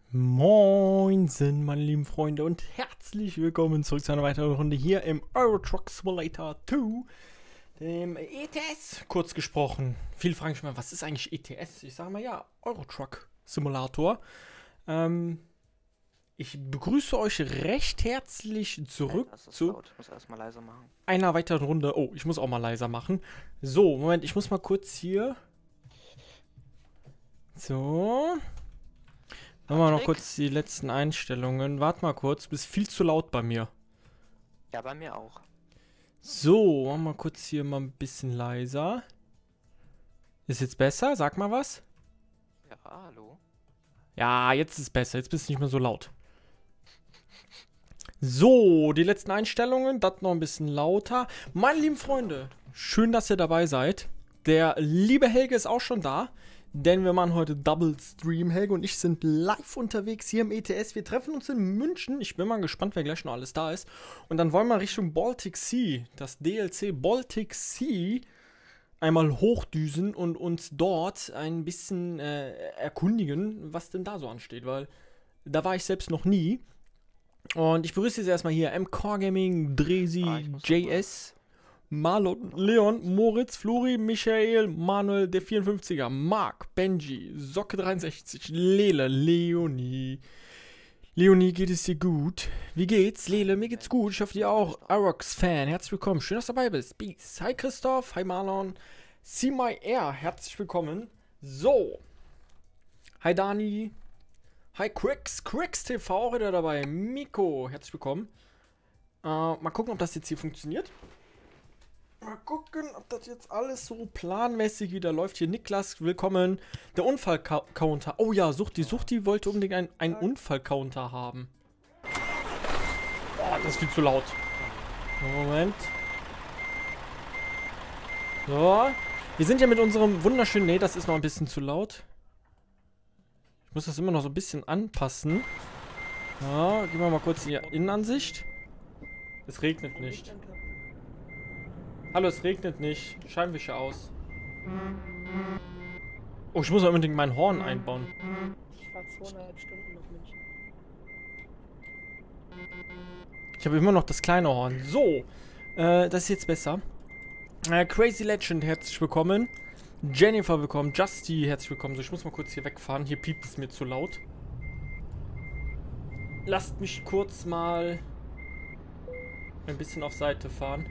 Moinsen, meine lieben Freunde, und herzlich willkommen zurück zu einer weiteren Runde hier im Euro Truck Simulator 2, dem ETS, kurz gesprochen. Viele fragen sich mal, was ist eigentlich ETS? Ich sage mal, ja, Euro Truck Simulator. Ich begrüße euch recht herzlich zurück zu Ich muss erstmal leiser machen. einer weiteren Runde. Oh, ich muss auch mal leiser machen. So, Moment, ich muss mal kurz hier... So... Machen wir noch kurz die letzten Einstellungen. Warte mal kurz, du bist viel zu laut bei mir. Ja, bei mir auch. So, machen wir kurz hier mal ein bisschen leiser. Ist jetzt besser? Sag mal was. Ja, hallo. Ja, jetzt ist es besser. Jetzt bist du nicht mehr so laut. So, die letzten Einstellungen. Das noch ein bisschen lauter. Meine lieben Freunde, schön, dass ihr dabei seid. Der liebe Helge ist auch schon da. Denn wir machen heute Double Stream. Helge und ich sind live unterwegs hier im ETS. Wir treffen uns in München. Ich bin mal gespannt, wer gleich noch alles da ist. Und dann wollen wir Richtung Baltic Sea, das DLC Baltic Sea, einmal hochdüsen und uns dort ein bisschen erkundigen, was denn da so ansteht. Weil da war ich selbst noch nie. Und ich begrüße jetzt erstmal hier MCore Gaming, Dresi, JS, Marlon, Leon, Moritz, Flori, Michael, Manuel, der 54er, Marc, Benji, Socke63, Lele, Leonie. Leonie, geht es dir gut? Wie geht's? Lele, mir geht's gut. Ich hoffe, dir auch. Arox-Fan, herzlich willkommen. Schön, dass du dabei bist. Peace. Hi, Christoph. Hi, Marlon. See My Air, herzlich willkommen. So. Hi, Dani. Hi, Crix TV auch wieder dabei. Miko, herzlich willkommen. Mal gucken, ob das jetzt hier funktioniert. Mal gucken, ob das jetzt alles so planmäßig wieder läuft. Hier Niklas, willkommen. Der Unfall-Counter. Oh ja, Suchti wollte unbedingt einen Unfall-Counter haben. Oh, das ist viel zu laut. Moment. So. Wir sind ja mit unserem wunderschönen... Nee, das ist noch ein bisschen zu laut. Ich muss das immer noch so ein bisschen anpassen. Ja, gehen wir mal kurz in die Innenansicht. Es regnet nicht. Hallo, es regnet nicht. Scheinwischer aus. Oh, ich muss unbedingt mein Horn einbauen. Ich fahre 2,5 Stunden nach München. Ich habe immer noch das kleine Horn. So, das ist jetzt besser. Crazy Legend, herzlich willkommen. Jennifer, willkommen. Justy, herzlich willkommen. So, ich muss mal kurz hier wegfahren. Hier piept es mir zu laut. Lasst mich kurz mal ein bisschen auf Seite fahren.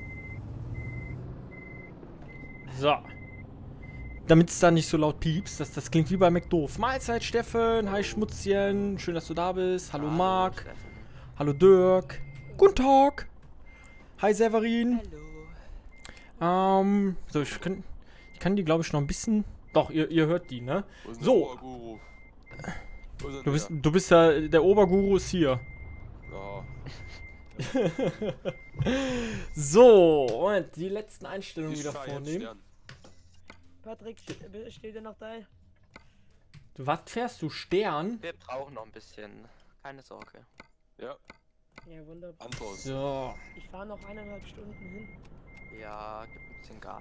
So. Damit es da nicht so laut piepst. Das klingt wie bei McDoof. Mahlzeit, Steffen. Hi, Schmutzchen. Schön, dass du da bist. Hallo, Marc. Hallo, Dirk. Guten Tag. Hi, Severin. Hallo. So, ich kann die, glaube ich, noch ein bisschen... Doch, ihr hört die, ne? So. Du bist ja... Der Oberguru ist hier. Ja. So. Moment, die letzten Einstellungen wieder vornehmen. Patrick, steht dir noch da? Was fährst du? Stern? Wir brauchen noch ein bisschen. Keine Sorge. Ja, Ja, wunderbar. Antwort. So. Ich fahre noch 1,5 Stunden hin. Ja, gib ein bisschen Gas.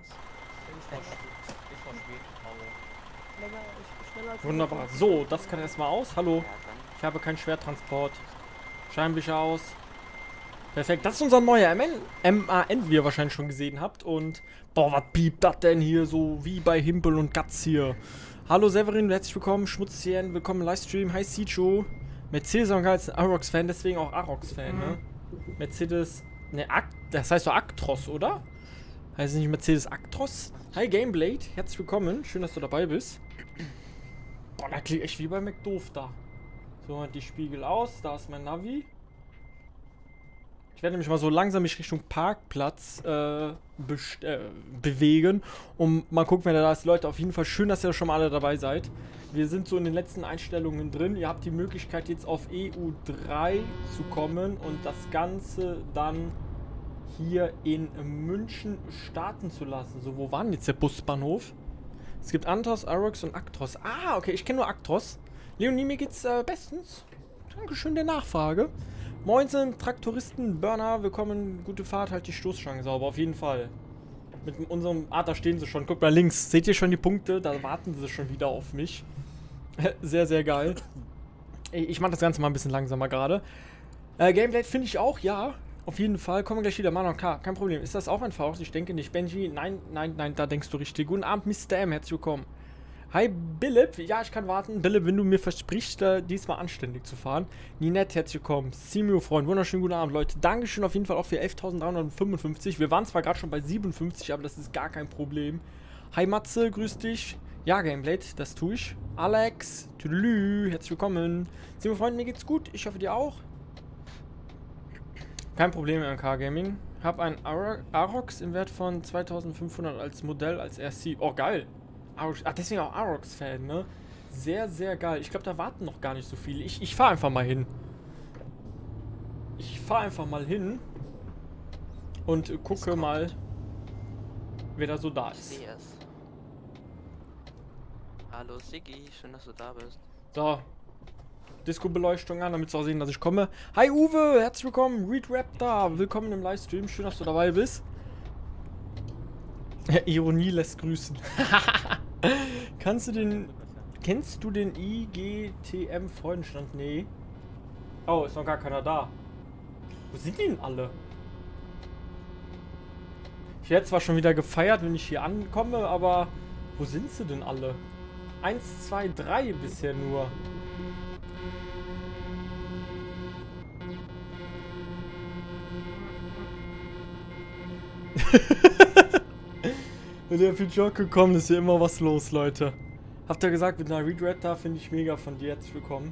Länger, schneller als... Wunderbar. So, das kann erstmal aus. Hallo. Ja, dann. Ich habe keinen Schwertransport. Scheinwischer aus. Perfekt. Das ist unser neuer MAN, wie ihr wahrscheinlich schon gesehen habt. Und, boah, was piept das denn hier so wie bei Himpel und Gatz hier? Hallo Severin, herzlich willkommen. Schmutzchen, willkommen im Livestream. Hi Sicho. Mercedes als Arox-Fan, deswegen auch Arox-Fan, ne? Mercedes, ne, das heißt doch Actros, oder? Heißt es nicht Mercedes Actros? Hi Gameblade, herzlich willkommen. Schön, dass du dabei bist. Boah, da klingt echt wie bei McDoof da. So, die Spiegel aus, da ist mein Navi. Ich werde nämlich mal so langsam mich Richtung Parkplatz bewegen. Und mal gucken, wer da ist. Leute, auf jeden Fall schön, dass ihr schon mal alle dabei seid. Wir sind so in den letzten Einstellungen drin. Ihr habt die Möglichkeit jetzt auf EU3 zu kommen und das Ganze dann hier in München starten zu lassen. So, wo war denn jetzt der Busbahnhof? Es gibt Antos, Arox und Actros. Ah, okay, ich kenne nur Actros. Leonie, mir geht's bestens. Dankeschön der Nachfrage. Moinsen, Traktoristen, Burner, willkommen, gute Fahrt, halt die Stoßstangen sauber, auf jeden Fall. Mit unserem, da stehen sie schon, guckt mal links, seht ihr schon die Punkte, da warten sie schon wieder auf mich. Sehr, sehr geil. Ich mache das Ganze mal ein bisschen langsamer gerade. Gameplay finde ich auch, ja. Auf jeden Fall. Kommen wir gleich wieder. Manon K. Kein Problem. Ist das auch ein Faust? Ich denke nicht. Benji, nein, da denkst du richtig. Guten Abend, Mr. M. Herzlich willkommen. Hi, Billip. Ja, ich kann warten. Billip, wenn du mir versprichst, diesmal anständig zu fahren. Ninette, herzlich willkommen. Simio, Freund. Wunderschönen guten Abend, Leute. Dankeschön auf jeden Fall auch für 11.355. Wir waren zwar gerade schon bei 57, aber das ist gar kein Problem. Hi, Matze. Grüß dich. Ja, Gameplay, das tue ich. Alex, tüdelü, herzlich willkommen. Simio, Freund, mir geht's gut. Ich hoffe, dir auch. Kein Problem, MK Gaming. Hab ein Arox im Wert von 2500 als Modell, als RC. Oh, geil. Arox, deswegen auch Arox-Fan, ne? Sehr, sehr geil. Ich glaube, da warten noch gar nicht so viele. Ich fahre einfach mal hin. Ich fahre einfach mal hin. Und gucke mal, wer da so da Ich ist. sehe es. Hallo Siggi, schön, dass du da bist. So. Disco-Beleuchtung an, damit sie auch sehen, dass ich komme. Hi Uwe, herzlich willkommen. Reed Raptor, willkommen im Livestream. Schön, dass du dabei bist. Ironie lässt grüßen. Kennst du den IGTM-Freudenstand? Nee. Oh, ist noch gar keiner da. Wo sind die denn alle? Ich werde zwar schon wieder gefeiert, wenn ich hier ankomme, aber wo sind sie denn alle? 1, 2, 3 bisher nur. Wenn der Pijok kommt, ist hier immer was los, Leute. Habt ihr gesagt, mit einer Regret da finde ich mega von dir. Herzlich willkommen.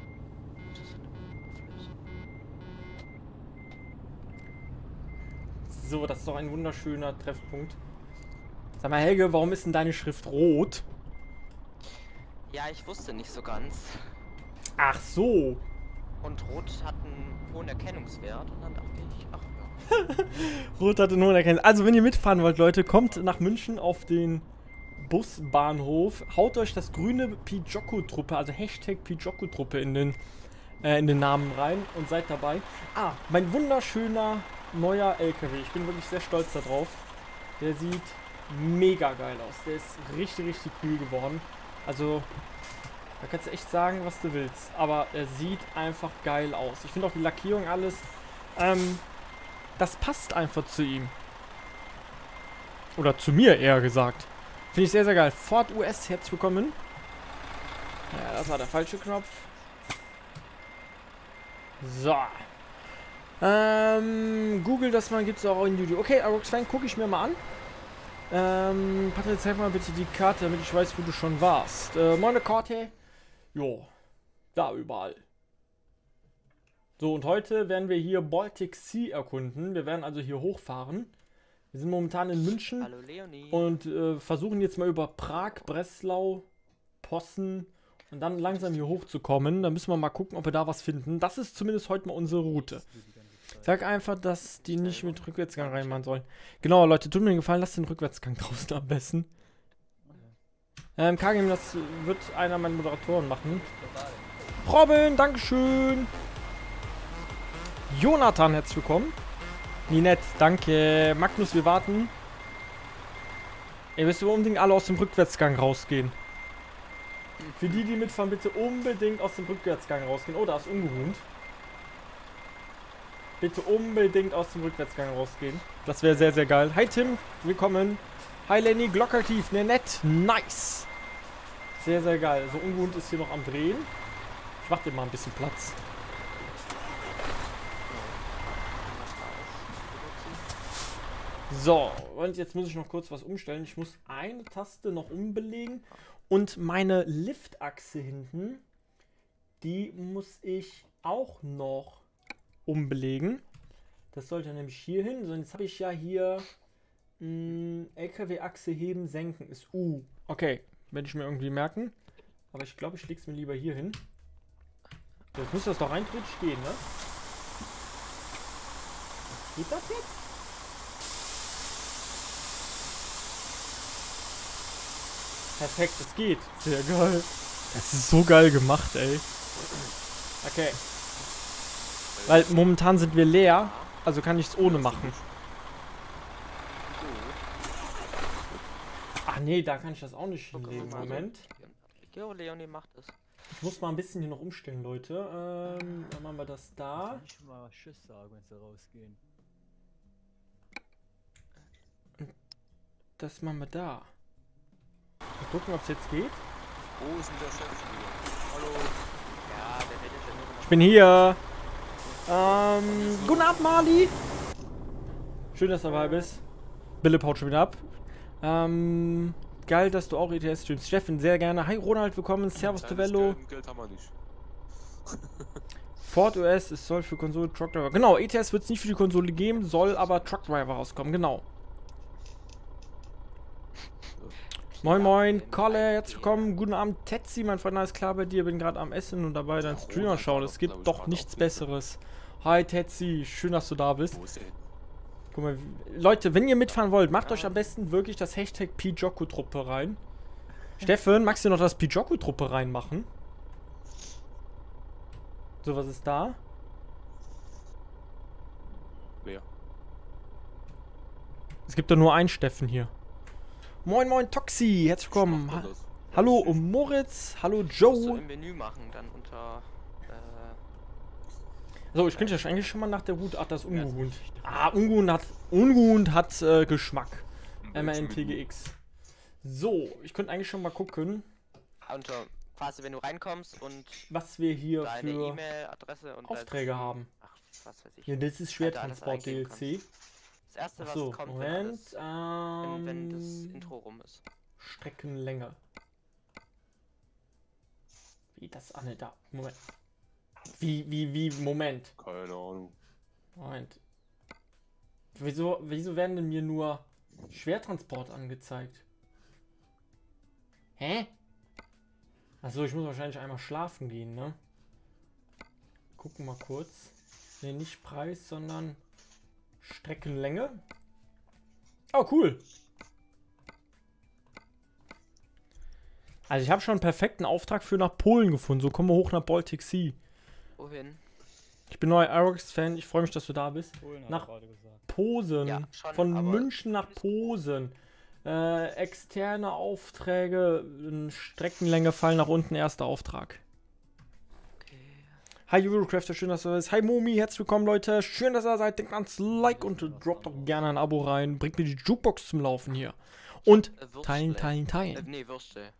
So, das ist doch ein wunderschöner Treffpunkt. Sag mal, Helge, warum ist denn deine Schrift rot? Ja, ich wusste nicht so ganz. Ach so. Und Rot hat einen hohen Erkennungswert und dann dachte ich, ach ja. Rot hatte nur erkennen. Also, wenn ihr mitfahren wollt, Leute, kommt nach München auf den Busbahnhof. Haut euch das grüne Pijoko-Truppe, also Hashtag Pijoko-Truppe in den Namen rein und seid dabei. Ah, mein wunderschöner neuer LKW. Ich bin wirklich sehr stolz darauf. Der sieht mega geil aus. Der ist richtig, richtig cool geworden. Also, da kannst du echt sagen, was du willst. Aber er sieht einfach geil aus. Ich finde auch die Lackierung, alles. Das passt einfach zu ihm. Oder zu mir, eher gesagt. Finde ich sehr, sehr geil. Ford US, herzlich willkommen. Ja, das war der falsche Knopf. So. Google das mal, gibt es auch in YouTube. Okay, Arox Fan, gucke ich mir mal an. Patrick, zeig mal bitte die Karte, damit ich weiß, wo du schon warst. Meine Karte. Jo. Da überall. So, und heute werden wir hier Baltic Sea erkunden. Wir werden also hier hochfahren. Wir sind momentan in München. Hallo Leonie. Und versuchen jetzt mal über Prag, Breslau, Possen und dann langsam hier hochzukommen. Da müssen wir mal gucken, ob wir da was finden. Das ist zumindest heute mal unsere Route. Sag einfach, dass die nicht mit Rückwärtsgang reinmachen sollen. Genau, Leute, tut mir den Gefallen, lasst den Rückwärtsgang draußen am besten. Kagem, das wird einer meiner Moderatoren machen. Robin, dankeschön. Jonathan, herzlich willkommen. Ninette, danke. Magnus, wir warten. Ihr müsst unbedingt alle aus dem Rückwärtsgang rausgehen. Für die, die mitfahren, bitte unbedingt aus dem Rückwärtsgang rausgehen. Oh, da ist ungewohnt. Bitte unbedingt aus dem Rückwärtsgang rausgehen. Das wäre sehr, sehr geil. Hi Tim, willkommen. Hi Lenny, Glockaktiv, nett, nice. Sehr, sehr geil. So ungewohnt ist hier noch am Drehen. Ich mach dir mal ein bisschen Platz. So, und jetzt muss ich noch kurz was umstellen. Ich muss eine Taste noch umbelegen. Und meine Liftachse hinten, die muss ich auch noch umbelegen. Das sollte nämlich hier hin. So, jetzt habe ich ja hier LKW-Achse heben, senken ist U. Okay, werde ich mir irgendwie merken. Aber ich glaube, ich lege es mir lieber hier hin. Jetzt müsste das doch rein theoretisch gehen, ne? Geht das jetzt? Perfekt, es geht. Sehr geil. Das ist so geil gemacht, ey. Okay. Weil momentan sind wir leer, also kann ich es ohne machen. Ach nee, da kann ich das auch nicht hinlegen. Moment. Jo, Leonie macht es. Ich muss mal ein bisschen hier noch umstellen, Leute. Dann machen wir das da. Kann ich schon mal Tschüss sagen, wenn sie rausgehen. Das machen wir da. Mal gucken, ob es jetzt geht. Wo ist denn der Chef wieder? Hallo. Ja, der redet ja nur noch. Ich bin hier. Guten Abend, Marli. Schön, dass du dabei bist. Bille haut schon wieder ab. Geil, dass du auch ETS streamst. Steffen, sehr gerne. Hi, Ronald, willkommen. Servus, Tovello. Geld haben wir nicht. Ford OS, es soll für Konsole Truckdriver. Genau, ETS wird es nicht für die Konsole geben, soll aber Truckdriver rauskommen, genau. Moin moin, Kolle, herzlich willkommen. Guten Abend, Tetzi, mein Freund, alles klar bei dir? Bin gerade am Essen und dabei deinen Streamer schauen. Es gibt doch nichts Besseres. Hi Tetzi, schön, dass du da bist. Wo ist der hin? Guck mal, Leute, wenn ihr mitfahren wollt, macht euch am besten wirklich das Hashtag Pijoku-Truppe rein. Steffen, magst du noch das Pijoku-Truppe reinmachen? So, was ist da? Wer? Es gibt doch nur einen Steffen hier. Moin moin Toxi, herzlich willkommen. Macht man das? Hallo Moritz, hallo Musst du Joe. im Menü machen, dann unter. So, ich könnte ja eigentlich schon mal nach der Route. Ach, das ist Ungehuhnt. Ah, Ungehuhnt hat Geschmack. MNTGX. So, ich könnte eigentlich schon mal gucken, Unter quasi, wenn du reinkommst und was wir hier deine für E-Mail-Adresse und Aufträge haben. Ach, was weiß ich. Hier, das ist Halt alles eingeben Schwertransport-DLC. Das erste, was Achso, kommt, Moment. wenn das Intro rum ist. Streckenlänge. Wie das Anne da? Moment. Wie, Moment. Keine Ahnung. Moment. Wieso werden denn mir nur Schwertransport angezeigt? Hä? Achso, ich muss wahrscheinlich einmal schlafen gehen, ne? Gucken mal kurz. Ne, nicht Preis, sondern Streckenlänge. Oh, cool. Also ich habe schon einen perfekten Auftrag für nach Polen gefunden. So kommen wir hoch nach Baltic Sea. Wohin? Ich bin neuer Aerox-Fan. Ich freue mich, dass du da bist. Polen hat Nach- er gerade gesagt. Posen. Ja, schon, Von aber- München nach Posen. Externe Aufträge, Streckenlänge fallen nach unten, erster Auftrag. Okay. Hi Eurocrafter, schön, dass du da bist. Hi Momi, herzlich willkommen Leute. Schön, dass ihr da seid. Denkt ans Like und droppt doch gerne ein Abo rein. Bringt mir die Jukebox zum Laufen hier. Und teilen, teilen, teilen. Nee, Würste.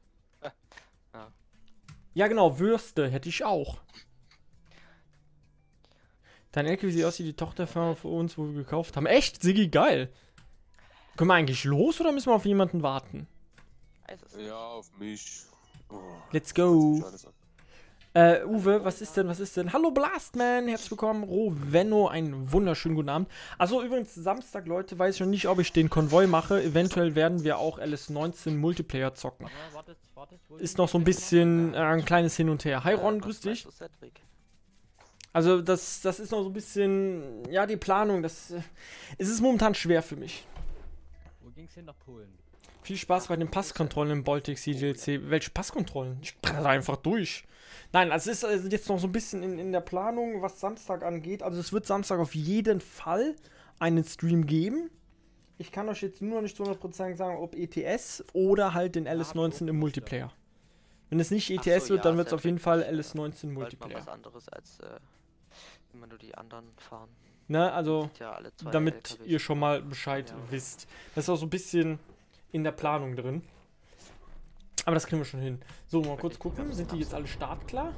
Ja genau, Würste hätte ich auch. Dein LKW sieht aus wie die Tochterfirma für uns, wo wir gekauft haben. Echt? Siggi, geil. Können wir eigentlich los oder müssen wir auf jemanden warten? Weiß es nicht. Ja, auf mich. Oh, Let's go. alles ab. Uwe, was ist denn? Hallo Blastman, herzlich willkommen. Rovenno, einen wunderschönen guten Abend. Achso, übrigens, Samstag, Leute, weiß ich noch nicht, ob ich den Konvoi mache. Eventuell werden wir auch LS19 Multiplayer zocken. Ja, wartet. Ist noch so ein bisschen ein kleines Hin und Her. Hi Ron, grüß dich. Was meinst du, Cedric? Also das ist noch so ein bisschen, ja, die Planung, es ist momentan schwer für mich. Wo ging's hin nach Polen? Viel Spaß bei den Passkontrollen im Baltic Sea DLC. Welche Passkontrollen? Ich brenne da einfach durch. Nein, also es ist jetzt noch so ein bisschen in der Planung, was Samstag angeht. Also es wird Samstag auf jeden Fall einen Stream geben. Ich kann euch jetzt nur noch nicht zu 100% sagen, ob ETS oder halt den LS19 im Multiplayer. Wenn es nicht Ach ETS so, wird, ja, dann wird es auf jeden Fall Cedric, LS19 Wollt mal Multiplayer. was anderes als immer nur die anderen fahren. Ne, also Sind ja alle zwei damit LKWs. ihr schon mal Bescheid Ja. wisst. Das ist auch so ein bisschen in der Planung drin. Aber das kriegen wir schon hin. So, mal kurz gucken. Sind die jetzt alle startklar?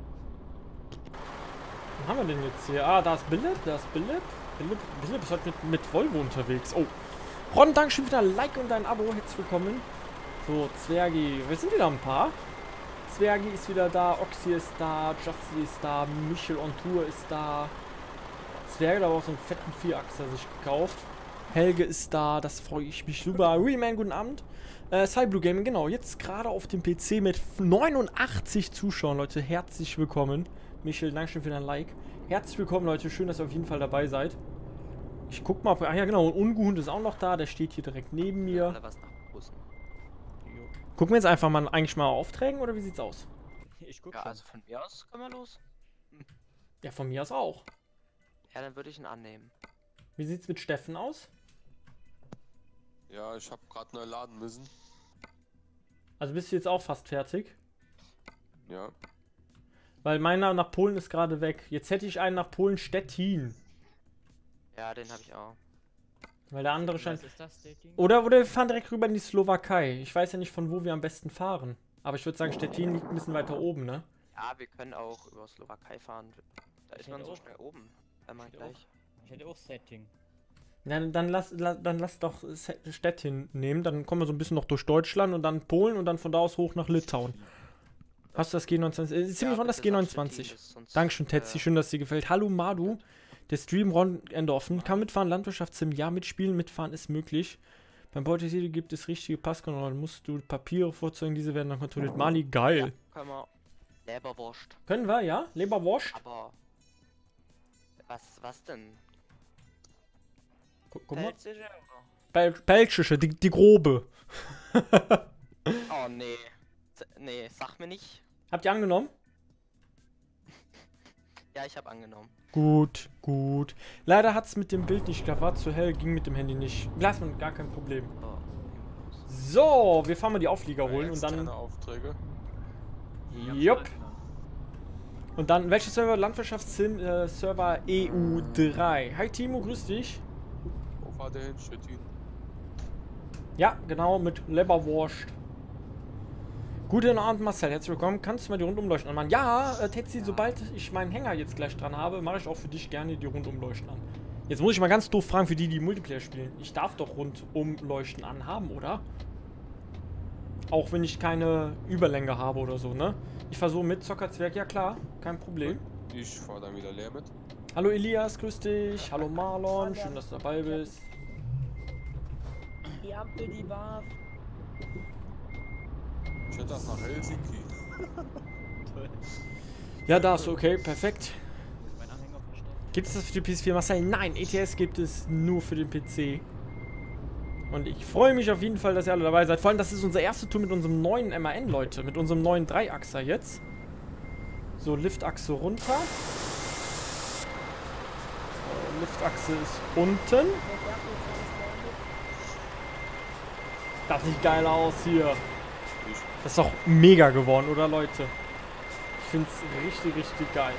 Was haben wir denn jetzt hier? Ah, da ist Billip, Billip ist heute mit Volvo unterwegs. Oh. Ron, Dankeschön für dein Like und dein Abo. Herzlich willkommen. So, Zwergi. Wir sind wieder ein paar. Zwergi ist wieder da, Oxy ist da, Justy ist da, Michel on Tour ist da. Zwerge, da hat auch so einen fetten Vierachser sich gekauft. Helge ist da, das freue ich mich super. Realman, guten Abend. Cyblue Gaming, genau, jetzt gerade auf dem PC mit 89 Zuschauern, Leute. Herzlich willkommen. Michel, dankeschön für dein Like. Herzlich willkommen, Leute. Schön, dass ihr auf jeden Fall dabei seid. Ich guck mal, ach ja, genau, und Unguhund ist auch noch da, der steht hier direkt neben mir. Alle was nach Bussen. Gucken wir jetzt einfach mal eigentlich mal Aufträgen oder wie sieht's aus? Ich guck Ja, schon. also von mir aus können wir los. Ja, von mir aus auch. Ja, dann würde ich ihn annehmen. Wie sieht's mit Steffen aus? Ja, ich habe gerade neu laden müssen. Also bist du jetzt auch fast fertig? Ja. Weil meiner nach Polen ist gerade weg. Jetzt hätte ich einen nach Polen Stettin. Ja, den habe ich auch. Weil der andere scheint... Was ist das, Dating? Oder wir fahren direkt rüber in die Slowakei. Ich weiß ja nicht, von wo wir am besten fahren. Aber ich würde sagen, Stettin liegt ein bisschen weiter oben, ne? Ja, wir können auch über Slowakei fahren. Da ist Ich man hätte so auch- schnell oben. Einmal Ich hätte gleich. Ich hätte auch Setting. Dann lass doch Stettin nehmen. Dann kommen wir so ein bisschen noch durch Deutschland und dann Polen und dann von da aus hoch nach Litauen. Hast du das G29? Ziemlich von das bitte sag G29. Stettin, das sonst, Dankeschön, Tetzi. Schön, dass es dir gefällt. Hallo, Madu. Der Stream Ende offen. Kann mitfahren, Landwirtschaftssim, ja, mitspielen. Mitfahren ist möglich. Beim Beutesidel gibt es richtige Passkontrollen. Musst du Papiere vorzeigen, diese werden dann kontrolliert. Mali, geil. Können wir. Leberwurst. Können wir, ja? Leberwurst? Aber. Was denn? Guck mal. Pelzische oder? Belgische, die grobe. Oh nee. Nee, sag mir nicht. Habt ihr angenommen? Ja, ich habe angenommen. Gut, gut. Leider hat es mit dem Bild nicht geklappt. War zu hell, ging mit dem Handy nicht. Lass mal, gar kein Problem. Oh. So, wir fahren mal die Auflieger holen und dann... Externe Aufträge. Jupp. Und dann, welcher Server? Landwirtschaftssim, Server EU3. Hi Timo, grüß dich. Wo fahrt ihr hin? Stettin. Ja, genau, mit Leberwurst. Guten Abend Marcel, herzlich willkommen. Kannst du mal die Rundumleuchten anmachen? Ja, Tetzi, sobald ich meinen Hänger jetzt gleich dran habe, mache ich auch für dich gerne die Rundumleuchten an. Jetzt muss ich mal ganz doof fragen für die, die Multiplayer spielen. Ich darf doch Rundumleuchten anhaben, oder? Auch wenn ich keine Überlänge habe oder so, ne? Ich fahre so mit, Zockerzwerg, ja klar, kein Problem. Ich fahr dann wieder leer mit. Hallo Elias, grüß dich. Hallo Marlon, schön, dass du dabei bist. Die Ampel, die war. Ich hätte das nach Helsinki. Toll. Ja, darfst du, okay, perfekt. Ist mein Anhänger verstopft? Gibt es das für die PS4 Marcel? Nein, ETS gibt es nur für den PC. Und ich freue mich auf jeden Fall, dass ihr alle dabei seid. Vor allem, das ist unser erste Tour mit unserem neuen MAN, Leute. Mit unserem neuen Dreiachser jetzt. So, Liftachse runter. So, Liftachse ist unten. Das sieht geil aus hier. Das ist doch mega geworden, oder Leute? Ich finde es richtig, richtig geil.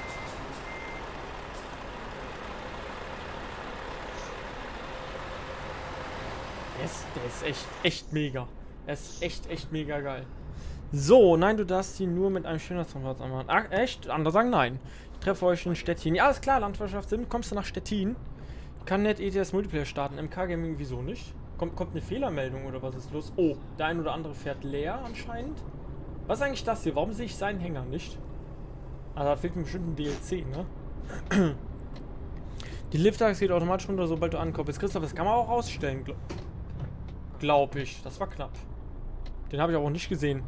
Der ist echt mega. Er ist echt mega geil. So, nein, du darfst ihn nur mit einem Schönheitskontroll anmachen. Ach, echt? Andere sagen nein. Ich treffe euch in Stettin. Ja, alles klar, Landwirtschaftssinn. Kommst du nach Stettin? Kann nicht ETS Multiplayer starten. MK Gaming, wieso nicht? Kommt eine Fehlermeldung oder was ist los? Oh, der ein oder andere fährt leer anscheinend. Was ist eigentlich das hier? Warum sehe ich seinen Hänger nicht? Ah, da fehlt mir bestimmt ein DLC, ne? Die Liftachse geht automatisch runter, sobald du ankommst. Christoph, das kann man auch ausstellen, glaube ich. Das war knapp. Den habe ich aber auch nicht gesehen.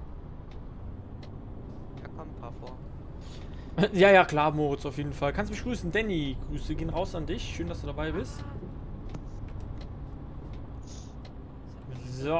Da kommen ein paar vor. Ja, ja, klar, Moritz, auf jeden Fall. Kannst mich grüßen. Danny, Grüße gehen raus an dich. Schön, dass du dabei bist. So.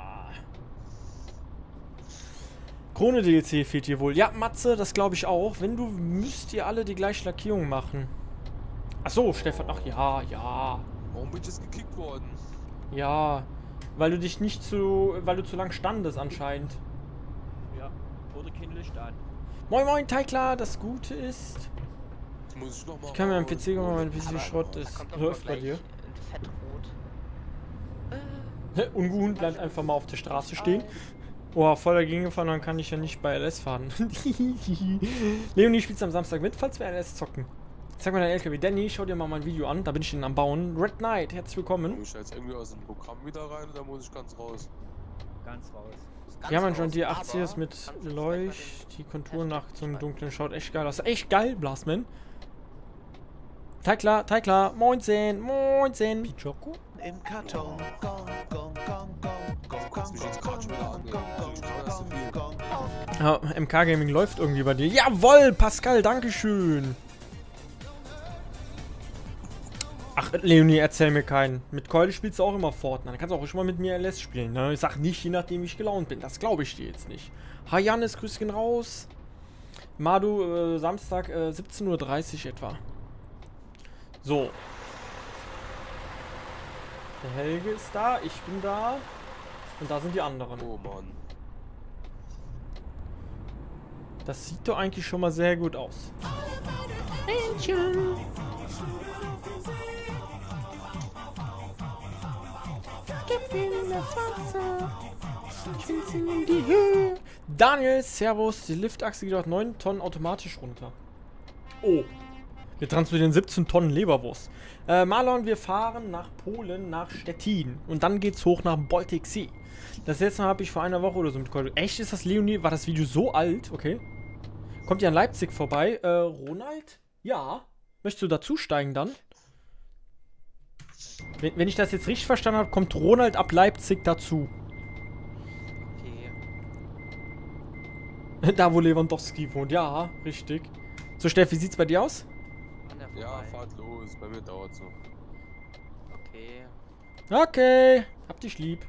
Krone DLC fehlt hier wohl. Ja, Matze, das glaube ich auch. Wenn du, müsst ihr alle die gleiche Lackierung machen. Achso, Stefan. Ach ja, ja. Warum bin ich jetzt gekickt worden? Ja. Weil du dich nicht zu. Weil du zu lang standest anscheinend. Ja. Oder kein Licht an. Moin moin, Teiklar, das Gute ist. Das muss ich noch mal. Ich kann mir am PC gucken, weil mein PC Aber Schrott da ist. kommt doch Läuft mal bei dir. gleich in Fettrot. Ungehuhn bleibt einfach mal auf der Straße stehen. Oh, voll dagegen gefahren, dann kann ich ja nicht bei LS fahren. Leonie spielt am Samstag mit, falls wir LS zocken. Sag mal dein LKW. Danny, schau dir mal mein Video an, da bin ich den am Bauen. Red Knight, herzlich willkommen. Muss ich jetzt irgendwie aus dem Programm wieder rein oder muss ich ganz raus? Ganz raus. Ganz Wir haben schon raus, die aber 80ers mit kannst du Leucht, die Konturen nach Hashtag zum schreiben. Dunklen schaut echt geil aus. Echt geil, Blastman. Teiklar, moinsen, moinsen. Pichoko. Im Karton. Gong, gong, gong, gong, Kannst mich jetzt Quatsch wieder angehen. Ich kann das so viel. Ja, MK Gaming läuft irgendwie bei dir. Jawoll, Pascal, dankeschön. Ach, Leonie, erzähl mir keinen. Mit Keule spielst du auch immer Fortnite. Dann kannst du auch schon mal mit mir LS spielen. Ne? Ich sag nicht, je nachdem, wie ich gelaunt bin. Das glaube ich dir jetzt nicht. Hi Janis, Grüß gehen raus. Madu, Samstag 17:30 Uhr etwa. So. Der Helge ist da, ich bin da. Und da sind die anderen. Oh Mann. Das sieht doch eigentlich schon mal sehr gut aus. Männchen. Gib ihm das Wasser. Ich will singen in die Höhe. Daniel, Servus. Die Liftachse geht auf 9 Tonnen automatisch runter. Oh. Wir transportieren 17 Tonnen Leberwurst. Marlon, wir fahren nach Polen, nach Stettin. Und dann geht's hoch nach Baltic Sea. Das letzte Mal habe ich vor einer Woche oder so mitgekriegt. Echt, ist das Leonie? War das Video so alt? Okay. Kommt ihr an Leipzig vorbei? Ronald? Ja. Möchtest du dazusteigen dann? Wenn ich das jetzt richtig verstanden habe, kommt Ronald ab Leipzig dazu. Okay. Da, wo Lewandowski wohnt. Ja, richtig. So, Steff, wie sieht's bei dir aus? Ja, fahrt los, bei mir dauert's noch. Okay. Okay, hab dich lieb.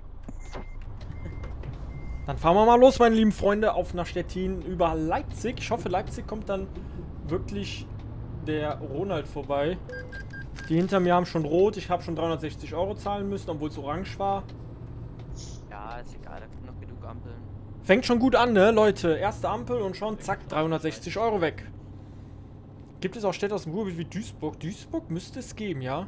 Dann fahren wir mal los, meine lieben Freunde, auf nach Stettin über Leipzig. Ich hoffe, Leipzig kommt dann wirklich der Ronald vorbei. Die hinter mir haben schon rot. Ich habe schon 360 € zahlen müssen, obwohl es orange war. Ja, ist egal, da gibt noch genug Ampeln. Fängt schon gut an, ne, Leute? Erste Ampel und schon, zack, 360 € weg. Gibt es auch Städte aus dem Ruhrgebiet wie Duisburg? Duisburg müsste es geben, ja?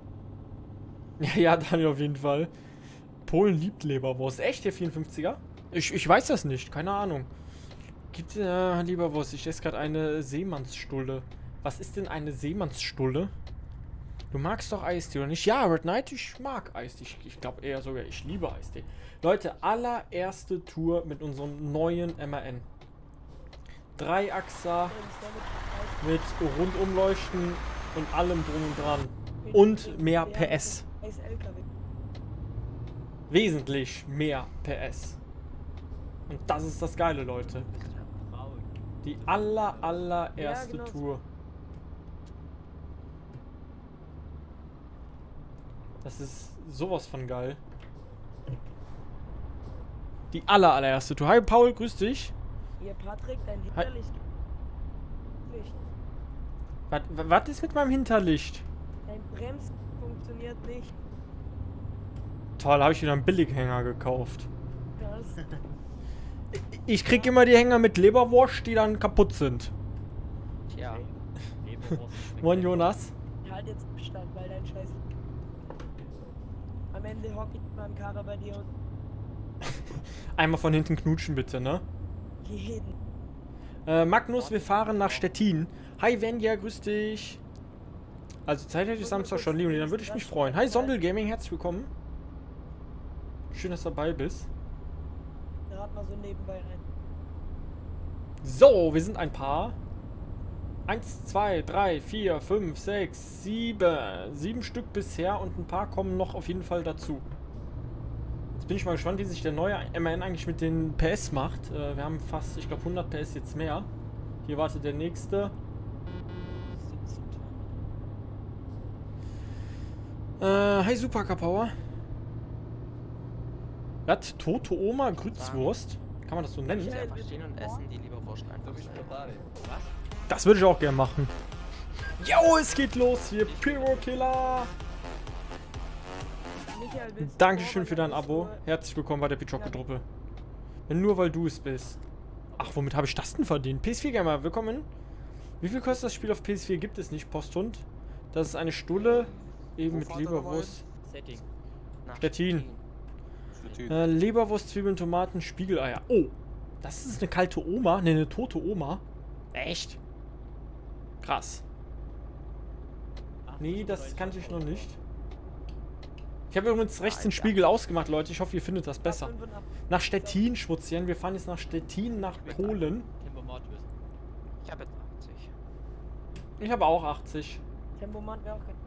Ja, Daniel, auf jeden Fall. Polen liebt Leberwurst. Echt, der 54er? Ich weiß das nicht, keine Ahnung. Gibt es Leberwurst? Ich esse gerade eine Seemannsstulle. Was ist denn eine Seemannsstulle? Du magst doch Eistee, oder nicht? Ja, Red Knight, ich mag Eistee. Ich glaube eher sogar, ich liebe Eistee. Leute, allererste Tour mit unserem neuen MAN. Dreiachser mit Rundumleuchten und allem drum und dran. Und mehr PS. Wesentlich mehr PS. Und das ist das Geile, Leute. Die allererste Ja, genau. Tour. Das ist sowas von geil. Die allererste Tour. Hi Paul, grüß dich. Hier, Patrick, dein Hinterlicht. Was ist mit meinem Hinterlicht? Dein Brems funktioniert nicht. Toll, habe ich wieder einen Billighänger gekauft. Das. Ich krieg immer die Hänger mit Leberwurst, die dann kaputt sind. Tja. Moin Jonas. Halt jetzt Abstand, weil dein Scheiß. Am Ende hock ich mit meinem Karre bei dir und Einmal von hinten knutschen bitte, ne? jeden. Magnus, wir fahren nach Stettin. Hi Venja, grüß dich. Also Zeit hätte ich Samstag schon, Leonie, dann würde ich mich freuen. Hi Sondel Gaming, herzlich willkommen. Schön, dass du dabei bist. Da hat man so nebenbei rein. So, wir sind ein Paar. 1, 2, 3, 4, 5, 6, 7. 7 Stück bisher und ein paar kommen noch auf jeden Fall dazu. Jetzt bin ich mal gespannt, wie sich der neue MAN eigentlich mit den PS macht. Wir haben fast, ich glaube 100 PS jetzt mehr. Hier wartet der nächste. Hi Super Power. Was? Tote Oma Grützwurst? Kann man das so nennen? Die einfach stehen und essen die Leberwurst einfach. Das würde ich auch gerne machen. Jo, es geht los hier. Pyro Killer. Michael, willst du Dankeschön vor, für weil dein dann Abo. bist Herzlich willkommen bei der Pichocke-Truppe. Wenn nur weil du es bist. Ach, womit habe ich das denn verdient? PS4 Gamer, willkommen. Wie viel kostet das Spiel auf PS4? Gibt es nicht, Posthund. Das ist eine Stulle, eben Wo mit fahrt ihr Leberwurst. Setting. Nach Stettin. Stettin. Leberwurst, Zwiebeln, Tomaten, Spiegeleier. Oh, das ist eine kalte Oma. Ne, eine tote Oma. Echt? Krass. Nee, das kannte ich noch nicht. Ich habe übrigens rechts den Spiegel ausgemacht, Leute. Ich hoffe, ihr findet das besser. 85. Nach Stettin, Schwutzchen. Wir fahren jetzt nach Stettin, nach Polen. Tempomat wissen. Ich habe jetzt 80. Ich habe auch 80. Tempomat wäre auch kein.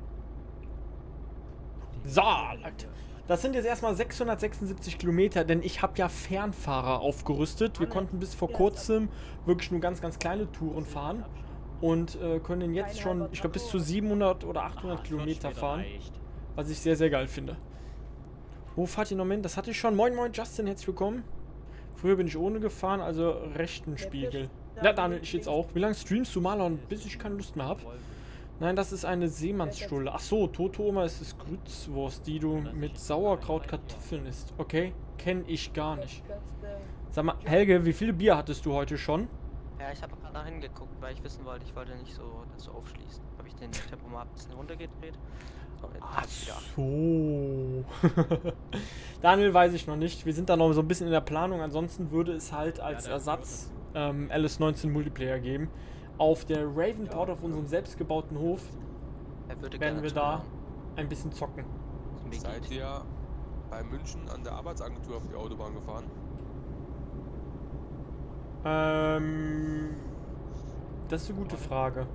So, Leute. Das sind jetzt erstmal 676 Kilometer, denn ich habe ja Fernfahrer aufgerüstet. Wir konnten bis vor kurzem wirklich nur ganz kleine Touren fahren. Und können jetzt schon, ich glaube, bis zu 700 oder 800 Kilometer fahren. Was ich sehr geil finde. Wo fahrt ihr noch hin? Das hatte ich schon. Moin moin Justin, herzlich willkommen. Früher bin ich ohne gefahren, also rechten Spiegel. Ja, Daniel, ich jetzt auch. Wie lange streamst du Marlon, bis ich keine Lust mehr habe? Nein, das ist eine Seemannsstulle. Ach so, Tote Oma ist das Grützwurst, die du mit Sauerkraut Kartoffeln isst. Okay, kenne ich gar nicht. Sag mal, Helge, wie viele Bier hattest du heute schon? Ja, ich habe gerade nach hingeguckt, weil ich wissen wollte, ich wollte nicht so, dass du aufschließt. Habe ich den Tempomat ein bisschen runtergedreht. So, jetzt Ach wieder. so. Daniel weiß ich noch nicht. Wir sind da noch so ein bisschen in der Planung. Ansonsten würde es halt als Ersatz LS19 Multiplayer geben. Auf der Ravenport, auf unserem selbstgebauten Hof, Er würde werden gerne wir da zuhören. ein bisschen zocken. Mir Seid geht. ihr bei München an der Arbeitsagentur auf die Autobahn gefahren? Das ist eine gute Frage.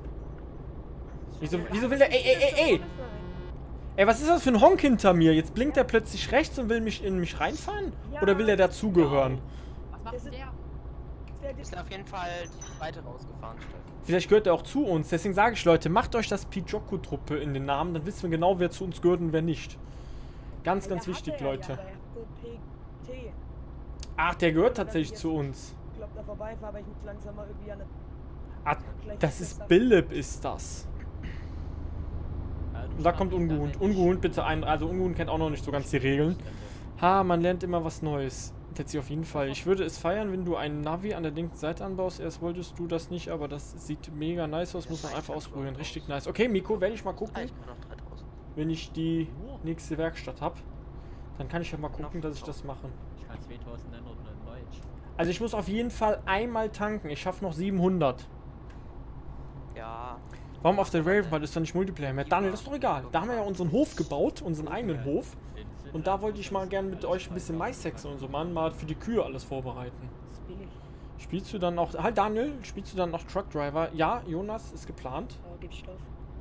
Wieso will der... Ey! Ey, was ist das für ein Honk hinter mir? Jetzt blinkt er plötzlich rechts und will in mich reinfahren? Oder will er dazugehören? Was macht denn der? Wir sind auf jeden Fall die zweite rausgefahren, Steffen. Vielleicht gehört er auch zu uns. Deswegen sage ich, Leute, macht euch das Pijoku-Truppe in den Namen. Dann wissen wir genau, wer zu uns gehört und wer nicht. Ganz, ganz wichtig, Leute. Ach, der gehört tatsächlich zu uns. Ich glaube, da vorbeifahre, aber ich muss langsam mal irgendwie an eine... Ah, das ist Billip, ist das. Und da kommt Ungehuhnt. Ungehuhnt bitte ein. Also Ungehuhnt kennt auch noch nicht so ganz die Regeln. Ha, man lernt immer was Neues. Jetzt auf jeden Fall. Ich würde es feiern, wenn du einen Navi an der linken Seite anbaust. Erst wolltest du das nicht, aber das sieht mega nice aus. Muss man einfach ausprobieren. Richtig nice. Okay, Miko, werde ich mal gucken, Ich bin noch 3000. wenn ich die nächste Werkstatt habe. Dann kann ich ja mal gucken, dass ich das mache. Ich kann 2999. Also ich muss auf jeden Fall einmal tanken. Ich schaffe noch 700. Ja. Warum auf der Ravenport ist doch nicht Multiplayer mehr? Daniel, das ist doch egal. Da haben wir ja unseren Hof gebaut, unseren eigenen Hof. Und da wollte ich mal gerne mit euch ein bisschen Mais hexen und so, mal für die Kühe alles vorbereiten. Das ist billig. Spielst du dann auch... Halt, Daniel, spielst du dann noch Truck Driver? Ja, Jonas, ist geplant. Aber gib Stoff.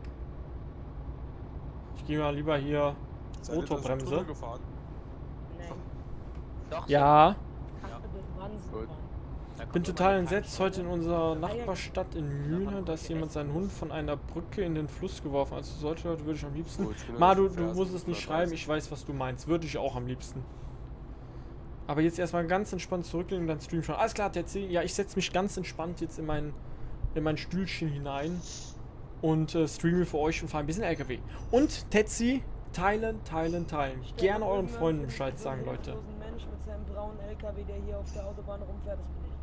Ich gehe mal lieber hier Seid ihr durch den Motorbremse. Tunnel gefahren? Nein. Doch. Ja, Ach, bitte, Wahnsinn. Gut. bin total entsetzt. Heute in unserer Nachbarstadt in Mühne, da ist jemand seinen Hund von einer Brücke in den Fluss geworfen. Also solche Leute würde ich am liebsten... Gut, ich bin Ma, du auf dem musst es nicht 130. schreiben, ich weiß, was du meinst. Würde ich auch am liebsten. Aber jetzt erstmal ganz entspannt zurücklegen und dann Stream schauen. Alles klar, TC. Ja, ich setze mich ganz entspannt jetzt in mein Stühlchen hinein und streame für euch und fahre ein bisschen LKW. Und Tetzi, teilen. Gerne euren Freunden Bescheid sagen, Leute. Ein Mensch mit seinem braunen LKW, der hier auf der Autobahn rumfährt, das bin ich.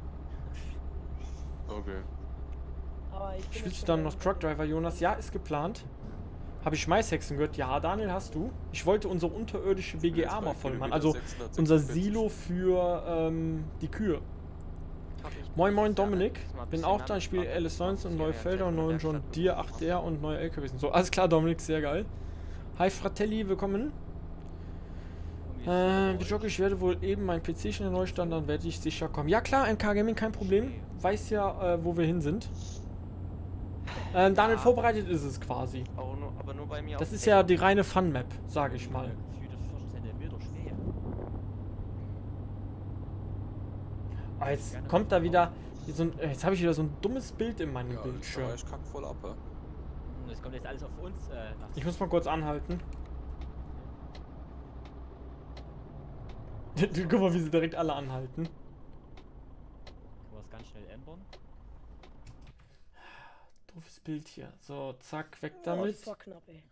Okay. Aber ich bin Spielst jetzt du dann schon noch bei- Truck Driver, Jonas? Ja, ist geplant. Habe ich Schmeißhexen gehört? Ja, Daniel, hast du? Ich wollte unsere unterirdische BGA mal voll machen. Also unser Silo für die Kühe. Moin Dominik, bin auch da, ich spiele LS19 und neue Felder und neuen John Deere 8R und neue LKWs und so. Alles klar, Dominik, sehr geil. Hi Fratelli, willkommen. Bijok, ich werde wohl eben mein PC schnell neu starten, dann werde ich sicher kommen. Ja klar, MK Gaming, kein Problem. Weiß ja, wo wir hin sind. Daniel, vorbereitet ist es quasi. Aber nur bei mir. Das auf ist dem ja die reine Fun-Map, sage ich mal. Gefühlt 14 Meter schwer. Ah, jetzt kommt da wieder... Jetzt habe ich wieder so ein dummes Bild in meinem Ja, Bildschirm. ich kack voll ab, ja. Das kommt jetzt alles auf uns. Ich muss mal kurz anhalten. Guck mal, wie sie direkt alle anhalten. Können wir das ganz schnell ändern? Doofes Bild hier. So, zack, weg Oh, damit. das war knapp, ey.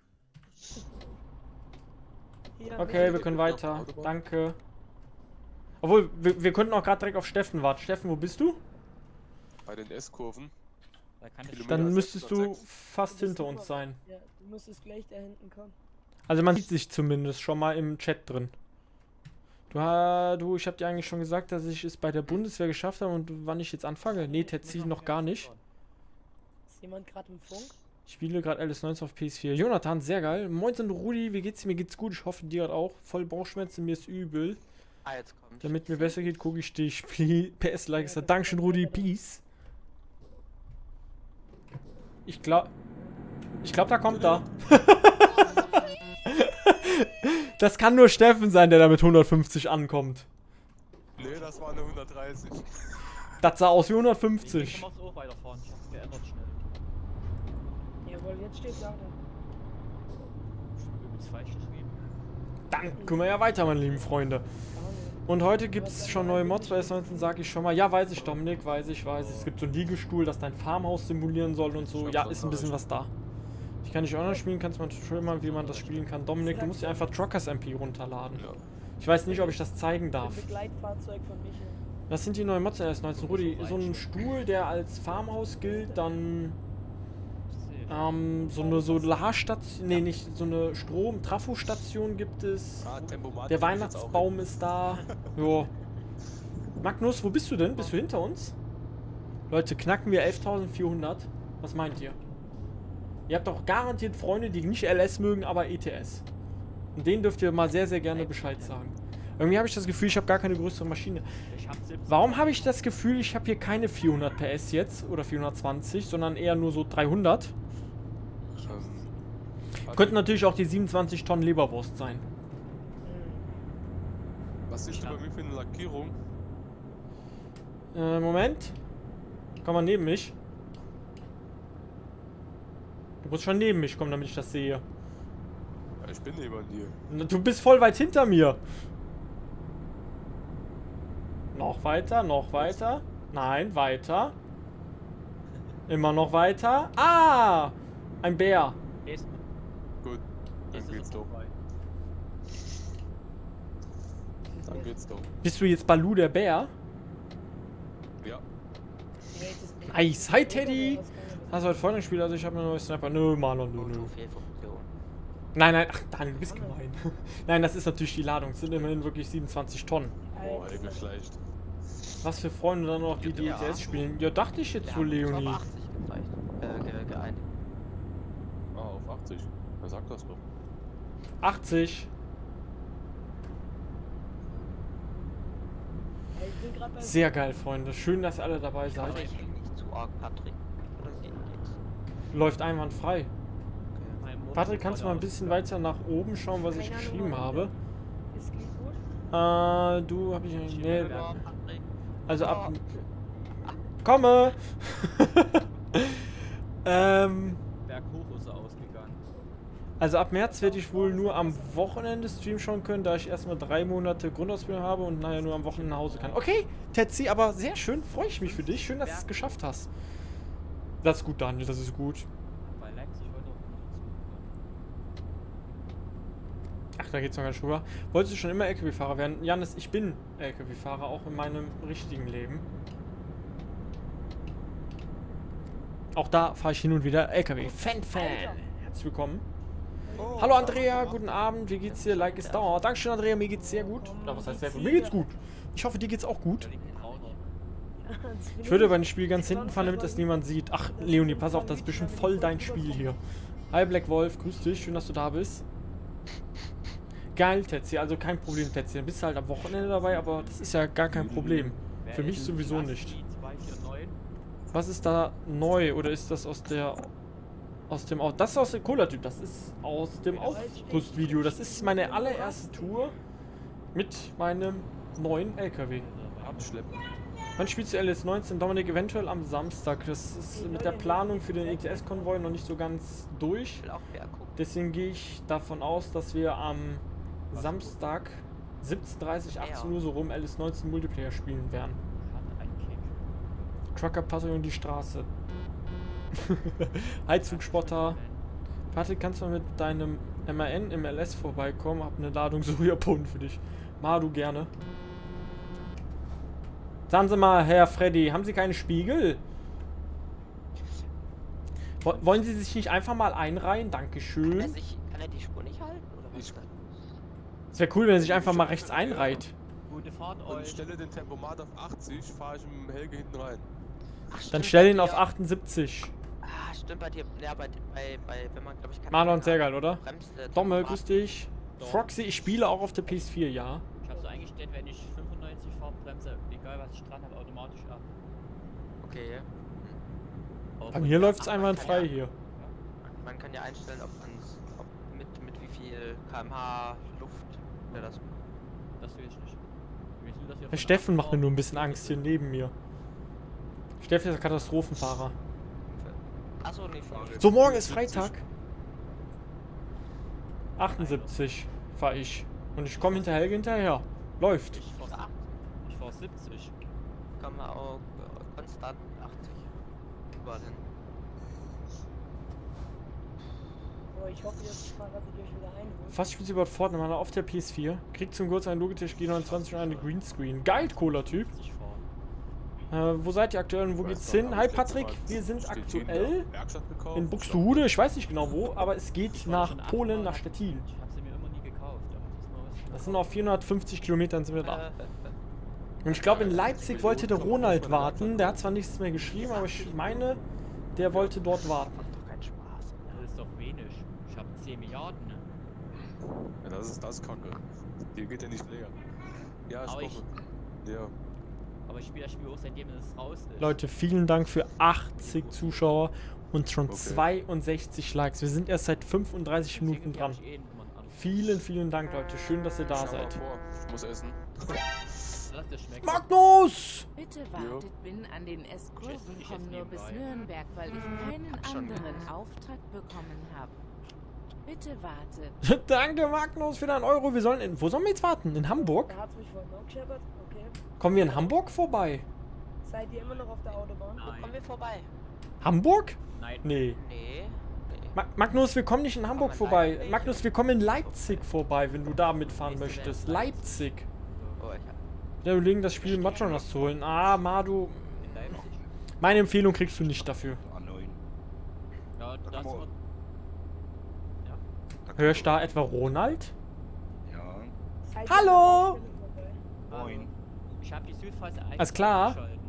Hier, Okay, wir können weiter. Danke. Obwohl, wir könnten auch gerade direkt auf Steffen warten. Steffen, wo bist du? Bei den S-Kurven. Da kann ich Kilometer Dann müsstest du 606. fast hinter uns sein. Ja, du müsstest gleich da hinten kommen. Also man sieht sich zumindest schon mal im Chat drin. Ich hab dir eigentlich schon gesagt, dass ich es bei der Bundeswehr geschafft habe und wann ich jetzt anfange. Nee, Tetzi noch gar nicht. Ist jemand gerade im Funk? Ich spiele gerade LS19 auf PS4. Jonathan, sehr geil. Moin, Rudi, wie geht's dir? Mir geht's gut. Ich hoffe, dir hat auch. Voll Bauchschmerzen, mir ist übel. Ah, jetzt kommt. Damit mir besser geht, gucke ich dich. PS like. Dankeschön, Rudi. Peace. Ich glaube, da kommt er. Das kann nur Steffen sein, der da mit 150 ankommt. Nee, das war eine 130. Das sah aus wie Ich 150. kann auch weiterfahren. Ich hab's geändert schnell. Jawohl, jetzt steht's auch da. Übelst falsch geschrieben. Dann können wir ja weiter, meine lieben Freunde. Und heute gibt es schon neue Mods bei S19, sage ich schon mal. Ja, weiß ich, Dominik, weiß ich. Es gibt so einen Liegestuhl, das dein Farmhaus simulieren soll und so. Ja, ist ein bisschen was da. Ich kann nicht online spielen, kannst du mal schon mal, wie man das spielen kann. Dominik, du musst dir einfach Truckers MP runterladen. Ja. Ich weiß nicht, ob ich das zeigen Ein darf. Begleitfahrzeug von Michael. Was sind die neuen Mods in RS19? Rudi, so ein Stuhl, der als Farmhaus gilt, dann so eine Solarstation, nee, nicht, so eine Strom-Trafo-Station gibt es. Ah, Tempomat Der nehme ich jetzt auch Weihnachtsbaum ist da. Jo. Magnus, wo bist du denn? Bist du hinter uns? Leute, knacken wir 11.400? Was meint ihr? Ihr habt doch garantiert Freunde, die nicht LS mögen, aber ETS. Und denen dürft ihr mal sehr, sehr gerne Bescheid sagen. Irgendwie habe ich das Gefühl, ich habe gar keine größere Maschine. Ich hab 17. Warum habe ich das Gefühl, ich habe hier keine 400 PS jetzt oder 420, sondern eher nur so 300? Könnten natürlich auch die 27 Tonnen Leberwurst sein. Was ist denn bei mir für eine Lackierung? Moment. Komm mal neben mich. Du musst schon neben mich kommen, damit ich das sehe. Ja, ich bin neben dir. Na, du bist voll weit hinter mir. Noch weiter, noch weiter. Nein, weiter. Immer noch weiter. Ah! Ein Bär. Ist, Gut, dann ist geht's doch. vorbei. Dann geht's doch. Bist du jetzt Balu der Bär? Ja. Nice. Hi Teddy. Hast du heute vorhin gespielt? Also ich habe eine neue Sniper. Nö, Marlon, nö, nö. Fehlfunktion. Nein, nein. Ach, Daniel, du bist gemein. Nein, das ist natürlich die Ladung. Es sind immerhin wirklich 27 Tonnen. Boah, ey, geschleicht. Was für Freunde dann noch, die Ja. ETS spielen? Ja, dachte ich jetzt so, Leonie. Auf 80 gezeigt. Geeinigt. Ah, auf 80. Wer sagt das doch? 80. Sehr geil, Freunde. Schön, dass ihr alle dabei Ich seid. hoffe, ich hänge nicht zu arg, Patrick. Oder geht's? Läuft einwandfrei. Mein Mund Patrick, ist kannst du mal ein gerade bisschen weiter nach oben schauen, was ich Keine geschrieben Ahnung. habe? Es geht gut. Du hab ich eigentlich. Nee, Ja, Patrick. also ab. Komme! berghoch ist er ausgegangen. Also ab März werde ich wohl nur am Wochenende streamen schauen können, da ich erstmal 3 Monate Grundausbildung habe und nachher nur am Wochenende nach Hause kann. Okay, Tetzi, aber sehr schön, freue ich mich für dich. Schön, dass du es geschafft hast. Das ist gut, Daniel, das ist gut. Bei Leipzig heute auch noch zu. Ach, da geht's noch ganz rüber. Wolltest du schon immer LKW-Fahrer werden? Janis, ich bin LKW-Fahrer, auch in meinem richtigen Leben. Auch da fahre ich hin und wieder LKW. Fan. Herzlich willkommen. Oh, Hallo Andrea, guten Abend, wie geht's dir? Like ist da. Dankeschön Andrea, mir geht's sehr gut. Ja, was heißt sehr gut? Mir geht's gut. Ich hoffe, dir geht's auch gut. Ich würde bei dem Spiel ganz hinten fahren, damit das niemand sieht. Ach, Leonie, pass auf, das ist bestimmt voll dein Spiel hier. Hi Black Wolf, grüß dich, schön, dass du da bist. Geil, Tetzi, also kein Problem, Tetzi. Dann bist du halt am Wochenende dabei, aber das ist ja gar kein Problem. Für mich sowieso nicht. 249. Was ist da neu? Oder ist das aus der... Das ist aus dem Cola-Typ. Das ist aus dem Aufrüstvideo. Das ist meine allererste Tour mit meinem neuen LKW. Abschleppen. Wann spielst du LS19? Dominik, eventuell am Samstag. Das ist mit der Planung für den ETS-Konvoi noch nicht so ganz durch. Ich will auch Berg gucken. Deswegen gehe ich davon aus, dass wir am Samstag 17:30, 18 Uhr so rum LS19 Multiplayer spielen werden. Hat ein Kick. Trucker Patrouille die Straße. Heizungspotter. Patrick, kannst du mal mit deinem MAN im LS vorbeikommen? Hab eine Ladung Sojabohnen für dich. Du gerne. Sagen Sie mal, Herr Freddy, haben Sie keinen Spiegel? Wollen Sie sich nicht einfach mal einreihen? Dankeschön. Kann er die Spur nicht halten? Oder was Ich- ist das? Es wäre cool, wenn er sich einfach mal rechts einreiht. Gute Fahrt Und euch. stelle den Tempomat auf 80, fahre ich mit dem Helge hinten rein. Ach, Dann stimmt, stell bei ihn auf dir- 78. Ah, stimmt bei dir. Ja, wenn man, glaube ich, kann. Marlon, sehr geil, oder? Bremst, Domme, grüß dich. Doch. Froxy, ich spiele auch auf der PS4, ja. Ich habe so eingestellt, wenn ich 95 fahre, bremse, egal was ich dran habe, automatisch ab. Okay. Auch Bei wenn- mir läuft es Ach, man einwandfrei kann ja- hier. Man kann ja einstellen, ob mit wie viel kmh Luft der das. Das will ich nicht. Ich will nur, dass wir Herr von Steffen macht mir Anfang nur ein bisschen Angst hier neben mir. Steffen ist ein Katastrophenfahrer. Achso, nee, So, morgen ist Freitag. 78 fahre ich. Und ich komme hinter Helge hinterher. Läuft. Ich fahr 70. Kann man auch konstant 80 überall hin. So, ich hoffe jetzt mal, dass ich euch wieder einhole. Was spielt sie überhaupt Fortnite auf der PS4? Kriegt zum Geburtstag einen Logitech G29 und eine Greenscreen. Geil, Cola-Typ. 70 fahren. Wo seid ihr aktuell und wo geht's hin? Hi Patrick, wir sind aktuell in Buxtehude, ich weiß nicht genau wo, aber es geht nach Polen, nach Stettin. Ich habe sie mir immer nie gekauft. Das sind auf 450 Kilometern sind wir da. Und ich glaube in Leipzig wollte der Ronald warten, der hat zwar nichts mehr geschrieben, aber ich meine, der wollte dort warten. Macht doch keinen Spaß. Das ist doch wenig. Ich habe 10 Milliarden, ne? Ja, das ist kacke. Hier geht ja nicht leer. Ja, ich Aber hoffe. Ja. Aber ich spiele das Spiel auch seitdem es raus ist. Leute, vielen Dank für 80 Zuschauer und schon Okay. 62 Likes. Wir sind erst seit 35 Minuten dran. Vielen, vielen Dank, Leute. Schön, dass ihr da Schau mal seid. vor. Ich muss essen. Lass das schmecken. Magnus! Bitte wartet, bin an den S-Kursen, Ich komm esse nur bis nebenbei. Nürnberg, weil ich keinen Hab schon anderen gegessen. Auftrag bekommen habe. Bitte warte. Danke, Magnus, für deinen Euro. Wir sollen wo sollen wir jetzt warten? In Hamburg? Da hat's mich vorhin auch gescheppert. Okay. Kommen wir in Hamburg vorbei? Seid ihr immer noch auf der Autobahn? Nein. Kommen wir vorbei? Hamburg? Nein. Nee. Nee. Magnus, wir kommen nicht in Hamburg Kommen in vorbei. Leipzig. Magnus, wir kommen in Leipzig vorbei, wenn du da mitfahren Nächste möchtest. Welt, Leipzig. Oh, ich hab... Ja, wir legen das Spiel im Matchonas zu holen. Ah, Madu. In Leipzig. Meine Empfehlung kriegst du nicht dafür. Ja, das kann man- wird. Ja. Hör ich da etwa Ronald? Ja, Seid ihr Hallo! an der Baustelle vorbei? moin. Ich habe die Südphase 1 Alles klar. ausgeschalten.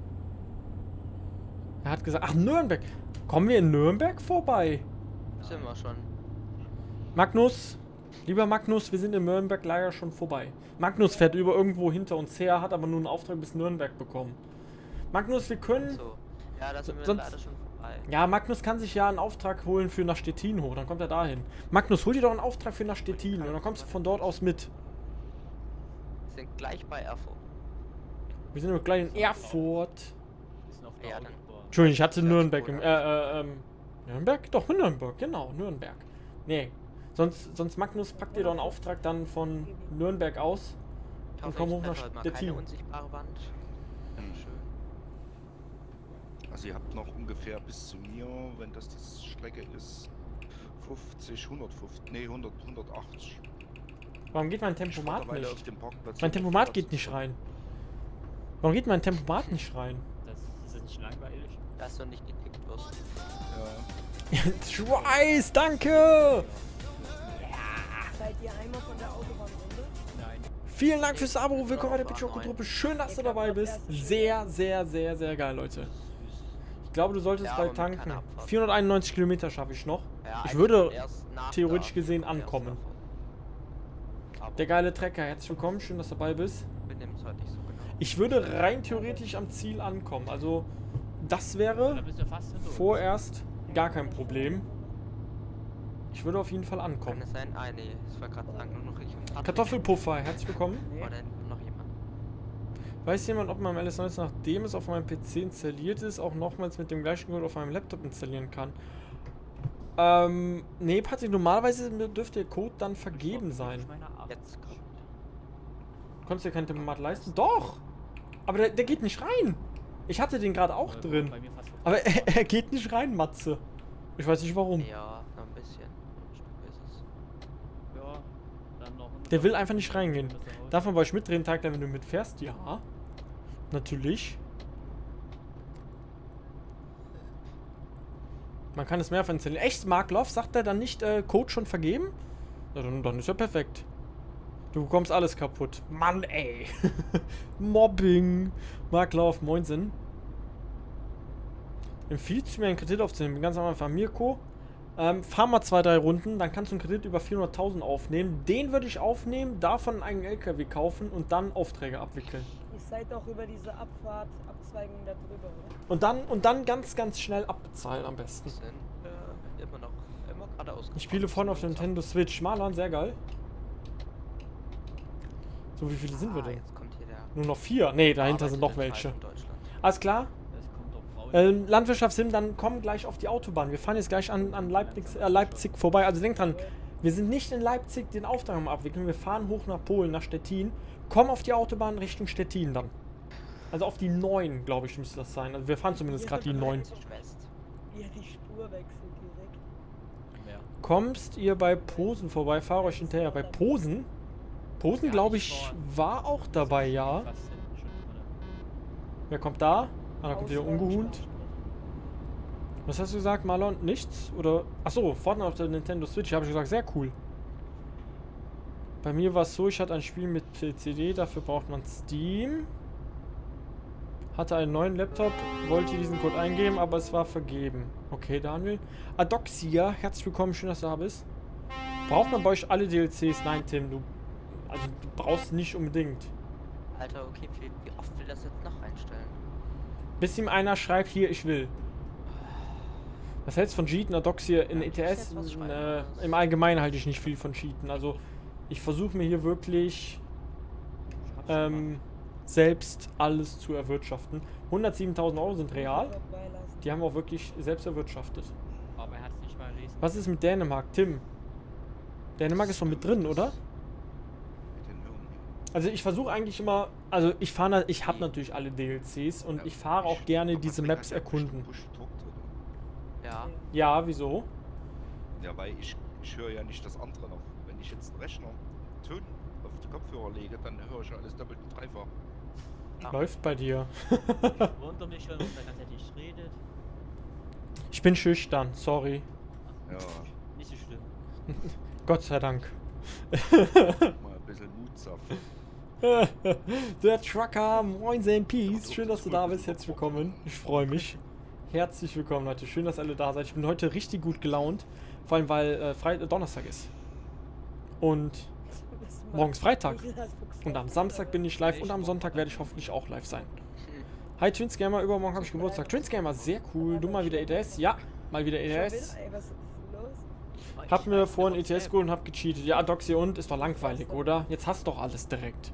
Er hat gesagt, ach, Nürnberg. Kommen wir in Nürnberg vorbei? Sind wir schon. Magnus, lieber Magnus, wir sind in Nürnberg leider schon vorbei. Magnus fährt über irgendwo hinter uns her, hat aber nur einen Auftrag bis Nürnberg bekommen. Magnus, wir können... So. Ja, da sind wir Sonst- leider schon vorbei. Ja, Magnus kann sich ja einen Auftrag holen für nach Stettin hoch, dann kommt er dahin. Magnus, hol dir doch einen Auftrag für nach Stettin und dann kommst du von dort aus mit. Wir sind gleich bei Erfurt. Wir sind aber gleich in Erfurt. Wir sind auf der Ja, dann- Autobahn. Entschuldigung, ich hatte Ja, Nürnberg cool, im, Nürnberg? Doch, in Nürnberg, genau, Nürnberg. Nee, sonst Magnus, packt dir doch einen Auftrag dann von Nürnberg aus. Ich Und hoffe, komm ich hoch nach treffe heute mal keine Stettin. unsichtbare Wand. Schön. Also ihr habt noch ungefähr bis zu mir, wenn das die Strecke ist, 50, 150, nee 100, 180. Warum geht mein Ich fahr Tempomat derweil auf nicht? dem Parkplatz Mein hier auf Tempomat dem geht Platz. nicht rein. Warum geht mein Tempomat nicht rein? Das ist nicht langweilig. Dass du nicht gekickt wirst. Ja. Schweiß, danke! Seid ihr einmal von der Autobahn runter? Nein. Vielen Dank fürs Abo, willkommen bei der Pitchoko-Truppe. Schön, dass du dabei bist. Sehr, sehr, sehr, sehr geil, Leute. Ich glaube, du solltest Ja, bald aber mit tanken. keiner Abfahrt. 491 Kilometer schaffe ich noch. Ja, Ich eigentlich würde erst nach theoretisch der gesehen Erfurt, erst ankommen. Erfurt. Aber Der geile Trecker, herzlich willkommen, schön, dass du dabei bist. wir nehmen es heute nicht so genau. Ich würde rein theoretisch am Ziel ankommen. Also, das Da wäre bist du fast hinter uns. vorerst gar kein Problem. Ich würde auf jeden Fall Kann ankommen. es sein? Ah, nee, ich wollte gerade sagen, nur noch ich und Patrick. Kartoffelpuffer, herzlich willkommen. Oder noch jemand? Weiß jemand, ob man LS19, nachdem es auf meinem PC installiert ist, auch nochmals mit dem gleichen Code auf meinem Laptop installieren kann? Nee, Patrick, normalerweise dürfte der Code dann vergeben sein. Jetzt kommt. Konntest du dir kein Tempomat leisten? Doch! Aber der geht nicht rein! Ich hatte den gerade auch drin. Bei mir fast vorbei. Aber er geht nicht rein, Matze. Ich weiß nicht warum. Ja, noch ein bisschen. Ein Stück ist es. Ja, dann noch Der will einfach nicht reingehen. Bis nach Hause. Darf man bei euch mitdrehen, Tag, wenn du mitfährst? Ja. Natürlich. Man kann es mehrfach installieren. Echt, Markloff? Sagt er dann nicht Code schon vergeben? Ja, dann ist ja perfekt. Du bekommst alles kaputt. Mann, ey. Mobbing. Markloff, moinsen. Empfiehlst du mir einen Kredit aufzunehmen? Ganz am Anfang, Mirko. Fahr mal 2, 3 Runden, dann kannst du einen Kredit über 400.000 aufnehmen. Den würde ich aufnehmen, davon einen eigenen LKW kaufen und dann Aufträge abwickeln. Ihr seid doch über diese Abfahrt, Abzweigung da drüber, oder? Und dann ganz, ganz schnell abbezahlen am besten. Wir sind immer geradeaus. Ich spiele vorne auf der Nintendo Switch. Marlon, sehr geil. So, wie viele sind wir denn? Jetzt kommt hier der Nur noch 4. Ne, dahinter sind noch arbeitende welche. Teil von Deutschland. Alles klar? Es kommt doch braun. Landwirtschaftssim, dann komm gleich auf die Autobahn. Wir fahren jetzt gleich an Leipzig vorbei. Also denk dran, wir sind nicht in Leipzig den Auftrag am Abwickeln. Wir fahren hoch nach Polen, nach Stettin. Komm auf die Autobahn Richtung Stettin dann. Also auf die 9, glaube ich, müsste das sein. Also wir fahren zumindest gerade die 9. West. Ihr die Spur wechselt direkt. Mehr. Kommst ihr bei Posen vorbei? Fahre euch hinterher. Bei Posen? Posen, Ja, glaube ich ich, war auch dabei, ja. Fast hinten schon drin. Wer kommt da? Ah, da kommt wieder Ausräumen, ungehuhnt. Spaß. Was hast du gesagt, Marlon? Nichts? Oder. Achso, Fortnite auf der Nintendo Switch. Habe ich gesagt, sehr cool. Bei mir war es so, ich hatte ein Spiel mit PCD, dafür braucht man Steam. Hatte einen neuen Laptop, wollte diesen Code eingeben, aber es war vergeben. Okay, Daniel. Adoxia, herzlich willkommen, schön, dass du da bist. Braucht man bei euch alle DLCs? Nein, Tim, du brauchst nicht unbedingt. Alter, okay, wie oft will das jetzt noch einstellen? Bis ihm einer schreibt, hier, ich will. Was hältst du von Cheaten? Adoxia in Ja, ich muss ETS? jetzt was schreiben. Im Allgemeinen halte ich nicht viel von Cheaten. Also, ich versuche mir hier wirklich selbst alles zu erwirtschaften. 107.000 Euro sind real. Vorbeilassen. Die haben wir auch wirklich selbst erwirtschaftet. Aber er hat es nicht mal lesen. Was ist mit Dänemark, Tim? Dänemark ist doch mit drin, oder? Mit den Hirnen. Also ich versuche eigentlich immer, also ich fahre, ich habe natürlich alle DLCs und ich fahre auch gerne diese Maps erkunden. Ja. Ja, wieso? Ja, weil ich höre ja nicht das andere noch. Wenn ich jetzt einen Rechner Ton auf die Kopfhörer lege, dann höre ich ja alles doppelt und dreifach. Läuft bei dir. Ich wundere mich schon, ob der ganze Zeit nicht redet. Ich bin schüchtern, sorry. Ja, Nicht so schlimm. Gott sei Dank. mal ein bisschen Mutsaft. Der Trucker, moin Peace. Schön, dass du da bist. Herzlich willkommen. Ich freue mich. Herzlich willkommen, Leute. Schön, dass alle da seid. Ich bin heute richtig gut gelaunt. Vor allem, weil Donnerstag ist. Und morgens Freitag. Und am Samstag bin ich live und am Sonntag werde ich hoffentlich auch live sein. Hi Twins Gamer, übermorgen habe ich Geburtstag. Twins Gamer, sehr cool. Du mal wieder ETS? Ja, mal wieder ETS. Ey, was ist los? Hab mir vorhin ETS geholt und hab gecheatet. Ja, Doxy und ist doch langweilig, oder? Jetzt hast du doch alles direkt.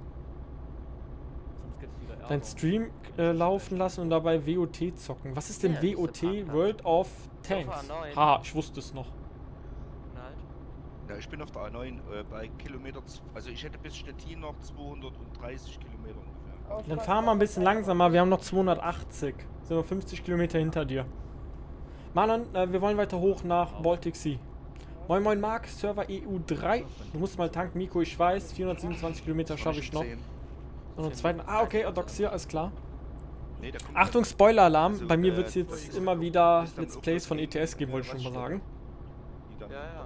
Sonst gibt's wieder Ärger. Dein Stream laufen lassen und dabei WOT zocken. Was ist denn Ja, diese WOT? Parkplatz. World of Tanks. Sofa 9. Ha, ich wusste es noch. Halt. Ja, ich bin auf der A9 bei Kilometer, also ich hätte bis Stettin noch 230 Kilometer ungefähr. Dann fahren wir ein bisschen langsamer. Wir haben noch 280. Sind wir 50 Kilometer hinter dir. Marlon, wir wollen weiter hoch nach Baltic Sea. Moin Moin Mark, Server EU3. Du musst mal tanken, Miko, ich weiß. 427 Kilometer schaffe ich noch. Und einen zweiten. Ah, okay, Adoxia, alles klar. Nee, da kommt Achtung, dann- Spoiler-Alarm. also, Bei mir wird es da jetzt ist immer dann wieder ist dann Let's Plays von irgendwas ETS geben, mit wollte ich schon mal sagen. die dann- Ja, ja.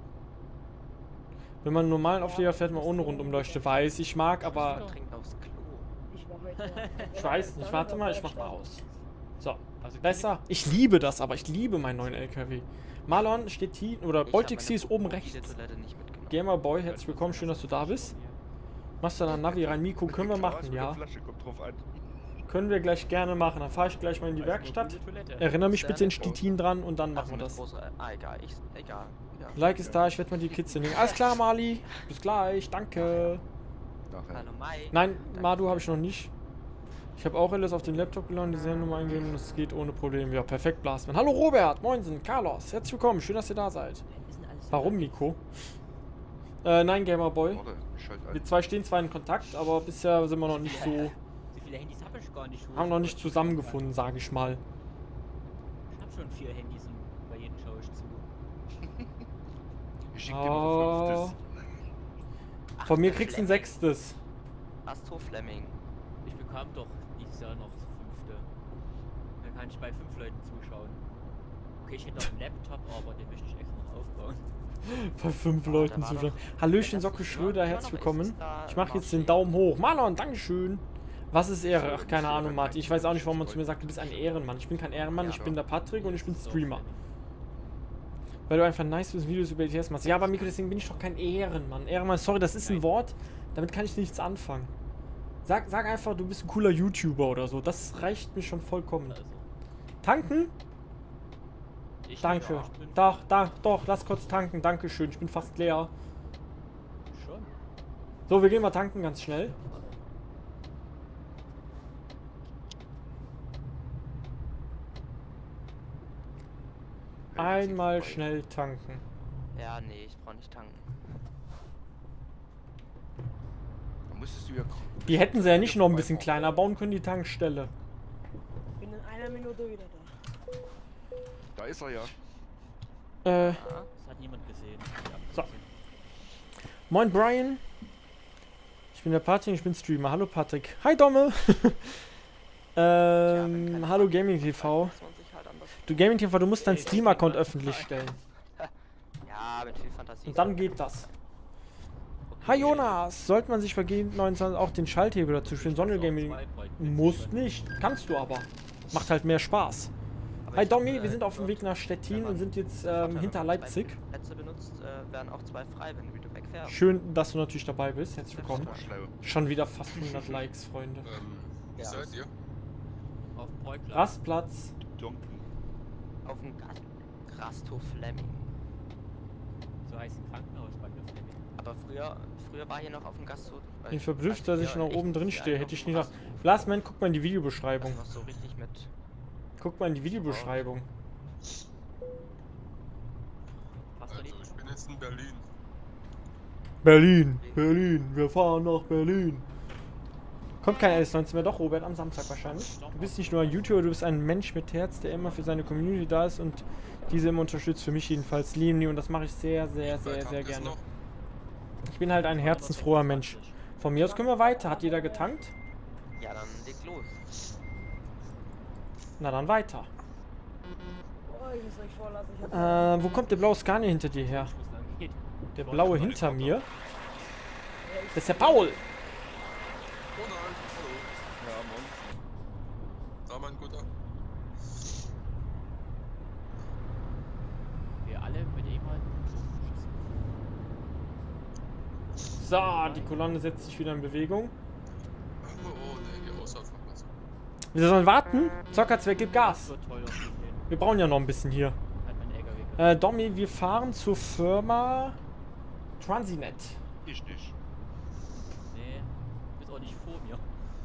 Wenn man einen normalen Auflieger fährt, man ohne Rundumleuchte. Weiß, ich mag, aber Trinkt aufs Klo. Ich war heute ich weiß nicht. Warte mal, ich mach mal aus. So, Also besser. Ich liebe das, aber ich liebe meinen neuen LKW. Marlon steht hier, oder Ich hab Baltic meine Sea ist oben mobile rechts. Toilette nicht mitgenommen. Gamerboy, herzlich willkommen, schön, dass du da bist. Machst du dann Navi rein, Miko, können wir Klar, machen, mit der ja. Flasche kommt drauf an. Können wir gleich gerne machen. Dann fahre ich gleich mal in die Also Werkstatt. mobile Toilette. Erinnere mich Sehr bitte in nett. Stettin dran und dann machen Also wir mit das. großer- egal, egal. Ja. Like ist da, ich werde mal die Kids hinlegen. Alles klar, Mali. Bis gleich, danke. Nachher. Hallo Mai. Nein, Madu habe ich noch nicht. Ich habe auch alles auf den Laptop geladen, die Seriennummer eingeben und es geht ohne Probleme. Ja, perfekt, Blastman. Hallo Robert, moinsen, Carlos, herzlich willkommen, schön, dass ihr da seid. Sind alles Warum, Nico? Nein, Gamerboy. Warte, ich schalte Wir ein. zwei stehen zwar in Kontakt, aber bisher sind wir noch nicht so, Wie viele Handys habe ich gar nicht? haben noch nicht zusammengefunden, sage ich mal. Ich habe schon 4 Handys und bei jedem schaue ich zu. Ich schick dir noch ein Oh. fünftes. Von mir der kriegst du ein Fleming. sechstes. Astro Fleming. Ich bekam doch dieses Jahr noch das 5. Dann kann ich bei 5 Leuten zuschauen. Okay, ich hätte auch einen Laptop, aber den möchte ich extra noch aufbauen. Bei 5 Ah, Leuten da war zuschauen. doch- Hallöchen, Wenn das Socke nicht Schröder, immer herzlich noch ist, willkommen. ist da Ich mache jetzt Marci. den Daumen hoch. Marlon, Dankeschön. Was ist Ehre? Ach, keine Ahnung, Martin. Ich weiß auch nicht, warum man zu mir sagt, du bist ein Ehrenmann. Ich bin kein Ehrenmann, ich bin der Patrick und ich bin Streamer. Weil du einfach nice Videos über ETS machst. Ja, aber Miko, deswegen bin ich doch kein Ehrenmann. Ehrenmann, sorry, das ist ein Wort, damit kann ich nichts anfangen. Sag einfach, du bist ein cooler YouTuber oder so. Das reicht mir schon vollkommen. Also, Tanken? ich Danke. ja, ich bin Doch, lass kurz tanken. Dankeschön, ich bin fast leer. schon. So, wir gehen mal tanken ganz schnell. Einmal schnell tanken. Ja, nee, ich brauch nicht tanken. Da müsstest du ja. Die hätten sie ja nicht noch ein bisschen kleiner bauen können, die Tankstelle. bin in einer Minute wieder da. Da ist er ja. Das hat niemand gesehen. So. Moin Brian. Ich bin der Patrick, ich bin Streamer. Hallo Patrick. Hi Domme. Hallo Gaming TV. Muss man sich halt anders. Du Gaming TV, du musst deinen Steam-Account öffentlich stellen. Ja, mit viel Fantasie. Und dann geht das. Hi Jonas, sollte man sich bei G29 auch den Schalthebel dazu stellen? Sonne Gaming muss nicht, kannst du aber. Macht halt mehr Spaß. Aber Hi ich Domi, hab, wir sind auf dem Weg nach Stettin und sind jetzt hinter Leipzig. Plätze benutzt, werden auch 2 frei, wenn du wieder wegfährst. Schön, dass du natürlich dabei bist. Herzlich willkommen. Schlau. Schon wieder fast 100 Likes, Freunde. Wo Ja. seid ihr? Auf dem Beugler. Rastplatz. Dunkel. Auf dem Gasthof Fleming. So heißt ein Krankenhaus bei mir Fleming. Aber früher war hier noch auf dem Gasthof. Ich bin verblüfft, dass ich noch oben drin stehe. Hätte ich nie gedacht. Last Man, guck mal in die Videobeschreibung. noch so richtig mit. Guck mal in die Videobeschreibung. Passt doch Also, nicht. ich bin jetzt in Berlin. Berlin, Berlin, wir fahren nach Berlin. Kommt kein LS19 mehr, doch Robert, am Samstag wahrscheinlich. Du bist nicht nur ein YouTuber, du bist ein Mensch mit Herz, der immer für seine Community da ist und diese immer unterstützt, für mich jedenfalls, lieben die und das mache ich sehr, sehr, sehr, sehr gerne. Ich bin halt ein herzensfroher Mensch. Von mir aus können wir weiter, hat jeder getankt? Ja, dann leg los. Na dann weiter. Oh, ich muss euch vorlassen. Ich hab Wo kommt der blaue Scania hinter dir her? Wo es lang geht. Der blaue hinter mir? Das ist der Paul! Oh nein, hallo. Ja, Monster. Da mein Guter. Wir alle mit ihm halt. So, die Kolonne setzt sich wieder in Bewegung. Oh, ne, die Ausfahrt verpasst. Wir sollen warten. Zockerzweck, gib Gas. So teuer für den. Wir brauchen ja noch ein bisschen hier. Hat mein LKW. Domi, wir fahren zur Firma Transinet. Ich nicht. Nee, bist auch nicht vor mir.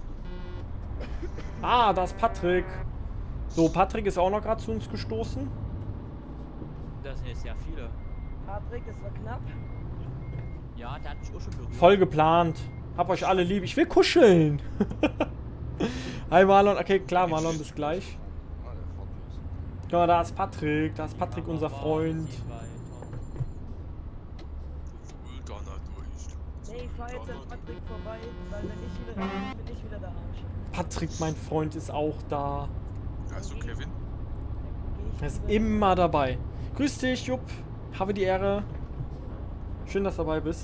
Ah, da ist Patrick. So, Patrick ist auch noch gerade zu uns gestoßen. Das sind jetzt sehr viele. Patrick, das war knapp. Ja, der hat mich auch schon berührt. Voll geplant. Hab euch alle lieb. Ich will kuscheln. Hi Marlon. Okay, klar, Marlon, bis gleich. Ah, der fährt los. Ja, da ist Patrick. Da ist Patrick, Aber unser war Freund. ein bisschen weiter. Vulkaner durch. Nee, ich fahr jetzt an Patrick vorbei, weil wenn ich wieder da bin, bin ich wieder der Arsch. Patrick, mein Freund, ist auch da. Also Kevin? Geh ich Er ist rüber. immer dabei. Grüß dich, Jupp. Habe die Ehre. Schön, dass du dabei bist.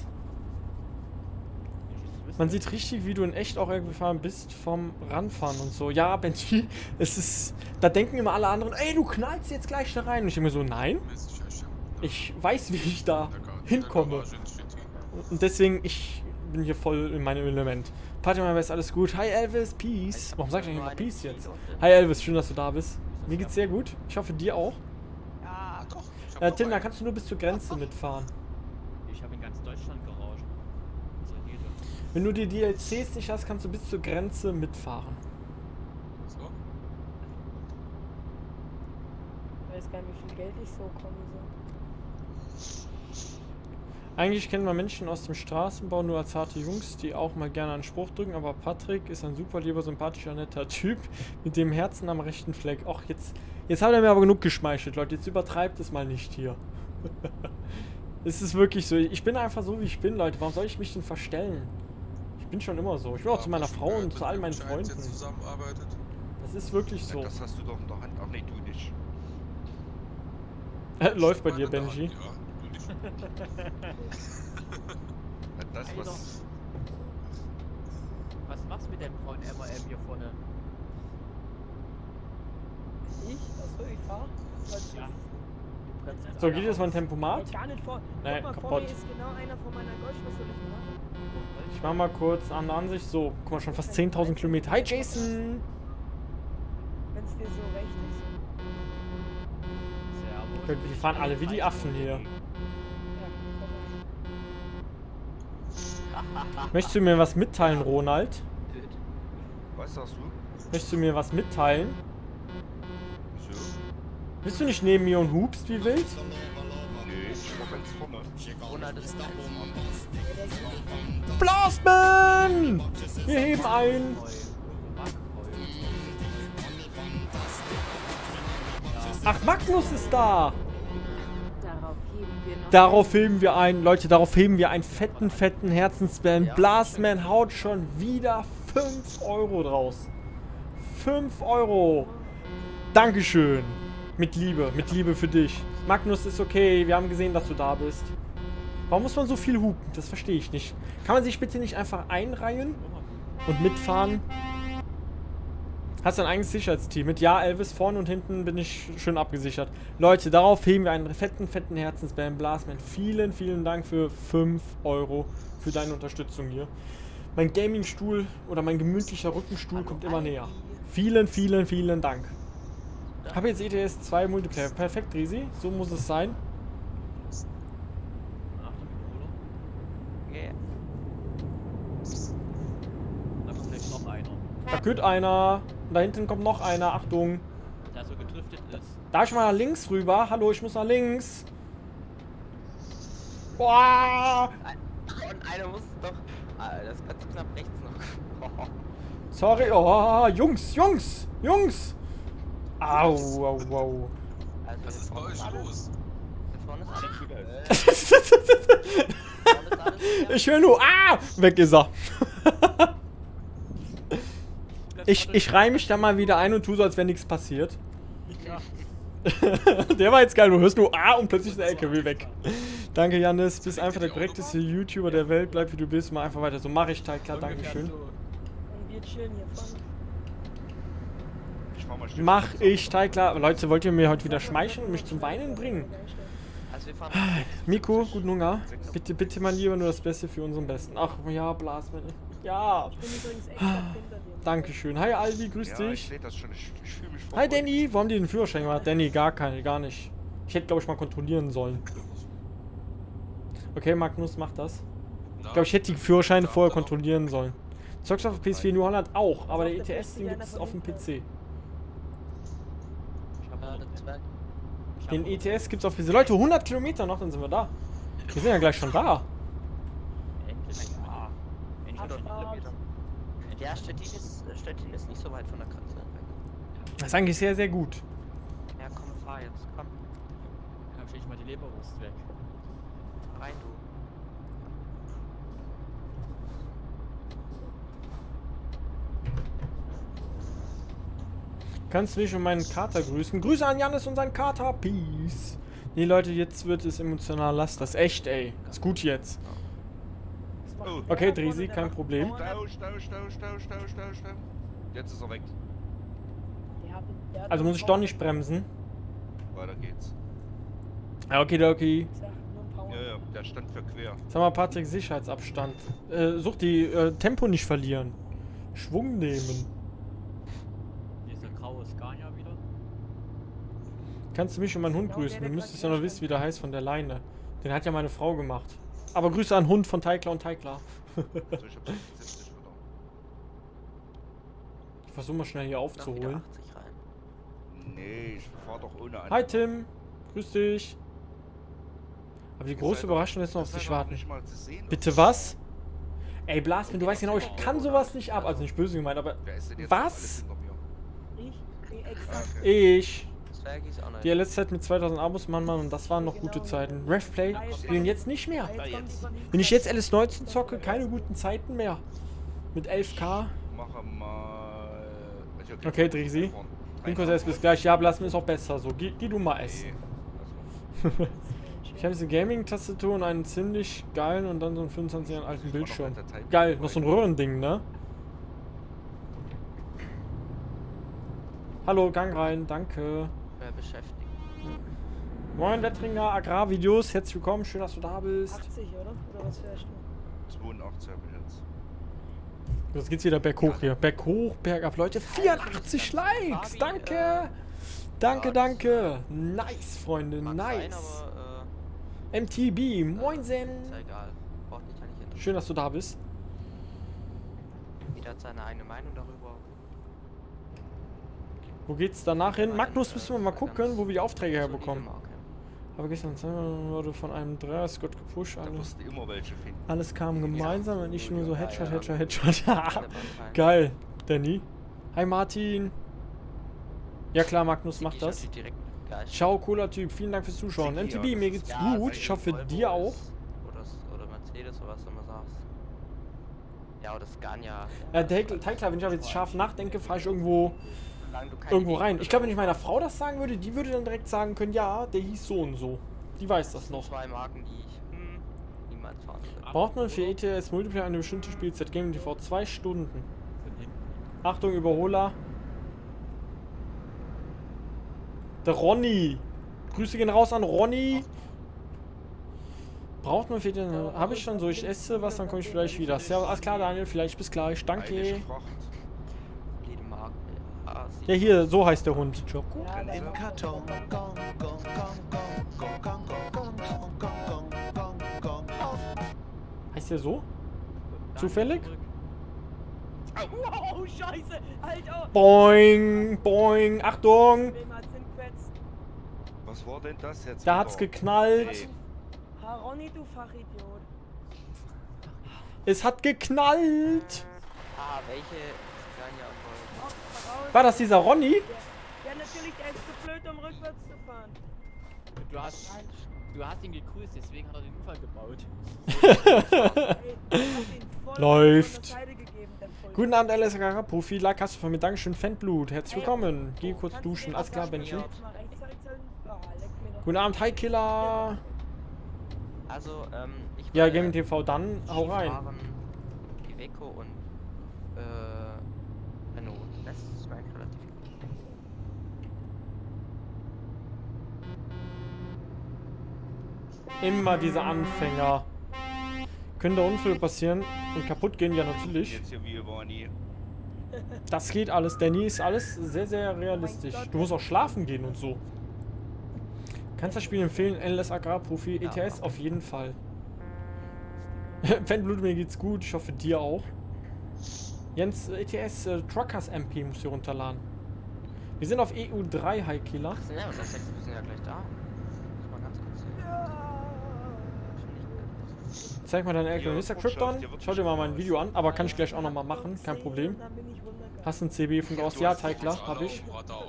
Man sieht richtig, wie du in echt auch irgendwie gefahren bist vom Ranfahren und so. Ja, Benji, es ist... Da denken immer alle anderen, ey, du knallst jetzt gleich da rein. Und ich denke mir so, nein, Mäßig, ja, stimmt. ich weiß, wie ich da In der hinkomme. Garage in Stettin. Und deswegen, ich bin hier voll in meinem Element. Party, mein Best, alles gut. Hi Elvis, Peace. Warum sag ich eigentlich immer Peace jetzt? Hi Elvis, schön, dass du da bist. Mir geht's sehr gut. Ich hoffe, dir auch. Ah, doch. Ich hab Tinder, dabei. kannst du nur bis zur Grenze mitfahren. Ich habe in ganz Deutschland Garagen. So jede. Wenn du die DLCs nicht hast, kannst du bis zur Grenze mitfahren. So. Ich weiß gar nicht, wie viel Geld ich so kommen soll. Eigentlich kennt man Menschen aus dem Straßenbau nur als harte Jungs, die auch mal gerne einen Spruch drücken, aber Patrick ist ein super lieber, sympathischer, netter Typ mit dem Herzen am rechten Fleck. Och, jetzt hat er mir aber genug geschmeichelt, Leute. Jetzt übertreibt es mal nicht hier. Es ist wirklich so. Ich bin einfach so, wie ich bin, Leute. Warum soll ich mich denn verstellen? Ich bin schon immer so. Ich bin auch zu meiner Frau und zu all meinen Freunden. Jetzt zusammenarbeitet. Das ist wirklich so. Ja, das hast du doch in der Hand. Ach nee, du nicht. Läuft bei dir, Meine Daten, Benji. Ja, du nicht. Ja, das, Ey, was... Was machst du mit dem braunen MAM hier vorne? Ich? Achso, ich fahr. Ja. Du bremst jetzt So, alle geht jetzt mal ein aus. Tempomat? Nee, gar nicht vor. Nee, Guck mal, vor kaputt. mir ist genau einer von meiner Golf. Was soll ich machen? Ich mach mal kurz an der Ansicht. So, guck mal, schon fast 10.000 Kilometer. Hi, Jason! Wenn es dir so recht ist. Servus. Wir fahren alle wie die Affen hier. Ja, komm Möchtest du mir was mitteilen, Ronald? Was sagst du? Möchtest du mir was mitteilen? Wieso? Bist du nicht neben mir und hupst wie wild? Nee, ich war ganz vorne. Ronald ist Blastman! Wir heben ein! Ach, Magnus ist da! Darauf heben wir noch Darauf heben wir ein, Leute, darauf heben wir einen fetten Herzensspam. Blastman haut schon wieder 5 Euro draus. 5 Euro. Dankeschön. Mit Liebe für dich. Magnus, ist okay, wir haben gesehen, dass du da bist. Warum muss man so viel hupen? Das verstehe ich nicht. Kann man sich bitte nicht einfach einreihen und mitfahren? Hast du ein eigenes Sicherheitsteam mit? Ja, Elvis, vorne und hinten bin ich schön abgesichert. Leute, darauf heben wir einen fetten Herzensbam. Blasman, vielen Dank für 5 Euro für deine Unterstützung hier. Mein Gaming-Stuhl oder mein gemütlicher Rückenstuhl kommt immer näher. Vielen Dank. Habe jetzt ETS 2 Multiplayer. Perfekt, Risi. So muss es sein. Yeah. Da kommt gleich noch einer, Da könnte einer. Und da hinten kommt noch einer. Achtung. der so gedriftet ist. Darf ich mal nach links rüber? Hallo, ich muss nach links. Boah. Und einer muss doch. Ah, das ist ganz knapp rechts noch. Sorry. Oh, Jungs. Au. Also Was ist bei euch los? Hier vorne ist alles. Ich höre nur. Ah! Weg ist er. Ich reihe mich da mal wieder ein und tue so, als wäre nichts passiert. Ja. Der war jetzt geil. Du hörst nur Ah und plötzlich ist der LKW weg. Danke, Jannis. Bist einfach der korrekteste YouTuber der Welt. Bleib wie du bist. Mach einfach weiter. So mache ich, Teigler. Dankeschön. Und wir chillen hier vorne. Ich fahr mal Stück Mach langsam. ich, Teigler. Leute, wollt ihr mir heute wieder schmeicheln und mich zum Weinen bringen? Also wir fahren. Miko, guten Hunger. Bitte mal lieber nur das Beste für unseren Besten. Ach ja, Blasman. Ja. Ich bin übrigens exakt hinter dir. Dankeschön. Hi Alvi, grüß Ja, ich dich. seh das schon. Ich fühle mich Hi Danny, wo haben die den Führerschein gemacht? Danny, gar nicht. Ich hätte, glaube ich, mal kontrollieren sollen. Okay, Magnus, mach das. Ich glaube, ich hätte die Führerscheine vorher kontrollieren sollen. Zockst du auf PS4 New Holland auch, aber der ETS, den gibt es auf dem PC. Ich hab Ja, noch der Zwerg. Den ETS gibt es auf PC. Leute, 100 Kilometer noch, dann sind wir da. Wir sind ja gleich schon da. endlich. Ja. Endlich. 100 Kilometer. Ja, Stettin ist nicht so weit von der Grenze weg. Das ist eigentlich sehr, sehr gut. Ja, komm, fahr jetzt. Komm, Dann stell ich mal die Leberwurst weg. rein, du. Kannst du mich und meinen Kater grüßen? Grüße an Jannis und seinen Kater. Peace. Nee, Leute, jetzt wird es emotional. Lasst das echt, ey. Ist gut jetzt. Das macht Oh. der Okay, da Drisi, vorne, der kein macht Problem. Bauern. Stau. Jetzt ist er weg. Der hat Also muss ich doch nicht bremsen. Weiter geht's. Ja, okay. gesagt, nur ein Power. Ja, der stand für quer. Sag mal, Patrick, Sicherheitsabstand. Such die Tempo nicht verlieren. Schwung nehmen. Hier ist der graue Scania wieder. Kannst du mich und meinen Hund Genau, grüßen? der Du gerade müsstest ja noch hier wissen, wie der heißt von der Leine. Den hat ja meine Frau gemacht. Aber Grüße an Hund von Teigler und Teigler. Also ich hab 76 wieder. Ich versuche mal schnell hier Noch wieder aufzuholen. 80 rein. Nee, ich fahr doch ohne Hi Tim, grüß dich. Aber die große Überraschung ist noch auf dich warten. Bitte was? Ey Blasman, du weißt genau, ich kann sowas nicht ab. Also nicht böse gemeint, aber Wer ist denn jetzt Was? alles hinter mir? Ich? Exakt. Okay. ich. Zwerg ist auch noch. Die letzte Zeit mit 2000 Abos, Mann, und das waren noch gute Zeiten. Refplay spielen jetzt nicht mehr. Jetzt kommt die von ihm. Wenn ich jetzt LS19 zocke, keine guten Zeiten mehr. Mit 11k. Mache mal. Okay, Drisi. Inkos erst bis gleich. Ja, Blasman ist auch besser so. Geh du mal essen. Ich habe diese Gaming-Tastatur und einen ziemlich geilen und dann so einen 25 Jahre alten Bildschirm. Geil, noch so ein Röhrending, ne? Hallo, Gang rein, danke. Beschäftigt. Moin, Wettringer Agrarvideos, herzlich willkommen, schön, dass du da bist. 80, oder? Oder was fährst du? 82 habe ich jetzt. Jetzt geht's wieder berghoch hier. Berghoch, bergab, Leute. 84 Likes, danke. Danke. Nice, Freunde, Mag sein, nice. aber MTB, moinsen. ist ja egal. Braucht mich ja nicht interessieren. Schön, dass du da bist. Jeder hat seine eigene Meinung darüber. Wo geht's danach hin? Magnus, müssen wir mal gucken, wo wir die Aufträge Solide herbekommen. Marke. Aber gestern wurde von einem Dreier-Scott gepusht. Da wirst du immer welche finden. Alles kam gemeinsam und nicht nur so Headshot. Alle Bandreihen. Geil, Danny. Hi Martin. Ja klar, Magnus macht Ich hab das. die direkt begeistert. Ciao, cooler Typ. Vielen Dank fürs Zuschauen. Ziggy, MTB, mir geht's Ja, gut. sei Ich hoffe, Volvo dir auch. ist Oder Mercedes oder was du immer sagst. Ja, oder Scania. Teigler, wenn ich aber jetzt scharf nachdenke, fahre ich irgendwo Solange du keine irgendwo Wege rein. oder Ich glaube, wenn so ich meiner Frau das sagen würde, die würde dann direkt sagen können, ja, der hieß so und so. Die weiß das noch. 2 Marken, die ich niemals fahren würde. Braucht man für ETS Multiplayer eine bestimmte Spielzeit? Game TV 2 Stunden. Von hinten. Achtung, Überholer. Der Ronny. Grüße gehen raus an Ronny. Braucht man für den... Habe ich schon so, ich esse was, dann komme ich vielleicht wieder. Servus, alles klar, Daniel, vielleicht bis gleich. Danke. Heilige Fracht. Jede Marke. Ah, Ja, hier, so heißt der Hund. Choco. Ja, da Im war- Karton. Heißt der so? Zufällig? Wow, scheiße! Alter! Boing, boing, Achtung. Wem hat's hingefetzt? Was war denn das jetzt? Da hat's wieder? geknallt. Ey, Haroni, du Fachidiot. Es hat geknallt. Ah, welche Scania voll. Mach raus. War das dieser Ronny? Ja, natürlich, der ist zu blöd, um rückwärts zu fahren. Du hast ihn gegrüßt, deswegen hat er den Unfall gebaut. Ey, ich hab ihn voll Läuft. von der Seite gegeben, der Volltrottel. Guten Abend, LSKK Profi. Like hast du von mir. Dankeschön, Fanblut. Herzlich willkommen. Geh kurz Kannst du duschen. mir Alles das klar, sagen, Benchen. jetzt mal rechtzeitig sollen? Ah, leck mir doch. Guten Abend, Hi Killer. Also, ich Ja, war Gaming TV, dann hau rein. Fahren, Iveco und Renault. Das ist eigentlich relativ gut. Immer diese Anfänger. Können da Unfälle passieren und kaputt gehen? Ja, natürlich. Jetzt hier wie Barney. Das geht alles. Danny ist alles sehr, sehr realistisch. Du musst auch schlafen gehen und so. Kannst das Spiel empfehlen? Endless Agrarprofi, ETS auf jeden Fall. Fanblut, mir geht's gut. Ich hoffe, dir auch. Jens, ETS Truckers MP musst du runterladen. Wir sind auf EU3, High Killer. Ach, sind ja, und das 6 sind ja gleich da. Muss mal ganz kurz sehen. Zeig mal deine Ja, Mr. Botschaft, Krypton. hier wird Schau dir mal mein bestimmt Video an, aber kann ich gleich auch nochmal machen. Kein Problem. Und dann bin ich runtergegangen. Hast du ein CB von aus? Ja, Teigler, hab ich. Warte auf.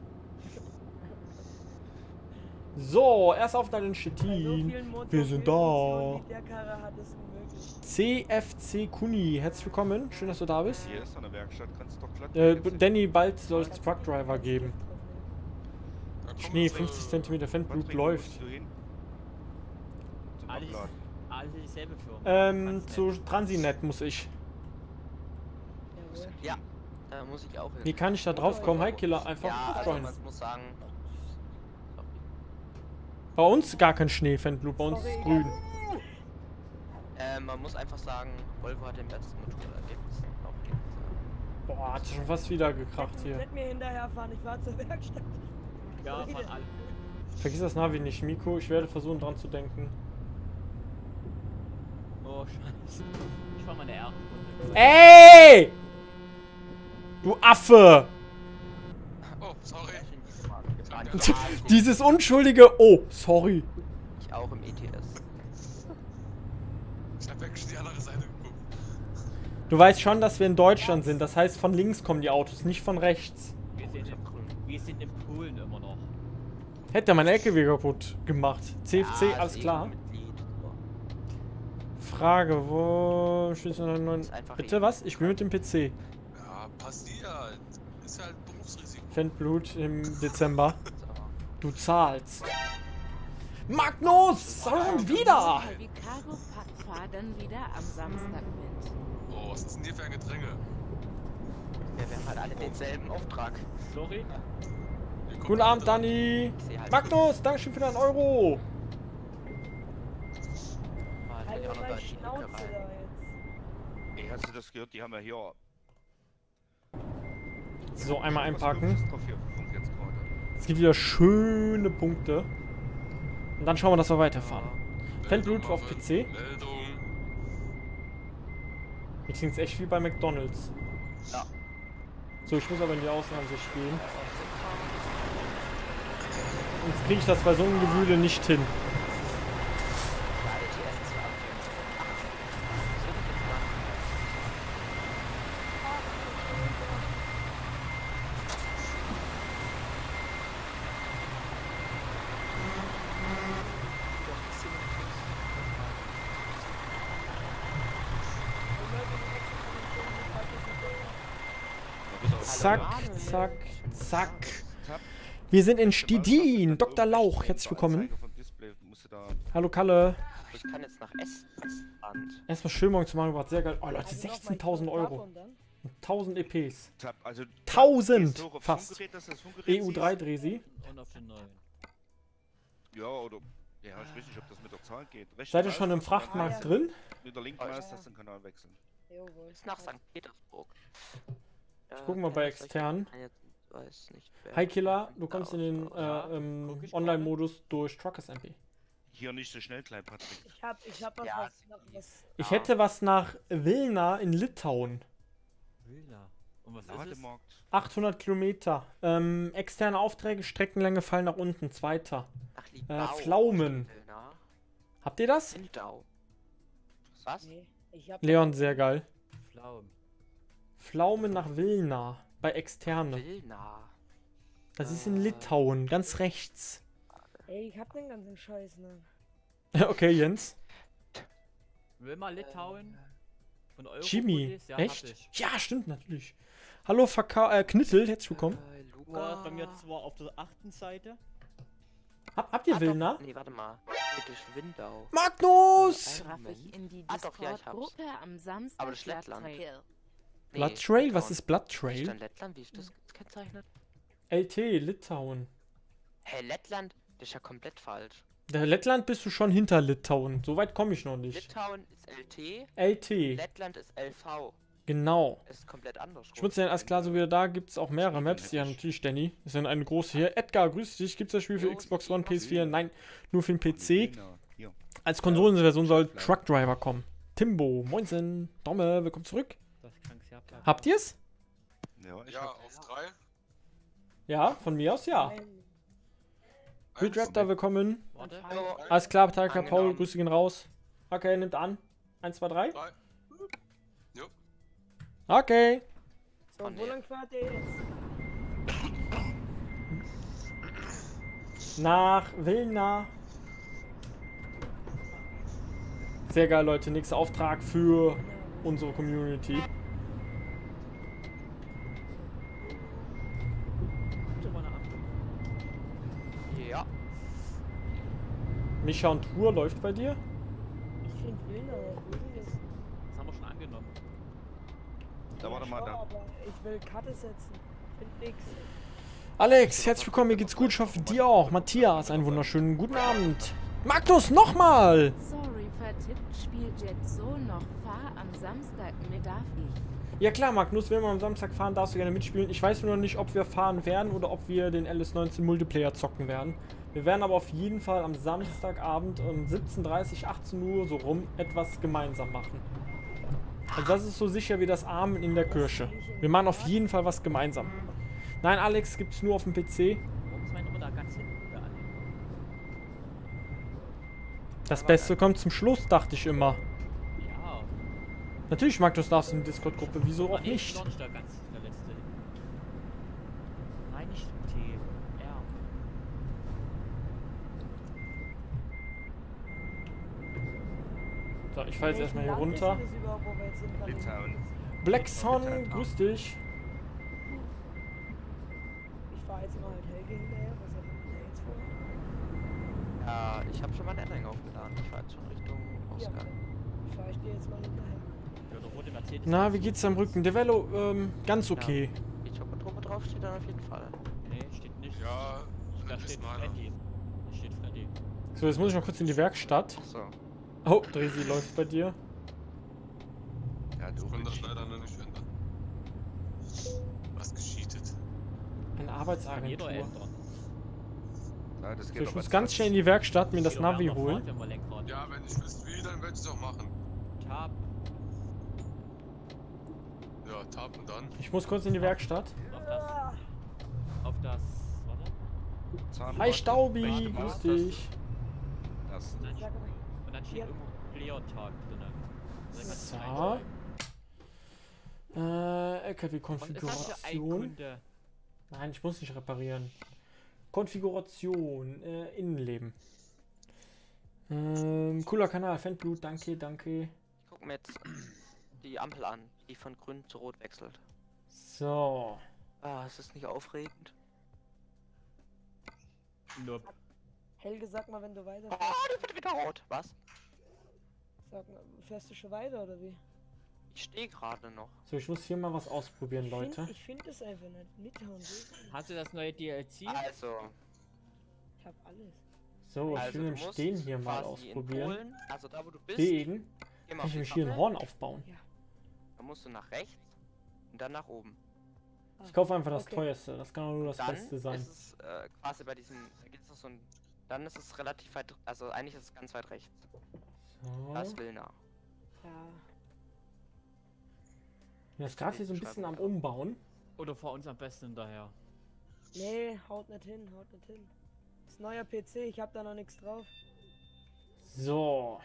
So, erst auf deinen Bei so Stettin. vielen Wir sind da. Motorfunktionen, die der Karre hat, ist unmöglich. CFC Kuni, herzlich willkommen. Schön, dass du da bist. Hier ist eine Werkstatt, kannst du doch glatt. Danny, bald soll es Truckdriver geben. Da kommen Schnee, unsere- 50 cm Fanblut läuft. Zum Alles, Abladen. alles dieselbe Firma. Zu Transinet muss ich. Jawohl. Ja, da muss ich auch hin. Wie kann ich da drauf kommen? Hi Killer, Ja, einfach also joinen. man muss sagen. Sorry. Bei uns gar kein Schnee, Fanblut, bei uns ist Sorry. grün. Man muss einfach sagen, Volvo hat den besten Motor, da gibt's auch Boah, hat schon fast wieder gekracht hier. Nicht mir hinterherfahren, ich war zur Werkstatt. Ja, von allen. Vergiss das Navi nicht, Miko. Ich werde versuchen dran zu denken. Oh, scheiße. Ich war mal eine Ehrenrunde. Ey! Du Affe! Oh, sorry. Dieses unschuldige... Oh, sorry. Ich auch im ETS. Ich hab wirklich die andere Seite geguckt. Du weißt schon, dass wir in Deutschland sind. Das heißt, von links kommen die Autos, nicht von rechts. Wir sind in Polen immer noch. Hätte er mein LKW kaputt gemacht. CFC, Ja, alles ist klar. EU-Mitglied. Frage, wo... steht noch ein neuen- Ist einfach Bitte was? Ich bin mit dem PC. Ja, passiert. Ist halt Berufsrisiko. Fanblut im Dezember. So. Du zahlst. Magnus! Schon wieder! Wie Cargo packt, fahr dann wieder am Samstag mit. Oh, was ist denn hier für ein Gedränge? Ja, wir haben halt alle denselben Auftrag. Sorry. Hier kommt Guten der Abend, andere. Dani! Ich sehe halt Magnus, Dankeschön für deinen Euro! mal, Halt ich auch noch da mal in die Lücke Schnauze rein. da jetzt. Ey, hast du das gehört? Die haben ja hier. So, einmal Was einpacken. Komisches drauf hier, Funk jetzt gerade. Es gibt wieder schöne Punkte. Und dann schauen wir, dass wir weiterfahren. Fanblut Meldung auf haben. PC. Meldung. Hier klingt echt wie bei McDonalds. Ja. So, ich muss aber in die Außenansicht gehen. Sonst kriege ich das bei so einem Gewühle nicht hin. Ja, ETS ist für Abführung. So, jetzt mal. Zack, Manuel. zack, Schön zack. Tab. Wir sind in Ich hab alles, was Stidin. dann Dr. oben Lauch, steht, herzlich der willkommen. Anzeiger vom Display musste da. Hallo Kalle. Ich kann jetzt nach Estland. Erstmal schön morgen zu machen, war sehr geil. Oh Leute, Also noch 16.000 mal Euro. und dann? 1000 EPs. Tab, also 1000 gehst du hoch aufs fast. Funkgerät, dass du das Funkgerät EU3 siehst? Dresi. Und auf den neuen. Ja, oder. Ja, ich weiß nicht, ob das mit der Zahl geht. Rechte Seid ihr schon im Maustaste, Frachtmarkt Ah, ja. drin? Mit der linken Ja. Maustaste den Kanal wechseln. Jawohl. Ist nach St. Petersburg. gucken wir bei externen. Weiß nicht, wer Hi Killer, du kommst in den Ja, guck ich Online-Modus durch Truckers MP. Hier nicht so schnell, klein Patrick. Ich hab was, Ja, was Ich Ja. hätte was nach Wilna in Litauen. Wilna. Und was ist es? Lademarkt. 800 Kilometer. Externe Aufträge, Streckenlänge fallen nach unten. Zweiter. Ach, Libau. Pflaumen. Na, Habt ihr das? nee, Lindau. Was? ich hab Leon, sehr geil. Pflaumen. Pflaumen nach Wilna. Bei Externe. Wilna. Das ist in Litauen, ganz rechts. Ey, ich hab den ganzen Scheiß, ne? Okay, Jens. Will mal Litauen? Von Euro Jimmy. Ja, Echt? hab ich. Ja, stimmt, natürlich. Hallo, Knittel, herzlich willkommen. Luga. Bei mir zwar auf der 8. Seite. Habt ihr Wilna? Nee, warte mal. Britisch Windau. Magnus! Traf ich in die Ah, doch, ja, ich hab's. Discord-Gruppe am Samstag. Aber das ist Lettland. Trail. Nee, Blood Trail? Was Litauen. ist Blood Ist Trail? dann Lettland? Wie ist das gekennzeichnet? LT, Litauen. Hä, Lettland? Das ist ja komplett falsch. Der Lettland bist du schon hinter Litauen. So weit komme ich noch nicht. Litauen ist LT, LT, Lettland ist LV. genau. Das ist komplett anders. Schmutzchen, alles klar, so wieder da gibt es auch mehrere Maps. Ja, natürlich, Danny. Das sind eine große hier. Edgar, grüß dich. Gibt es das Spiel für Jo, Xbox ich One, mach's. PS4? Nein, nur für den PC. Hier. Als Konsolenversion soll Truck Driver kommen. Timbo, moinsen. Domme, willkommen zurück. Das krankes Jahr. Habt ihr's? Ja, ich Ja, hab auf 3. Ja, von mir aus ja. Nein, Raptor, willkommen. Warte. Jo, Alles klar, Talker Paul, Angenommen. Grüße gehen raus. Okay, nimmt an. 1, 2, 3. 3. Jo. Okay. so, Oh, wo nee. lang fahrt ihr jetzt? Nach Wilna. Sehr geil, Leute. Nächster Auftrag für unsere Community. Bitte mal eine Ampel. Ja. Micha und Tour läuft bei dir. Ich find Wilna, wo ist denn das? Das haben wir schon angenommen. Da warte mal Schau, da. aber ich will Karte setzen. Find nix. Alex, herzlich willkommen. Mir geht's gut. Ich hoffe, dir auch. Matthias, einen wunderschönen guten Abend. Magnus, nochmal. Sorry, vertippt, spielt jetzt so noch. Fahr am Samstag mit, darf ich. Ja klar, Magnus, wenn wir am Samstag fahren, darfst du gerne mitspielen. Ich weiß nur noch nicht, ob wir fahren werden oder ob wir den LS19 Multiplayer zocken werden. Wir werden aber auf jeden Fall am Samstagabend um 17:30, 18 Uhr so rum etwas gemeinsam machen. Also das ist so sicher wie das Amen in der Kirche. Wir machen auf jeden Fall was gemeinsam. Nein, Alex, gibt's nur auf dem PC. Warum ist meine Nummer da ganz hinten? Da an? Das Beste kommt zum Schluss, dachte ich immer. Ja. Natürlich, Magnus, darfst du in die Discord-Gruppe. Wieso auch Nee, nicht? noch nicht da ganz der letzte. Nein, nicht T. R. So, ich falle jetzt erstmal hier Welchem Land runter. ist denn das überhaupt, wo wir jetzt sind? Litauen. Black Son, grüß dich. Ich fahr jetzt mal halt Helge hinterher. Was hat denn der jetzt vor? Ja, ich habe schon meinen Endring aufgeladen. Ich fahr jetzt schon Richtung Ja, Ausgang. fahr ich dir jetzt mal hinterher. Ja, der rote Mercedes. Na, wie geht's am Rücken? Develo, ganz okay. Die Chopper-Truppe drauf steht dann auf jeden Fall. Nee, steht nicht. Ja, Da das steht ist meiner. Freddy. Da steht Freddy. So, jetzt muss ich noch kurz in die Werkstatt. Achso. Oh, Dresi läuft bei dir. Ja, du Ich kann das bist- leider noch nicht ändern. Was gescheatet. Eine Kann jeder Arbeitsagentur. ändern. Ja, das So, geht ich doch muss als ganz schnell in die Werkstatt mir das Jeder Navi andere holen. fährt, wenn man Lenkrad Ja, wenn ich wüsste wie, dann werde ich es auch machen. Tab. Ja, Tab und dann. Ich muss kurz in die Werkstatt. Auf das. Auf das. Warte. Zahnrad. Hi Staubi, Rechte grüß Maustaste. dich. Das. Und dann, Sag mal. und dann steht Ja. irgendwo Clear-Tag drin. So. LKW-Konfiguration. Kunde? Nein, ich muss nicht reparieren. Konfiguration, Innenleben. Cooler Kanal, Fanblut, danke, danke. Ich guck mir jetzt die Ampel an, die von grün zu rot wechselt. So. Ah, ist das nicht aufregend? Nope. Helge, sag mal, wenn du Oh, weiterfährst. die wird wieder rot. Was? Sag mal, fährst du schon weiter oder wie? Ich stehe gerade noch. So, ich muss hier mal was ausprobieren, Leute. Ich finde es einfach nicht. Mithauen, Hast du das neue DLC? Also, ich hab alles. So, ich also will du den musst Stehen hier mal quasi in ausprobieren. Polen, also da wo du bist, Den geh mal kann auf ich die nämlich hier ein Karte, Horn aufbauen. dann musst du nach rechts und dann nach oben. Ich kaufe einfach das Okay. teuerste. Das kann auch nur das Dann Beste sein. ist es quasi bei diesem, da gibt es noch so ein, dann ist es relativ weit, also eigentlich ist es ganz weit rechts. Da ist So. Wilna. Ja. Ja, ist gerade hier so ein bisschen am Umbauen. Oder fahr uns am besten hinterher? Nee, haut nicht hin, haut nicht hin. Das ist neuer PC, ich hab da noch nichts drauf. So.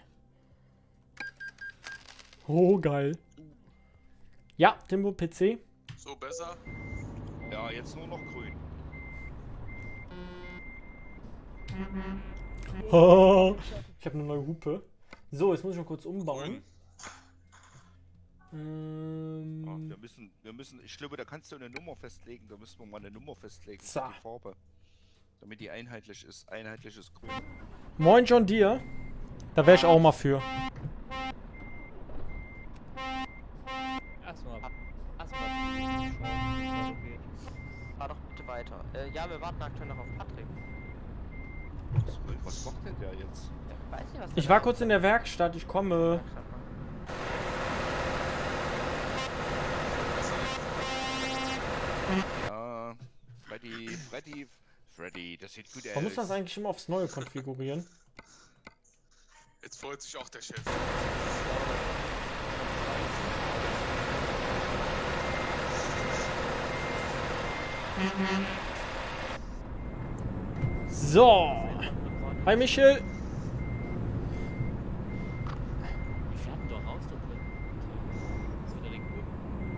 Oh, geil. Ja, Timbo PC. So besser? Ja, jetzt nur noch grün. Oh, ich habe eine neue Hupe. So, jetzt muss ich mal kurz umbauen. Ja, wir müssen, ich glaube, da kannst du eine Nummer festlegen, da müssen wir mal eine Nummer festlegen So. für die Farbe. Damit die einheitliches Grün. Moin John Deere. Da wäre ich auch mal für. Erstmal schauen, wie es geht. Fahr doch bitte weiter. Ja, wir warten aktuell noch auf Patrick. Was macht denn der jetzt? Weiß nicht, was Ich war kurz in der Werkstatt, ich komme. Ja, Freddy, das sieht gut aus. Man muss das eigentlich immer aufs Neue konfigurieren. Jetzt freut sich auch der Chef. So. Hi Michel. Die fährten doch raus da drin. Ist wieder direkt oben.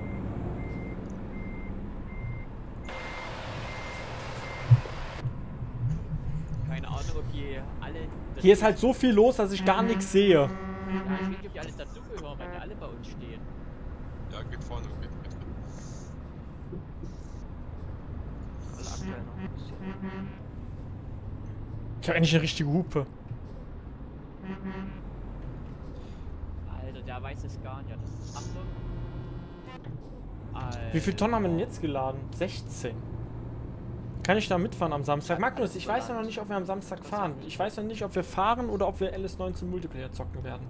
Keine Ahnung, ob die alle... Hier ist halt so viel los, dass ich gar nichts sehe. Ja, ich weiß nicht, ob die alles dazugehören, weil die alle bei uns stehen. Ja, geht vorne, geht. Alle aktuell noch ein bisschen. Ich habe endlich eine richtige Hupe. Alter, der weiß es gar nicht. Das ist Achtung. Alter. Wie viele Tonnen haben wir denn jetzt geladen? 16. Kann ich da mitfahren am Samstag? Magnus, ich weiß ja noch nicht, ob wir am Samstag fahren. Ich weiß noch nicht, ob wir fahren oder ob wir LS19 Multiplayer zocken werden.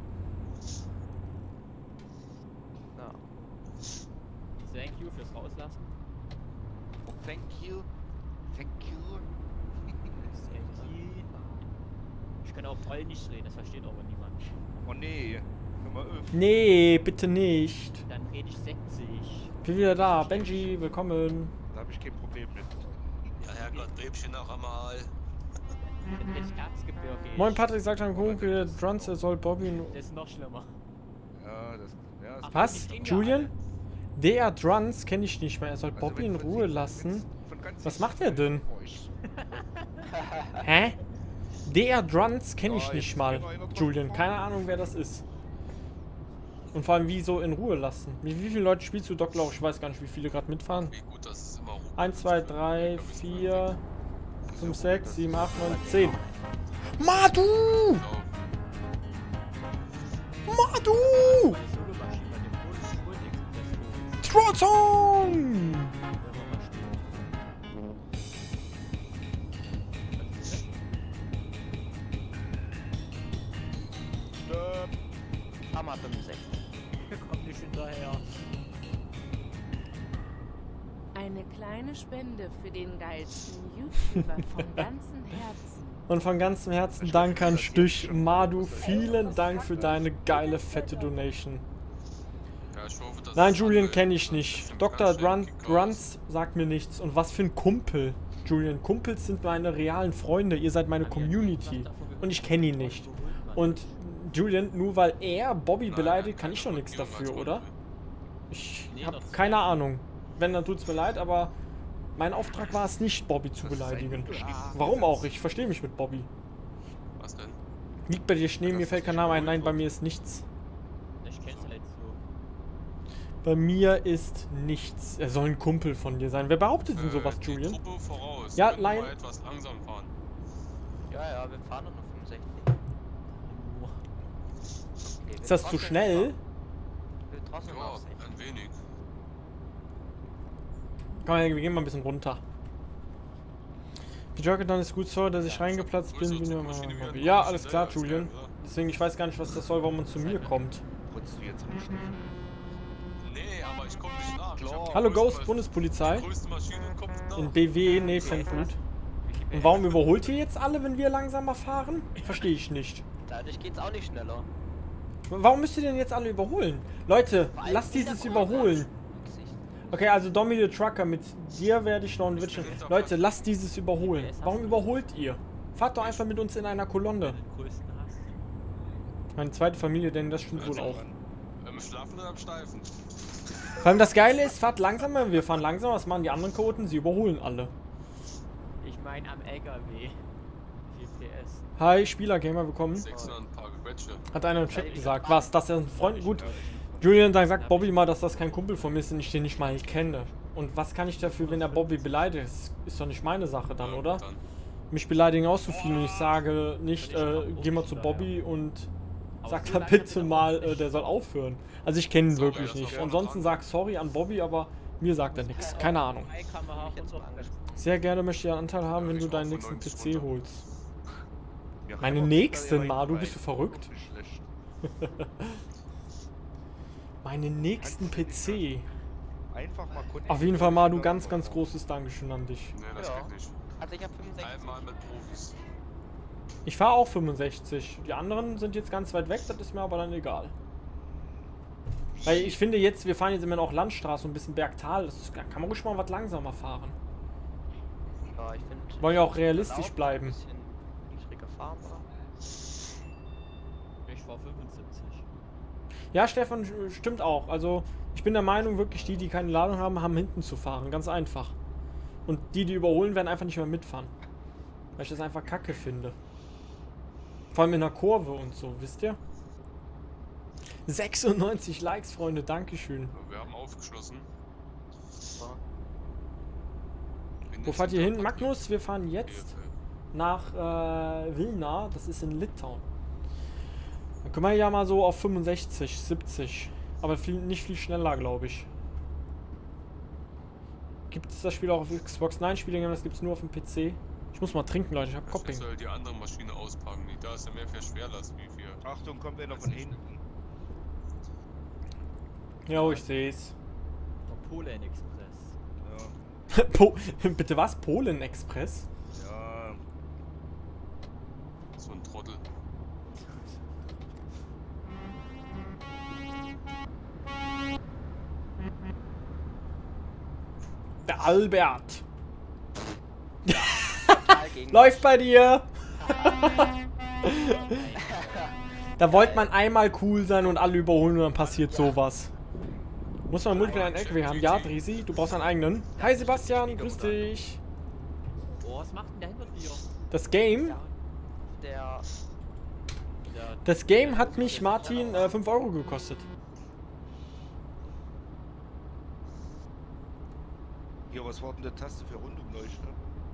Ja. Thank you fürs Rauslassen. Oh, thank you. Thank you. Ich kann auch Polnisch reden, das versteht aber niemand. Oh nee. Hör mal auf. Nee, bitte nicht. Dann rede ich 60. Bin wieder da. Benji, willkommen. Da habe ich kein Problem mit. Ja, Herrgott, Räbchen noch einmal. Dann rede ich Erzgebirge. Moin Patrick, sagt ein Kumpel, Drunz, er soll Bobby... Das ist noch schlimmer. Ja, das Ach, Was? die stehen ja Julian? alle. Der Drunz kenne ich nicht mehr. Er soll Also Bobby wenn in von Ruhe sich- lassen. von ganz Was sich- macht er denn? Oh, ich- Hä? Der Drunz kenne ich Ja, nicht jetzt mal. ist hier noch einer Julian, drauf keine Ahnung, wer das ist. Und vor allem, wie so in Ruhe lassen. Wie viele Leute spielst du, Doc Lauch? Ich weiß gar nicht, wie viele gerade mitfahren. Wie gut, das ist immer hoch. 1, 2, 3, 4, 5, 6, 7, 8, 9, 10. Madu! Genau. Madu! Meine Solomaschine bei dem Express. Trotzong! Stopp. Hammer 65. Komm nicht hinterher. Eine kleine Spende für den geilsten YouTuber von ganzem Herzen. Und von ganzem Herzen Dank an Stich. Madu, vielen Dank für deine geile, fette Donation. Ja, ich hoffe, dass Nein, es Julian andere kenne ich nicht. bestimmt Dr. ganz schnell Grunz sagt mir nichts. Und was für ein Kumpel. Julian, Kumpels sind meine realen Freunde. Ihr seid meine Community. Und ich kenne ihn nicht. Und Julian, nur weil er Bobby Nein, beleidigt, nein, kann ich doch keine nichts Markierung dafür, als oder? Kumpel. Ich Nee, habe das- keine Ahnung. Wenn, dann tut's mir leid, aber mein Auftrag war es nicht, Bobby zu Das ist ein beleidigen. ungeschriebenes Warum auch? Gesetz. Ich verstehe mich mit Bobby. Was denn? Liegt bei dir Schnee, Das mir ist fällt kein nicht Name ein. gut, Nein, bei oder? mir ist nichts. Ich kenn's halt so. Bei mir ist nichts. Er soll ein Kumpel von dir sein. Wer behauptet denn sowas, Die Julian? Truppe voraus. Ja, Wenn wir Lion. mal etwas langsam fahren. Ja, wir fahren nur noch 65. Okay, Ist das zu schnell? Wir drosseln Ja, auf 60. ein wenig. Komm, wir gehen mal ein bisschen runter. Die Jogger dann ist gut so, dass ich reingeplatzt bin. Wie nur mal. Ja, alles klar, Julian. Deswegen, ich weiß gar nicht, was das soll, warum man zu mir kommt. Putzt du jetzt richtig? Nee, aber ich komme nicht nach. Ich hab die Hallo größte Ghost, Bundespolizei. Die größte Maschine kommt nach. In BW, nee, Fanfood. Und warum überholt ihr jetzt alle, wenn wir langsamer fahren? Verstehe ich nicht. Dadurch geht's auch nicht schneller. Warum müsst ihr denn jetzt alle überholen? Leute, lasst dieses überholen. Okay, also Domi the Trucker, mit dir werde ich noch ein Witchen. Leute, lasst dieses überholen. Warum überholt ihr? Fahrt doch einfach mit uns in einer Kolonne. Den größten hast. Meine zweite Familie, denn das stimmt wohl auch. Im Schlafen oder am Steifen? Vor allem das Geile ist, fahrt langsamer, wir fahren langsamer, was machen die anderen Koten? Sie überholen alle. Ich meine am LKW. 4 PS. Hi, Spielergamer, willkommen. 600 ein paar Quetsche. Hat einer im Chat gesagt. Was? Das ist ein Freund? Gut. Julian sagt Bobby mal, dass das kein Kumpel von mir ist und ich den nicht mal kenne. Und was kann ich dafür, wenn er Bobby beleidigt? Das ist doch nicht meine Sache dann, oder? Dann. Mich beleidigen auch so viel und ich sage nicht, geh mal zu Bobby und sag da bitte mal, der soll aufhören. Also ich kenne ihn So, wirklich ja, das nicht. war Ansonsten sag sorry an Bobby, aber mir sagt er nichts. Keine Ahnung. Sehr gerne möchte ich einen Anteil haben, wenn du deinen nächsten PC holst. Ja, Meine aber nächsten, da Madu, rein- bist du verrückt? Nicht schlecht. Meinen nächsten PC. Einfach mal kurz. Auf jeden Fall, Madu, ganz, ganz großes Dankeschön an dich. Nee, das Ja. geht nicht. Also ich hab 65. Einmal mit Profis. Ich fahre auch 65. Die anderen sind jetzt ganz weit weg, das ist mir aber dann egal. Weil ich finde jetzt, wir fahren jetzt immer noch Landstraße und ein bisschen Bergtal. Das kann man ruhig mal was langsamer fahren. Ja, ich finde. Wollen ja auch realistisch bleiben. Ein bisschen niedriger fahren, oder? Ich war 75. Ja, Stefan, stimmt auch. Also, ich bin der Meinung, wirklich die keine Ladung haben, haben hinten zu fahren. Ganz einfach. Und die überholen, werden einfach nicht mehr mitfahren. Weil ich das einfach kacke finde. Vor allem in der Kurve und so, wisst ihr? 96 Likes, Freunde, dankeschön. Wir haben aufgeschlossen. Ja. Wo fahrt ihr hin? Magnus, wir fahren jetzt nach Vilna, das ist in Litauen. Dann können wir ja mal so auf 65, 70. Aber nicht viel schneller, glaube ich. Gibt es das Spiel auch auf Xbox? Nein, Spiele, das gibt es nur auf dem PC. Ich muss mal trinken, Leute, ich habe Ich Kopping. soll die andere Maschine auspacken. Da ist ja mehr für Schwerlast wie für. Achtung, kommt einer von hinten. Ja, ich sehe es. Der Polen Express. Bitte was? Polen Express? Ja. So ein Trottel. Der Albert. Total gegen. Läuft bei dir! Da wollte man einmal cool sein und alle überholen und dann passiert sowas. Muss man Multiplayer einen LKW haben? Ja, Drisi, du brauchst einen eigenen. Hi Sebastian, grüß dich. Oh, was macht denn der hinter dir? Das Game? Der. Das Game hat mich, Martin, 5 Euro gekostet. Hier, was war denn der Taste für Rundumleuchten?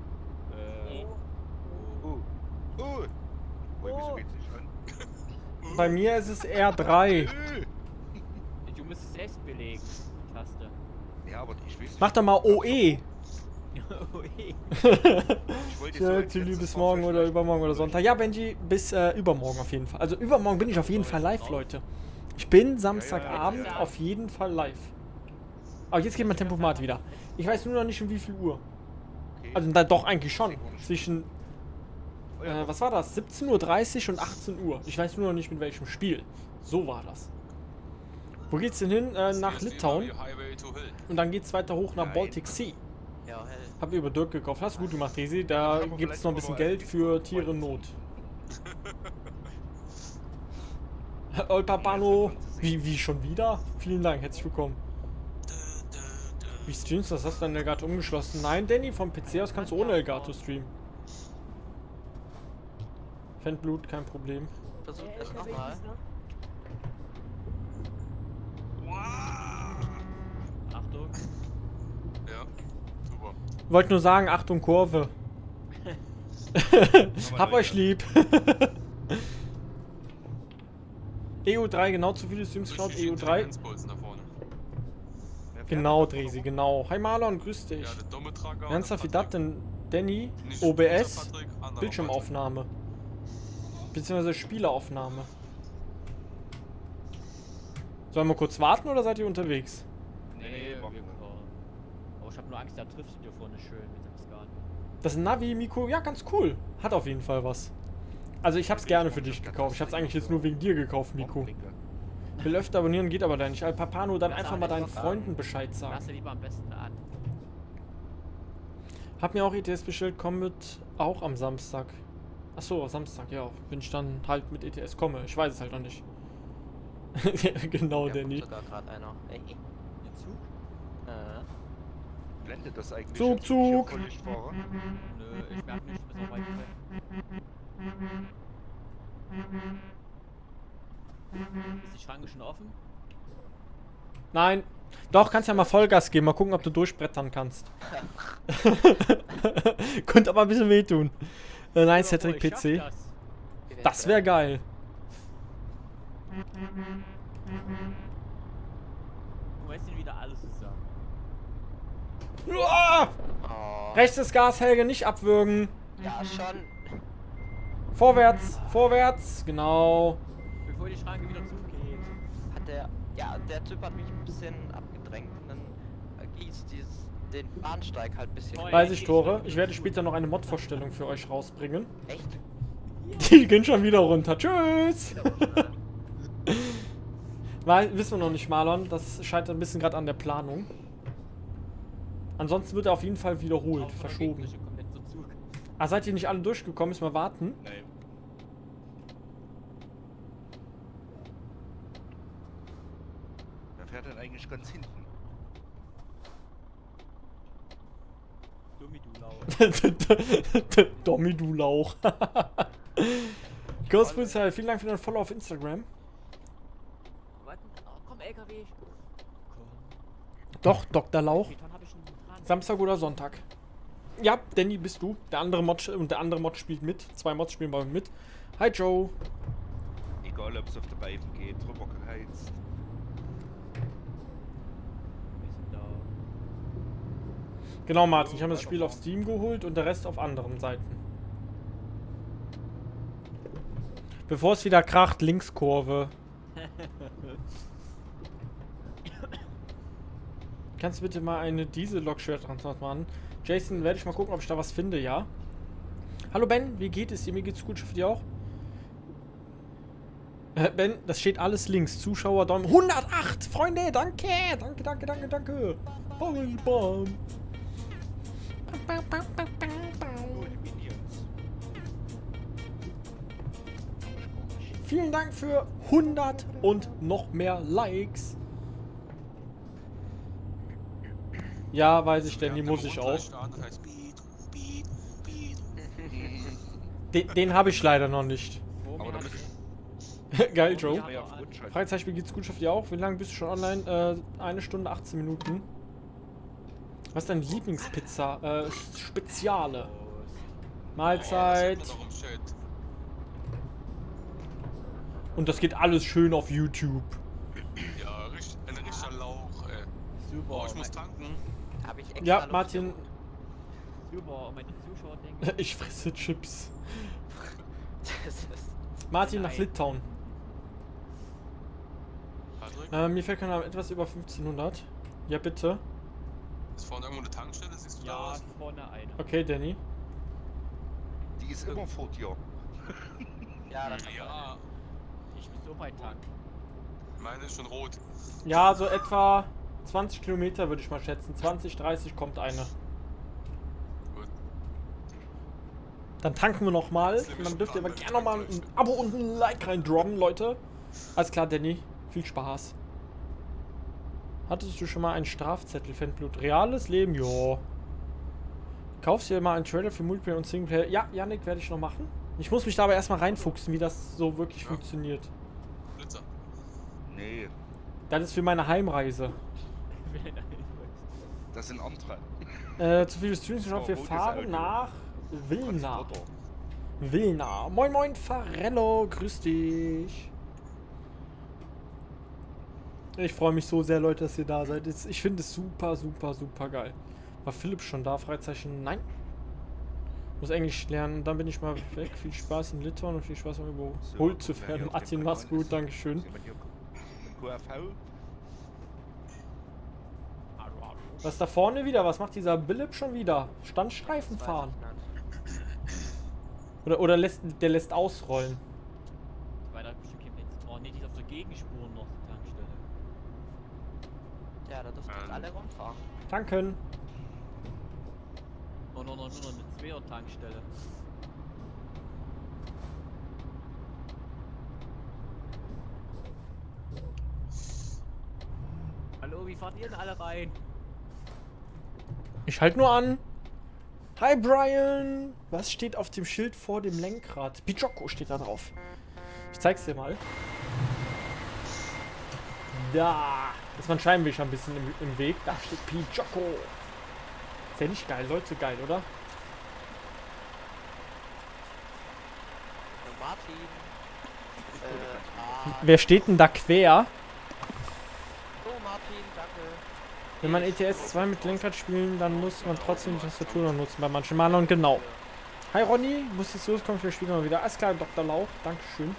Oh. Oh. Wieso geht's nicht an? Bei mir ist es R3. Du musst es selbst belegen, die Taste. Ja, aber ich weiß nicht. Mach doch mal OE. Oh, eh. Ich wollte Ja, jetzt Tilly, das bis Fahrzeug morgen oder vielleicht übermorgen oder Sonntag. Ja, Benji, bis übermorgen auf jeden Fall. Also übermorgen bin ich auf jeden Fall live, Leute. Ich bin Samstagabend ja. auf jeden Fall live. Aber jetzt geht mein Tempomat wieder. Ich weiß nur noch nicht um wie viel Uhr. Okay. Also dann doch eigentlich schon. Zwischen, Oh ja, was war das? 17:30 Uhr und 18 Uhr. Ich weiß nur noch nicht mit welchem Spiel. So war das. Wo geht's denn hin? Nach Litauen. Highway to Hill. Und dann geht's weiter hoch nach Nein. Baltic Sea. Ja, hell. Hab über Dirk gekauft. Hast du gut gemacht, Resi. Da kann man gibt's vielleicht noch ein mal bisschen als Geld Ding für machen. Tiere in Not. Olpapano. Wie schon wieder? Vielen Dank, herzlich willkommen. Wie streamst du das? Hast du dein Elgato umgeschlossen? Nein, Danny, vom PC aus kannst du ohne Elgato streamen. Fanblut, kein Problem. Versuch es LKW nochmal. ist, ne? Wollte nur sagen, Achtung, Kurve. Hab euch lieb. EU3, genau, zu viele Streams geschaut, EU3. Da vorne. Genau, Dresi, genau. Hi Marlon, grüß dich. Ja, der dumme Trager. Ernsthaft, wie das denn? Danny, Nicht OBS, unser Patrick, anderer Bildschirmaufnahme. Beziehungsweise Spieleraufnahme. Sollen wir kurz warten oder seid ihr unterwegs? Nee, machen wir. Aber ich hab nur Angst, der trifft hier vorne schön mit dem Scan. Das Navi, Miko, ja, ganz cool. Hat auf jeden Fall was. Also ich hab's gerne für dich gekauft. Ich hab's eigentlich jetzt nur wegen dir gekauft, Miko. Will öfter abonnieren, geht aber da nicht. Papano, dann Das einfach auch mal nicht deinen noch Freunden Bescheid Lass sagen. dir lieber am besten an. Hab mir auch ETS bestellt, komm mit auch am Samstag. Achso, Samstag, ja. Wenn ich dann halt mit ETS komme. Ich weiß es halt noch nicht. Ja, genau, Ja, Danny. kommt sogar gerade einer. Ey. Den Zug? Blendet das eigentlich? Zug, als wenn ich hier Zug. voll nicht fahre? Nö, ich merk nicht, bis auf weit weg. Ist die Schranke schon offen? Nein. Doch, kannst ja mal Vollgas geben. Mal gucken, ob du durchbrettern kannst. Könnte aber ein bisschen wehtun. Nein, Cedric Ich schaff PC. das. Das wäre geil. Du weißt ihn wieder alles zusammen. Uah! Oh. Rechtes Gas, Helge, nicht abwürgen. Ja, schon. Vorwärts, vorwärts. Genau. Bevor die Schranke wieder zugeht. Hat der. Ja, der Typ hat mich ein bisschen abgedrängt und dann gießt den Bahnsteig halt ein bisschen. Toll. Weiß ich, Tore. Ich werde später noch eine Mod-Vorstellung für euch rausbringen. Echt? Die gehen schon wieder runter. Tschüss. Weil, wissen wir noch nicht, Marlon. Das scheitert ein bisschen gerade an der Planung. Ansonsten wird er auf jeden Fall wiederholt, verschoben. Kommt jetzt so Zug. Ah, seid ihr nicht alle durchgekommen? Müssen wir warten. Nee. Wer fährt denn eigentlich ganz hinten? Dummi, du Lau. Dommi, du Lauch. Ghostbooster, vielen Dank für deinen Follow auf Instagram. Warte, oh, komm, LKW. Komm. Doch, Dr. Lauch. Wie viel Tonnen hab ich denn dran? Samstag oder Sonntag? Ja, Danny, bist du. Der andere Mod spielt mit. 2 Mods spielen bei mir mit. Hi, Joe. Egal, ob es auf der Reifen geht, drüber geheizt. Wir sind da. Genau, Martin. Ich habe das Spiel auf Steam geholt und der Rest auf anderen Seiten. Bevor es wieder kracht, Linkskurve. Kannst du bitte mal eine Diesel-Lok-Schwertransport machen? Jason, werde ich mal gucken, ob ich da was finde, ja? Hallo Ben, wie geht es dir? Mir geht's gut, ich hoffe dir auch. Ben, das steht alles links. Zuschauer, Daumen. 108! Freunde, danke! Danke, danke, danke, danke! Oh, die Minions. Vielen Dank für 100 und noch mehr Likes. Ja, weiß ich, denn die muss ich auch. Das heißt Beat, Beat, Beat. Den habe ich leider noch nicht. Vor Aber mir da hat- bist Geil, du Joe. mehr auf Rutschheit. Freizeitspiel geht's gut, schafft ihr auch? Wie lange bist du schon online? 1 Stunde 18 Minuten. Was ist deine Lieblingspizza? Speziale. Mahlzeit. Das hat man noch im Chat. Und das geht alles schön auf YouTube. Ja, ein richtiger Lauch, ey. Super. Oh, ich muss tanken. Hab ich extra Ja, Luft Martin, geholt. Super, und meine Zuschauer denken. ich fresse Chips. Das ist. Martin nach Nein. Litauen. Patrick, Mir fällt keiner etwas über 1500. Ja, bitte. ist vorne irgendwo eine Tankstelle? Siehst du da Ja, was? vorne eine. Okay, Danny. Die ist immer vor dir. Ja, das Ja, Ich bin so weit tanken. meine ist schon rot. Ja, so etwa 20 Kilometer würde ich mal schätzen. 20, 30 kommt eine. Gut. Dann tanken wir nochmal. Und dann dürft ihr aber gerne nochmal ein Abo und ein Like reindroppen, Leute. Alles klar, Danny. Viel Spaß. Hattest du schon mal einen Strafzettel, Fanblut? Reales Leben? Jo. Kaufst du dir mal einen Trailer für Multiplayer und Singleplayer? Ja, Yannick, werde ich noch machen. Ich muss mich da aber erstmal reinfuchsen, wie das so wirklich Ja. funktioniert. Blitzer. Nee, Das ist für meine Heimreise. Das sind andere. Zu viele Streams geschaut. Wir rotes fahren Audio. nach Wilna. Transporter. Wilna. Moin moin Farello, grüß dich. Ich freue mich so sehr, Leute, dass ihr da seid. Ich finde es super, super, super geil. War Philipp schon da? Freizeichen? Nein. Muss Englisch lernen. Dann bin ich mal weg. Viel Spaß in Litauen und viel Spaß beim überholt zu werden. Martin, mach's gut. Dankeschön. QRV. Was ist da vorne wieder? Was macht dieser Philipp schon wieder? Standstreifen Das weiß fahren. ich nicht. Oder der lässt ausrollen. Weiter bestimmt kein Platz. Oh ne, die ist auf der Gegenspur noch, die Tankstelle. Ja, da dürfen jetzt alle rumfahren. Danken. Oh, nur noch eine Zweier-Tankstelle. Hallo, wie fahrt ihr denn alle rein? Ich halte nur an. Hi Brian. Was steht auf dem Schild vor dem Lenkrad? Pichoko steht da drauf. Ich zeig's dir mal. Da ist mein Scheibenwischer ein bisschen im Weg. Da steht Pichoko. Ist ja nicht geil, Leute. Geil, oder? Und Martin. Wer steht denn da quer? So, Martin, danke. Wenn man ETS 2 mit Lenkrad spielen, dann muss man trotzdem die Tastatur noch nutzen. Bei manchen Malern genau. Hi Ronny, muss jetzt loskommen, vielleicht spielen wir mal wieder. Alles klar, Dr. Lauch, Dankeschön.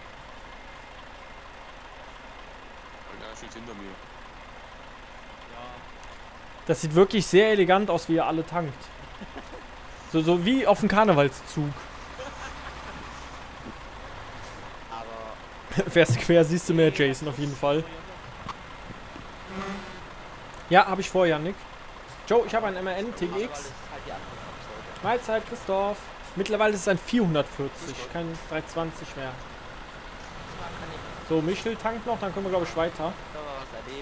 Ja, steht hinter mir. Ja, Das sieht wirklich sehr elegant aus, wie ihr alle tankt. So wie auf dem Karnevalszug. Aber Wär's quer, siehst du mehr Jason auf jeden Fall. Ja, habe ich vor, Yannick. Joe, ich habe einen MRN weil TX. es halt die andere Konsole. Mahlzeit, Christoph. Mittlerweile ist es ein 440, kein 320 mehr. So, Michel tankt noch, dann können wir, glaube ich, weiter. Können wir was erleben.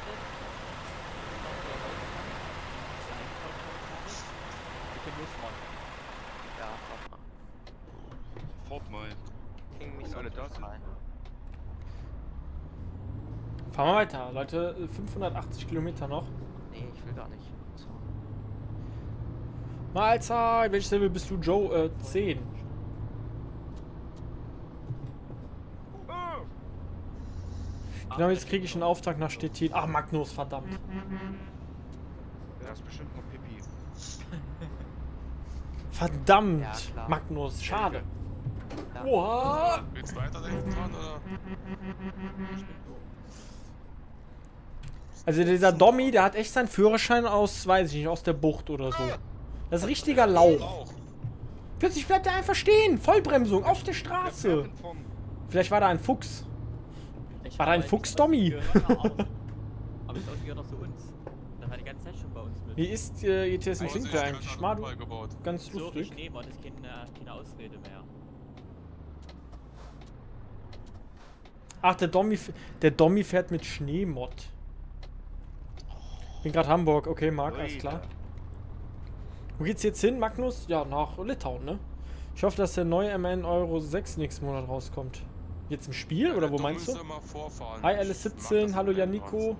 wir können losfahren. Ja, warte mal. Fort mal. Ging mich Wenn so alle da sind. rein. Fahren wir weiter, Leute. 580 Kilometer noch. Nee, ich will gar nicht. So. Mahlzeit, welches Level bist du, Joe? 10. Genau, jetzt kriege ich einen Auftrag nach Stettin. Ach, Magnus, verdammt. Da ist bestimmt noch Pipi. Verdammt, Ja, klar. Magnus, schade. Ja. Oha. Geht's weiter da hinten dran, oder? Also dieser Dommy, der hat echt seinen Führerschein aus, weiß ich nicht, aus der Bucht oder so. Das ist richtiger Lauch. Lauch. Plötzlich bleibt er einfach stehen. Vollbremsung auf der Der Straße. fährt in Form. Vielleicht war da ein Fuchs. Ich War da ein weiß Fuchs, nicht, was Tommy? ich gehört habe, aber es gehört noch zu uns. Das war die ganze Zeit schon bei uns mit. Wie ist ETS im Vorsicht, Sinclair der eigentlich? hat Madu? einen Unfall gebaut. Ganz So, lustig. ich nehme, das ist keine Ausrede mehr. Ach, der Dommy fährt mit Schneemod. Bin gerade Hamburg. Okay, Marc, alles klar. Wo geht's jetzt hin, Magnus? Ja, nach Litauen, ne? Ich hoffe, dass der neue MN Euro 6 nächsten Monat rauskommt. Jetzt im Spiel, oder wo Da meinst müsst du? ihr mal vorfahren. Hi, Ich mach Alice17, das hallo mit dem Janiko. Ranz.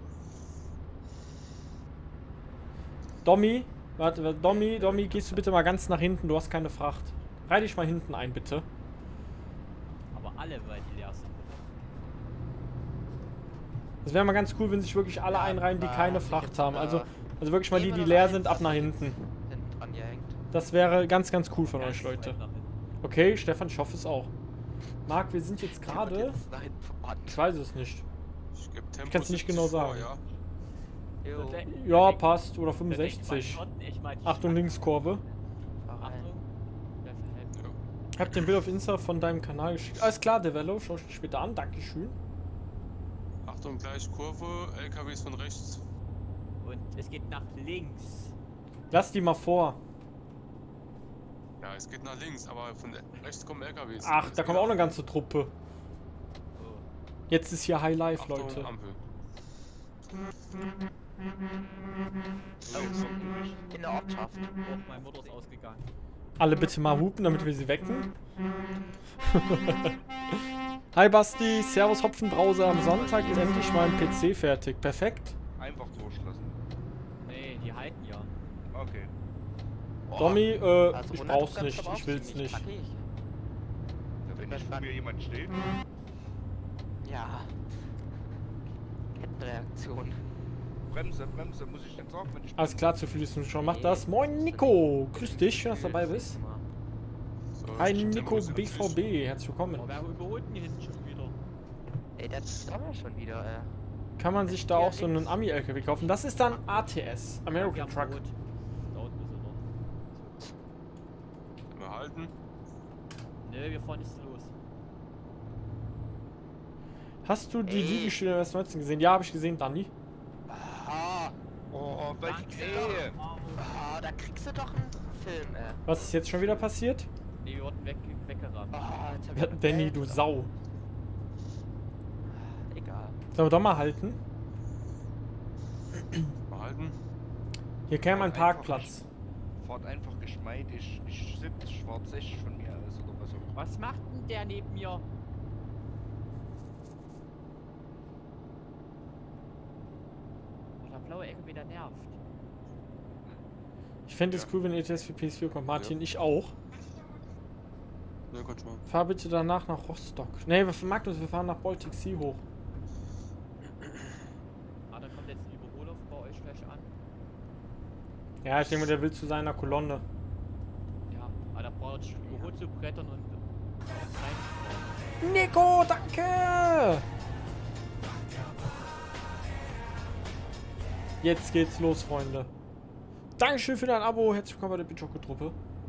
Dommy, warte, Dommy, gehst du bitte mal ganz nach hinten, du hast keine Fracht. Reih dich mal hinten ein, bitte. Aber alle, weil die leer sind. Das wäre mal ganz cool, wenn sich wirklich alle einreihen, die keine Fracht haben. Also wirklich mal die leer sind, ab nach hinten. Hinten dran gehängt. Das wäre ganz, ganz cool von Ganz euch, Leute. weit nach hinten. Okay, Stefan, ich hoffe es auch. Marc, wir sind jetzt Der wird gerade... jetzt da hinten verbannt. Ich weiß es nicht. Ich geb Tempo kann's nicht 70 genau vor, sagen. Ja. Jo, Ja, passt. Oder Der denkt, 65. mein Gott, ich mein, die Achtung, Schnacken- Linkskurve. fahr rein. Achtung. Wer verhält? Ich hab den Bild auf Insta von deinem Kanal geschickt. Alles klar, Develo, schau ich dir später an. Dankeschön. Achtung, gleich Kurve, LKWs von rechts. Und es geht nach links. Lass die mal vor. Ja, es geht nach links, aber von rechts kommen LKWs. Ach, Jetzt da kommt auch wieder. eine ganze Truppe. Oh. Jetzt ist hier High Life, Achtung, Leute. Ampel. In der Ortschaft. Oh, meine Mutter ist ausgegangen. Alle bitte mal hupen, damit wir sie wecken. Hi Basti, Servus Hopfenbrause. Am Sonntag ist endlich mein PC fertig. Perfekt. Einfach durchlassen. Nee, Die halten ja. Okay. Tommy, Also ich 100 brauch's kannst nicht, du aber ich auch will's ziemlich nicht. knackig. Ja, wenn nicht vor mir jemand steht. Ja. Kettenreaktion. Bremse, Bremse, muss ich denn sagen, wenn ich. Alles klar, zu viel ist nun schon. Mach das. Moin Nico, grüß dich, schön, dass du dabei bist. So, Hi stimmt, Nico muss ich natürlich- BVB, herzlich willkommen. Aber wer überholt denn hier hinten schon wieder? Ey, das dauert ja schon wieder, ey. Kann man sich da auch so einen Ami-LKW kaufen? Das ist dann ATS, American Ja, Truck. rot. Dauert ein bisschen noch. Wir halten. Ne, wir fahren nicht los. Hast du die Ey. Liegestühle des 19 gesehen? Ja, habe ich gesehen, Dani. Ah, Oh, welche Danke. Krähe! ah, da kriegst du doch einen Film, ey. Was ist jetzt schon wieder passiert? Ne, wir wurden weggerammt. Ah, jetzt hab ich Ja, einen Danny, Film. du Sau. Egal. Sollen wir doch mal halten? Wir halten. Hier käme ein Einfach Parkplatz. Fahrt einfach geschmeidig. Ich 70 schwarz 60 von mir aus oder was auch. Was macht denn der neben mir? Oh, der blaue LKW, der nervt. Ich fände es cool, wenn ETS für PS4 kommt. Martin, ich auch. Ne, Gott mal. Fahr bitte danach nach Rostock. Ne, Magnus, wir fahren nach Baltic Sea hoch. Ah, da kommt jetzt ein Überholer bei euch gleich an. Ja, ich denke mal, der will zu seiner Kolonne. Ja, aber da braucht ich überholt zu brettern und rein. Nico, danke! Jetzt geht's los, Freunde. Dankeschön für dein Abo. Herzlich willkommen bei der Bitchoco-Truppe.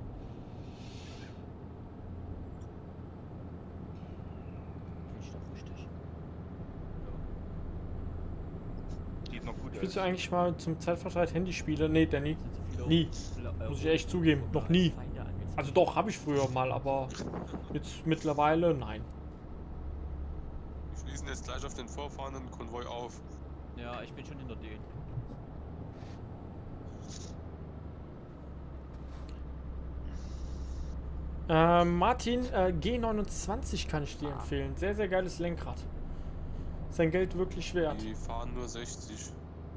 Ich doch richtig. Sieht noch gut Spielst aus. du eigentlich mal zum Zeitvertreib Handyspiele? Nee, Danny. Sind so viele Nie. Bla- Muss ich echt zugeben, noch nie. Feinde angezeigt. Also doch, habe ich früher mal, aber jetzt mittlerweile nein. Wir schließen jetzt gleich auf den vorfahrenden Konvoi auf. Ja, ich bin schon hinter denen. Martin, G29 kann ich dir empfehlen. Sehr, sehr geiles Lenkrad. Sein Geld wirklich wert. Die fahren nur 60.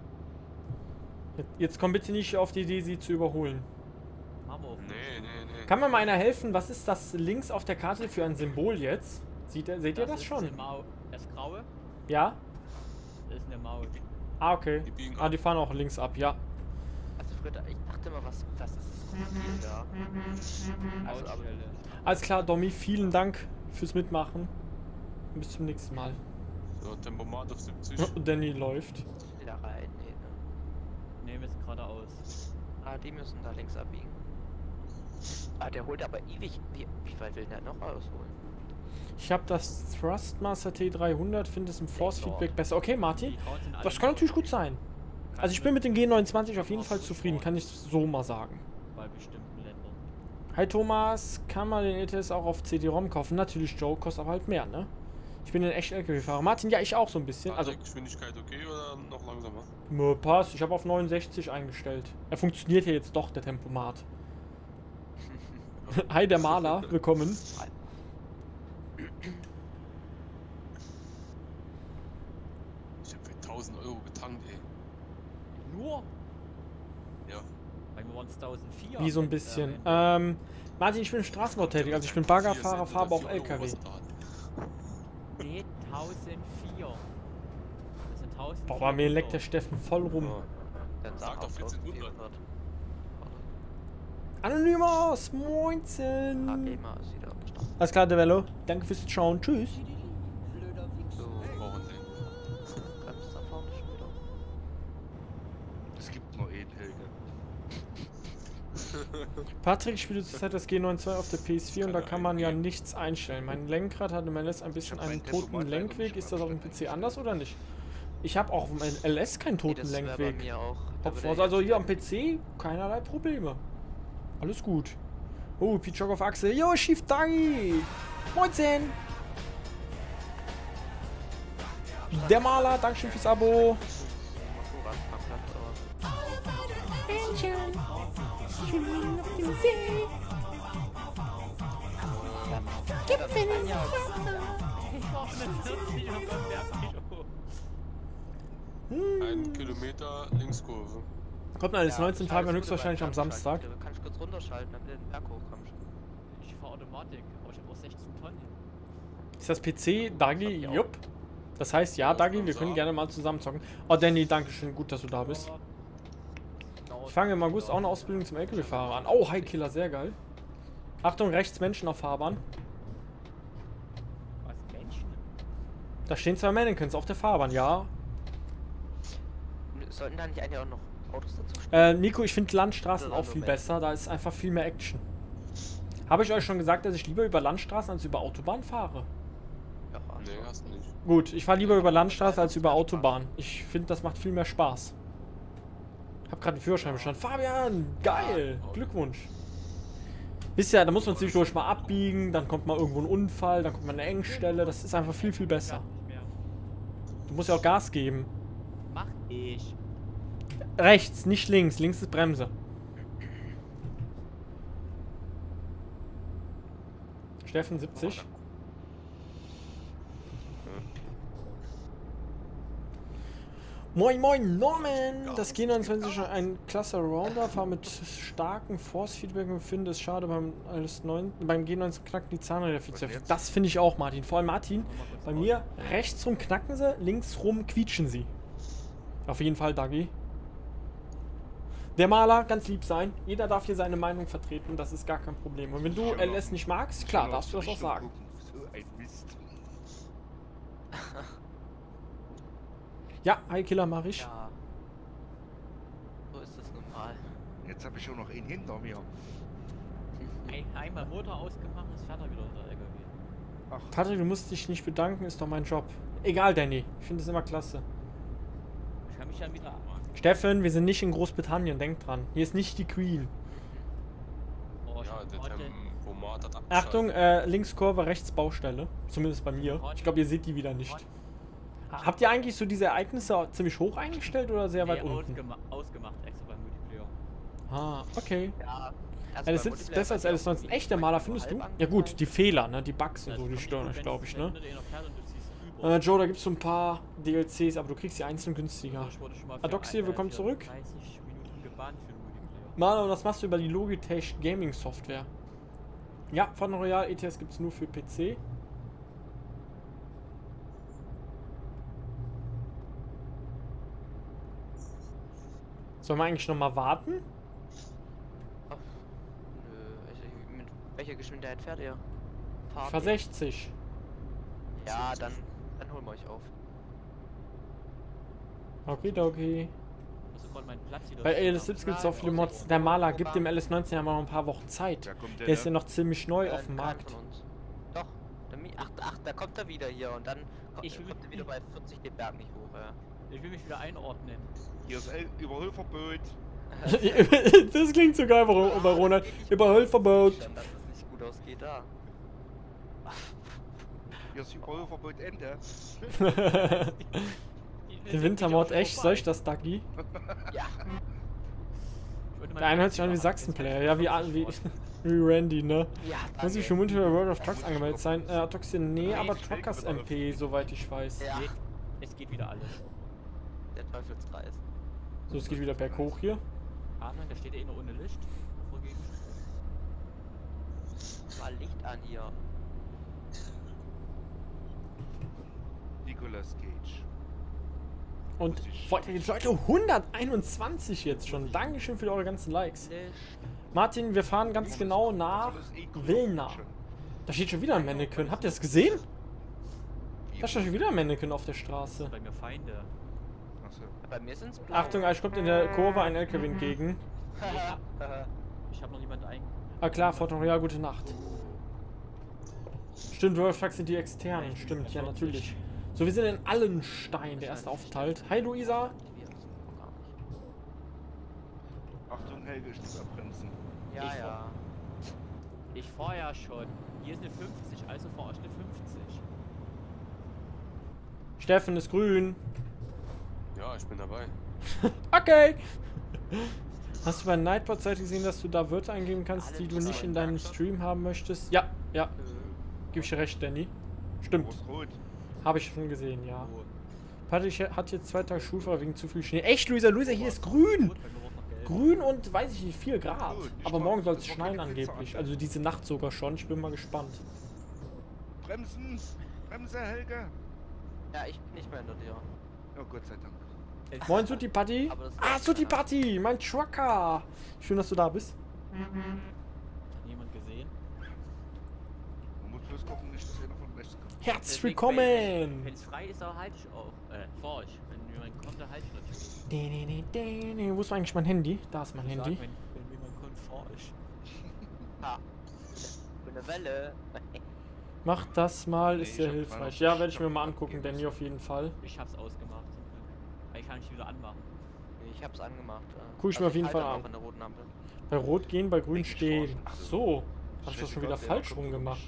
Jetzt komm bitte nicht auf die Idee, sie zu überholen. Mamo. Nee, nee, nee. Kann mir mal einer helfen? Was ist das links auf der Karte für ein Symbol jetzt? Seht ihr das ist schon? eine Maut. Das graue, Ja? das ist eine Maut. Ah, okay. Die biegen Ah, ab. die fahren auch links ab, ja. Also früher, ich dachte immer, was ist das Krokodil da? Also, aber Mautstelle. Alles klar, Domi, vielen Dank fürs Mitmachen. Und bis zum nächsten Mal. So, Tempomat auf 70. Und Danny läuft. wieder rein, nee, ne? Nehmen es geradeaus. Ah, die müssen da links abbiegen. Ah, der holt aber ewig. Wie weit will der noch ausholen? Ich habe das Thrustmaster T300, finde es im Force Feedback besser. Okay, Martin. Die Grauen sind alle Das kann natürlich gut sein. Also ich bin mit dem G29 auf jeden Fall Auch zufrieden, kann ich so mal sagen. bei bestimmten Ländern. Hi Thomas, kann man den ETS auch auf CD-ROM kaufen? Natürlich, Joe, kostet aber halt mehr, ne? Ich bin ein echt LKW-Fahrer. Martin, ja, ich auch so ein bisschen. Also, Geschwindigkeit okay oder noch langsamer? passt. Ich habe auf 69 eingestellt. Er funktioniert hier jetzt doch, der Tempomat. Hi, der Maler, willkommen. Ich habe für 1000 Euro getankt, ey. Nur? Ja. Bei mir waren es 1004. Wie so ein bisschen. Martin, ich bin Straßenbau tätig, also ich bin Baggerfahrer, fahre aber auch LKW. Nee, 1004. Das sind 1000. Boah, bei mir leckt der Steffen voll rum. Dann Sag sag doch auch 1400. 1400. Anonymous, Ah, moinsen. Gamer ist wieder am Start. Alles klar, Devello. Danke fürs Schauen. Tschüss. So, Brauchen den. bremst da vorne schon wieder. Es gibt nur einen Helge. Patrick spielt zurzeit das G92 auf der PS4 und da kann man ja nichts einstellen. Mein Lenkrad hat im LS ein bisschen Ich hab einen mein Tempomat toten leider Lenkweg. nicht Ist das auf dem eingestellt. PC anders oder nicht? Ich habe auch im LS keinen Nee, toten das wär bei Lenkweg. mir auch. Da würde Hopfors, er also jetzt hier am wieder- PC keinerlei Probleme. Alles gut. Oh, Pichok auf Achse. Jo, Schief Dagi. Moinsen. Der Maler, Dankeschön fürs Abo. Motorradparkplatz, aber Ich war schon mit 40 und dann merke ich, oh. 1 Kilometer Linkskurve. Kommt alles 19 Tage höchstwahrscheinlich am Samstag. Du kannst kurz runterschalten, damit du den Berg hochkommst. Ich fahre Automatik, aber ich habe auch 16 Tonnen. Ist das PC, Dagi? Jupp. Das heißt, ja, Dagi, wir können gerne mal zusammen zocken. Oh, Danny, danke schön, gut, dass du da bist. Ich fange im August auch eine Ausbildung zum LKW-Fahrer an. Oh, Highkiller, sehr geil. Achtung, rechts Menschen auf Fahrbahn. Was, Menschen? Da stehen 2 Mannequins auf der Fahrbahn, ja. Sollten da nicht eigentlich auch noch Autos dazu stehen? Nico, ich finde Landstraßen auch viel besser, da ist einfach viel mehr Action. Habe ich euch schon gesagt, dass ich lieber über Landstraßen als über Autobahn fahre? Ja, Nee, hast du nicht. Gut, ich fahre lieber über Landstraße als über Autobahn. Ich finde, das macht viel mehr Spaß. Hab gerade den Führerschein bestanden. Fabian, geil! Glückwunsch. Wisst ihr, da muss man zwischendurch mal abbiegen, dann kommt mal irgendwo ein Unfall, dann kommt mal eine Engstelle. Das ist einfach viel, viel besser. Nicht mehr. Du musst ja auch Gas geben. Mach ich. Rechts, nicht links. Links ist Bremse. Steffen, 70. Moin moin Norman! Das G29 ist schon ein klasse Rounder, fahr mit starkem Force-Feedback und finde es schade, beim G19 knacken die Zahnräder viel zu viel. Das finde ich auch, Martin. Vor allem Martin, bei mir rechts rum knacken sie, links rum quietschen sie. Auf jeden Fall, Dagi. Der Maler, ganz lieb sein. Jeder darf hier seine Meinung vertreten, das ist gar kein Problem. Und wenn du LS nicht magst, klar, darfst du das auch sagen. So ein Mist. Ja, Highkiller mach ich. Ja. So ist das nun mal. Jetzt habe ich auch noch einen hinter mir. Einmal Motor ausgemacht, ist fertig wieder unter LKW. Ach, Patrick, du musst dich nicht bedanken, ist doch mein Job. Egal, Danny. Ich finde es immer klasse. Ich kann mich dann wieder abmachen. Steffen, wir sind nicht in Großbritannien, denk dran. Hier ist nicht die Queen. Oh, ich Ja, hab der heute- Tempomat hat abgeschaltet. Achtung, Linkskurve, rechts Baustelle. Zumindest bei mir. Ich glaube, ihr seht die wieder nicht. Habt ihr eigentlich so diese Ereignisse ziemlich hoch eingestellt oder sehr weit Nee, unten? ausgemacht, extra beim Multiplayer. Ah, okay. Ja. Ja, das ist besser als LS19. Echt, der Maler, findest du? Ja gut, die Fehler, ne? Die Bugs und so, die stören euch, glaube ich, ne? Joe, da gibt es so ein paar DLCs, aber du kriegst die einzeln günstiger. Adoxie, willkommen zurück. 30 Minuten gebahnt für den Multiplayer. Maler, und das machst du über die Logitech Gaming Software. Ja, von Royal ETS gibt es nur für PC. Sollen wir eigentlich nochmal warten? Ach, nö, mit welcher Geschwindigkeit fährt ihr? Ich fahr 60. Ja, dann holen wir euch auf. Okay. Also gerade meinen Platz wieder Bei zu LS17 haben. gibt es auch viele Mods. Der Maler gibt dem LS19 ja mal noch ein paar Wochen Zeit. da kommt Der ist ja noch ziemlich neu auf dem Kein Markt. von uns. Doch. Ach, da kommt er wieder hier und dann kommt Ich will- er wieder bei 40 den Berg nicht hoch, ja. Ich will mich wieder einordnen. Hier ist Überholverbot. Das klingt so geil bei Ronald. Überholverbot. Dass es nicht gut ausgeht da. Hier ist Überholverbot Ende. Den Wintermod, echt? Soll ich das, Ducky? Ja. Der eine hört sich an wie Sachsen-Player. Ja, wie Randy, ne? Ja, Muss ich für Multiplayer World of Trucks angemeldet sein? Toxin, nee, aber Truckers MP, soweit ich weiß. Ja. Es geht wieder alles. Der Teufelskreis. So, es geht wieder berghoch hier. Ah nein, da steht ja eh noch ohne Licht. Davor gegen Mal Licht an hier. Nicolas Cage. Und weiter geht's, Leute, 121 jetzt schon. Dankeschön für eure ganzen Likes. Licht. Martin, wir fahren ganz genau nach Wilna. Da steht schon wieder ein Mannequin. Habt ihr das gesehen? Da steht schon wieder ein Mannequin auf der Straße. bei mir Feinde. Achso. Bei mir sind's blau. Achtung, euch kommt in der Kurve ein LKW entgegen. Ich habe noch niemand ein. Ah klar, Fortune Royal, gute Nacht. Stimmt, World of Trucks sind die externen. Stimmt, ja natürlich. So, wir sind in Allenstein, der erste aufgeteilt. Hi Luisa. Achtung, Helge, ich muss abbremsen. Ja, ja. Ich fahr ja schon. Hier ist eine 50, also fahr ich eine 50. Steffen ist grün. Ja, ich bin dabei. Okay. Hast du bei Nightbot-Seite gesehen, dass du da Wörter eingeben kannst, die du nicht in deinem Stream haben möchtest? Ja, ja. Gib ich dir recht, Danny. Stimmt. Wo ist rot? Habe ich schon gesehen, ja. Oh. Patrick hat jetzt 2 Tage Schulfrei wegen zu viel Schnee. Echt, Luisa? Luisa, hier ist grün. Gut, bei mir war noch gelb. grün und weiß ich nicht, 4 Grad. Gut, ich Aber mag- morgen soll es das war schneien keine Pizza, angeblich. Alter. Also diese Nacht sogar schon. Ich bin mal gespannt. Bremsen! Bremse, Helge! Ja, ich bin nicht mehr hinter dir. Oh Gott sei Dank. Moin Suti Patti. Aber das Ah, war's Suti dann. Patti, mein Trucker. Schön, dass du da bist. Hat niemand gesehen? Man muss bloß gucken, nicht, dass einer von rechts kommt. Herzlich Deswegen, willkommen. Wenn es frei ist, auch halte ich auch. Fahr ich. Wenn jemand kommt, dann halte ich natürlich. Nee. Wo ist eigentlich mein Handy? Da ist mein Ich Handy. sag, wenn jemand kommt, fahr ich. Ha. Für eine Welle. Mach das mal, Nee, ist ich sehr hab hilfreich. meiner Ja, werde ich mir Stopp mal angucken, gegeben. Danny, auf jeden Fall. Ich hab's ausgemacht. Zum Glück. Aber ich kann nicht wieder anmachen. Nee, ich hab's angemacht. Guck ich mir auf jeden halte Fall noch an. in der roten Ampel. Bei Rot gehen, bei Grün Denk ich stehen. vor. Ach so, hab ich das schon wieder Scheißegal, falsch wer rum kommt, gemacht.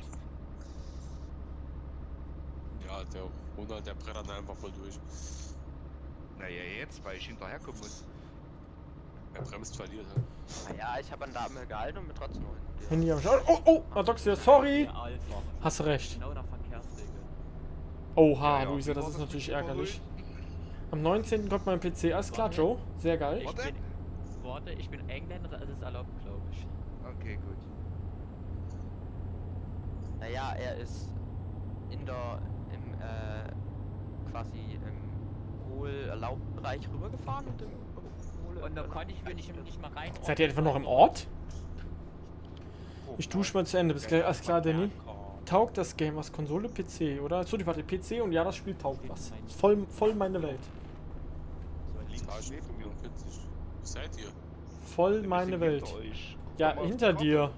Ja, der Ronald, der brettert einfach voll durch. Naja, jetzt, weil ich hinterherkommen muss. Er bremst, verliert halt. Naja, ich habe an der Ampel gehalten und bin trotzdem noch hinter dir. Handy am Start. Oh, Adoxia, sorry. Der Alpha. Hast du recht. Genau nach Verkehrsregel. Oha, Ja, Luisa, wie das war ist mit natürlich dem ärgerlich. Am 19. kommt mein PC. Alles klar, Joe. Sehr geil. Warte. Ich bin Engländer, das ist erlaubt, glaube ich. Okay, gut. Naja, er ist quasi im wohl erlaubten Bereich rübergefahren und im wohl Und da konnte ich nicht mal rein. Seid ihr etwa noch im Ort? Ich dusche mal zu Ende. Bis gleich. Alles klar, Danny. Taugt das Game was? Konsole, PC, oder? So, die Party PC und ja, das Spiel taugt was. Ist voll meine Welt. Links Straße neben mir. 45. Wo seid ihr? Voll Ein meine bisschen Welt. hinter euch. Ja, Guck mal auf die hinter Karte. dir.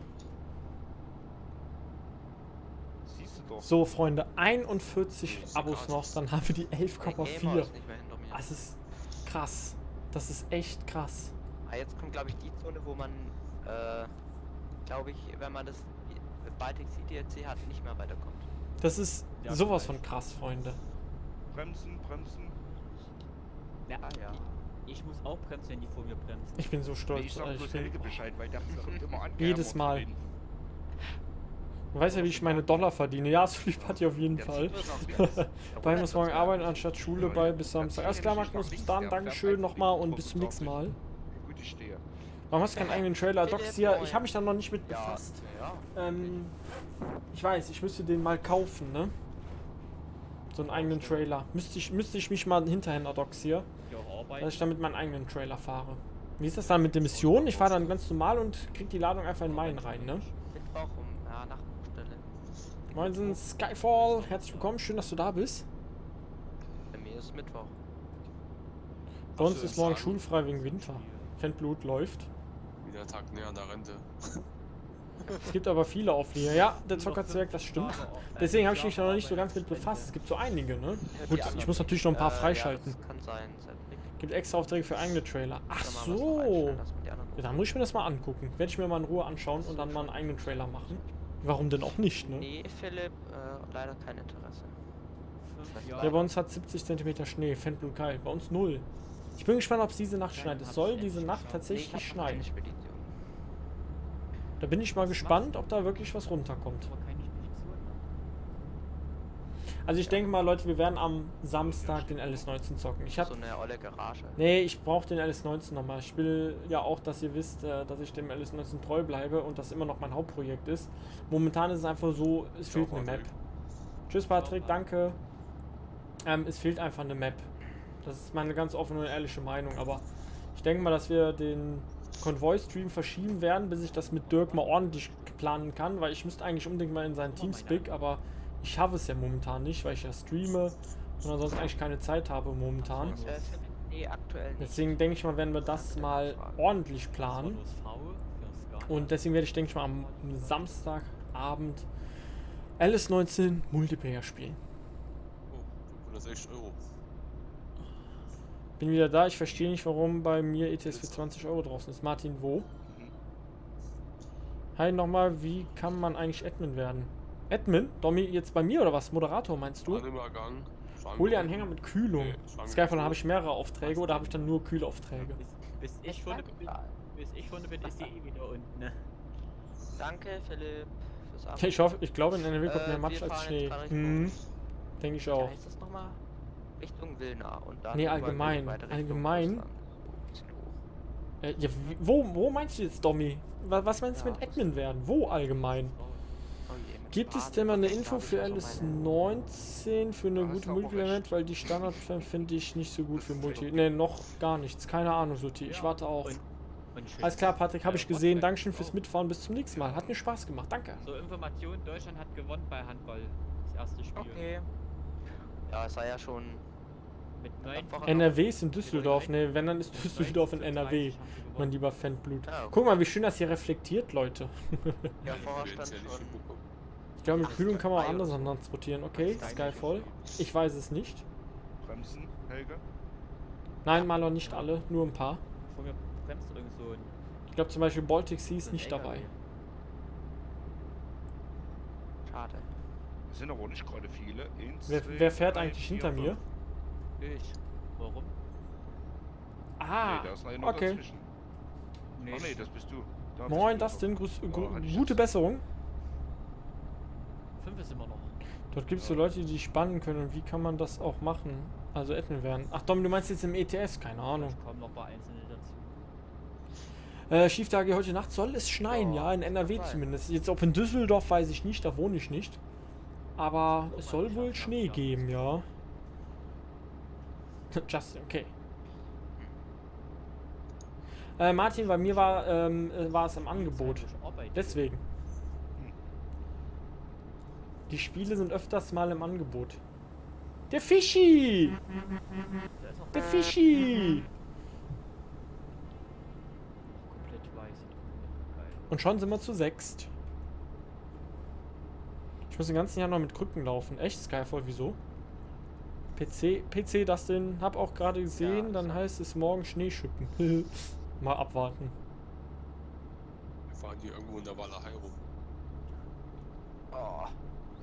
Siehst du doch. So, Freunde, 41 Abos noch, dann haben wir die Der Gamer 11,4. ist nicht mehr hinter mir. Das ist krass. Das ist echt krass. Ah, jetzt kommt, glaube ich, die Zone, wo man, glaube ich, wenn man das Baltic Sea DLC hat, nicht mehr weiterkommt. Das ist Ja, sowas vielleicht. von krass, Freunde. Bremsen. Ja, Ah, ja. ich muss auch bremsen, wenn die vor mir bremsen. Ich bin so Nee, stolz. ich sag Ich bloß bin, Helge Bescheid, weil der kommt immer an. Jedes Mal. man weiß ja, wie ich meine Dollar verdiene. Ja, es fliegt Party auf jeden Fall. Bei muss morgen arbeiten anstatt Schule bei bis Samstag. Alles klar, Magnus, bis dann. Dankeschön nochmal und bis zum nächsten Mal. Gut, ich stehe. Warum hast du keinen eigenen Trailer? Docs hier, ich habe mich da noch nicht mit Ja, befasst. ja. Ich weiß, ich müsste den mal kaufen, ne? So einen eigenen Trailer. Müsste ich mich mal hinterher Docs hier, Ja, arbeiten. dass ich damit meinen eigenen Trailer fahre. Wie ist das dann mit der Mission? Ich fahre dann ganz normal und krieg die Ladung einfach in meinen rein, ne? Mittwoch nach Stelle. Moin, Skyfall, herzlich willkommen, schön, dass du da bist. Bei mir ist Mittwoch. Bei uns Hast du ist das morgen sagen? schulfrei wegen Winter. Fanblut läuft. Wie der Tag näher an der Rente. Es gibt aber viele Auflieger. Ja, der Zockerzwerg, das stimmt. Deswegen habe ich mich da noch nicht so ganz mit befasst. Es gibt so einige, ne? Gut, ich muss natürlich noch ein paar freischalten. Ja, das kann sein, Cedric. Gibt extra Aufträge für eigene Trailer. Ach Kann man was noch so. einstellen, dass man die anderen Ja, dann muss ich mir das mal angucken. Werde ich mir mal in Ruhe anschauen und dann mal einen eigenen Trailer machen. Warum denn auch nicht, ne? Nee, Philipp, leider kein Interesse. 5 Ja, Jahre. bei uns hat 70 cm Schnee. Fanblut geil. Bei uns 0. Ich bin gespannt, ob es diese Nacht schneit. Es soll diese Nacht Nee, ich tatsächlich hab noch schneien. keine Spedition. Da bin ich mal gespannt, ob da wirklich was runterkommt. Aber keine Spedition. Also ich denke mal, Leute, wir werden am Samstag den LS19 zocken. Ich habe So eine olle Garage. Nee, ich brauche den LS19 nochmal. Ich will ja auch, dass ihr wisst, dass ich dem LS19 treu bleibe und das immer noch mein Hauptprojekt ist. Momentan ist es einfach so, es Ciao, fehlt eine Map. Patrick. Tschüss Patrick, danke. Es fehlt einfach eine Map. Das ist meine ganz offene und ehrliche Meinung, aber ich denke mal, dass wir den Konvoi-Stream verschieben werden, bis ich das mit Dirk mal ordentlich planen kann, weil ich müsste eigentlich unbedingt mal in seinen Teamspeak, aber ich schaffe es ja momentan nicht, weil ich ja streame und ansonsten eigentlich keine Zeit habe momentan. Philipp, nee, aktuell nicht. Deswegen denke ich mal, werden wir das mal ordentlich planen. Und deswegen werde ich, denke ich mal, am Samstagabend LS19 Multiplayer spielen. Oh, 160 €. Bin wieder da, ich verstehe nicht, warum bei mir ETS für 20 € draußen ist. Martin, wo? Hi, nochmal, wie kann man eigentlich Admin werden? Admin? Domi, jetzt bei mir oder was? Moderator meinst du? Übergang. Hol dir einen Hänger mit Kühlung. Nee, Skyfall, habe ich mehrere Aufträge oder habe ich dann nur Kühlaufträge? Bis ich vorne bin, ist die eh wieder unten, ne? Danke, Philipp, fürs Abo. Okay, ich glaube in NRW kommt mehr Matsch wir als fahren Schnee. jetzt gerade Richtung- Mhm. Denke ich Wie auch. heißt das nochmal? Richtung Wilna und dann Nee, über allgemein. weiter Richtung Allgemein. Russland. Oh, bisschen hoch. Ja, wo meinst du jetzt, Domi? Was meinst du Ja, mit Admin werden? Wo allgemein? Oh je, mit Gibt es Baden, denn mal eine da Info hab ich für auch schon LS19 für eine Da hast gute du aber Multiplayer-Map? recht. Weil die Standard finde ich nicht so gut Das für ist Multi. echt Ne, noch gar nichts. Keine Ahnung, Suti. Ich Ja, warte auch. Und schön. Alles klar, Patrick, habe ich gesehen. Rotbeck. Dankeschön fürs Oh. Mitfahren. Bis zum nächsten Mal. Hat mir Spaß gemacht. Danke. So, Information, Deutschland hat gewonnen bei Handball. Das erste Spiel. Okay. Ja, es sei ja schon. Mit 9 Einfach NRW ist in Düsseldorf. Ne, wenn, dann ist Düsseldorf in NRW. Mein lieber Fanblut. Ja, Guck mal, wie schön das hier reflektiert, Leute. Ja, vorher stand Erzähl ich schon. für Bucko. Ich glaube, mit Ach, Kühlung kann man auch drei anders oder so. transportieren. Okay, Ach, Skyfall. Ich weiß es nicht. Bremsen, Helge. Nein, mal noch nicht alle, nur ein paar. Vor mir bremst irgend so ein. Ich glaube zum Beispiel Baltic Sea so ist ein nicht LKW. dabei. Schade. Es sind aber nicht gerade viele. Eins, Wer zwei, wer fährt drei, eigentlich vier, hinter mir? fünf. Ich. Warum? Ah, Nee, da ist noch einer okay. dazwischen. Nee. Oh nee, das bist du. Da bist Moin, du Dustin, doch. Hatte ich gute jetzt. Besserung. 5 ist immer noch. Dort gibt es so Leute, die spannen können. Und wie kann man das auch machen? Also Admin werden. Ach Dom, du meinst jetzt im ETS? Keine Ahnung. Vielleicht kommen noch ein paar Einzelne dazu. Schieftage heute Nacht soll es schneien, ja, in NRW kann sein. zumindest. Jetzt ob in Düsseldorf weiß ich nicht, da wohne ich nicht. Aber es soll wohl Schnee geben, ja. Justin, okay. Martin, bei mir war es im Angebot. Zeitliche Arbeit. Deswegen. Die Spiele sind öfters mal im Angebot. Der Fischi! Da ist auch Der Fischi! komplett weiß. Geil. Und schon sind wir zu sechst. Ich muss den ganzen Jahr noch mit Krücken laufen. Echt, Skyfall, wieso? PC, Dustin, hab auch gerade gesehen, Ja, dann so. heißt es morgen Schneeschippen. Mal abwarten. Wir fahren hier irgendwo in der Walachei rum. Oh.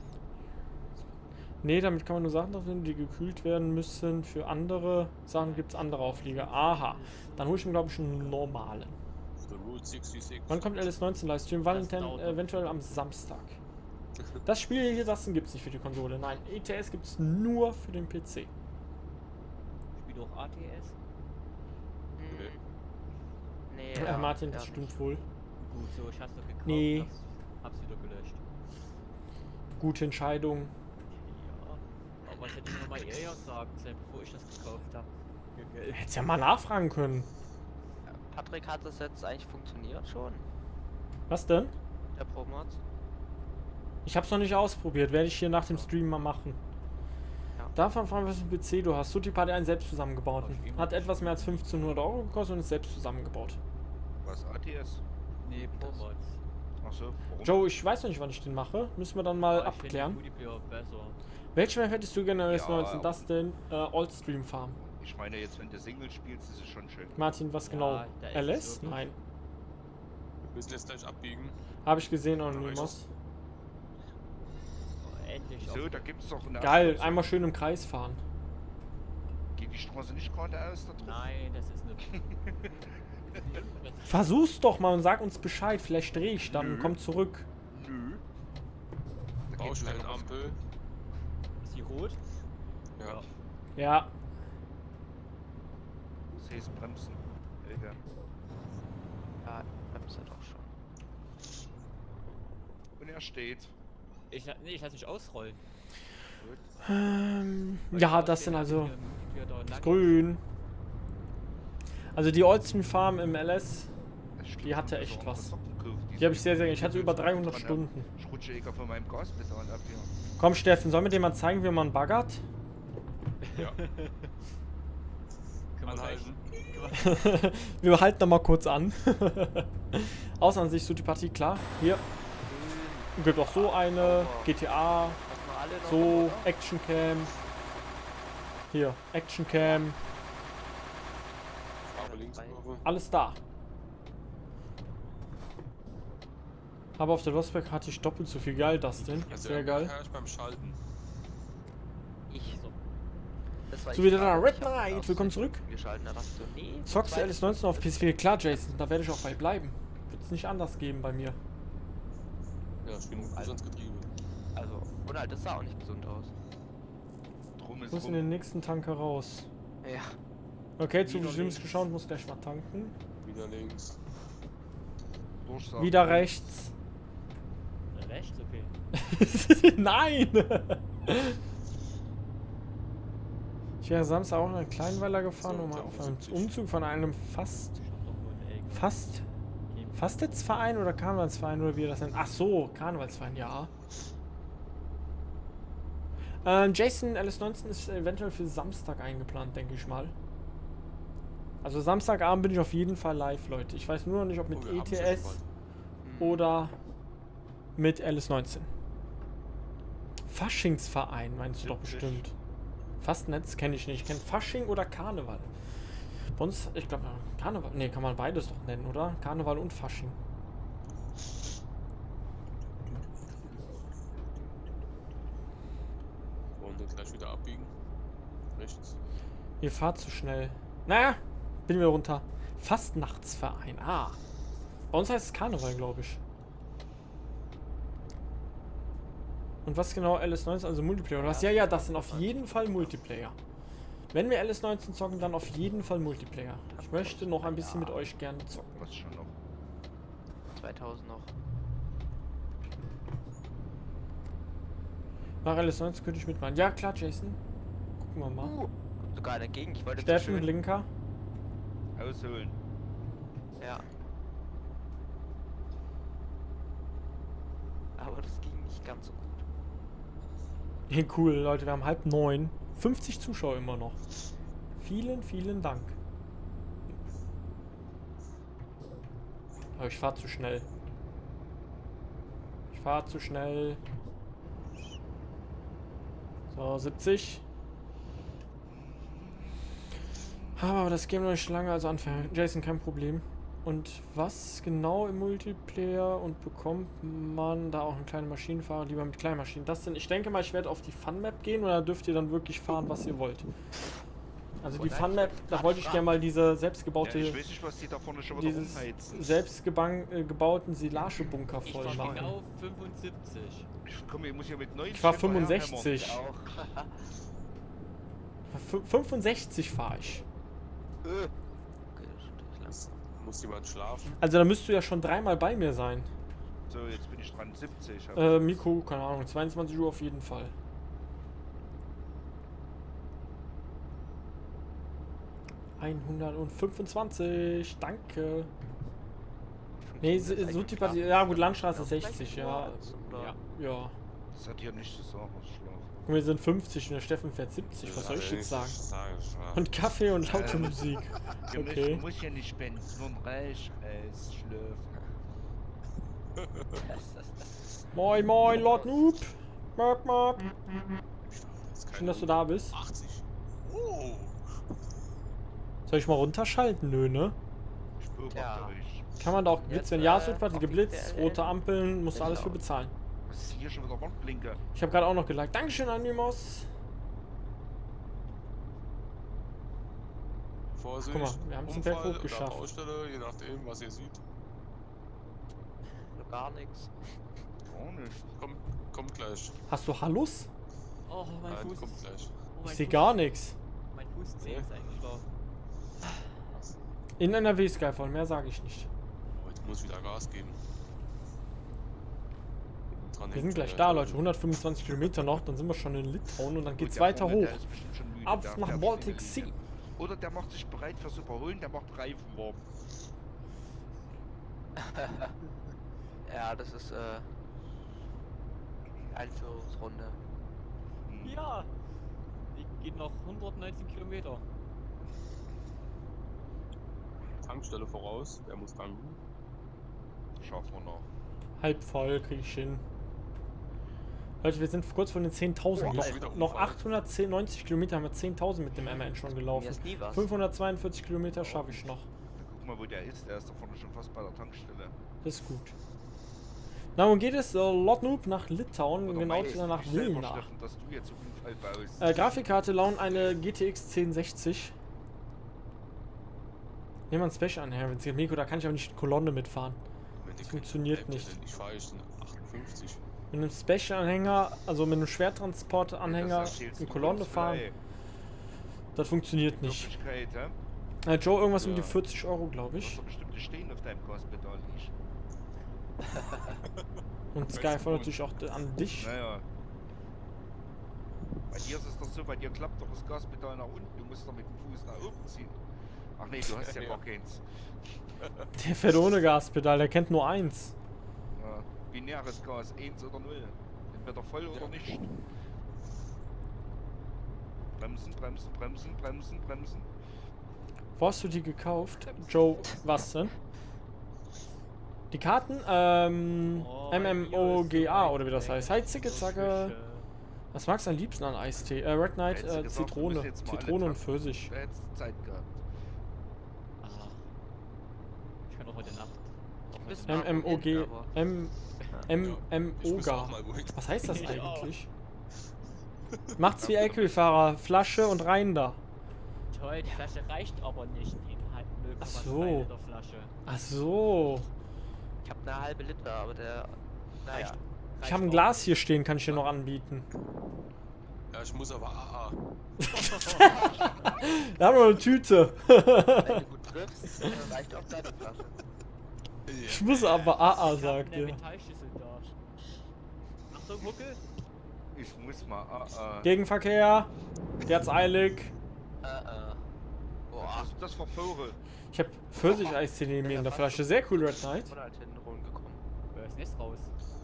Nee, damit kann man nur Sachen drauf nehmen, die gekühlt werden müssen. Für andere Sachen gibt es andere Auflieger. Aha. Dann hole ich mir, glaube ich, einen normalen. The Route 66. Wann kommt LS19 Livestream? Valentin dauert noch. eventuell am Samstag. Das Spiel hier, das gibt es nicht für die Konsole. Nein, ETS gibt es nur für den PC. Spielt auch ATS. Hm. Nee, Martin, das ja, stimmt wohl. Gut, so, ich hab's doch gekauft. Nee. Hab's wieder gelöscht. Gute Entscheidung. Ja. Aber was hätte ich nochmal eher sagen sollen, bevor ich das gekauft habe? Hättest ja mal nachfragen können. Patrick, hat das jetzt eigentlich funktioniert schon? Was denn? Der Pro-Mods? Ich hab's noch nicht ausprobiert. Werde ich hier nach dem Stream mal machen. Ja. Davon fragen, was für ein PC du hast. Sutip hat einen selbst zusammengebauten. Hat etwas mehr als 1500 € gekostet und ist selbst zusammengebaut. Was, ATS? Nee, Pro-Mods. Achso, warum? Joe, ich weiß noch nicht, wann ich den mache. Müssen wir dann mal Aber ich find abklären. den Multiplayer besser. Welche Map hättest du gerne als Ja, 19? Das denn? Oldstream Farm. Ich meine jetzt, wenn du Single spielst, ist es schon schön. Martin, was Ja, genau? da ist LS? es wirklich. Nein. Wir müssen jetzt gleich abbiegen. Habe ich gesehen, Anonymous. Oh, endlich. So, auf- da gibt es doch eine Geil, Abkürzung. einmal schön im Kreis fahren. Geht die Straße nicht geradeaus da drin? Nein, das ist eine. Versuch's doch mal und sag uns Bescheid. Vielleicht dreh ich dann und Nö. komm zurück. Nö. Da geht's leider was- Baustellenampel. Ist die rot? Ja. Ja, Das heißt bremsen. Helge. Ja, Bremse doch schon. Und er steht. Nee, ich lass mich ausrollen. Gut. ja, das sind also das grün. Also die Oldstream Farm im LS, Das stimmt, Die hatte das echt war was. Socken gekauft, die habe ich sehr, sehr gerne. Ich hatte die über dran 300 ab. Stunden. Ich rutsche eher von meinem Gaspedal ab hier. Komm Steffen, sollen wir dir mal zeigen, wie man baggert? Ja. Können wir gleich. Anhalten. Wir halten da mal kurz an. Außenansicht so die Partie, klar. Hier gibt auch so eine, GTA, Lassen wir alle noch so, rum, oder? Actioncam. Hier, Actioncam, Farbe links Kurve. alles da. Aber auf der Lostberg hatte ich doppelt so viel. Geil, das denn. Also Sehr irgendwann geil. kann ich beim Schalten. Ich. So. Das war So ich wieder da. gerade. Red Ich hab Knight, aus willkommen Versehen zurück. Geschalten, da dachte ich so, nee. Zockst du zweites- LS19 auf PS4? Klar, Jason, da werde ich auch bei bleiben. Wird es nicht anders geben bei mir. Ja, ich bin gut ans Getriebe. Also, und halt, das sah auch nicht gesund aus. Drum Ich ist muss in rum. den nächsten Tanker raus. Ja. Okay, zu Wieder Bestimmtes links. geschaut, muss gleich mal tanken. Wieder links. Durchsagen. Wieder rechts. Rechts, okay. Nein! Ich wäre Samstag auch in einen Kleinweiler gefahren, So, um da auf einem 70. Umzug von einem Fastetsverein oder Karnevalsverein oder wie ihr das nennt. Ach so, Karnevalsverein, ja. Jason LS19 ist eventuell für Samstag eingeplant, denke ich mal. Also Samstagabend bin ich auf jeden Fall live, Leute. Ich weiß nur noch nicht, ob mit Oh, wir haben's ja ETS schon bald. oder mit LS19. Faschingsverein meinst du doch bestimmt. Fastnetz kenne ich nicht. Ich kenne Fasching oder Karneval. Bei uns, ich glaube, Karneval. Ne, kann man beides doch nennen, oder? Karneval und Fasching. Wollen wir gleich wieder abbiegen? Rechts. Ihr fahrt zu schnell. Naja, bin wir runter. Fastnachtsverein. Ah. Bei uns heißt es Karneval, glaube ich. Und was genau LS19, also Multiplayer oder was? Ja, ja, das sind auf jeden Fall Multiplayer. Wenn wir LS19 zocken, dann auf jeden Fall Multiplayer. Ich möchte noch ein bisschen mit euch gerne zocken. Was schon noch? 2000 noch. Nach LS19 könnte ich mitmachen. Ja, klar, Jason. Gucken wir mal. Sogar eine Gegend, ich wollte so Steffen, schön. Blinker. Ausholen. Ja. Aber das ging nicht ganz so gut. Hey, cool, Leute, wir haben 8:30. 50 Zuschauer immer noch. Vielen, vielen Dank. Aber ich fahre zu schnell. Ich fahre zu schnell. So, 70. Aber das Game noch nicht lange, also anfangen. Jason, kein Problem. Und was genau im Multiplayer und bekommt man da auch einen kleinen Maschinenfahrer lieber mit kleinen Maschinen? Das sind, ich denke mal, ich werde auf die Fun-Map gehen und da dürft ihr dann wirklich fahren, was ihr wollt. Also die Fun-Map, da wollte ich gerne mal diese selbstgebaute, Ja, ich weiß nicht, was die da vorne schon wieder dieses umheizen. selbstgebauten Silagebunker Ich voll war machen. genau 75. Ich muss hier mit 90 Ich war hinterher 65. hämmern. Auch. 65 fahre ich. Okay, das ist natürlich lang. Muss jemand schlafen? Also da müsst du ja schon dreimal bei mir sein. So, jetzt bin ich dran, 70. Miko, keine Ahnung, 22 Uhr auf jeden Fall. ...125, danke. Nee, so Typ hat... Ja gut, Landstraße 60, ja. Ja. Das hat hier nichts zu sagen, was Schlaf. Und wir sind 50 und der Steffen fährt 70, was soll ich jetzt sagen? Und Kaffee und laute Musik. Okay. Du musst ja nicht spenden, nur ein Reich als Schlaf. Moin moin, Lord Noob. Merk, merk. Schön, dass du da bist. 80. Oh. Soll ich mal runterschalten? Nö, ne? Ich beobachte Ja. euch. Kann man da auch Blitz, Jetzt, wenn ja, es wird was offiziell geblitzt, rote Ampeln, musst du alles für genau. bezahlen. Was ist hier schon wieder Warnblinker? Ich habe gerade auch noch geliked. Dankeschön, Animos. Vorsicht. Guck mal, wir haben's den Unfall Berg hoch oder geschafft. Baustelle, je nachdem, was ihr seht. Gar nichts. Gar nicht. Kommt gleich. Hast du Hallus? Oh, mein Nein, Fuß. kommt gleich. Oh, mein Ich sehe Fuß- gar nichts. Mein Fußzeh ist eingeschlafen. In NRW Skyfall, mehr sage ich nicht. Heute muss wieder Gas geben. Dran Wir hängt sind gleich der da, Teufel. Leute. 125 Kilometer noch, dann sind wir schon in Litauen und dann geht's Der weiter vorne, hoch. der ist bestimmt schon müde, Ab der nach fährt Baltic schon Sea. Oder der macht sich bereit fürs Überholen, der macht Reifen warm. Ja, das ist Einführungsrunde. Ja! Die geht noch 119 Kilometer. Tankstelle voraus, der muss tanken. Schaffen wir noch. Halb voll, krieg ich hin. Leute, wir sind kurz vor den 10.000. Oh, wieder Noch Unfall. 890 Kilometer haben wir 10.000 mit dem MN schon Mir gelaufen. ist nie was. 542 Kilometer schaffe ich noch. Guck mal, wo der ist da vorne schon fast bei der Tankstelle. Das ist gut. Na, wo geht es? Lord Noob nach Litauen, Oder genau meinst zu nach du selber, Vilna. Steffen, dass du jetzt Unfall baust? Grafikkarte lauen eine GTX 1060. Nehmen wir ein Special-Anhänger, wenn es geht. Miko, da kann ich aber nicht eine Kolonne mitfahren. Das funktioniert nicht. Ich fahre ich einen 58. Mit einem Special-Anhänger, also mit einem Schwertransport-Anhänger, Das erzählst eine du Kolonne uns fahren, frei. das funktioniert nicht. Wirklichkeit, hä? Joe, irgendwas um Ja. die 40 Euro, glaube Du hast ich. doch bestimmt nicht stehen auf deinem Gaspedal nicht. Und Skyfall natürlich auch an dich. Naja. Bei dir ist es doch so, bei dir klappt doch das Gaspedal nach unten. Du musst doch mit dem Fuß nach oben ziehen. Ach nee, du hast ja gar keins. Der fährt ohne Gaspedal, der kennt nur eins. Ja, binäres Gas, 1 oder 0. Entweder voll oder nicht. Bremsen, bremsen, bremsen, bremsen, bremsen. Wo hast du die gekauft? Joe, was denn? Die Karten? Oh, MMOGA oder wie das heißt. Hi, Zicke, So Zacke. frische. Was magst du am liebsten an Eistee? Red Knight, Hättest du gesagt, du Zitrone. musst jetzt mal alle Zitrone und tanken. Pfirsich. Da hättest du Zeit gehabt. Ah. Ich kann auch heute Nacht. Auch bist heute Nacht. MMOG. Ich muss auch MMOGA. mal wohin. Was heißt das Ich auch. eigentlich? Macht's wie LKW-Fahrer. Flasche und rein da. Toll, die Flasche reicht aber nicht. Die hat 0,3 Ach so. Liter Flasche. Ach so. Ich habe eine halbe Liter, aber der. Naja. Ich habe ein Glas hier stehen, kann ich dir noch anbieten. Ja, ich muss aber AA. Wir haben noch eine Tüte. Wenn du gut triffst, reicht auch deine Flasche. Ich muss aber AA, Ich hab sagt eine ihr. Metallschüssel da. Achtung, Huckel. Ich muss mal. Gegenverkehr. Der hat's eilig. Was Boah. ist das für Vogel? Ich habe Pfirsich-Eistee neben mir in der Flasche. Sehr cool, Red Knight. Ich bin halt hinten rumgekommen. Wer ist denn jetzt raus?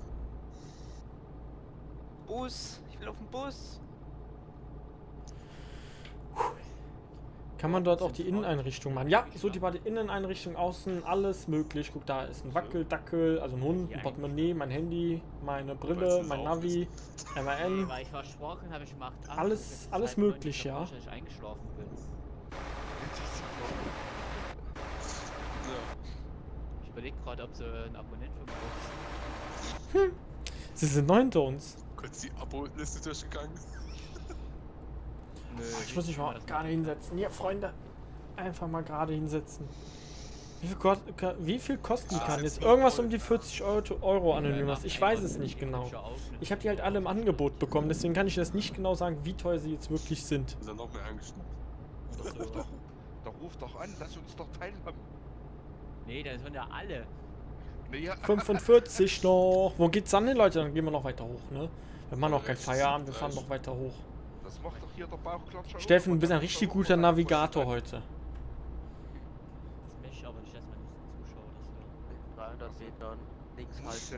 Bus! Ich will auf den Bus! Kann man dort auch die Inneneinrichtung machen? Ja, so die Inneneinrichtung außen, alles möglich. Guck, da ist ein Wackeldackel, also ein Hund, ein Portemonnaie, mein Handy, meine Brille, mein Navi, Nee, MAN. weil ich war schwachen, habe ich gemacht. Alles- alles möglich, ja. Ich nicht eingeschlafen bin. Ja. Ich überlege gerade, ob so ein Abonnent für mich ist. Sie sind neu hinter uns. Kurz die Abo-Liste durchgegangen. Ich muss mich mal gerade hinsetzen. Hier, Freunde. Einfach mal gerade hinsetzen. Wie viel kosten die Karten jetzt? Irgendwas um die 40 Euro Anonymous. Ich weiß es nicht genau. Ich habe die halt alle im Angebot bekommen, deswegen kann ich das nicht genau sagen, wie teuer sie jetzt wirklich sind. Ist er noch mehr angeschnappt. Da ruf doch an, lass uns doch teilhaben. Nee, das sind ja alle. Naja, 45 noch. Wo geht's dann hin, Leute? Dann gehen wir noch weiter hoch, ne? Wir machen noch kein Feierabend, wir fahren noch weiter hoch. das macht doch hier der Bauchklatscher. Steffen, du bist ein richtig guter Navigator heute. Das möchte ich aber nicht, dass man nicht zuschaut. Das 300 Metern links halten.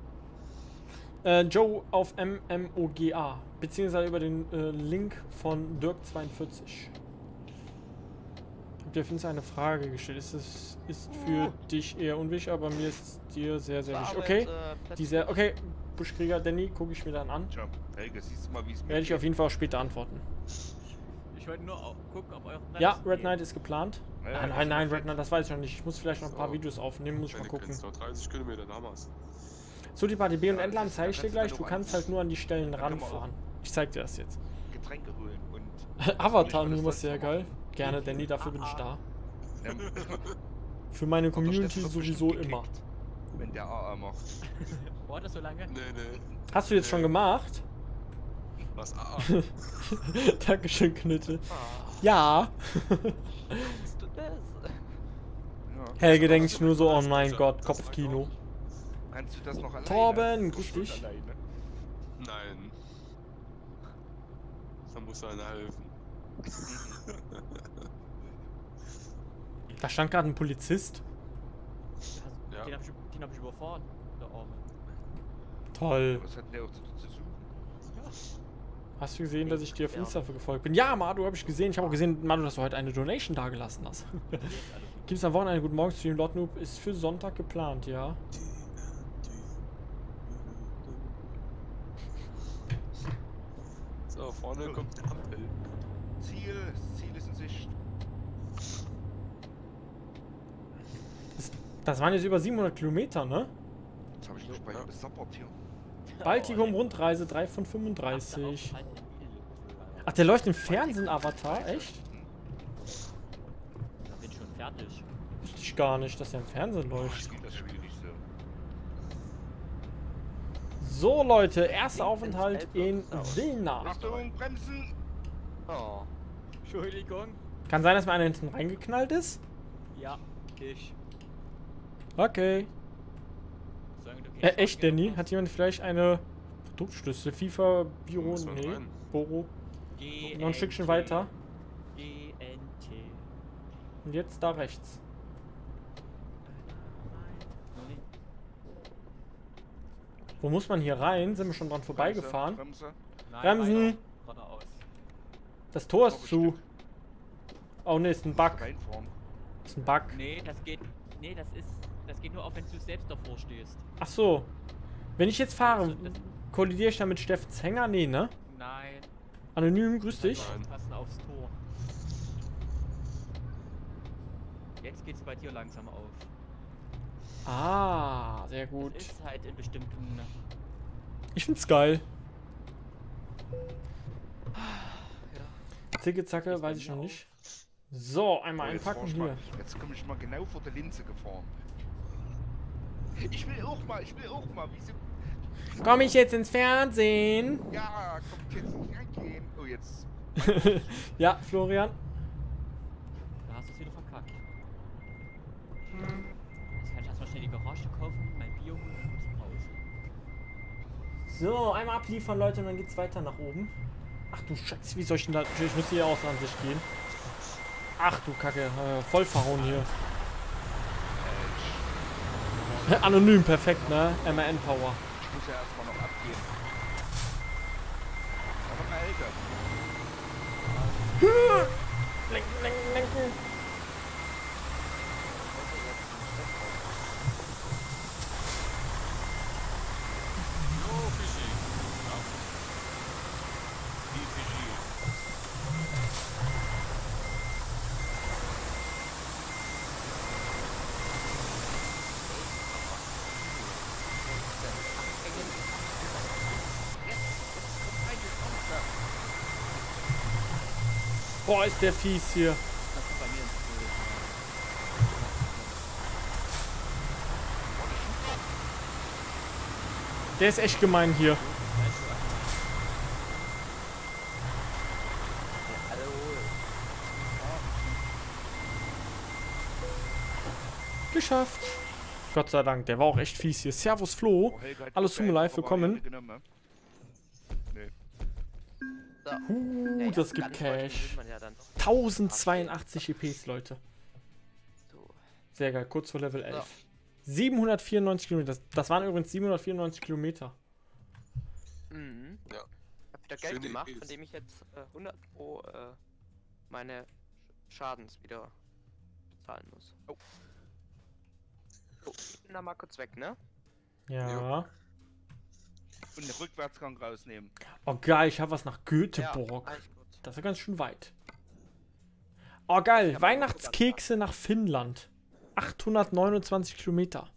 Joe auf MMOGA, beziehungsweise über den Link von Dirk42. Habt ihr auf jeden Fall eine Frage gestellt? Ist für dich eher unwichtig, aber mir ist es dir sehr, sehr wichtig. Okay, okay, Buschkrieger Danny, gucke ich mir dann an. Tja, Helge, siehst du mal, wie es mir Werde ich auf jeden Fall auch später antworten. Ich wollte nur gucken, ob euer Ja, Red Knight ist geplant. Ja, Nein, Red Knight, das weiß ich noch nicht. Ich muss vielleicht noch ein paar So. Videos aufnehmen, muss ich mal Meine gucken. Grenze noch 30 Kilometer damals. So, die Party B und Ja, Endland das ist- zeige ich da dir kannst gleich. du Du noch kannst eins. halt nur an die Stellen Da können wir ranfahren. Ich zeig dir das jetzt. Getränke holen und. Avatar alles Nummer sonst sehr noch geil. Gerne, Danny, dafür bin ich da. Ja, Für meine der Community Steffen wird sowieso bestimmt immer. gekickt, wenn der AA macht. War das so lange? Nee, nee. Hast du jetzt schon gemacht? Was AA? Dankeschön, Knitte. Ah, Ja. kannst du das? Ja. Helge denkt sich nur so, oh mein Gott, Kopfkino. Kannst du das noch alleine? Torben, Du grüß schon dich. alleine. Nein. Da muss einer helfen. Da stand gerade ein Polizist. Ja. Den hab ich überfahren. Der Arme. Toll. Was hat der auch zu suchen? Hast du gesehen, dass ich dir auf Insta gefolgt bin? Ja, Madu, habe ich gesehen. Ich habe auch gesehen, Madu, dass du heute eine Donation dagelassen hast. Gibt es am Wochenende einen guten Morgen Stream? Lord Noob ist für Sonntag geplant, ja. So, vorne kommt der Ampel. Das Ziel ist in Sicht. Das waren jetzt über 700 Kilometer, ne? Jetzt habe ich nicht bei Ja. besappert hier. Baltikum Rundreise 3 von 35. Halt Ach, der läuft im Fernsehen, Avatar? Echt? Da bin ich schon fertig. Wusste ich gar nicht, dass der im Fernsehen läuft. Ich das Spiel nicht so. So, Leute, erster Aufenthalt in Vilna. Achtung, bremsen! Oh. Entschuldigung. Kann sein, dass mir einer hinten reingeknallt ist? Ja, ich. Okay. Sagen, du Echt, Danny? Hat jemand vielleicht eine Produktschlüssel? FIFA, Biro? Muss man Nee. rein. Boro? Noch ein Stückchen weiter. GNT. Und jetzt da rechts. Wo muss man hier rein? Sind wir schon dran vorbeigefahren? Bremse. Bremsen. Weiter, geradeaus. Das Tor Noch ist ein zu. Stück. Oh ne, ist ein Musst Bug. reinfahren. Ist ein Bug. Nee, das geht. Nee, das geht nur auf, wenn du selbst davor stehst. Ach so. Wenn ich jetzt fahre, Also, das- kollidiere ich dann mit Steffens Hänger? Nee, ne? Nein. Anonym, grüß dich. Nein. Passen aufs Tor. Jetzt geht's bei dir langsam auf. Ah, sehr gut. Das ist halt in bestimmten. Ich find's geil. Zicke, zacke, Ist bei weiß ich mir noch auch. nicht. So, einmal Oh, jetzt einpacken fahr ich hier. mal- Jetzt komme ich mal genau vor der Linse gefahren. Ich will auch mal. Wieso? Komm ich jetzt ins Fernsehen? Ja, kommt jetzt nicht reingehen. Oh, jetzt. Ja, Florian. Da hast du es wieder verkackt. Jetzt kann ich erstmal schnell die Garage kaufen, mein Bier holen und muss Pause. So, einmal abliefern, Leute, und dann geht's weiter nach oben. Ach du Scheiße, wie soll ich denn da... Ich muss hier aus Ansicht gehen. Ach du Kacke, voll verhauen hier. Anonym, perfekt, ne? MAN Power. Ich muss ja erstmal noch abgehen. Aber eine Elke. Lenken, lenken, lenken. Jo, Fischi. Ja. Wie Fischi. Boah, ist der fies hier. Das ist bei mir ins Bild. Der ist echt gemein hier. Geschafft. Gott sei Dank, der war auch echt fies hier. Servus Flo. Oh, Helga hat Hallo die Sumo Live, Variante willkommen. genommen. Nee. So. Das gibt ganz Deutschland Cash. will man ja dann doch. 1082 EPs, Leute. So. Sehr geil, kurz vor Level 11. 794 Kilometer. Das waren übrigens 794 Kilometer. Mhm. Ja. Hab wieder Geld Schöne gemacht, Idee. von dem ich jetzt 100 Pro meine Schadens wieder bezahlen muss. Oh. So, ich bin da mal kurz weg, ne? Ja. Und den Rückwärtsgang rausnehmen. Oh geil, ich habe was nach Göteborg. Ja, alles gut. Das ist ja ganz schön weit. Oh geil, Ich hab Weihnachtskekse nach Finnland. 829 Kilometer.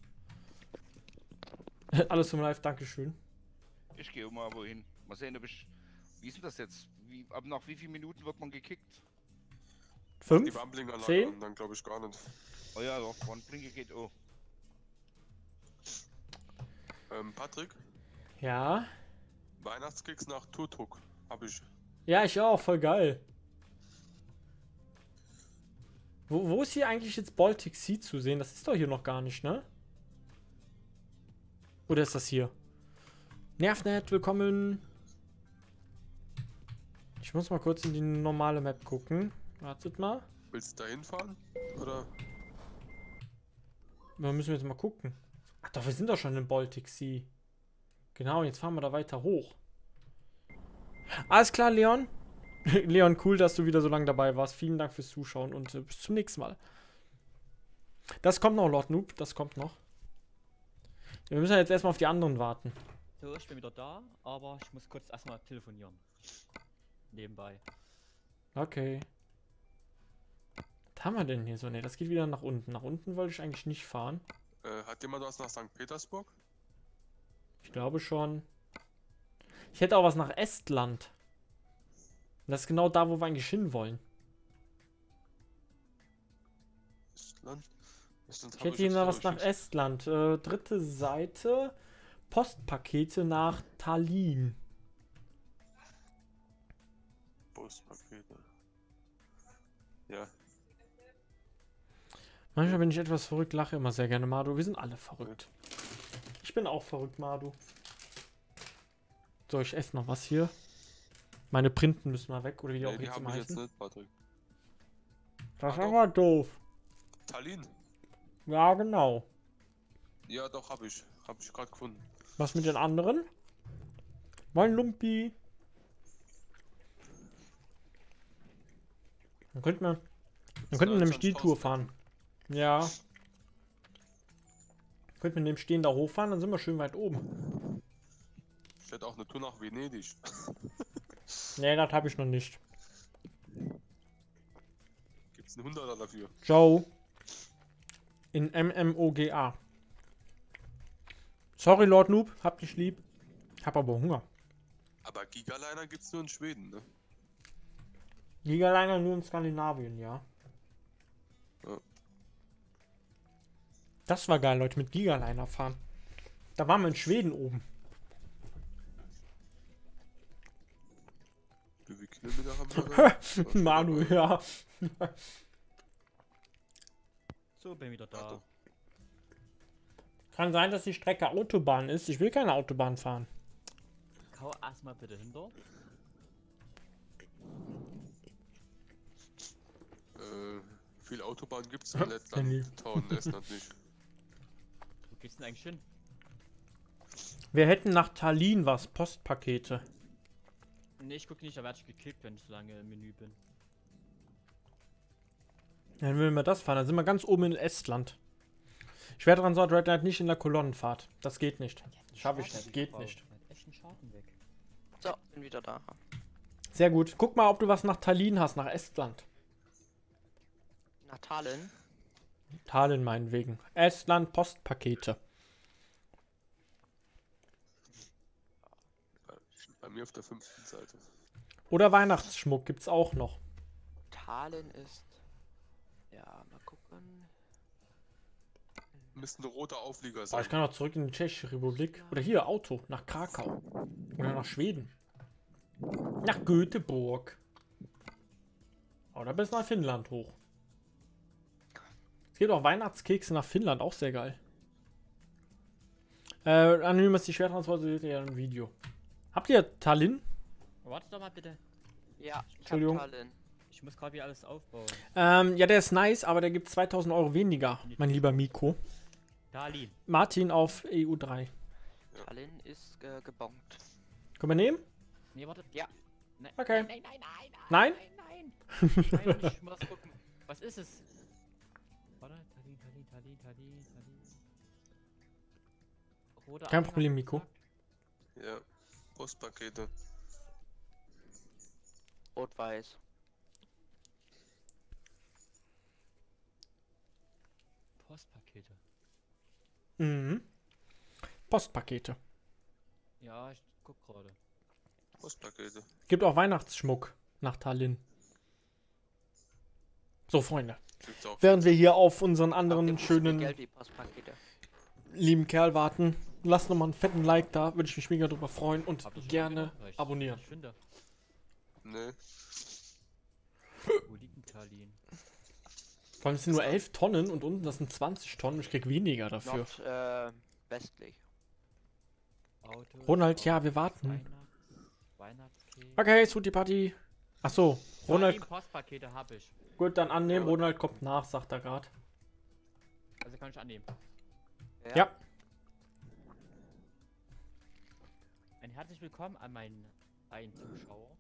Alles zum Live, dankeschön. Ich gehe mal wohin. Mal sehen, ob ich. Wie ist denn das jetzt? Ab nach wie vielen Minuten wird man gekickt? Die 5? Bumbling-Anlage 10? an, dann glaube ich gar nicht. Oh ja, doch, Frontblinke geht auch. Patrick, Ja. Weihnachtskeks nach Turtuk. Hab ich. Ja, ich auch, voll geil. Wo ist hier eigentlich jetzt Baltic Sea zu sehen? Das ist doch hier noch gar nicht, ne? Oder ist das hier? Nervnet, willkommen. Ich muss mal kurz in die normale Map gucken. Wartet mal. Willst du da hinfahren? Oder? Da müssen wir jetzt mal gucken. Ach doch, wir sind doch schon im Baltic Sea. Genau, jetzt fahren wir da weiter hoch. Alles klar, Leon. Leon, cool, dass du wieder so lange dabei warst. Vielen Dank fürs Zuschauen und bis zum nächsten Mal. Das kommt noch, Lord Noob. Das kommt noch. Wir müssen jetzt erstmal auf die anderen warten. So, ich bin wieder da, aber ich muss kurz erstmal telefonieren. Nebenbei. Okay. Was haben wir denn hier so? Ne, das geht wieder nach unten. Nach unten wollte ich eigentlich nicht fahren. Hat jemand was nach St. Petersburg? Ich glaube schon. Ich hätte auch was nach Estland. Das ist genau da, wo wir eigentlich hinwollen. Estland? Estland Ich hab hätte hier jetzt, noch glaub was ich, nach nicht. Estland. Dritte Seite. Postpakete nach Tallinn. Postpakete. Ja. Manchmal bin ich etwas verrückt, lache immer sehr gerne, Madu. Wir sind alle verrückt. Ich bin auch verrückt, Madu. So, ich esse noch was hier. Meine Printen müssen mal weg, oder wie die Nee, auch die jetzt haben immer wir jetzt heißen. nicht, Patrick. Das ist Ah, doch. aber doof. Tallinn? Ja, genau. Ja, doch, hab ich. Hab ich gerade gefunden. Was mit den anderen? Mein Lumpi. Dann könnten wir nämlich die Tour fahren. Ja. Könnten wir neben Stehen da hochfahren, dann sind wir schön weit oben. Ich hätte auch eine Tour nach Venedig. Nee, das habe ich noch nicht. Gibt's einen 100er dafür? Joe. In MMOGA. Sorry, Lord Noob, hab dich lieb. Hab aber Hunger. Aber Gigaliner gibt's nur in Schweden, ne? Gigaliner nur in Skandinavien, ja. Ja. Das war geil, Leute, mit Gigaliner fahren. Da waren wir in Schweden oben. Wie viele Kilometer haben wir da? Manu, ja. So, bin wieder da. Warte. Kann sein, dass die Strecke Autobahn ist. Ich will keine Autobahn fahren. Kau erstmal bitte hinter. Viel Autobahn gibt's in Nee. Lettland, Litauen, Estland nicht. Wo geht's denn eigentlich hin? Wir hätten nach Tallinn was, Postpakete. Ne, ich gucke nicht, da werde ich gekickt, wenn ich so lange im Menü bin. Dann würden wir das fahren. Dann sind wir ganz oben in Estland. Ich werde dran Red Knight nicht in der Kolonnenfahrt. Das geht nicht. Schaffe ich nicht. Geht nicht. Echt einen Schaden weg. So, bin wieder da. Sehr gut. Guck mal, ob du was nach Tallinn hast, nach Estland. Nach Tallinn. Tallinn meinetwegen. Estland, Postpakete. Bei mir auf der 5. Seite. Oder Weihnachtsschmuck gibt's auch noch. Tallinn ist. Ja, mal gucken. Müsste ein roter Auflieger Aber sein. ich kann auch zurück in die Tschechische Republik. Oder hier, Auto, nach Krakau. Oder nach Schweden. Nach Göteborg. Oder bis nach Finnland hoch. Es gibt auch Weihnachtskekse nach Finnland, auch sehr geil. Anonymous, die Schwertransporte seht ihr ja im Video. Habt ihr Tallinn? Warte doch mal bitte. Ja, ich hab Entschuldigung. Tallinn. Ich muss gerade hier alles aufbauen. Ja, der ist nice, aber der gibt 2000 Euro weniger, mein lieber Miko. Tallinn. Martin auf EU3. Tallinn ist gebongt. Können wir nehmen? Nee, warte. Ja. Nein, Okay. Nein, nein, nein, Nein? nein, nein. Nein, ich muss gucken. Was ist es? Warte, Tallinn. Roter Kein Anhänger, Problem, Miko. zack. Ja. Postpakete. Rot-Weiß. Postpakete. Mhm. Postpakete. Ja, ich guck gerade. Postpakete. Gibt auch Weihnachtsschmuck nach Tallinn. So, Freunde. Gibt's auch. Während wir hier auf unseren Habt ihr anderen so viel schönen, Geld wie Postpakete? lieben Kerl warten, lasst nochmal einen fetten Like da. Würde ich mich mega drüber freuen. Und Habt ihr schon gerne angenommen? Weil ich abonnieren. nicht finde. Ne. Wo liegt denn Tallinn? Vor allem es sind nur 11 Tonnen und unten das sind 20 Tonnen. Ich krieg weniger dafür. Westlich. Autos, Ronald, ja, Autos, wir warten. Weihnachtskeks. Okay, Sweetie Party. Achso, Ronald. Tallinn Postpakete habe ich. Gut, dann annehmen. Ronald kommt nach, sagt er gerade. Also kann ich annehmen. Ja. Ein herzlich willkommen an meinen einen Zuschauer.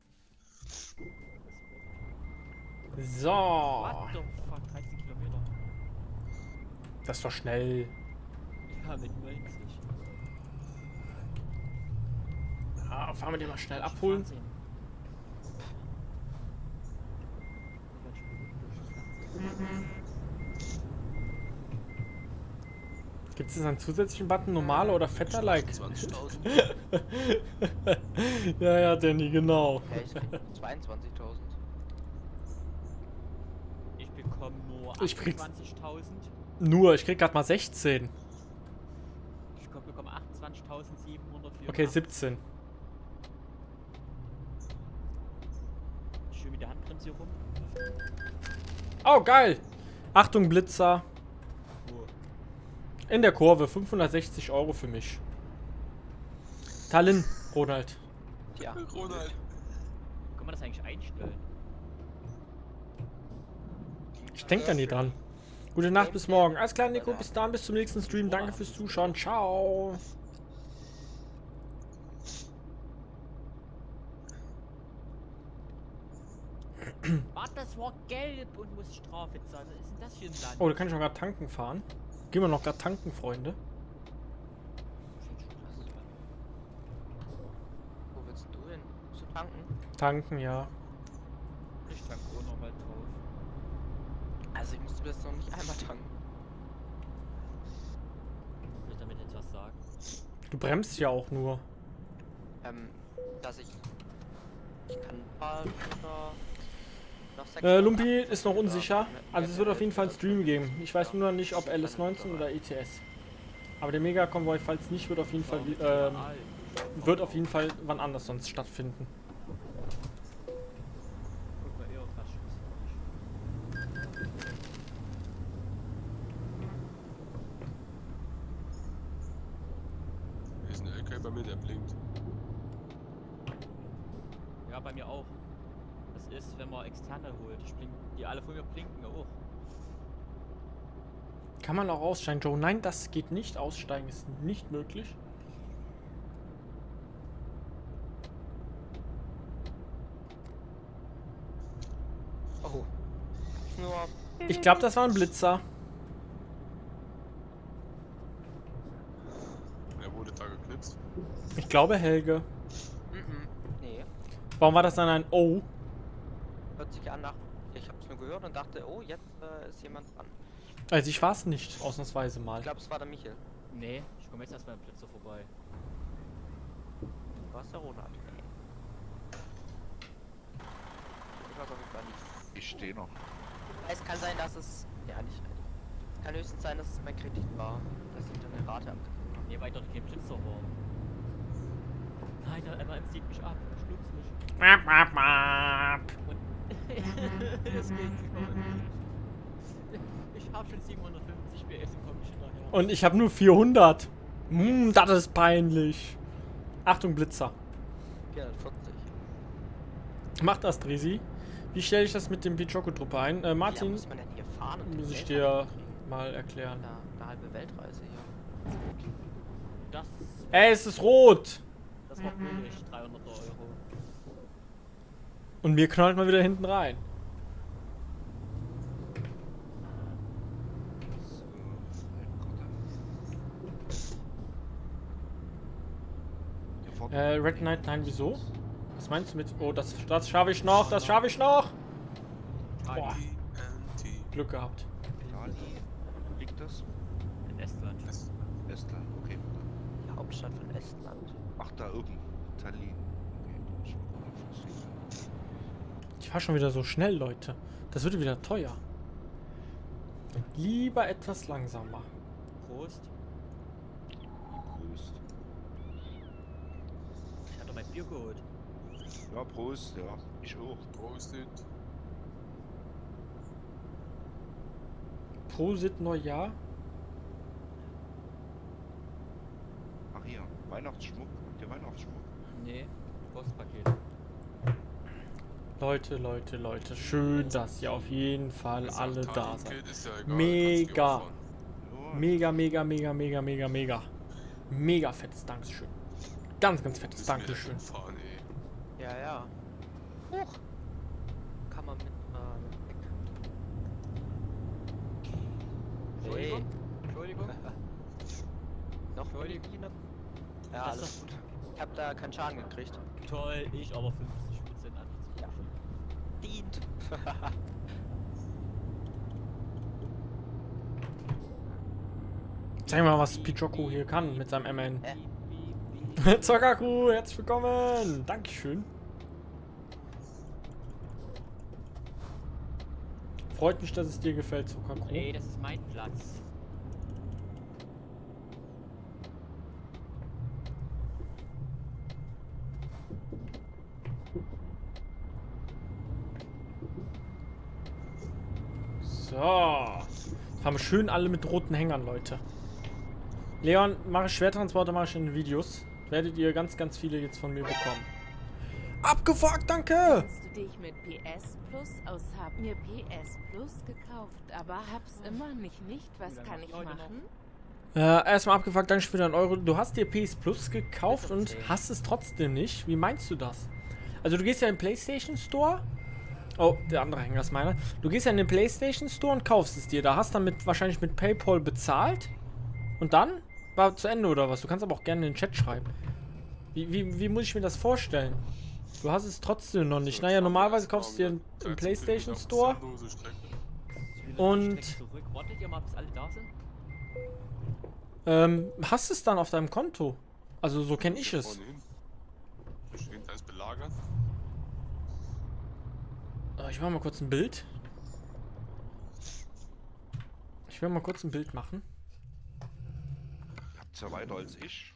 So. What the fuck, 13 Kilometer. Das ist doch schnell. Ja, mit 90. Ja, fahren wir den mal schnell abholen. Fernsehen. Gibt es einen zusätzlichen Button, normaler oder fetter Like? 20.000. Ja, Danny, genau. Okay, ich krieg 22.000. Ich bekomme nur Ich krieg's- 28.000. Nur, ich krieg gerade mal 16. Ich bekomme 28.704. Okay, 17. Schön mit der Handbremse hier rum. Oh, geil. Achtung, Blitzer. In der Kurve. 560 € für mich. Tallinn, Ronald. Ja. Ronald. Kann man das eigentlich einstellen? Ich denke da nie dran. Gute Nacht, bis morgen. Alles klar, Nico. Bis dann, bis zum nächsten Stream. Danke fürs Zuschauen. Ciao. Warte, das war gelb und muss Strafe zahlen. Was ist denn das für ein Land? Oh, da kann ich noch gerade tanken fahren. Gehen wir noch gerade tanken, Freunde. Wo willst du hin? Zu tanken? Tanken, ja. Ich tank auch noch mal drauf. Also ich musste das noch nicht einmal tanken. Will ich damit jetzt was sagen? Du bremst ja auch nur. Dass ich kann ein paar noch 6 Lumpi ist noch unsicher. Also es wird auf jeden Fall einen Stream geben. Ich weiß nur noch nicht, ob LS19 oder ETS. Aber der Mega-Konvoi, falls nicht, wird auf jeden Fall wann anders sonst stattfinden. Guck mal, eher fast Hier ist ein LK bei mir, der blinkt. Ja, bei mir auch. Das ist, wenn man externe holt. Die alle von mir blinken auch. Kann man auch aussteigen, Joe? Nein, das geht nicht. Aussteigen ist nicht möglich. Oh. Nur. Ich glaube, das war ein Blitzer. Wer wurde da geknipst? Ich glaube, Helge. Nee. Warum war das dann ein O? Hört sich an nach. Ich hab's nur gehört und dachte, oh, jetzt ist jemand dran. Also ich war es nicht, ausnahmsweise mal. Ich glaube, es war der Michael. Nee, ich komme jetzt erstmal am Blitzer vorbei. Du warst der Ronald. Nee. Ich weiß auf jeden Fall nicht. Ich stehe noch. Es kann sein, dass es. Ja, nicht. Es kann höchstens sein, dass es mein Kredit war. Dass ich dann eine Rate abgegeben habe. Nee, weil dort kein Blitzer war. Nein, der MAM sieht mich ab. Schluck's mich. Map, map, map. Es geht nicht mehr. Ich hab schon 750 PS und komm nicht hinterher. Und ich habe nur 400. Das ist peinlich. Achtung, Blitzer. 440. Mach das, Dresi. Wie stelle ich das mit dem Pichoko-Truppe ein? Wie lange Martin, muss man denn hier fahren? Und muss die ich Welt dir kriegen? mal erklären. Ja, eine halbe Weltreise hier. Das, Ey, es ist rot! das war billig, 300 €. Und mir knallt mal wieder hinten rein. So, Red Knight, nein, wieso? Was meinst du mit... Oh, das schaffe ich noch, das schaffe ich noch! Boah, TNT. Glück gehabt. Dali, wo liegt das? In Estland. Estland, okay. Die Hauptstadt von Estland. Ach, da oben. Tallinn. Okay, Ich fahre schon wieder so schnell, Leute. Das wird wieder teuer. Lieber etwas langsamer. Prost. Prost. Ich hatte mein Bier geholt. Ja, Prost, ja. Ich auch. Prostit. Prosit Neujahr. Ach hier, Weihnachtsschmuck. Habt ihr Weihnachtsschmuck? Nee, Postpaket. Leute. Schön, dass ihr auf jeden Fall alle da seid. Ist ja egal, Mega. kannst Ja, Mega. Mega fettes Dankeschön. Ganz fettes Dankeschön. Fahren, ey. Ja. Hoch. Kann man mit weg. Entschuldigung. Entschuldigung. Noch Entschuldigung. Philippinen? Ja, Das alles ist gut. Ich hab da keinen Schaden gekriegt. Toll, ich aber 50% an. Ja. Dient. Zeig mal, was Pichoko hier kann mit seinem MN. Hä? Zockercrew, herzlich willkommen. Dankeschön. Freut mich, dass es dir gefällt, Zockercrew. Ey, das ist mein Platz. So. Haben wir schön alle mit roten Hängern, Leute. Leon, mache ich Schwertransporter, mache ich in den Videos. Werdet ihr ganz, ganz viele jetzt von mir bekommen. Abgefuckt, danke! Kennst du dich mit PS Plus aus? Hab mir PS Plus gekauft, aber hab's immer nicht. Was kann ich machen? Erstmal abgefuckt, danke für deinen Euro. Du hast dir PS Plus gekauft und hast es trotzdem nicht. Wie meinst du das? Also du gehst ja in den PlayStation Store. Oh, der andere Hänger ist meiner. Du gehst ja in den PlayStation Store und kaufst es dir. Da hast dann wahrscheinlich mit PayPal bezahlt. Und dann war zu Ende oder was? Du kannst aber auch gerne in den Chat schreiben. Wie muss ich mir das vorstellen? Du hast es trotzdem noch nicht. Naja, normalerweise kaufst du dir im PlayStation Store. Und Wartet ihr mal, bis alle da sind? hast es dann auf deinem Konto. Also so kenne ich es. Da ist belagert. Ich mache mal kurz ein Bild. Ich will mal kurz ein Bild machen. Habt's ja weiter als ich.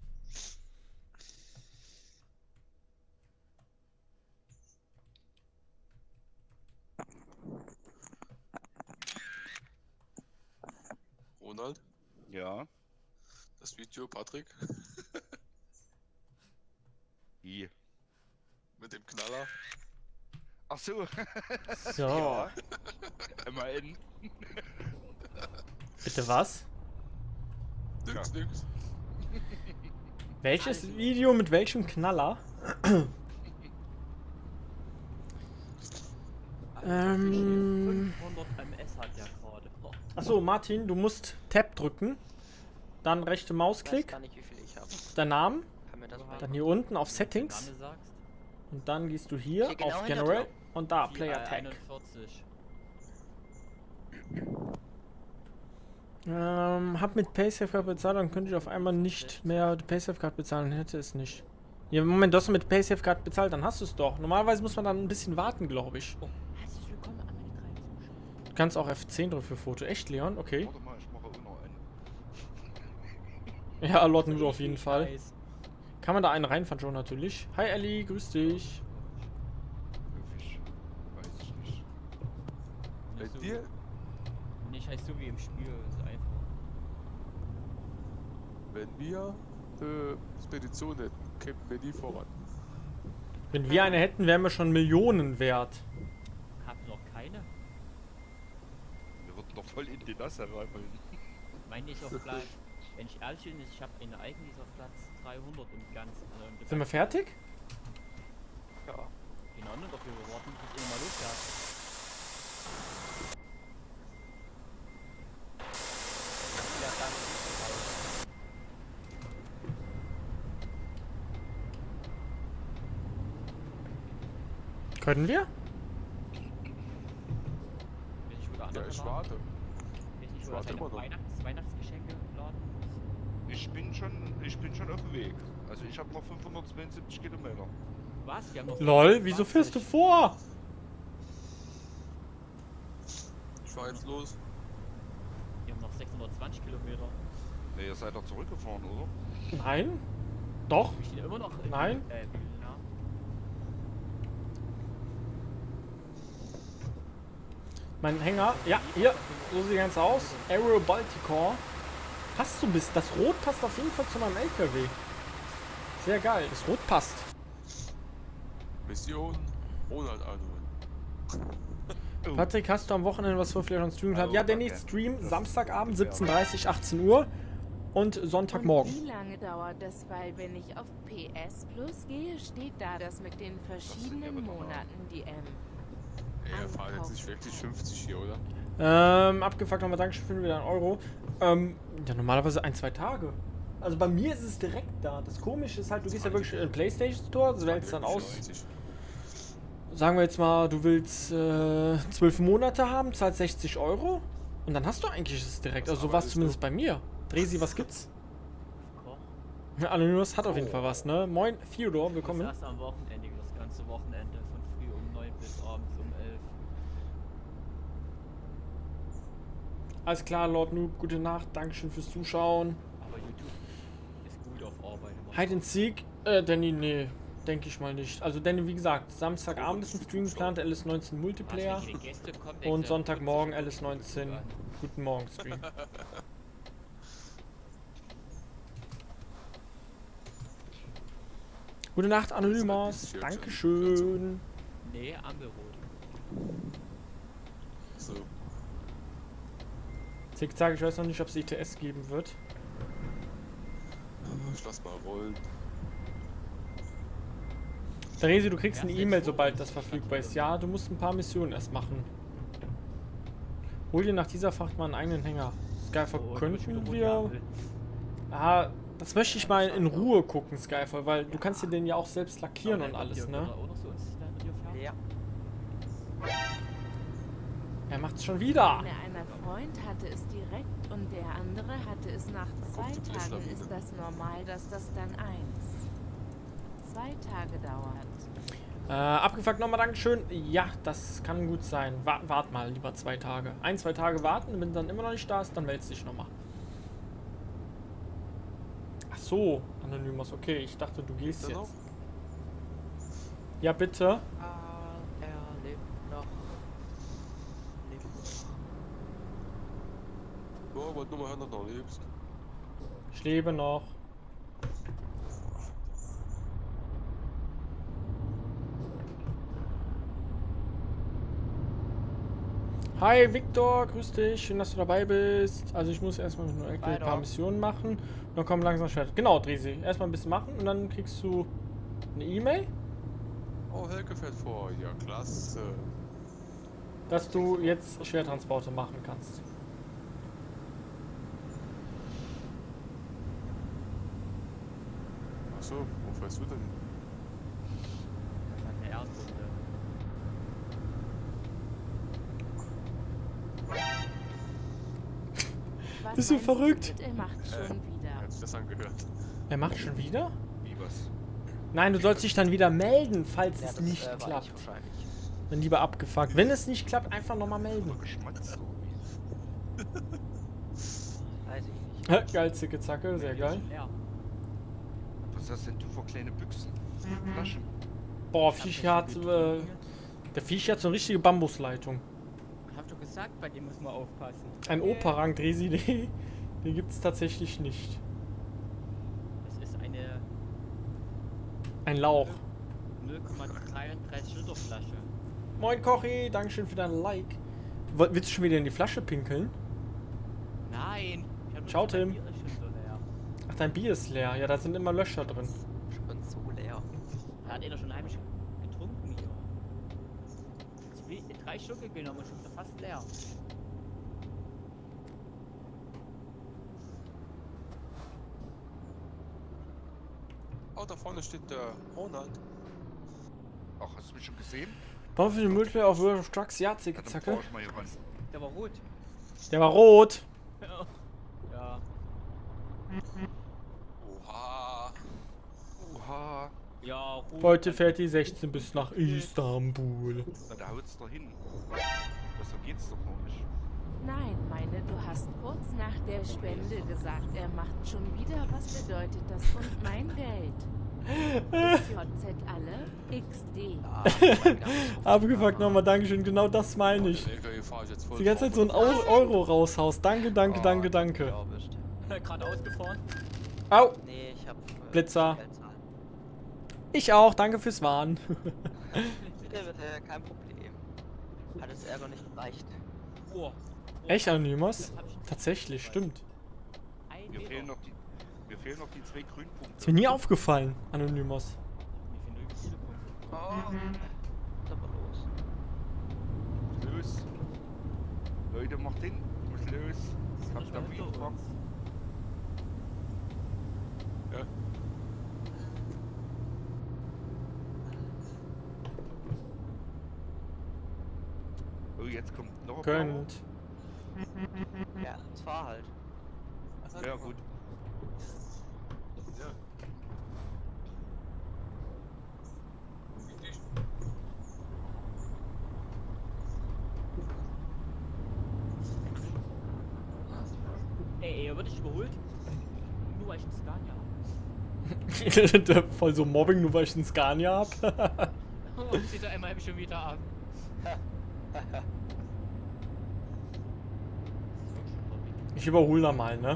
Ronald, Ja. das Video, Patrick, I. mit dem Knaller. Ach so. So. Ja. Immerhin. Bitte was? Nix. Welches Video mit welchem Knaller? 500 MS hat der gerade. Oh. Achso, Martin, du musst Tab drücken. Dann rechte Ich weiß Mausklick. gar nicht, wie viel ich habe. Dein Namen. Kann mir das Dann mal. Dann hier unten auf Wenn du Settings. Name sagst. Und dann gehst du hier Hier genau auf hinter General. dir. Und da, Player Tag. 41. Hab mit PaySafeCard bezahlt, dann könnte ich auf einmal nicht mehr die PaySafeCard bezahlen, hätte es nicht. Ja, Moment, du hast mit PaySafeCard bezahlt, dann hast du es doch. Normalerweise muss man dann ein bisschen warten, glaube ich. Herzlich willkommen an meine drei Zuschauer. Du kannst auch F10 drücken für Foto. Echt, Leon? Okay. Warte mal, ich mache auch noch einen. Ja, Lord Nudo auf jeden Fall. Nice. Kann man da einen reinfahren schon natürlich. Hi Ellie, grüß dich. Höflich. Weiß ich nicht. Bei Nicht so- dir? Nicht heißt so wie im Spiel, ist einfach. Wenn wir Spedition hätten, kämen wir nie voran. Wenn wir eine hätten, wären wir schon Millionen wert. Habt ihr noch keine? Wir würden doch voll in die Nasse reinfallen. Meine ich auf Platz. Wenn ich ehrlich bin, ich habe eine eigene, die ist auf Platz 300 im Ganzen. Also im Sind wir fertig? Ja. Genau, nicht dafür wir warten, bis ihr mal losfährt. Ja, dann. Können wir? Weiß nicht, wo der Ja, andere ich Laden- warte. weiß nicht, wo warte der immer noch. Weihnachtsgeschenke laden ist. Ich bin schon auf dem Weg. Also ich habe noch 572 Kilometer. Was? Wir haben noch Lol, wieso fährst du vor? Ich fahr jetzt los. Wir haben noch 620 Kilometer. Ne, ihr seid doch zurückgefahren, oder? Nein? Doch? Wir stehen immer noch in Nein. Wien, ja. Mein Hänger. Ja, hier. So sieht ganz aus. Aero Balticor. Passt so ein bisschen. Das Rot passt auf jeden Fall zu meinem LKW. Sehr geil. Das Rot passt. Mission Ronald anholen. Oh. Patrick, hast du am Wochenende was vor, vielleicht schon streamen gehabt? Hallo, Ja, der danke. nächste Stream, Das Samstagabend, ist ja 17:30, 18 Uhr und Und Sonntagmorgen. wie lange dauert das? Weil wenn ich auf PS Plus gehe, steht da das mit den verschiedenen aber doch Monaten die M. Ey, er fahrt jetzt nicht wirklich 50 hier, oder? Abgefuckt nochmal Dankeschön für wieder €1. Ja, normalerweise 1, 2 Tage. Also bei mir ist es direkt da. Das Komische ist halt, du gehst ja wirklich in den PlayStation Store, das wählst dann aus. 90. Sagen wir jetzt mal, du willst 12 Monate haben, zahlst 60 € und dann hast du eigentlich es direkt. Was Also so war es arbeitest zumindest bei mir. Dresi, was gibt's? Koch. Ja, Anonymous hat auf jeden Fall was, ne? Moin, Theodor, willkommen. Das erst am Wochenende, das ganze Wochenende von früh um 9 bis abends um 11. Alles klar, Lord Noob, gute Nacht, Dankeschön fürs Zuschauen. Aber YouTube ist gut auf Arbeit. immer. Hide and Seek, Danny, nee. denke ich mal nicht. Also denn wie gesagt, Samstagabend ist ein Stream geplant, LS19 Multiplayer. Was, wenn die Gäste kommen, denkst Und du, Sonntagmorgen putzt sich die LS19 an. Guten Morgen Stream. Gute Nacht, Anonymous. Dankeschön. Nee, Ampelrot. So. Zickzack, ich weiß noch nicht, ob es ITS geben wird. Ich lass mal rollen. Therese, du kriegst Ja, eine selbst E-Mail, vor sobald uns das ist verfügbar ist. das Ja, du musst ein paar Missionen erst machen. Hol dir nach dieser Fracht mal einen eigenen Hänger. Skyfall Oh, könnten wir... Ah, das möchte ich mal in Ruhe gucken, Skyfall, weil du kannst dir den ja auch selbst lackieren und alles, ne? Ja. Er macht's schon wieder. Der eine Freund hatte es direkt und der andere hatte es nach 2 die Tagen. Blechlamine. Ist das normal, dass das dann 2 Tage dauert? Abgefuckt nochmal, Dankeschön. Ja, das kann gut sein. Wart mal, lieber 2 Tage. 1-2 Tage warten, wenn dann immer noch nicht da ist, dann meldest dich nochmal. Ach so, Anonymous, okay. Ich dachte, du gehst Dann jetzt. Ja, bitte. Er lebt noch. Ja, wollte nur mal hören, dass du noch lebst. Ich lebe noch. Hi Victor, grüß dich, schön, dass du dabei bist. Also ich muss erstmal mit Noel ein paar Missionen machen und dann kommen langsam Schwert. Genau, Dresi, erstmal ein bisschen machen und dann kriegst du eine E-Mail, Oh, Helge fährt vor. Ja, klasse. dass du jetzt Schwertransporte machen kannst. Achso, wo fährst du denn? Das war eine Erdrunde. Was Bist du meinst verrückt? mit, er macht schon wieder. Hat sich das angehört? Er macht schon wieder? Wie was? Nein, du sollst dich dann wieder melden, falls Ja, es das nicht war klappt. ich wahrscheinlich. Dann lieber abgefuckt. Wenn es nicht klappt, einfach nochmal melden. Nur geschmatzt oder wie? Weiß ich nicht. Geil, zicke Zacke, sehr geil. Ja. Was hast denn du für kleine Büchsen? Flaschen? Boah, Viech hat, der Viech hat so eine richtige Bambusleitung. Hab doch gesagt, bei dem muss man aufpassen. Ein Operang Dresi, den gibt es tatsächlich nicht. Das ist eine Ein Lauch. 0,33 Liter Flasche. Moin Kochi, Dankeschön für dein Like. Willst du schon wieder in die Flasche pinkeln? Nein! Ich hab Ciao, Tim. Bier ist schon so leer. Ach, dein Bier ist leer. Ja, da sind immer Löcher drin. Schon so leer. Da hat einer schon heimlich getrunken hier. 3 Stücke genommen und schon wieder fast leer. Oh, da vorne steht der Ronald. Ach, hast du mich schon gesehen? Bauen für den Multiplayer auf World of Trucks, ja, Ja, zicke dann Zacke. fahr ich mal hier ran. Der war rot. Der war rot. Ja. Oha. Oha. Ja, rot. Heute fährt die 16 bis nach Istanbul. Na, da haut's doch hin. Besser geht's doch noch nicht. Nein, meine, du hast kurz nach der Spende gesagt, er macht schon wieder. Was bedeutet das? Und mein Geld? JZ alle? XD. Abgefuckt nochmal, Dankeschön, genau das meine ich. Den LKW fahr ich jetzt voll Die ganze Zeit so ein drauf. Euro raushaust. Danke, danke, danke, danke. Erwischt. Gerade ausgefahren. Au! Nee, ich hab. Blitzer. Geldzahlen. Ich auch, danke fürs Warnen. Bitte, bitte, kein Problem. Hat es Ärger nicht gereicht. Oh. Echt, Anonymous? Tatsächlich, stimmt. Mir fehlen noch die 2 Grünpunkte. Ist mir nie aufgefallen, Anonymous. Oh. Was ist aber los? Los. Leute, macht hin. Muss los. Ich hab da Briefmarken. Ja. Oh, jetzt kommt noch ein Gönnt. Ja, es war halt. Blauer. Ja, gut. Ja. Ey, er wird dich überholt. Nur weil ich einen Scania habe. Voll so Mobbing, nur weil ich einen Scania hab. Oh, zieht der MAM schon wieder ab. Ich überhole da mal, ne? Ja.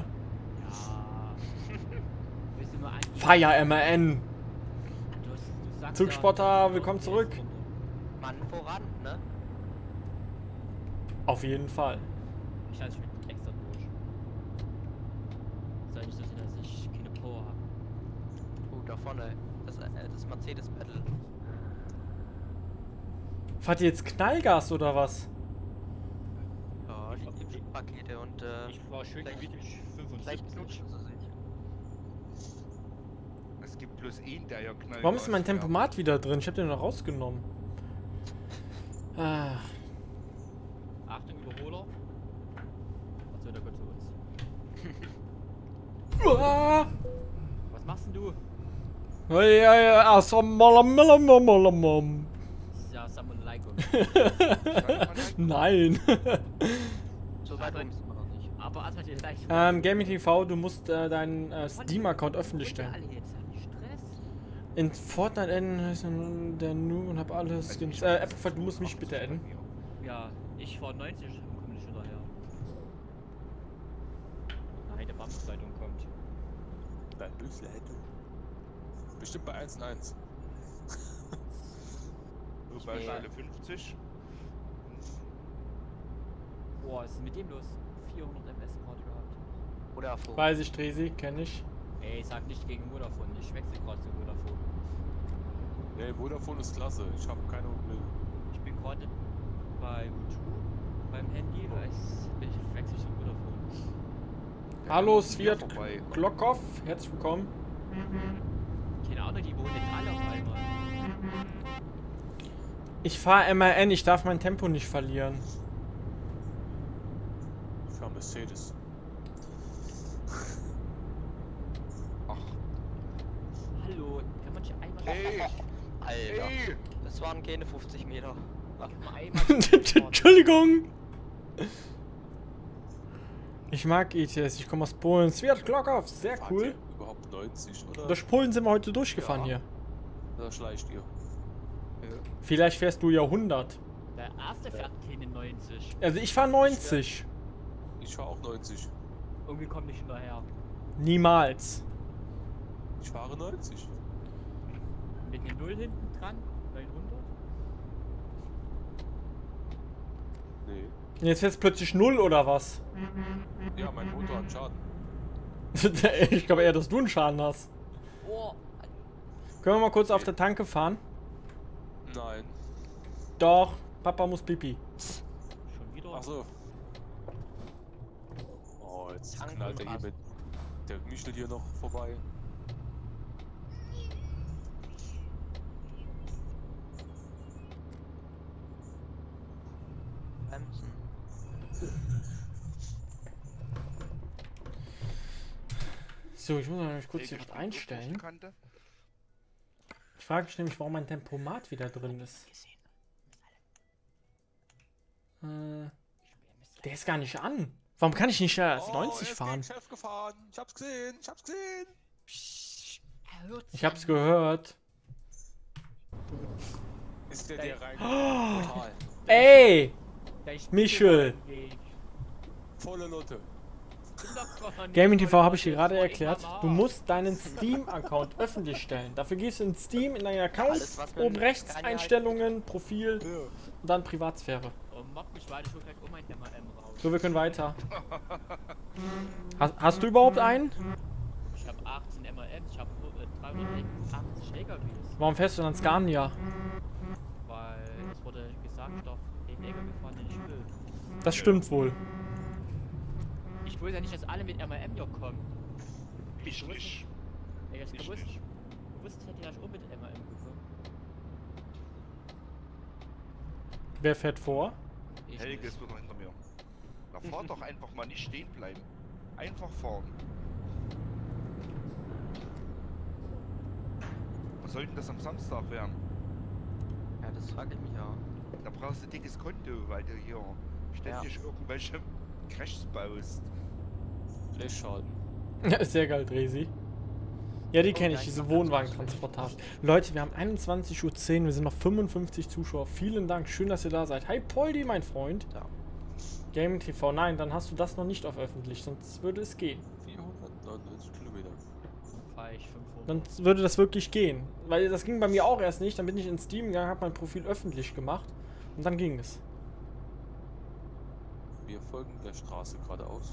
Willst du mal angehen? Feier MAN! Du sagst Zugspotter, ja, willkommen zurück. Mann voran, ne? Auf jeden Fall. Ich halte mich mit extra durch. Soll nicht so sein, dass ich keine Power habe. Oh, da vorne. Das Mercedes-Battle. Fahrt ihr jetzt Knallgas oder was? Ja, die Pakete und Ich war schön vielleicht- gemütlich vielleicht 75. knutschen sie sich. Es gibt bloß einen, der ja knallt. Warum ist mein Tempomat wieder drin? Ich hab den noch rausgenommen. Ah. Achtung, Überholer. Achso, der kommt zu uns. Uah. Was machst denn du? Ja, Ja, Samuel Leico. Nein. So weit Aber- oben sind wir noch nicht. Aber erstmal die Leico. Gaming TV, du musst deinen Steam-Account öffentlich stellen. Alle jetzt haben Stress. In Fortnite adden der Nu und hab alle Skins. Apple, du musst mich bitte adden. Ja, ich war 90 und komme nicht hinterher. Nein, der Bambusleitung kommt. Bestimmt bei 1-1. Bei Schale 50. Boah, was ist mit dem los? 400 MS gerade gehabt. Oder vor. Weiß ich, Dresi, kenn ich. Ey, sag nicht gegen Vodafone, ich wechsle gerade zu Vodafone. Nee, Vodafone ist klasse. Ich habe keine Probleme. Ich bin gerade bei U2 beim Handy, ich wechsle zu Vodafone. Hallo, Hier Sviat vorbei. Klokov, herzlich willkommen. Keine Ahnung, die wohnen jetzt alle auf einmal. Ich fahre MAN, ich darf mein Tempo nicht verlieren. Ich fahre Mercedes. Ach, Hallo, kann man nicht einmal... hey, Alter. hey. Das waren keine 50 Meter. Kann man einmal... Entschuldigung. Ich mag ETS, ich komme aus Polen. Sviat Klokov, sehr Fahrt cool. ihr überhaupt 90 oder? Durch Polen sind wir heute durchgefahren Ja. hier. Oder schleicht ihr? Vielleicht fährst du ja 100. Der erste fährt keine 90. Also ich fahre 90. Ich fahre auch 90. Irgendwie kommt nicht hinterher. Niemals. Ich fahre 90. Mit einer 0 hinten dran, 900. Nee. Jetzt fährst plötzlich 0 oder was? Ja, mein Motor hat Schaden. Ich glaube eher, dass du einen Schaden hast. Oh, Können wir mal kurz auf der Tanke fahren? Nein. Doch, Papa muss pipi. schon wieder. Ach so. Oh, jetzt Tank knallt und er hier Rast. mit der Michel hier noch vorbei. Bremsen. So, ich muss nämlich kurz Hey, hier was gespannt auf die einstellen. Kante. Ich frage mich nämlich, warum mein Tempomat wieder drin ist. Der ist gar nicht an. Warum kann ich nicht schneller als 90 fahren? Chef gefahren. Ich hab's gesehen. Ich hab's gesehen. Ich hab's gehört. Ist der rein? Oh. Total. Ey! Da ist Michel. Volle Lotte. Gaming TV habe ich dir gerade erklärt. Du musst deinen Steam-Account öffentlich stellen. Dafür gehst du in Steam, in deinen Account, Alles, was man oben rechts, kann ja halt- Einstellungen, Profil Ja. und dann Privatsphäre. Oh, mag mich weiter, ich hol gleich um ein MAM raus. So, wir können weiter. Hast du überhaupt einen? Ich habe 18 MAMs, ich habe 380 LKWs. Warum fährst du dann Scania? Weil es wurde gesagt, ich darf den LKW fahren, den ich will. Das stimmt wohl. Ich wusste ja nicht, dass alle mit MAM hier kommen. Ich nicht. Ey, jetzt Ich gewusst, nicht. hätte ich auch mit MAM gekommen. Wer fährt vor? Ich Helge nicht. ist wieder hinter mir. Na, fahr doch einfach mal, nicht stehen bleiben. Einfach fahren. Was soll denn das am Samstag werden? Ja, das frage ich mich ja. Da brauchst du ein dickes Konto, weil du hier ständig irgendwelche Crashs baust. Blechschaden. Ja, sehr geil, Dresi. Ja, die kenne ich, diese Wohnwagentransportage. Leute, wir haben 21:10 Uhr, wir sind noch 55 Zuschauer. Vielen Dank, schön, dass ihr da seid. Hi Poldi, mein Freund. Ja. Gaming TV, nein, dann hast du das noch nicht auf öffentlich, sonst würde es gehen. 499 Kilometer. Fahre ich 500. Dann würde das wirklich gehen. Weil das ging bei mir auch erst nicht, dann bin ich in Steam gegangen, habe mein Profil öffentlich gemacht und dann ging es. Wir folgen der Straße geradeaus.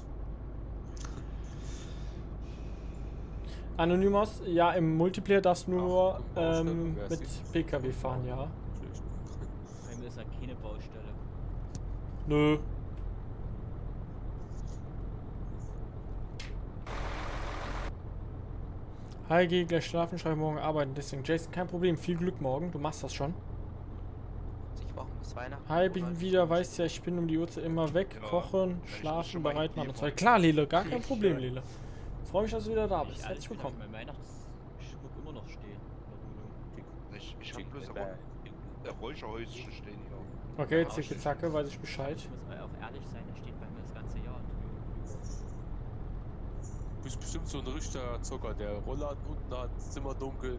Anonymous, ja, im Multiplayer darfst du nur Ach, Baustelle, wer mit sieht? PKW fahren, ja. Schlecht. Bei mir ist ja keine Baustelle. Nö. Hi, geh gleich schlafen, schreibe morgen arbeiten. Deswegen, Jason, kein Problem. Viel Glück morgen. Du machst das schon. 60 Wochen bis Weihnachten. Hi, bin wieder. Weißt ja, ich bin um die Uhrzeit immer weg. Genau. Kochen, ich schlafen, schon mal bereit machen und liefern. so. Klar, Lele, gar kein Problem, Lele. Freue mich, dass du wieder da Ich bist. alles Herzlich bin willkommen. auf meinem Weihnachtsschmuck immer noch stehen. In der Wohnung. Ich hab bloß ein Räucherhäuschen stehen hier. Okay, jetzt zicke Zacke, weiß ich Bescheid. Ich muss auch ehrlich sein, der steht bei mir das ganze Jahr drüben. Du bist bestimmt so ein richtiger Zocker, der Rollladen unten hat, Zimmer dunkel.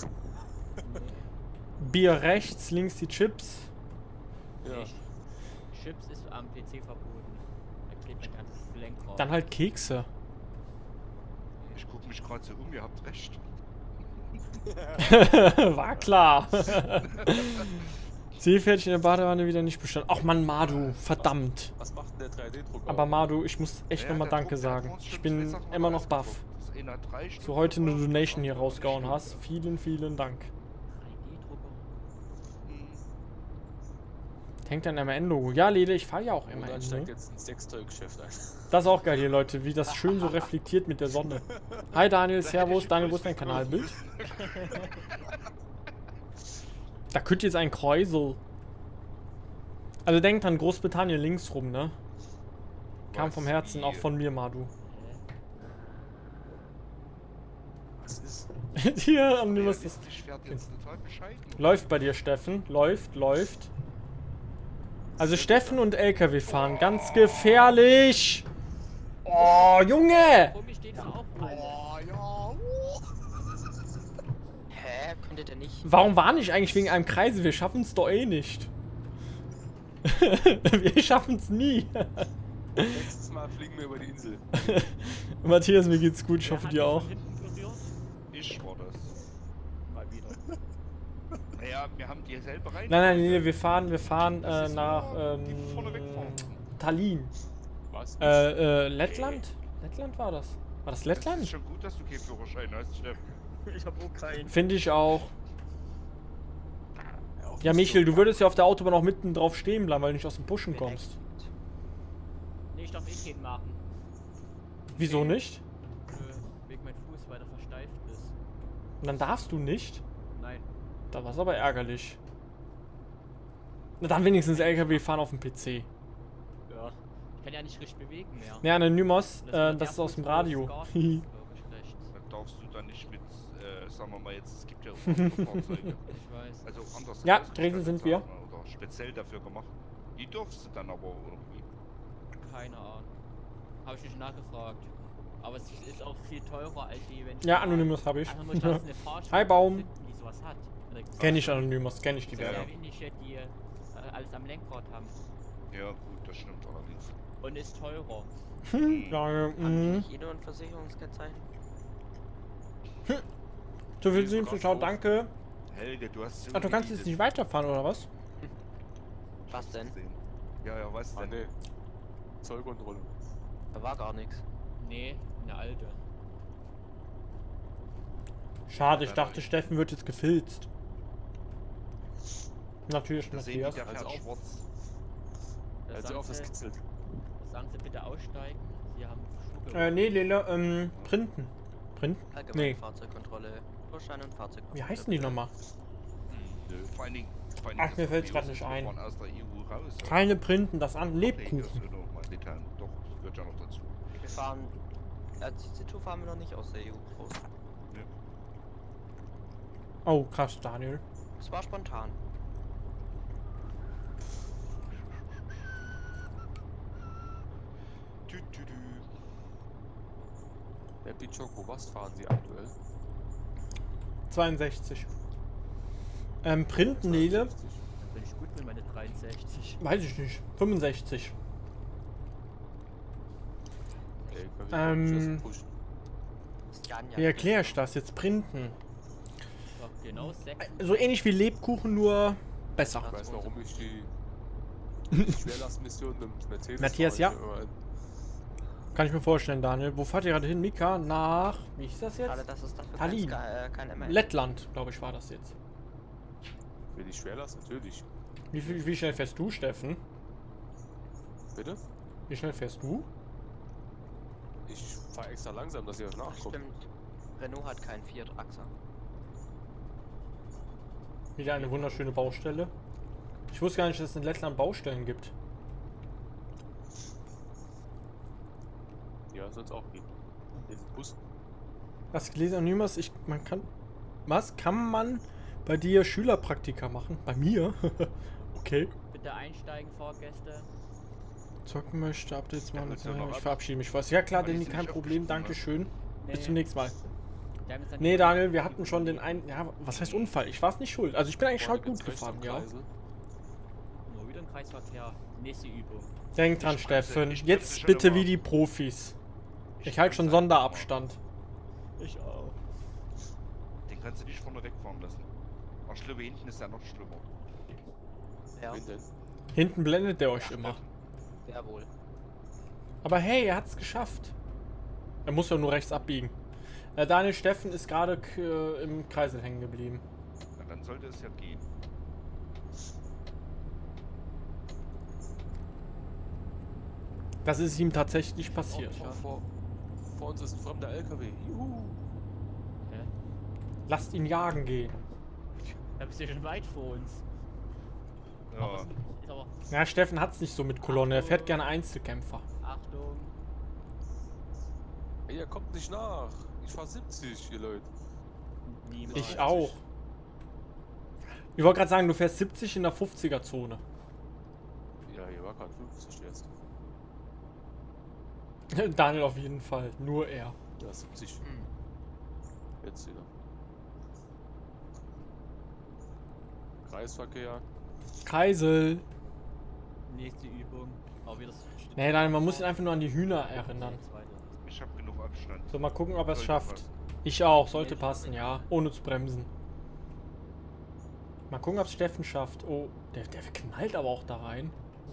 Bier rechts, links die Chips. Ja. Nee, Chips ist am PC verboten. Da klebt mein ganzes Lenkrad. Dann halt Kekse. Ich guck mich gerade so um, ihr habt recht. War klar. Seefertig in der Badewanne wieder nicht bestanden. Ach man, Madu, verdammt. Was macht denn der 3D-Drucker? Aber Madu, ich muss echt Ja, nochmal der Danke Druck, der hat sagen. uns Ich schon bin 2 Sachen immer noch rausgedruckt. baff. Das ist einer 3 Stück So heute eine oder so, Donation hier das rausgehauen stimmt. hast. Vielen, vielen Dank. 3D-Drucker. Hängt an MAN-Logo. Ja, Lede, ich fahre ja auch Und MAN. dann steigt Ne? jetzt ein Sextoy-Geschäft ein. Das ist auch geil hier, Leute, wie das schön so reflektiert mit der Sonne. Hi Daniel, Servus. Daniel, wo ist dein Kanalbild? Da könnt ihr jetzt ein Kreusel. Also denkt an Großbritannien links rum, ne? Kam vom Herzen, auch von mir, Madu. Was ist? Hier, Anonymous, das Ich werde jetzt total bescheiden. läuft bei dir, Steffen. Läuft. Also Steffen und LKW fahren, ganz gefährlich. Oh, Junge! Vor mir steht auch eine. Hä? Könntet ihr nicht? Warum war nicht eigentlich wegen einem Kreise? Wir schaffen es doch eh nicht. Wir schaffen es nie. Nächstes Mal fliegen wir über die Insel. Matthias, mir geht's gut, ich Wer hoffe hat dir mich auch. von hinten berührt? Ich war das. Mal wieder. Naja, wir haben dieselbe Reihenfolge. Nein, nee, wir fahren Das ist nach nur die vorne wegfahren. Tallinn. Was? Lettland? Lettland war das? War das Das ist Lettland? schon gut, dass du keinen Führerschein hast, Steffen. Ich hab auch keinen. Finde ich auch. Ja, Michel, du würdest ja auf der Autobahn auch mitten drauf stehen bleiben, weil du nicht aus dem Pushen kommst. Nee, ich darf eh keinen machen. Wieso nicht? Wegen mein Fuß weiter versteift ist. Und dann darfst du nicht? Nein. Da war's aber ärgerlich. Na dann wenigstens LKW fahren auf dem PC. Ja. Ich kann ja nicht richtig bewegen mehr. Ne, Anonymous, wird der das ist aus dem Fuß, wo Radio. es Gas ist, glaub ich, rechts. Dann darfst du dann nicht mit, sagen wir mal jetzt, es gibt ja auch andere Fahrzeuge. Ich weiß. Also anders Ja, ausgestattet, Dresden sind wir. sagen Oder speziell dafür gemacht. Die durfst du dann aber irgendwie. Keine Ahnung. Habe ich nicht nachgefragt. Aber es ist auch viel teurer als die, wenn ich. Ja, mal Anonymous habe ich. einfach nur das eine Fahrschule Hi, Baum. finden, die sowas hat. Kenn ich Anonymous, kenn ich die Es gibt Werke. ja wenige, die alles am Lenkrad haben. Ja, gut, das stimmt allerdings. Und ist teurer. Ja, Haben die nicht jeder ein Versicherungskennzeichen? Zu viel Stream zuschauen, danke. Helge, du hast so Ach, du kannst jetzt nicht weiterfahren, oder was? Was denn? Ja, ja, was Ah, denn? ne. Zollkontrolle. Da war gar nichts. Nee, eine alte. Schade, ich dachte, Steffen wird jetzt gefilzt. Natürlich, Da sehen die, Matthias. der fährt Also auch- schwarz. Das Also sagen, auf das sie, kitzelt. sagen Sie bitte aussteigen. Sie haben Schmucke. Nee, Lele, printen. Printen? Allgemeine Nee. Fahrzeugkontrolle. Führerschein und Fahrzeugkontrolle. Wie heißen die nochmal? Nö. Vor allen Dingen, Ach, das mir fällt's ist grad kurios, nicht wir ein. fahren aus der EU raus. Keine Printen, das an Okay, Lebkuchen. das wird noch mal Litauen. Doch, das gehört ja noch dazu. Wir fahren. Als CC2 fahren wir noch nicht aus der EU raus. Oh, krass, Daniel. Es war spontan. Tü, tü, tü. Happy Choco, was fahren Sie aktuell? 62. Printen-Nele, Dann bin ich gut mit meine 63. weiß ich nicht. 65. Wie erkläre ich das? Jetzt Printen. So, genau 6. So ähnlich wie Lebkuchen, nur besser. Ich weiß, warum ich die Schwerlastmission mit Mercedes Matthias, fahre. ja. Kann ich mir vorstellen, Daniel. Wo fahrt ihr gerade hin, Mika? Nach, wie hieß das Schade, jetzt? dass es dafür Tallinn. kein ML. Lettland, glaube ich, war das jetzt. Für die Schwerlast natürlich. Wie schnell fährst du, Steffen? Bitte? Wie schnell fährst du? Ich fahre extra langsam, dass ihr nachkommt. Stimmt. Renault hat keinen Vierachser. Wieder eine wunderschöne Baustelle. Ich wusste gar nicht, dass es in Lettland Baustellen gibt. Ja, soll es auch gehen. Den Bus. Hast du gelesen, Anonymous? Was? Kann man bei dir Schülerpraktika machen? Bei mir? Okay. Bitte einsteigen, Fahrgäste. Zocken möchte, Updates machen. willst du noch Ich ab? verabschiede mich. Was? Ja klar, Aber die Danny, sind kein nicht Problem. aufgestiegen, ne? Dankeschön. Nee. Bis zum nächsten Mal. Die haben jetzt dann Nee, die- Daniel, wir hatten schon den einen. Ja, was heißt Unfall? Ich war es nicht schuld. Also ich bin eigentlich Vorne schon gut geht's rechts gefahren, am ja. Kreisel. Nur wieder im Kreisverkehr. Nächste Übung. Denk dran, Ich bremse, Steffen. ich bremse Jetzt schon bitte immer. wie die Profis. Ich halte schon Sonderabstand. Ich auch. Den kannst du nicht vorne wegfahren lassen. Ach, schlimm, hinten ist ja noch schlimmer. Ja, Wen denn? Hinten blendet der euch immer. sehr wohl. Aber hey, er hat's geschafft. Er muss ja nur rechts abbiegen. Daniel Steffen ist gerade im Kreisel hängen geblieben. Na, dann sollte es ja gehen. Das ist ihm tatsächlich passiert. Vor uns ist ein fremder LKW. Juhu. Hä? Lasst ihn jagen gehen. Da bist du ja schon weit vor uns. Ja. Ist aber. Ja, Steffen hat's nicht so mit Kolonne. Er fährt gerne Einzelkämpfer. Achtung. Ey, ihr kommt nicht nach. Ich fahr 70, ihr Leute. Niemals. Ich auch. Ich wollte gerade sagen, du fährst 70 in der 50er-Zone. Ja, hier war gerade 50 jetzt. Daniel auf jeden Fall. Nur er. Ja, 70. Hm. Jetzt wieder. Kreisverkehr. Kreisel. Nächste Übung. Aber wieder. Nee, Daniel, man muss ihn einfach nur an die Hühner erinnern. Ich habe genug Abstand. So, mal gucken, ob er es Sollte schafft. passen. Ich auch, sollte passen, ja. Ohne zu bremsen. Mal gucken, ob es Steffen schafft. Oh, der knallt aber auch da rein.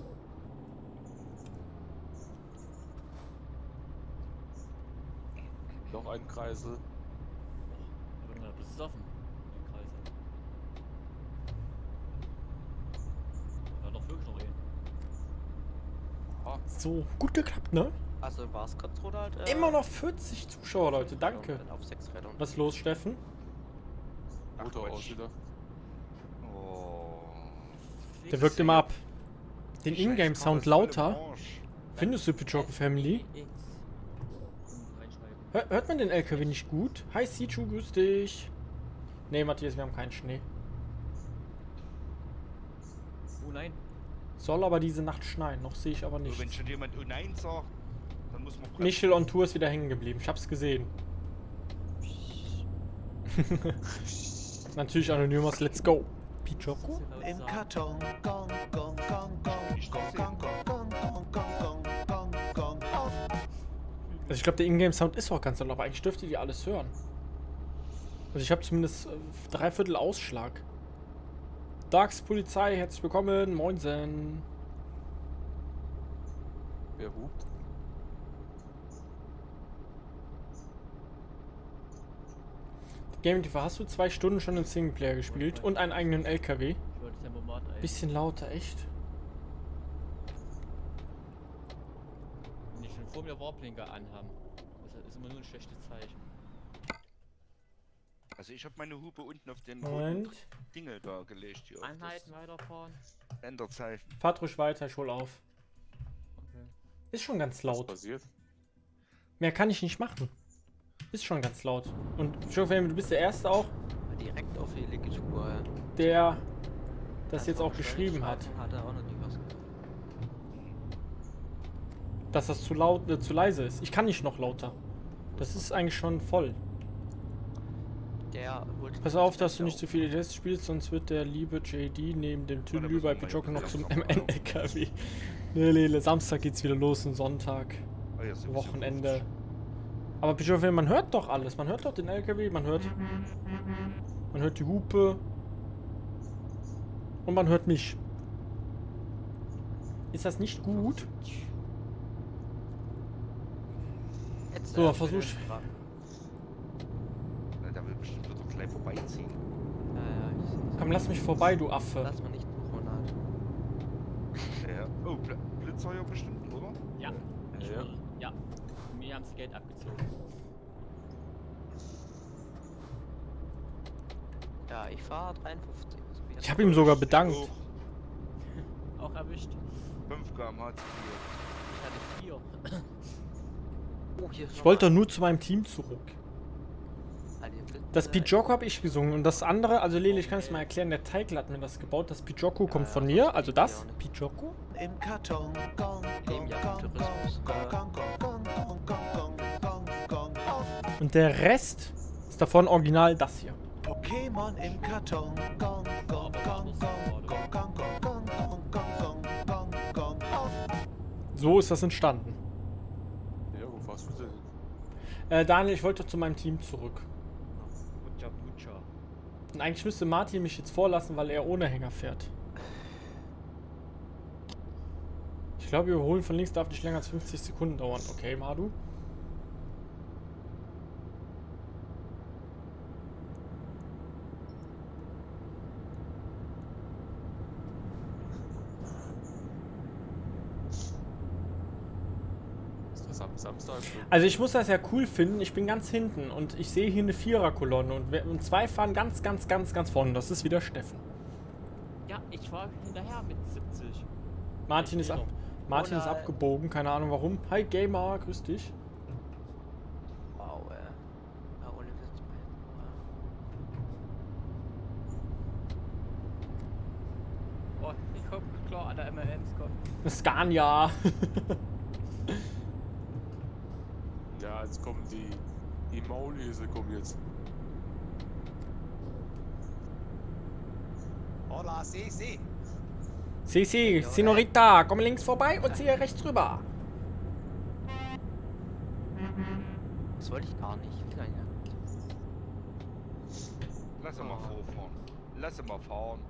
Noch ein Kreisel. Warte mal, das ist offen. Die Kreise. Ja, doch wirklich noch einen. So, gut geklappt, ne? Also war es Kontrolle halt. Immer noch 40 Zuschauer, Leute. Danke. Dann auf 6 Rädern. Was ist los, Steffen? Ach, Motor Quatsch. aus wieder. Oh. Der wirkt immer ab. Den Scheiß Ingame-Sound Karre ist voll lauter. im Arsch. Findest du Pichoco Family? X. Und reinschreiben. Hört man den LKW nicht gut? Hi, Sichu, grüß dich. Nee, Matthias, wir haben keinen Schnee. Oh nein. Soll aber diese Nacht schneien. Noch sehe ich aber Nur wenn nicht. schon jemand oh nein sagt, dann muss man bremsen. Michel on Tour ist wieder hängen geblieben. Ich hab's gesehen. Natürlich Anonymous, let's go. Pichoco? Im Karton, gong, gong, gong, gong, Ich gong, das gong, gong, gong, gong, gong, gong, gong. Also ich glaube, der Ingame-Sound ist auch ganz laut, aber eigentlich dürftet ihr alles hören. Also ich habe zumindest 3/4 Ausschlag. Darks Polizei, herzlich willkommen, moinsen. Wer hupt? Gaming TV, hast du 2 Stunden schon im Singleplayer gespielt und einen eigenen LKW? Ich wollte Tempomat ein. Bisschen lauter, echt? Wenn ich schon vor mir Warblinker anhaben. Das ist immer nur ein schlechtes Zeichen. Also ich habe meine Hupe unten auf den Moment. roten Dinge da gelegt hier. auf das Anhalten, weiterfahren. Enderzeichen. Fahrt ruhig weiter, ich hol auf. Okay. Ist schon ganz Was laut. passiert? Mehr kann ich nicht machen. Ist schon ganz laut. Und Schofam, du bist der Erste auch, Direkt auf die linke Spur. Ja. der das jetzt auch geschrieben hat. Hat er auch noch nie was gesagt. Dass das zu leise ist. Ich kann nicht noch lauter. Das ist eigentlich schon voll. der holt. Pass auf, dass du nicht zu viele Tests spielst, sonst wird der liebe JD neben dem Tüdelü bei Pijoko noch zum MN-LKW. Nee, Lele, Samstag geht's wieder los und Sonntag. Ah, ja, sowieso. Wochenende. Aber Pijoko, man hört doch alles. Man hört doch den LKW, man hört die Hupe. Und man hört mich. Ist das nicht gut? Jetzt, So, versuch. Na, der will bestimmt wieder gleich vorbeiziehen. Ja, ich seh's. Komm, lass mich vorbei, du Affe. Lass mal nicht Monat. Ja. Oh, Blitzheuer bestimmt, oder? Ja. Ja. Ja. Mir haben das Geld abgezogen. Ja, ich fahre 53. Also wieder Ich habe ihm sogar bedankt. Oh, Auch erwischt. 5 km/h zu Ich hatte 4. Oh, hier ist Ich wollte doch nur zu meinem Team zurück. Das Pijoko habe ich gesungen und das andere, also Lele, ich kann es mal erklären, der Teigl hat mir das gebaut. Das Pijoko kommt von mir, also das Pijoko. Im Karton. Gong, Leben ja vom Tourismus. gong, gong, gong, gong, gong, gong, gong. Und der Rest ist davon original das hier. Pokémon im Karton. Gong, gong, gong, gong, gong, gong, gong, gong, gong, gong, gong, gong. So ist das entstanden. Ja, wo fährst du denn? Daniel, ich wollte doch zu meinem Team zurück. Mucha, mucha. Und eigentlich müsste Martin mich jetzt vorlassen, weil er ohne Hänger fährt. Ich glaube, überholen von links darf nicht länger als 50 Sekunden dauern. Okay, Madu. Ist das am Samstag? Also ich muss das ja cool finden. Ich bin ganz hinten und ich sehe hier eine Viererkolonne und zwei fahren ganz vorne. Das ist wieder Steffen. Ja, ich war hinterher mit 70. Martin ist, Martin ist abgebogen, keine Ahnung warum. Hi Gamer, grüß dich. Wow, ja, ohne Witz, Oh, ich komm klar an der MLMs kommen. Scania. Ja, jetzt kommen die Maulesel kommen jetzt. Hola, sí. Si, Senorita, komm links vorbei und ziehe rechts rüber. Das wollte ich gar nicht. Ich will gar nicht. Lass ihn mal vorfahren. Lass ihn mal fahren.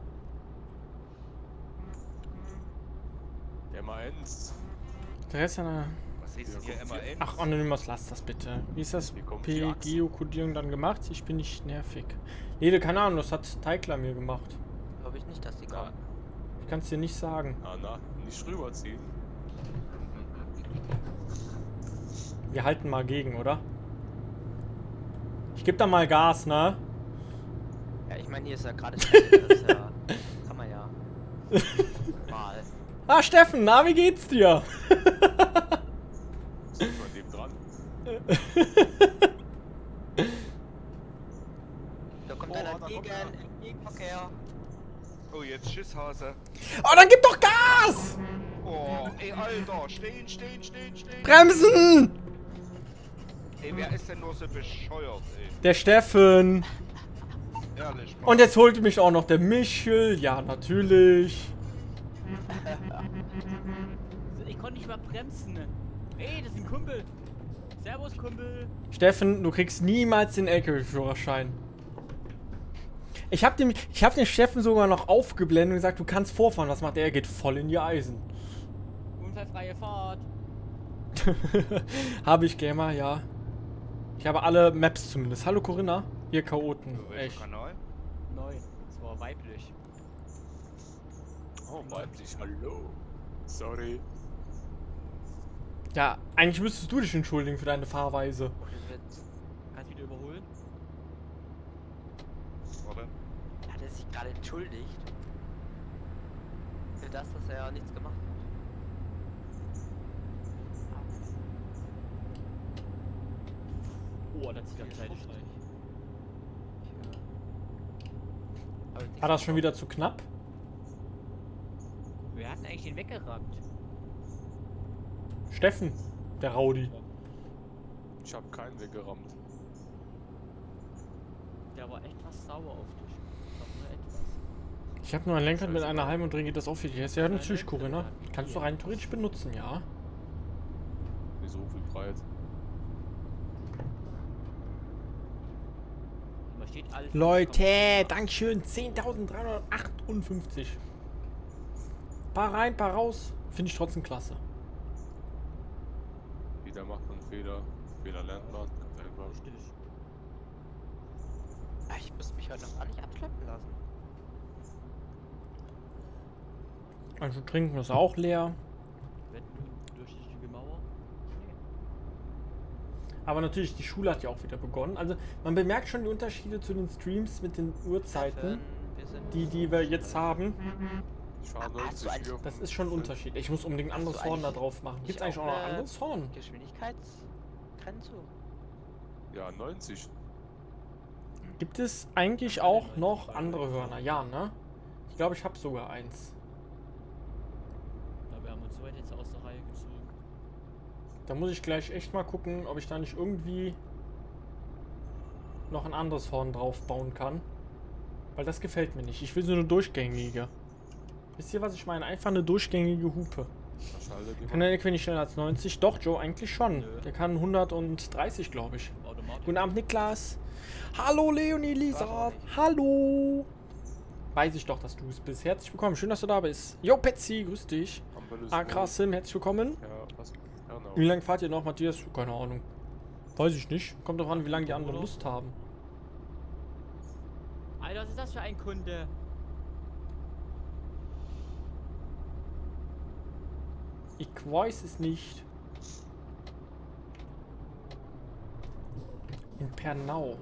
Der M1. Der Rest einer. Was ist denn hier MAN? Ach, Anonymous, lass das bitte. Wie ist das Hier kommt die Axt. Geokodierung dann gemacht? Ich bin nicht nervig. Lele, keine Ahnung, das hat Teigler mir gemacht. Glaube ich nicht, dass die Ja. kommen. Ich kann es dir nicht sagen. Na, nicht rüberziehen. Wir halten mal gegen, oder? Ich geb da mal Gas, ne? Ja, ich meine, hier ist ja gerade Stelle, das ist ja, kann man ja mal. Ah, Steffen, na, wie geht's dir? Sind wir neben dran? Da kommt einer Entgegenverkehr. Oh, jetzt Schisshase. Oh, dann gib doch Gas! Oh, ey, Alter. Stehen. Bremsen! Ey, wer ist denn nur so bescheuert, ey? Der Steffen. Ehrlich, Mann. Und jetzt holt mich auch noch der Michel. Ja, natürlich. Ich konnte nicht mal bremsen. Ey, das ist ein Kumpel. Servus, Kumpel. Steffen, du kriegst niemals den LKW-Führerschein. Ich hab den Steffen sogar noch aufgeblendet und gesagt, du kannst vorfahren. Was macht er? Er geht voll in die Eisen. Unfallfreie Fahrt. Habe ich, Gamer, ja. Ich habe alle Maps zumindest. Hallo Corinna. Hier Chaoten. Welcher Echt. Kanal? Neu. Das war weiblich. Oh, weiblich, hallo. Sorry. Ja, eigentlich müsstest du dich entschuldigen für deine Fahrweise. Ohne Witz. Kannst du wieder überholen? Warte. Hat er sich gerade entschuldigt? Für das, dass er nichts gemacht hat. Oh, da zieht er Zeitstreich. War das schon wieder zu knapp? Wir hatten eigentlich den weggerammt. Steffen, der Rowdy. Ich hab keinen weggerammt. der war etwas sauer auf dich. Doch nur etwas. Ich habe nur ein Lenkrad mit einer halben und drehe geht das auf für dich. Ja, natürlich, Corinna. Kannst du rein theoretisch benutzen, ja. Nicht so viel breit. Man steht alles. Leute, Dankeschön. 10.358. Paar rein, paar raus. Finde ich trotzdem klasse. Jeder macht einen Fehler. Fehler lernt man. Ganz einfach. Ich müsste mich heute noch gar nicht abschleppen lassen. Also trinken ist auch leer. Durchsichtige Mauer. Aber natürlich, die Schule hat ja auch wieder begonnen. Also man bemerkt schon die Unterschiede zu den Streams mit den Uhrzeiten, die wir jetzt haben. Schade, Das ist schon ein Unterschied. Ich muss unbedingt ein anderes Horn da drauf machen. Gibt es eigentlich auch noch ein anderes Horn? Geschwindigkeitsgrenze? Ja, 90. Gibt es eigentlich auch noch andere Hörner? Ja, ne? Ich glaube, ich habe sogar eins. Da wir haben uns so weit jetzt aus der Reihe gezogen. Da muss ich gleich echt mal gucken, ob ich da nicht irgendwie noch ein anderes Horn drauf bauen kann. Weil das gefällt mir nicht. Ich will so eine durchgängige. Wisst ihr, was ich meine? Einfach eine durchgängige Hupe. Kann der Equi nicht schneller als 90? Doch, Joe, eigentlich schon. Nö. Der kann 130, glaube ich. Automatisch. Guten Abend, Niklas. Hallo, Leonie, Lisa. Hallo. Weiß ich doch, dass du es bist. Herzlich willkommen. Schön, dass du da bist. Yo, Petsy, grüß dich. Akrasim, herzlich willkommen. Ja, was? Genau. Wie lange fahrt ihr noch, Matthias? Keine Ahnung. Weiß ich nicht. Kommt doch an, wie lange die anderen Lust haben. Alter, was ist das für ein Kunde? Ich weiß es nicht. In Pernau.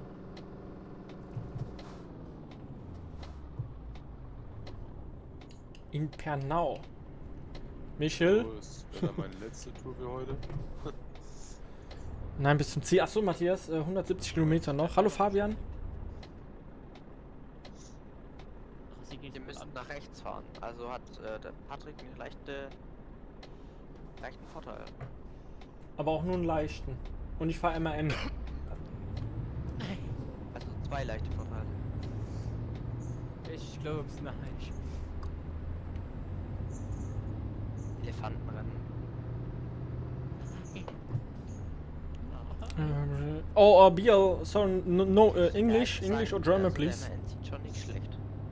In Pernau. Michel? Das wäre dann meine letzte Tour für heute. Nein, bis zum Ziel. Achso, Matthias, 170 Kilometer noch. Hallo, Fabian. Wir müssen nach rechts fahren. Also hat der Patrick einen leichten Vorteil. Aber auch nur einen leichten. Und ich fahre MAN. Also 2 leichte Vorteile. Ich glaub's nicht. Elefantenrennen. Oh, BL, sorry, no, English, English or German, please. Der sieht schon nicht schlecht.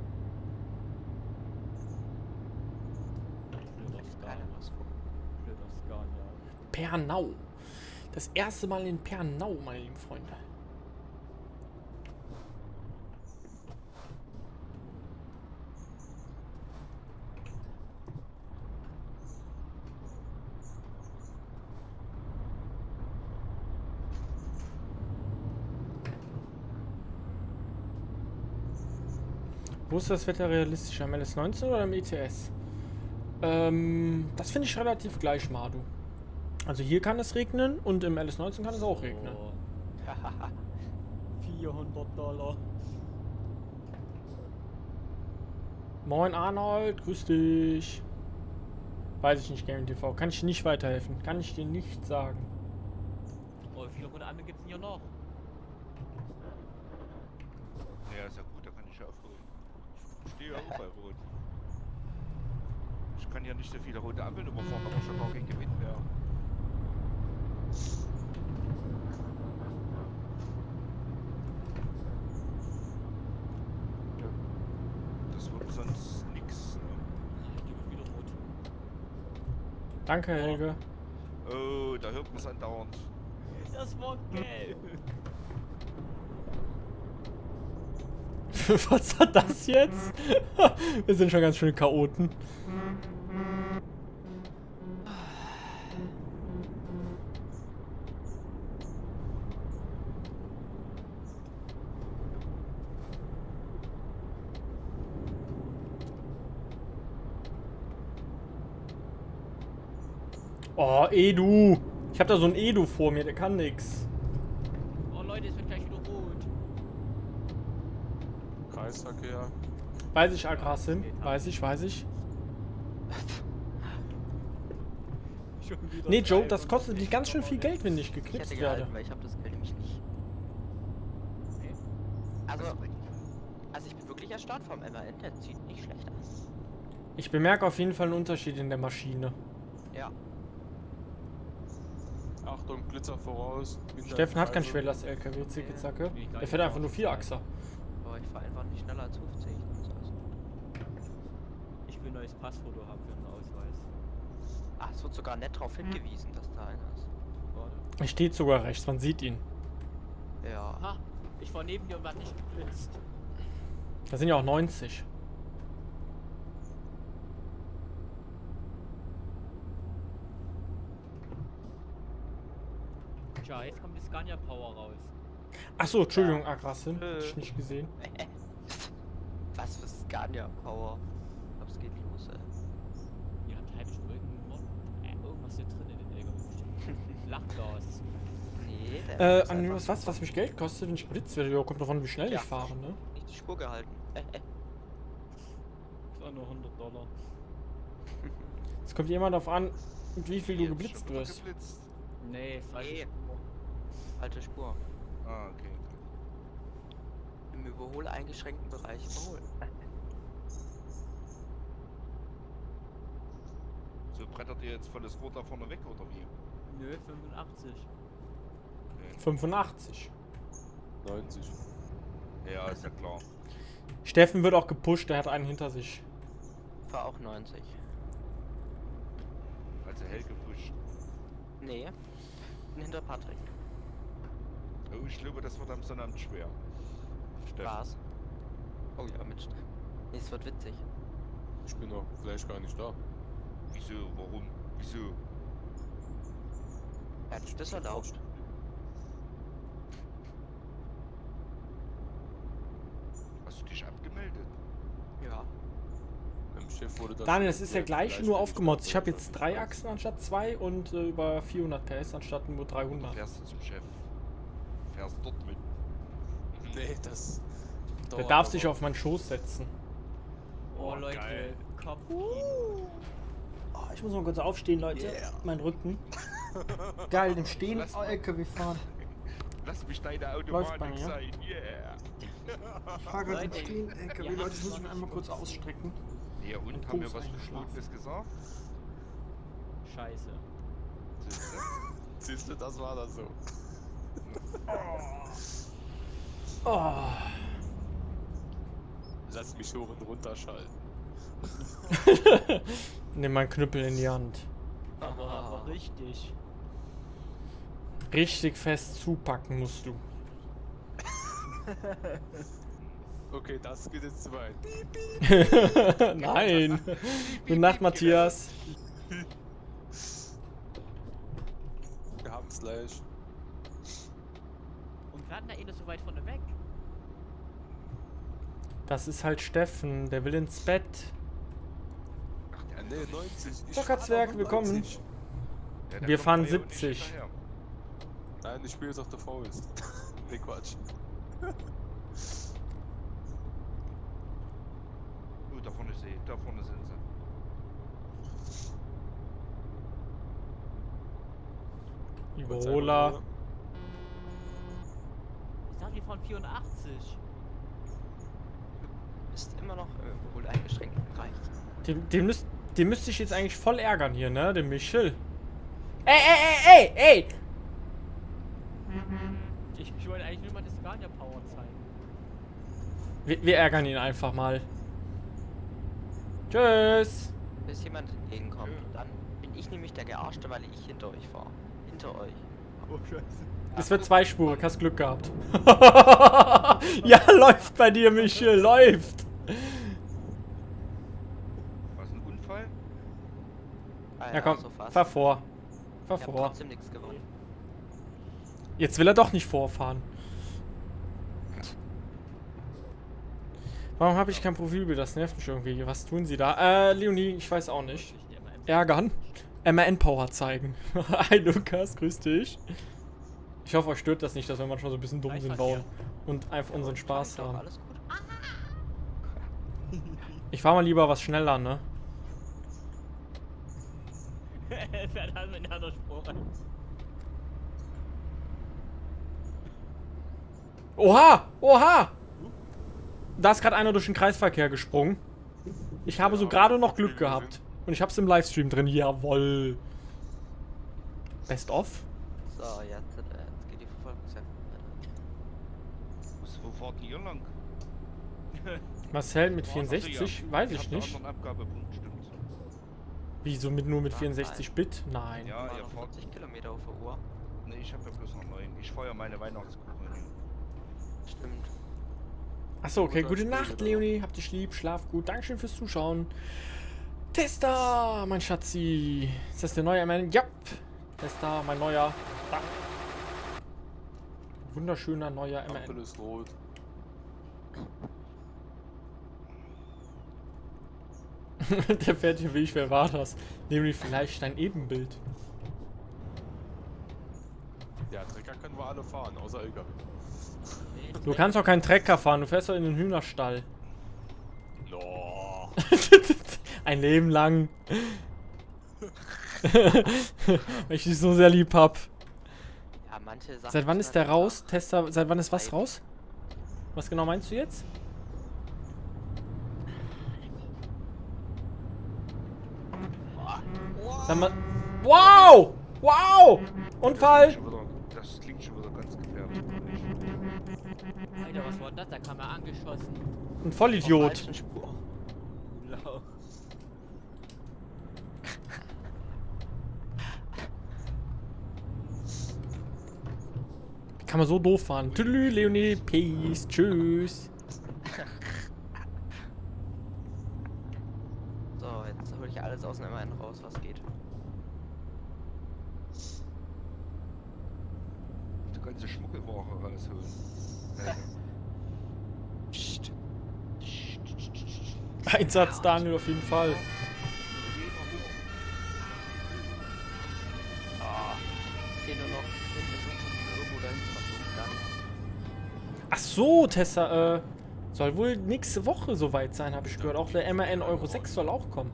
Pernau. Das erste Mal in Pernau, meine lieben Freunde. Wo ist das Wetter realistischer? Am LS19 oder im ETS? Das finde ich relativ gleich, Madu. Also hier kann es regnen und im LS19 kann es auch regnen. Oh. $400. Moin Arnold, grüß dich. Weiß ich nicht, Game TV. Kann ich dir nicht weiterhelfen. Kann ich dir nicht sagen. Oh, wie viele rote Ampeln gibt's denn hier noch? Ja, ist ja gut, da kann ich ja aufholen. Ich stehe ja auch bei Rot. Ich kann ja nicht so viele rote Ampeln überfahren, aber schon gar kein Gewinn mehr. Das wird sonst nix, ne? Die wird wieder rot. Danke, Helge. Oh, da hört man es andauernd. Das war gelb. Was war das jetzt? Wir sind schon ganz schön Chaoten. Oh, Edu. Ich hab da so einen Edu vor mir, der kann nix. Oh Leute, es wird gleich wieder rot. Kreisverkehr. Weiß ich, Agrasim. Weiß ich. Nee, Joe, das kostet mich ganz schön viel Geld, wenn ich geknipst werde. Weil ich habe das Geld nämlich nicht. Also ich bin wirklich erstaunt vom MAN, der sieht nicht schlecht aus. Ich bemerke auf jeden Fall einen Unterschied in der Maschine. Ja. Achtung, Glitzer voraus. Steffen hat kein schweres LKW, zicke zacke. Der fährt einfach nur Vierachser. Aber ich fahre einfach nicht schneller als 50. Das ist alles gut. Ich will ein neues Passfoto haben für einen Ausweis. Ach, es wird sogar nett darauf hingewiesen, dass da einer ist. Warte. Er steht sogar rechts, man sieht ihn. Ja. Ha! Ich war neben dir und war nicht geblitzt. Da sind ja auch 90. Tja, jetzt kommt die Scania Power raus. Achso, Entschuldigung, Agrassin. Hab ich nicht gesehen. Was für Scania Power. Ich glaub, es geht los, ey. Ihr habt halt schon irgendwas hier drin in den LKW. Lachglas. Nee, der ist An einfach was mich Geld kostet, wenn ich geblitzt werde? Ja, kommt davon, wie schnell Ja. ich fahre, ne? nicht die Spur gehalten. Das war nur $100. Es kommt jemand auf an, mit wie viel du Jetzt geblitzt schon wieder wirst. geblitzt. Nee, falsche Nee. Spur. Falsche Spur. Ah, okay. Im überholeingeschränkten Bereich überholen. So brettert ihr jetzt volles Rohr da vorne weg oder wie? Nö, 85. 85. 90. Ja, ist ja klar. Steffen wird auch gepusht, der hat einen hinter sich. Ich fahr auch 90. Also hell gepusht. Nee. Bin hinter Patrick. Oh, ich glaube, das wird am Sonnabend schwer. Steffen. Was? Oh ja, mit. Nee, es wird witzig. Ich bin noch vielleicht gar nicht da. Wieso? Warum? Wieso? Er hat das erlaubt. Hast du dich abgemeldet? Ja. Beim Chef wurde das. Daniel, das ist der vielleicht gleiche, bin nur ich aufgemotzt. da. Ich habe jetzt 3 Achsen anstatt 2 und über 400 PS anstatt nur Oder 300. fährst du zum Chef? Fährst dort mit? Nee, das. Der dauert darf aber. sich auf meinen Schoß setzen. Oh, Oh, Leute, geil. Kopf. Oh, ich muss mal kurz aufstehen, Leute. Mein Rücken. Geil, im Stehen Lass mal. LKW fahren. Lass mich deine Läuft bei Automatik mir. sein. Yeah! Ich fahre gerade im Leute, Stehen LKW, wir Leute, haben das muss ich mir schon einmal kurz was ausstrecken. Ja, und Mein haben wir Fuß was eingeschlafen. Verbotenes gesagt? Scheiße. Siehste? Siehst du, das war das so. Oh. Lass mich hoch und runter schalten. Nimm meinen Knüppel in die Hand. Aber richtig. Richtig fest zupacken musst du. Okay, das geht jetzt zu weit. Nein. Gute Nacht, Matthias. Wir haben es gleich. Und wir hatten da eh so weit vorne weg. Das ist halt Steffen, der will ins Bett. Ja, nee, 90. Ich Zockerzwerg, fahr doch willkommen. 90. Ja, der Wir kommt fahren nachher und nicht 70. hinterher. Nein, ich spiele jetzt auf der Faust. Nee, Quatsch. Oh, da vorne sehe ich. Da vorne sind sie. Überholer. Ich dachte, die fahren 84. Ist immer noch im überholeingeschränkten Bereich. Den müsste ich jetzt eigentlich voll ärgern hier, ne? Den Michel. Ey! Ich wollte eigentlich nur mal das Scania Power zeigen. Wir ärgern ihn einfach mal. Tschüss. Bis jemand entgegenkommt, dann bin ich nämlich der Gearschte, weil ich hinter euch fahre. Hinter euch. Oh, scheiße. Es wird zweispurig, hast Glück gehabt. Ja, läuft bei dir, Michel, läuft. Was, ein Unfall? Ah, Ja, komm, so fast. fahr vor. Fahr Ich hab vor. trotzdem nichts gewonnen. Jetzt will er doch nicht vorfahren. Warum habe ich kein Profilbild? Das nervt mich irgendwie. Was tun sie da? Leonie, ich weiß auch nicht. Ärgern. MAN Power zeigen. Hi Lukas, grüß dich. Ich hoffe, euch stört das nicht, dass wir manchmal so ein bisschen dumm Gleich sind von bauen und einfach unseren Spaß Doch, haben. alles gut. Ich fahr mal lieber was schneller, ne? Fährt halt mit einer Spur rein. Oha! Oha! Da ist gerade einer durch den Kreisverkehr gesprungen. Ich habe so gerade noch Glück gehabt. Und ich hab's im Livestream drin. Jawoll. Best of? So, jetzt geht die Verfolgungsjagd weiter. Wo fahrt ihr lang? Marcel mit Also 64? ja, Weiß ihr ich habt einen nicht. anderen Abgabepunkt, stimmt. Wieso nur mit Ach, 64 Bit? Nein. Ja, Immer ihr noch fahrt. 40 Kilometer auf der Uhr. Ne, ich hab ja bloß noch 9. Ich feuer meine Weihnachtskuchen. Stimmt. Achso, okay. Guter Gute Spiel, Nacht, oder? Leonie. Habt dich lieb. Schlaf gut. Dankeschön fürs Zuschauen. Testa, mein Schatzi. Ist das der neue MN? Ja. Testa, mein neuer. Da. Wunderschöner neuer Ampel MN. ist rot. Der fährt hier wie ich. Wer war das? Nämlich vielleicht ein Ebenbild. Ja, Trecker können wir alle fahren, außer LKW. Du kannst doch keinen Trecker fahren. Du fährst doch in den Hühnerstall. No. Ein Leben lang. Weil ich dich so sehr lieb hab. Ja, manche Sachen. Seit wann sind ist der einfach- raus? Tester, seit wann ist was raus? Was genau meinst du jetzt? Sag mal. Wow! Wow! Unfall! Das klingt schon wieder ganz gefährlich. Alter, was war das? Da kam er angeschossen. Ein Auf Vollidiot. falschen Spur. Lauch. Kann man so doof fahren. Tüdelü, Leonie, Peace, tschüss. So, jetzt hole ich alles aus dem MN raus, was geht. Die ganze Schmuckelware rausholen. Psst. Einsatz Daniel auf jeden Fall. Ich sehe nur noch irgendwo dahin Ach so, Tessa, soll wohl nächste Woche soweit sein, habe ich gehört. Auch der MAN Euro 6 soll auch kommen.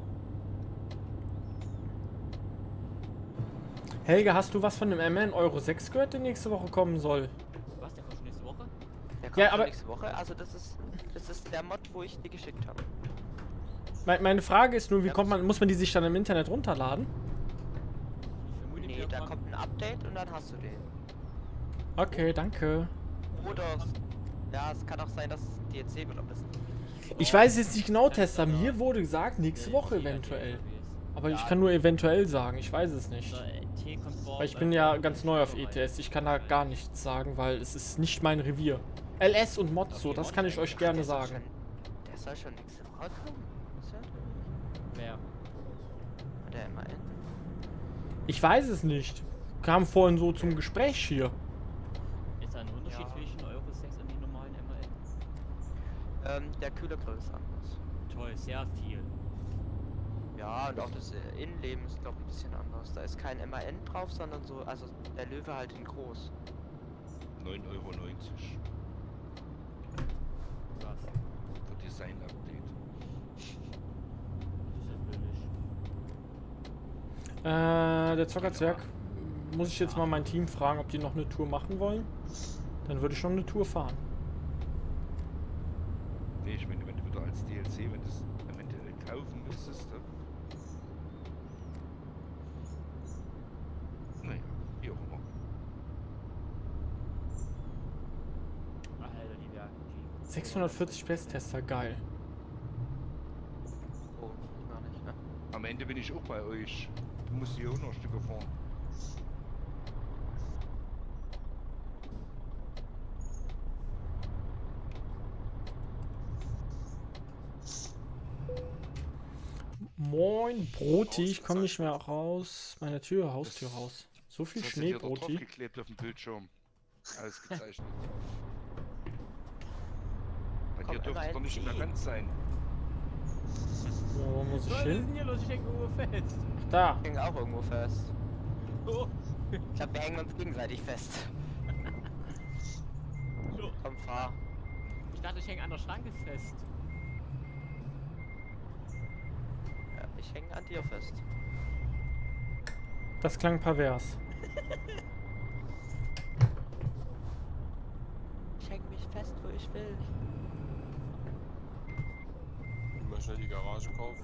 Helge, hast du was von dem MAN Euro 6 gehört, der nächste Woche kommen soll? Was, der kommt schon nächste Woche? Der kommt Ja, schon aber- nächste Woche. Also das ist der Mod, wo ich dir geschickt habe. Meine Frage ist nur, wie Ja, kommt man, muss man die sich dann im Internet runterladen? Ich vermute, Nee, der da kommt- kommt ein Update und dann hast du den. Okay, danke. Oder ja, es kann auch sein, dass es ein DLC wird, aber das Ich weiß jetzt nicht genau, Tessa. Mir wurde gesagt, nächste Woche eventuell. Aber ich kann nur eventuell sagen, ich weiß es nicht. Weil ich bin ja ganz neu auf ETS. Ich kann da gar nichts sagen, weil es ist nicht mein Revier. LS und Mozzo, das kann ich euch gerne sagen. Der soll schon nächste Woche kommen. Was hört Wer? der MAN? Ich weiß es nicht. Kam vorhin so zum Gespräch hier. Ist da ein Unterschied Ja. zwischen Euro 6 und den normalen MAN? Der Kühlergrill ist anders. Toll, sehr viel. Ja, und auch das Innenleben ist, glaube ich, ein bisschen anders. Da ist kein MAN drauf, sondern so, also der Löwe halt in groß. 9,90 Was? € für Design-Update. Das ist ja billig. Der Zockerzwerg. Muss ich jetzt mal mein Team fragen, ob die noch eine Tour machen wollen? Dann würde ich schon eine Tour fahren. Nee, ich meine, wenn du wieder als DLC, wenn du es eventuell kaufen müsstest, dann... Naja, wie auch immer. Alter, die Werke. 640 Besttester, geil. Oh, gar nicht, ne? Am Ende bin ich auch bei euch. Du musst hier auch noch Stücke fahren. Moin, Broti, ich komme nicht mehr raus. Meine Haustür raus. So viel Das Schnee, hier da Broti. draufgeklebt auf dem Bildschirm. Alles gezeichnet. Bei Komm, dir dürfte MAN es doch nicht mehr ganz sein. So, wo muss ich Was ist hin? denn hier los? Ich hänge irgendwo fest. Da. Wir hängen auch irgendwo fest. Oh. Ich glaube, wir hängen uns gegenseitig fest. So. Komm, fahr. Ich dachte, ich hänge an der Schranke fest. Ja, ich hänge an dir fest. Das klang pervers. Ich hänge mich fest, wo ich will. schnell die Garage kaufen.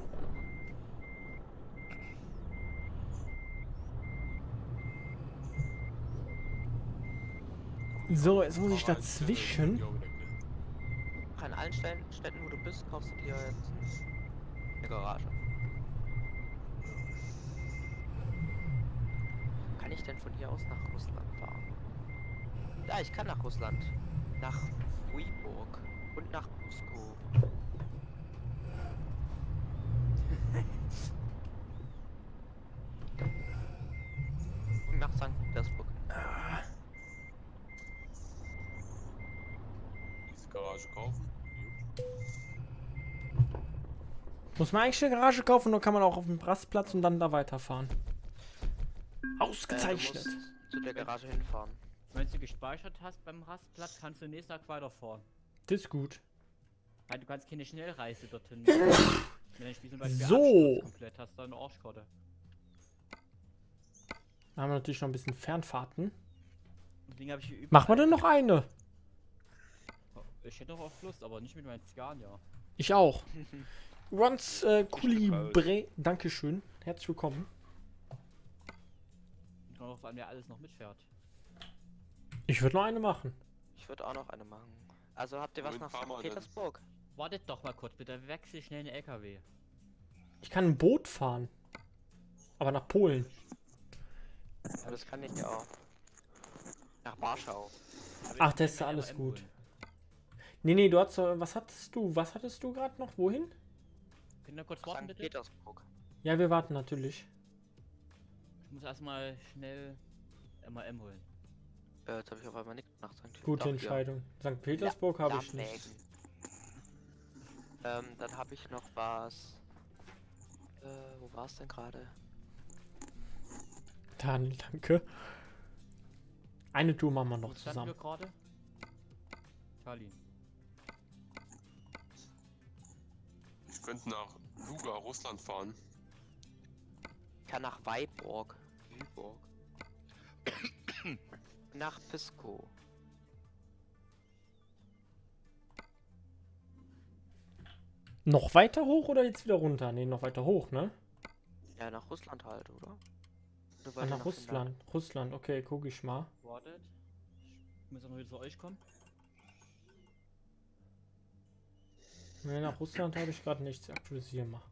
So, jetzt muss ich dazwischen. An allen Städten, wo du bist, kaufst du dir jetzt eine Garage. Kann ich denn von hier aus nach Russland fahren? Ja, ich kann nach Russland. Nach Wyborg und nach Moskau. Und nach St. Petersburg. Diese Garage kaufen. Muss man eigentlich eine Garage kaufen oder kann man auch auf dem Rastplatz und dann da weiterfahren? Ausgezeichnet. Du musst zu der Garage hinfahren. Wenn du gespeichert hast beim Rastplatz, kannst du nächsten Tag weiterfahren. Das ist gut. Weil du kannst keine Schnellreise dorthin machen. Wenn du Spiel zum Beispiel So. Absturz komplett hast, dann eine Arschkarte. Da haben wir natürlich noch ein bisschen Fernfahrten. Deswegen hab ich hier Machen wir denn noch eine? Ich hätte noch auf Lust, aber nicht mit meinem Scania. Ich auch. Rons Coulibre. Dankeschön. Herzlich willkommen. Ich kann auch an, wer alles noch mitfährt. Ich würde noch eine machen. Ich würde auch noch eine machen. Also habt ihr was Wohin nach fahren wir St. denn? Petersburg? Wartet doch mal kurz, bitte wechsel schnell einen LKW. Ich kann ein Boot fahren. Aber nach Polen. Ja, das kann ich ja auch. Nach Warschau. Ach, das ist ja alles gut. Nee, du hast was hattest du? Was hattest du gerade noch? Wohin? Können wir kurz warten, St. bitte? Petersburg. Ja, wir warten natürlich. Ich muss erstmal schnell MAM holen. Jetzt habe ich auf einmal nichts nach St. Petersburg. Gute Entscheidung. St. Petersburg habe ich nicht. Dann habe ich noch was. Wo war es denn gerade? Daniel, danke. Eine Tour machen wir noch Wo standen zusammen. wir gerade? Tallinn. Ich könnte nach Luga, Russland fahren. Ich kann nach Wyborg. Nach Pisko. Noch weiter hoch oder jetzt wieder runter? Ne, noch weiter hoch, ne? Ja, nach Russland halt, oder? Oder Ah, weiter nach Russland. Russland, okay, guck ich mal. Wartet. Ich muss auch noch wieder zu euch kommen. Ne, nach Russland habe ich gerade nichts. Aktualisieren mal.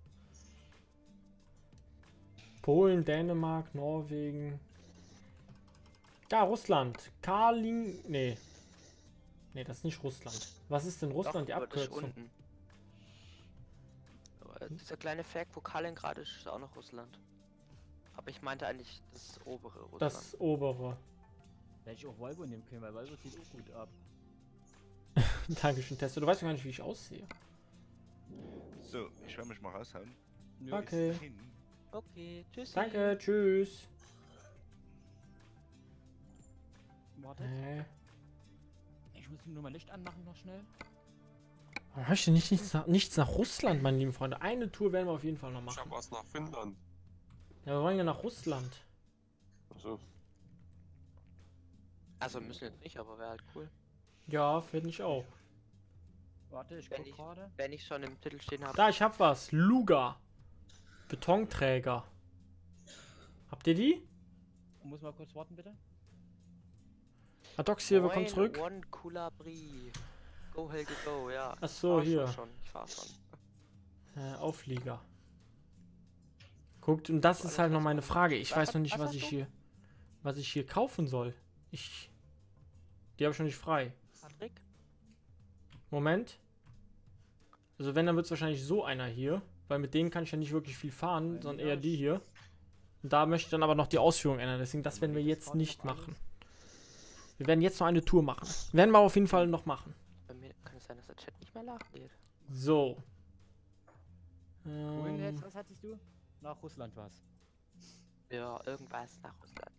Polen, Dänemark, Norwegen. Da, Russland. Karling. Nee. Nee, das ist nicht Russland. Was ist denn Russland, die Doch, aber das ist Abkürzung? unten. Aber dieser kleine Fleck, wo Kaliningrad ist, ist auch noch Russland. Aber ich meinte eigentlich das obere Russland. Das obere. Hätte ich auch Volvo nehmen können, weil Volvo sieht auch gut ab. Dankeschön, Tester. Du weißt ja gar nicht, wie ich aussehe. So, ich werde mich mal raushauen. Nö, Okay. Bis dahin. Okay, tschüss. Danke, tschüss. Wartet. Ich muss nur mal Licht anmachen noch schnell. Warum habe ich denn nichts nach Russland, meine lieben Freunde? Eine Tour werden wir auf jeden Fall noch Ich machen. habe was nach Finnland. Ja, wir wollen ja nach Russland. Achso. Also müssen jetzt nicht, aber wäre halt cool. Ja, finde ich auch. Warte, ich Wenn guck ich- gerade. Wenn ich schon im Titel stehen habe. Da, ich hab was. Luga. Betonträger. Habt ihr die? Muss mal kurz warten, bitte. Adox hier, willkommen zurück. One Kulabri. Go Helge Go, ja. Ach so, hier. Ich fahr schon. Auflieger. Guckt, und das ist halt noch meine Frage. Ich Was weiß hat- noch nicht, was was hast ich du? hier kaufen soll. Die habe ich noch nicht frei. Patrick? Moment. Also wenn, dann wird es wahrscheinlich so einer hier. Weil mit denen kann ich ja nicht wirklich viel fahren, sondern eher die hier. Und da möchte ich dann aber noch die Ausführung ändern. Deswegen, das werden wir jetzt nicht machen. Wir werden jetzt noch eine Tour machen. Werden wir auf jeden Fall noch machen. Bei mir kann es sein, dass der Chat nicht mehr nachlädt. So. Wohin jetzt? Was hattest du? Nach Russland was. Ja, irgendwas nach Russland.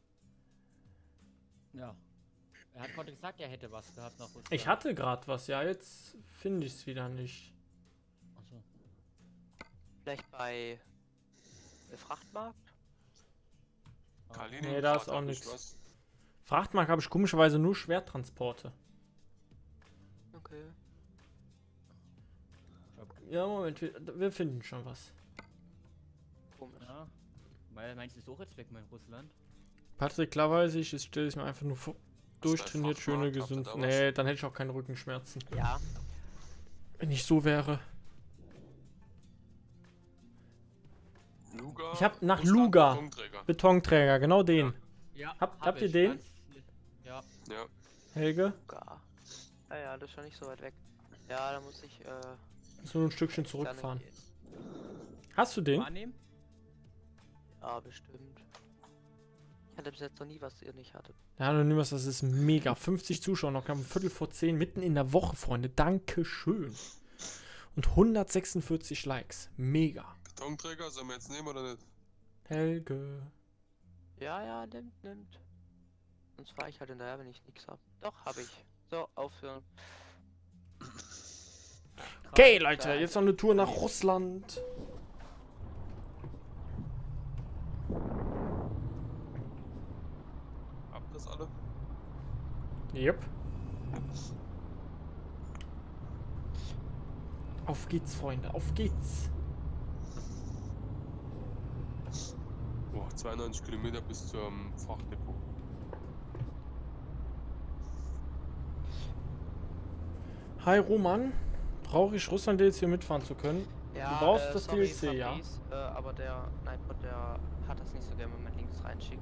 Ja. Er hat gerade gesagt, er hätte was gehabt nach Russland. Ich hatte gerade was, ja, jetzt finde ich es wieder nicht. Achso. Vielleicht bei Frachtmarkt? Kaliningrad Nee, da ist auch hab ich nix. was. Frachtmarkt habe ich komischerweise nur Schwertransporte. Okay. Ja, Moment, wir finden schon was. Komisch. Ja. Meinst du, ist auch jetzt weg, mein Russland? Patrick, klar weiß ich, ich stelle es mir einfach nur vor. Durchtrainiert, dein schöne, Fachmarkt, gesund. habt ihr da Nee, dann hätte ich auch keine Rückenschmerzen. Ja. Wenn ich so wäre. Luga. Ich hab nach Russland, Luga. Betonträger. Betonträger, genau den. Ja. Habt ihr den? Ja. Ja. Helge? Gar. Ja, das ist schon nicht so weit weg. Ja, da muss ich So ein Stückchen gerne zurückfahren. gehen. Hast du den? Wahrnehmen? Ja, bestimmt. Ich hatte bis jetzt noch nie, was ihr nicht hattet. Ja, du nimmst, das ist mega. 50 Zuschauer, noch knapp 10:15, mitten in der Woche, Freunde. Dankeschön. Und 146 Likes. Mega. Betonträger, sollen wir jetzt nehmen oder nicht? Helge. Ja, nimmt. Sonst fahre ich halt hinterher, wenn ich nichts hab. Doch, hab ich. So, aufhören. Okay, Leute, jetzt noch eine Tour nach Russland. Habt das alle? Yep. Auf geht's, Freunde, auf geht's. Boah, 92 Kilometer bis zum Frachtdepot. Hi Roman, brauche ich Russland DLC mitfahren zu können? Ja, Du brauchst das sorry, DLC, ja? Fabrice, aber der Nightbot, der hat das nicht so gerne, wenn man Links reinschickt.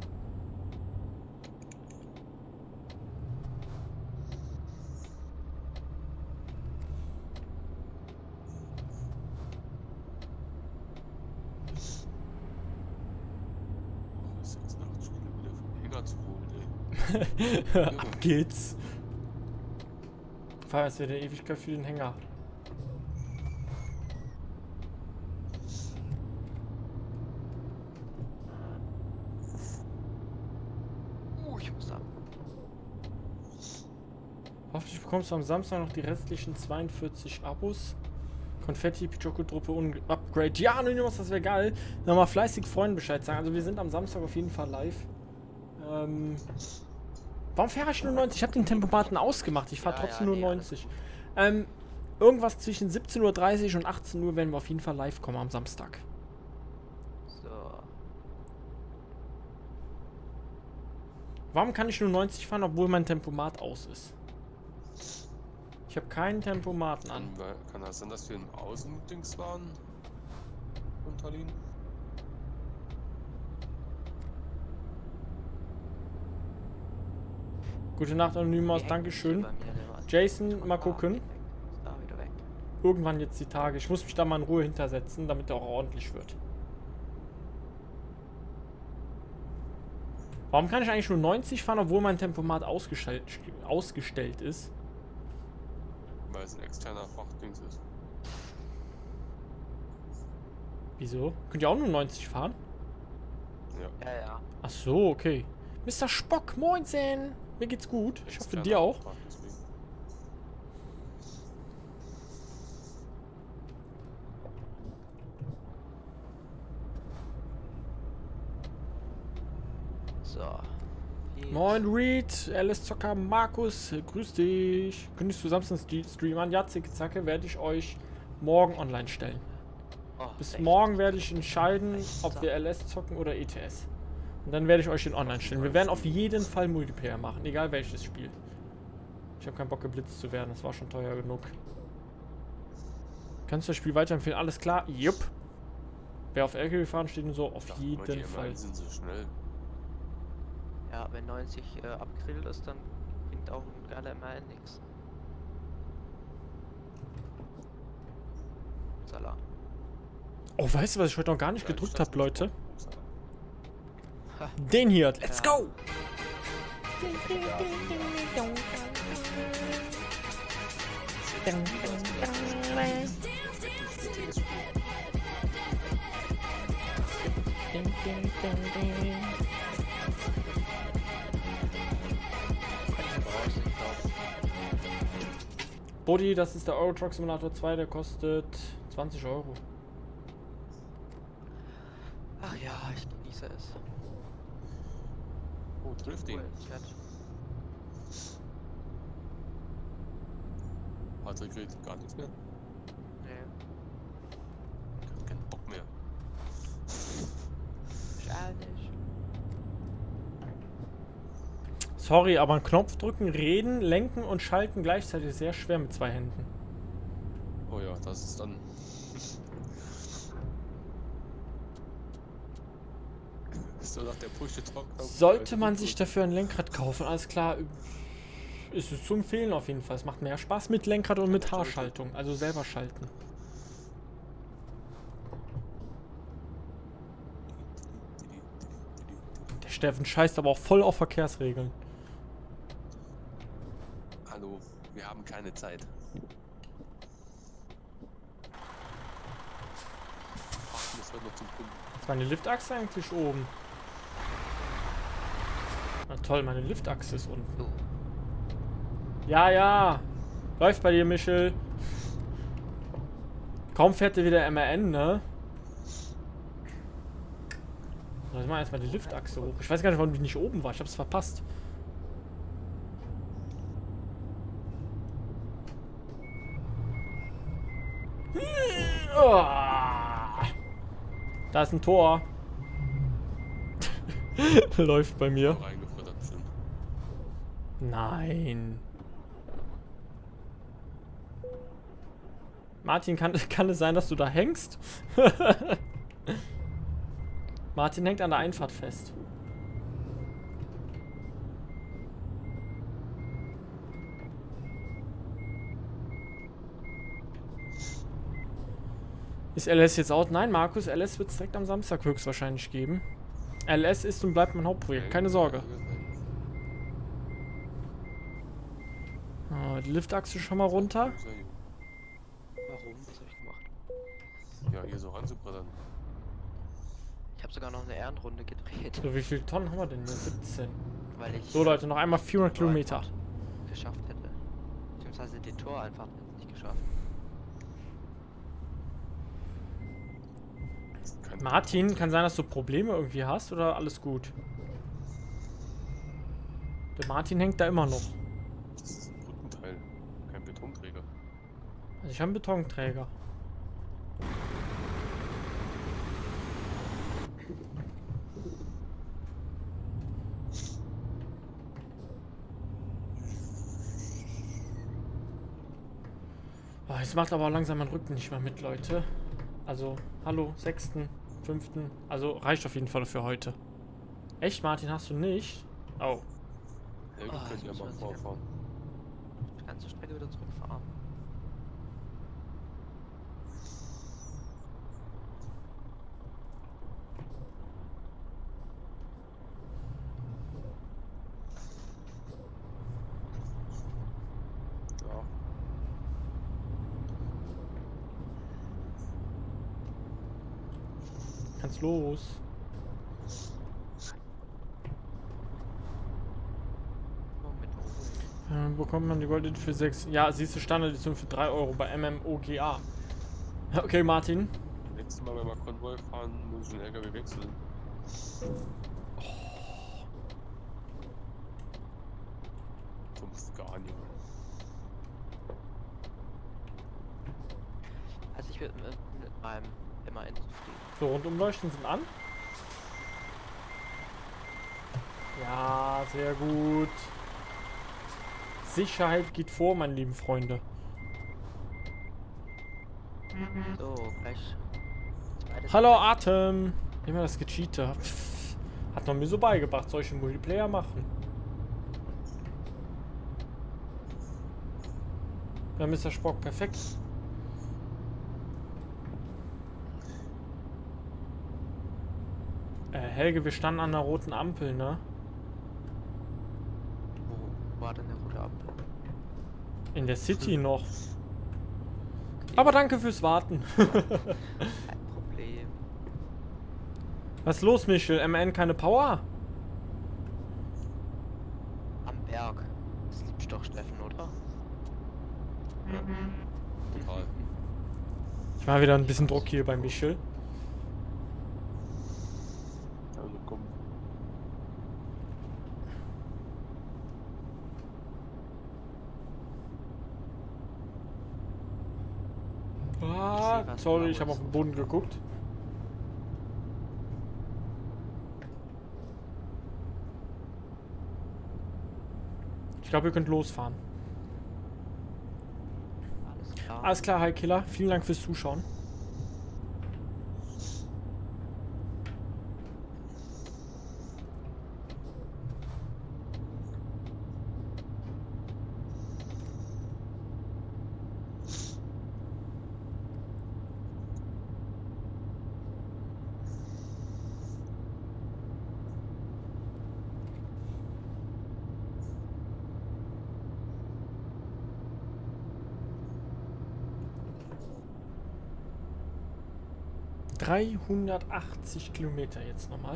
Oh, 86 Kilometer vom Hänger zu holen, ey. Ab geht's. Fahr jetzt wieder Ewigkeit für den Hänger. Ich muss ab. Hoffentlich bekommst du am Samstag noch die restlichen 42 Abos. Konfetti, Pichoko-Truppe und Upgrade. Ja, Anonymous, das wäre geil. Nochmal fleißig Freunden Bescheid sagen. Also wir sind am Samstag auf jeden Fall live. Warum fahre ich nur 90? Ich habe den Tempomaten ausgemacht. Ich fahre Ja, trotzdem ja, nur nee, 90. Irgendwas zwischen 17:30 Uhr und 18 Uhr werden wir auf jeden Fall live kommen am Samstag. So. Warum kann ich nur 90 fahren, obwohl mein Tempomat aus ist? Ich habe keinen Tempomaten an. Kann das sein, dass wir im Außendings waren? Und Tallinn? Gute Nacht, Anonymous. Die Dankeschön. hängt bei mir, der war- Jason, mal gucken. Ist da wieder weg. Irgendwann jetzt die Tage. Ich muss mich da mal in Ruhe hintersetzen, damit der auch ordentlich wird. Warum kann ich eigentlich nur 90 fahren, obwohl mein Tempomat ausgestellt ist? Weil es ein externer Frachtdings ist. Wieso? Könnt ihr auch nur 90 fahren? Ja. Ja. Ach so, okay. Mr. Spock, moinsen! Mir geht's gut. Ich hoffe, Externer dir auch. Auftrag, deswegen. So. Jetzt. Moin Reed, LS Zocker, Markus, grüß dich. Kündigst du Samstags Stream an? Ja, Zacke werde ich euch morgen online stellen. Oh, Bis echt? morgen werde ich entscheiden, ob wir LS zocken oder ETS. Und dann werde ich euch den online stellen. Wir werden auf jeden Fall Multiplayer machen, egal welches Spiel. Ich habe keinen Bock geblitzt zu werden, das war schon teuer genug. Kannst du das Spiel weiterempfehlen? Alles klar? Jupp. Wer auf LKW fahren steht und so, auf Ja, aber die jeden Fall. ML sind so schnell. Ja, wenn 90 abgegrillt ist, dann bringt auch ein geiler ML nix. Salah. Oh, weißt du, was ich heute noch gar nicht Ja, gedrückt ich habe, dachte, Leute? Ha. Den hier, let's Ja. go! Body, das ist der Euro Truck Simulator 2, der kostet 20 Euro. Ach ja, ich genieße es. Oh, trifft ihn. Cool, Chat. Patrick redet gar nichts mehr. Nee. Sorry, aber einen Knopf drücken, reden, lenken und schalten gleichzeitig ist sehr schwer mit 2 Händen. Oh ja, das ist dann. So nach der Push-to-Talk. Sollte man sich dafür ein Lenkrad kaufen, alles klar, ist es zu empfehlen auf jeden Fall. Es macht mehr Spaß mit Lenkrad und mit Haarschaltung, also selber schalten. Der Steffen scheißt aber auch voll auf Verkehrsregeln. Hallo, wir haben keine Zeit. Ach, das wird noch zum Kunden. Ist meine Liftachse eigentlich oben? Na toll, meine Liftachse ist unten. Ja, ja. Läuft bei dir, Michel. Kaum fährt er wieder MRN, ne? Lass mal erstmal die Liftachse hoch. Ich weiß gar nicht, warum ich nicht oben war. Ich hab's verpasst. Oh. Da ist ein Tor. Läuft bei mir. Reingefüttert sind. Nein. Martin, kann es sein, dass du da hängst? Martin hängt an der Einfahrt fest. Ist LS jetzt out? Nein, Markus, LS wird es direkt am Samstag höchstwahrscheinlich geben. LS ist und bleibt mein Hauptprojekt, keine Sorge. Oh, die Liftachse schon mal runter. Warum? Was habe ich gemacht? Ja, hier so ranzubrettern. Ich habe sogar noch eine Ehrenrunde gedreht, So, wie viele Tonnen haben wir denn hier? 17. weil ich So, Leute, noch einmal 400 Kilometer. einfach geschafft hätte. Beziehungsweise den Tor einfach nicht geschafft. Martin, kann sein, dass du Probleme irgendwie hast oder alles gut? Der Martin hängt da immer noch. Das ist ein Brückenteil, kein Betonträger. Also ich habe einen Betonträger. Oh, jetzt macht aber langsam mein Rücken nicht mehr mit, Leute. Also, hallo, 6., 5., also reicht auf jeden Fall für heute. Echt, Martin, hast du nicht? Oh. Ja, wir können ja mal vorfahren. Die ganze Strecke wieder zurückfahren. Ja. Kannst los. Bekommt man die Gold für 6. Ja, siehst du, Standardedition für 3 Euro bei MMOGA. Okay, Martin. Letztes Mal, wenn wir Konvoi fahren, muss ich den LKW wechseln. Zum Scania. Also ich bin mit meinem MAN zufrieden. So, Rundumleuchten sind an. Ja, sehr gut. Sicherheit geht vor, meine lieben Freunde. So, gleich. Hallo Atem! Immer das Gecheater. Hat man mir so beigebracht, solche Multiplayer machen. Ja, Mr. Spock, perfekt. Helge, wir standen an der roten Ampel, ne? Wo war denn der rote Ampel? In der City noch. Aber danke fürs Warten. Kein Problem. Was ist los, Michel? MN keine Power? Am Berg. Das liebt doch Steffen, oder? Total. Ich mache wieder ein bisschen Druck hier bei Michel. Also komm. Ah, was sorry, genau ich habe ist. auf den Boden geguckt. glaube, ihr könnt losfahren. Alles klar. Alles klar, High Killer. Vielen Dank fürs Zuschauen. ...380 Kilometer jetzt nochmal.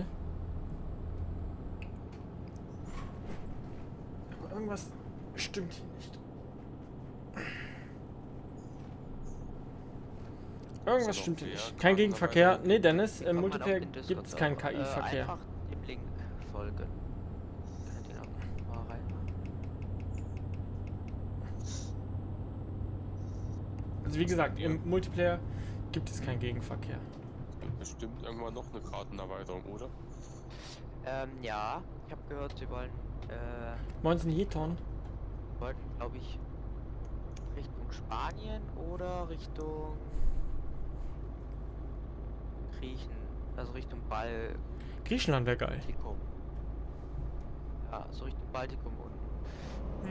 Aber irgendwas stimmt hier nicht. Irgendwas stimmt hier nicht. Kein Gegenverkehr. Nee, Dennis, im Kann man Multiplayer auch in Discord gibt es keinen Server, KI-Verkehr. Einfach dem Link folgen. Könnt ihr auch mal reinmachen. Also wie gesagt, im Multiplayer gibt es keinen Gegenverkehr. Es gibt bestimmt irgendwann noch eine Kartenerweiterung, oder? Ja, ich habe gehört, sie wollen, Moinsen Jeton. wollten, glaube ich, Richtung Spanien oder Richtung Griechen, also Richtung Griechenland wäre geil. Baltikum. Ja, so Richtung Baltikum und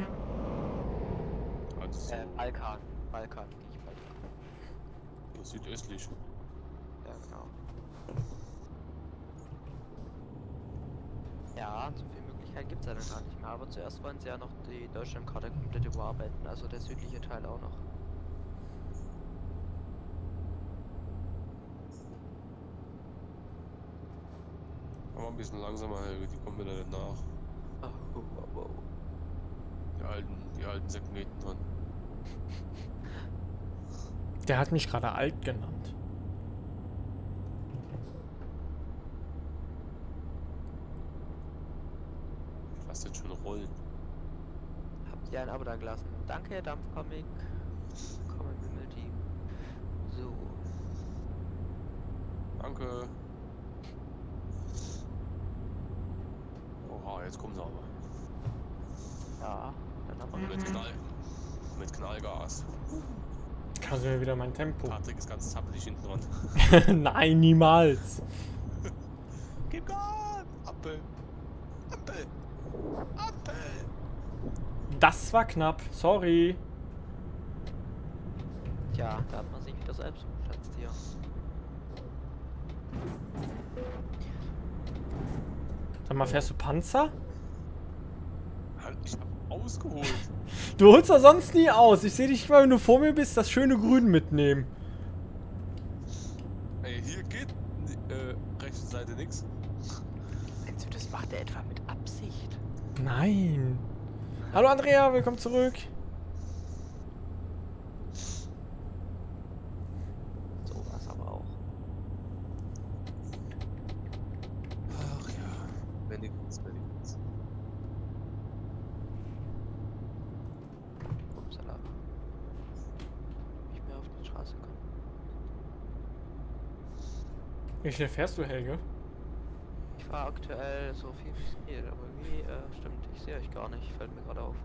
Also Balkan, nicht Baltikum. südöstlich. Ja, genau. Ja, so viele Möglichkeiten gibt es ja dann gar nicht mehr. Aber zuerst wollen sie ja noch die Deutschlandkarte komplett überarbeiten, also der südliche Teil auch noch. Aber ein bisschen langsamer, Helge, die kommen wieder danach. Oh, wow. Die alten Segmenten dran. Der hat mich gerade alt genannt. Lass jetzt schon rollen. Habt ihr ein Abo da gelassen? Danke, Dampfcomic. Willkommen im Wimmelteam. So. Danke. Oha, jetzt kommen sie aber. Ja, dann haben wir Mit Knallgas. Kannst du mir wieder mein Tempo? Patrick ist ganz zappelig hinten dran. Nein, niemals. Gib Gas! Ampel! Ampel! Ampel! Das war knapp. Sorry. Tja, da hat man sich wieder selbst umgeschätzt hier. Sag mal, fährst du Panzer? Halt, ich hab ausgeholt. Du holst doch sonst nie aus. Ich sehe dich immer, wenn du vor mir bist, das schöne Grün mitnehmen. Ey, hier geht rechte Seite nix. Meinst du, das macht er etwa mit Absicht? Nein. Hallo Andrea, willkommen zurück. So was aber auch. Ach ja, wenigstens. Upsala. Nicht mehr auf die Straße kommen. Wie schnell fährst du, Helge? Ich fahre aktuell so viel wie es geht, aber irgendwie, stimmt, ich sehe euch gar nicht, fällt mir gerade auf.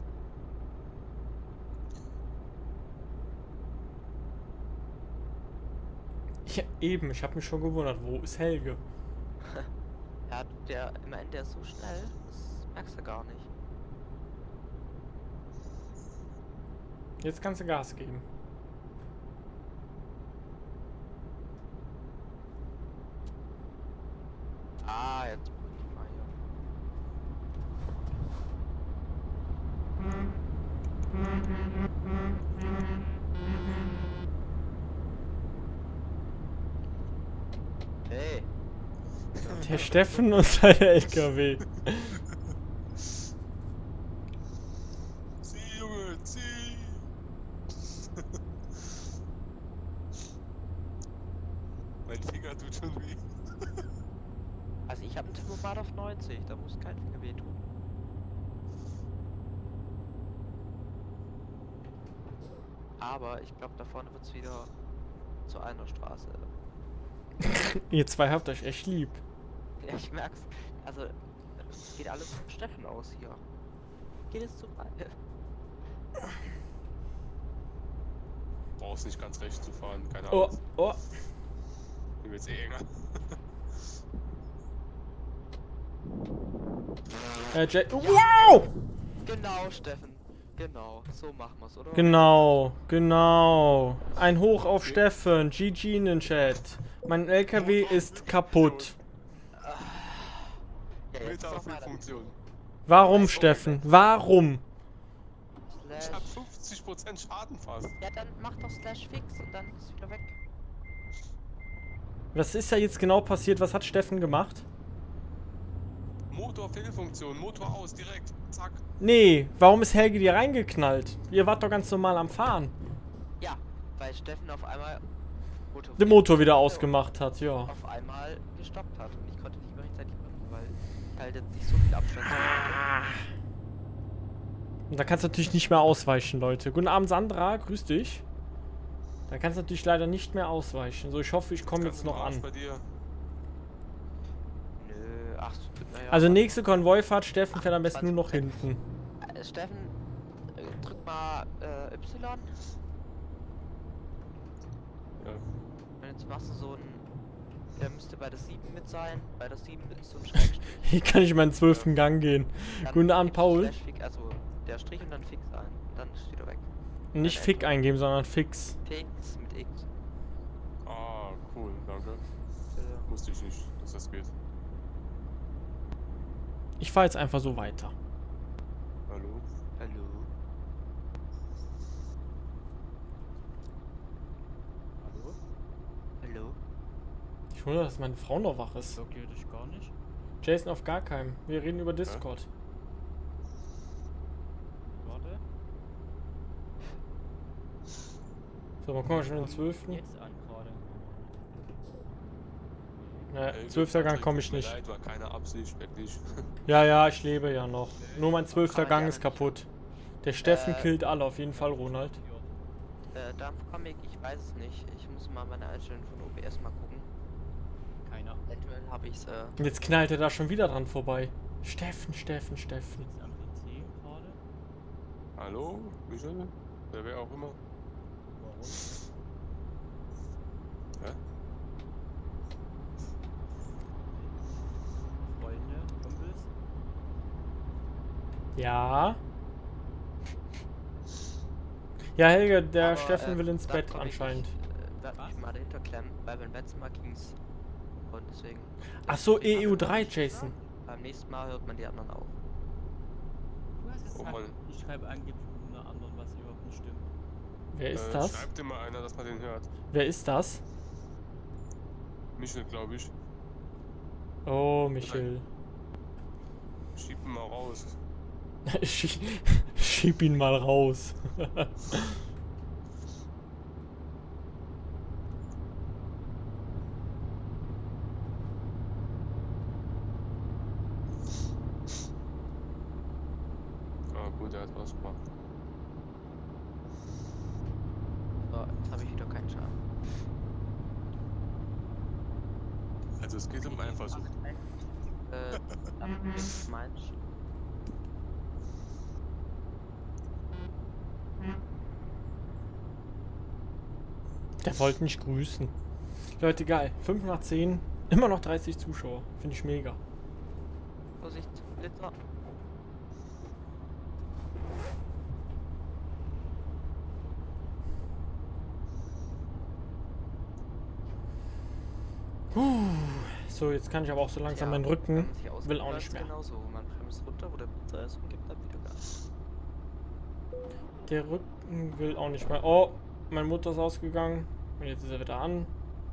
Ja, eben. Ich habe mich schon gewundert. Wo ist Helge? Ja, der ist so schnell, das merkst du gar nicht. Jetzt kannst du Gas geben. Ah, jetzt bin ich mal hier. Hey. Der Steffen und sein LKW. Zieh, Junge, zieh! Mein Finger tut schon weh. Also ich habe ein Tempomat auf 90, da muss kein Finger wehtun. Aber ich glaube, da vorne wird es wieder zu einer Straße. Ihr zwei habt euch echt lieb. Ja, ich merk's. Also, es geht alles von Steffen aus hier. geht es zu weit. Brauchst nicht ganz rechts zu fahren, keine Oh, Ahnung. oh. Hier wird's eh enger. Wow! Genau, Steffen. Genau, so machen wir's, oder? Genau, genau. Ein Hoch auf Steffen. GG in den Chat. Mein LKW ist kaputt. Ja, jetzt Meter sag auf mal, Funktion. Warum, Steffen? Warum? Ich Slash. hab 50% Schaden fast. Ja, dann mach doch Slash fix und dann ist wieder weg. Was ist da jetzt genau passiert? Was hat Steffen gemacht? Motor Fehlfunktion, Motor aus, direkt. Zack. Nee, warum ist Helge dir reingeknallt? Ihr wart doch ganz normal am Fahren. Ja, weil Steffen auf einmal Den Motor wieder ausgemacht hat, ja. auf einmal gestoppt hat und ich konnte nicht mehr rechtzeitig bremsen, weil ich halt jetzt nicht so viel Abstand hatte. Und da kannst du natürlich nicht mehr ausweichen, Leute. Guten Abend, Sandra. Grüß dich. Da kannst du natürlich leider nicht mehr ausweichen. So, ich hoffe, ich komme jetzt noch an. Bei dir. Nö, ach, naja. Also nächste Konvoifahrt, Steffen fährt am besten nur noch hinten. Steffen, drück mal Y. Ja. Und jetzt machst du so ein. Der müsste bei der 7 mit sein. Bei der 7 ist so ein Schrägstrich. Hier kann ich meinen 12. Gang gehen. Dann Guten Abend, gibst du Paul. Slash fix, also der Strich und dann fix ein. Dann ist wieder weg. Nicht Fick eingeben, sondern Fix. Fix mit X. Ah, cool, danke. Wusste ich nicht, dass das geht. Ich fahre jetzt einfach so weiter. Hallo? Hallo. Hallo? Hallo. Ich wundere, dass meine Frau noch wach ist. So geht es gar nicht. Jason auf gar keinem. Wir reden über Discord. Warte. So, mal gucken, schon den 12. Jetzt an gerade. Ja, 12. Gang komme ich nicht. Leid, war keine Absicht, wirklich. Ja, ja, ich lebe ja noch. Nur mein 12. Kann man Gang gerne ist kaputt. Der Steffen Äh, killt alle, auf jeden Fall, Ronald. Dampfcomic, ich weiß es nicht. Ich muss mal meine Einstellungen von OBS mal gucken. Keiner. Eventuell habe ich es. Und jetzt knallt er da schon wieder dran vorbei. Steffen. Jetzt am PC gerade. Hallo? Michel? Wer auch immer? Warum? Hä? Freunde, Kumpels. Ja. Ja, Helge, der Aber, Steffen will ins Bett Dampfcomic, anscheinend. Ich werde mich mal dahinter klemmen, weil beim letzten Mal ging's. Und deswegen. Ach so, EU3, Jason. Beim nächsten Mal hört man die anderen auch. Du hast gesagt, Oh Mann. ich schreibe angeblich mit einer anderen, was überhaupt nicht stimmt. Wer ist das? Schreibt dir mal einer, dass man den hört. Wer ist das? Michel, glaube ich. Oh, Michel. Schieb ihn mal raus. Schieb ihn mal raus. Ah, gut, er hat was gemacht. So, jetzt habe ich wieder keinen Schaden. Also es geht um einen Versuch. Was meinst du? Der wollte nicht grüßen. Leute, geil. 5 nach 10. Immer noch 30 Zuschauer. Finde ich mega. Vorsicht, Blitzer. So, jetzt kann ich aber auch so langsam meinen Wenn Rücken. man sich auskennt, Will auch läuft's nicht mehr. Genauso, man bremst runter, wo der Blitzer ist und gibt dann wieder Gas. Der Rücken will auch nicht mehr. Oh, meine Mutter ist ausgegangen. Und jetzt ist er wieder an.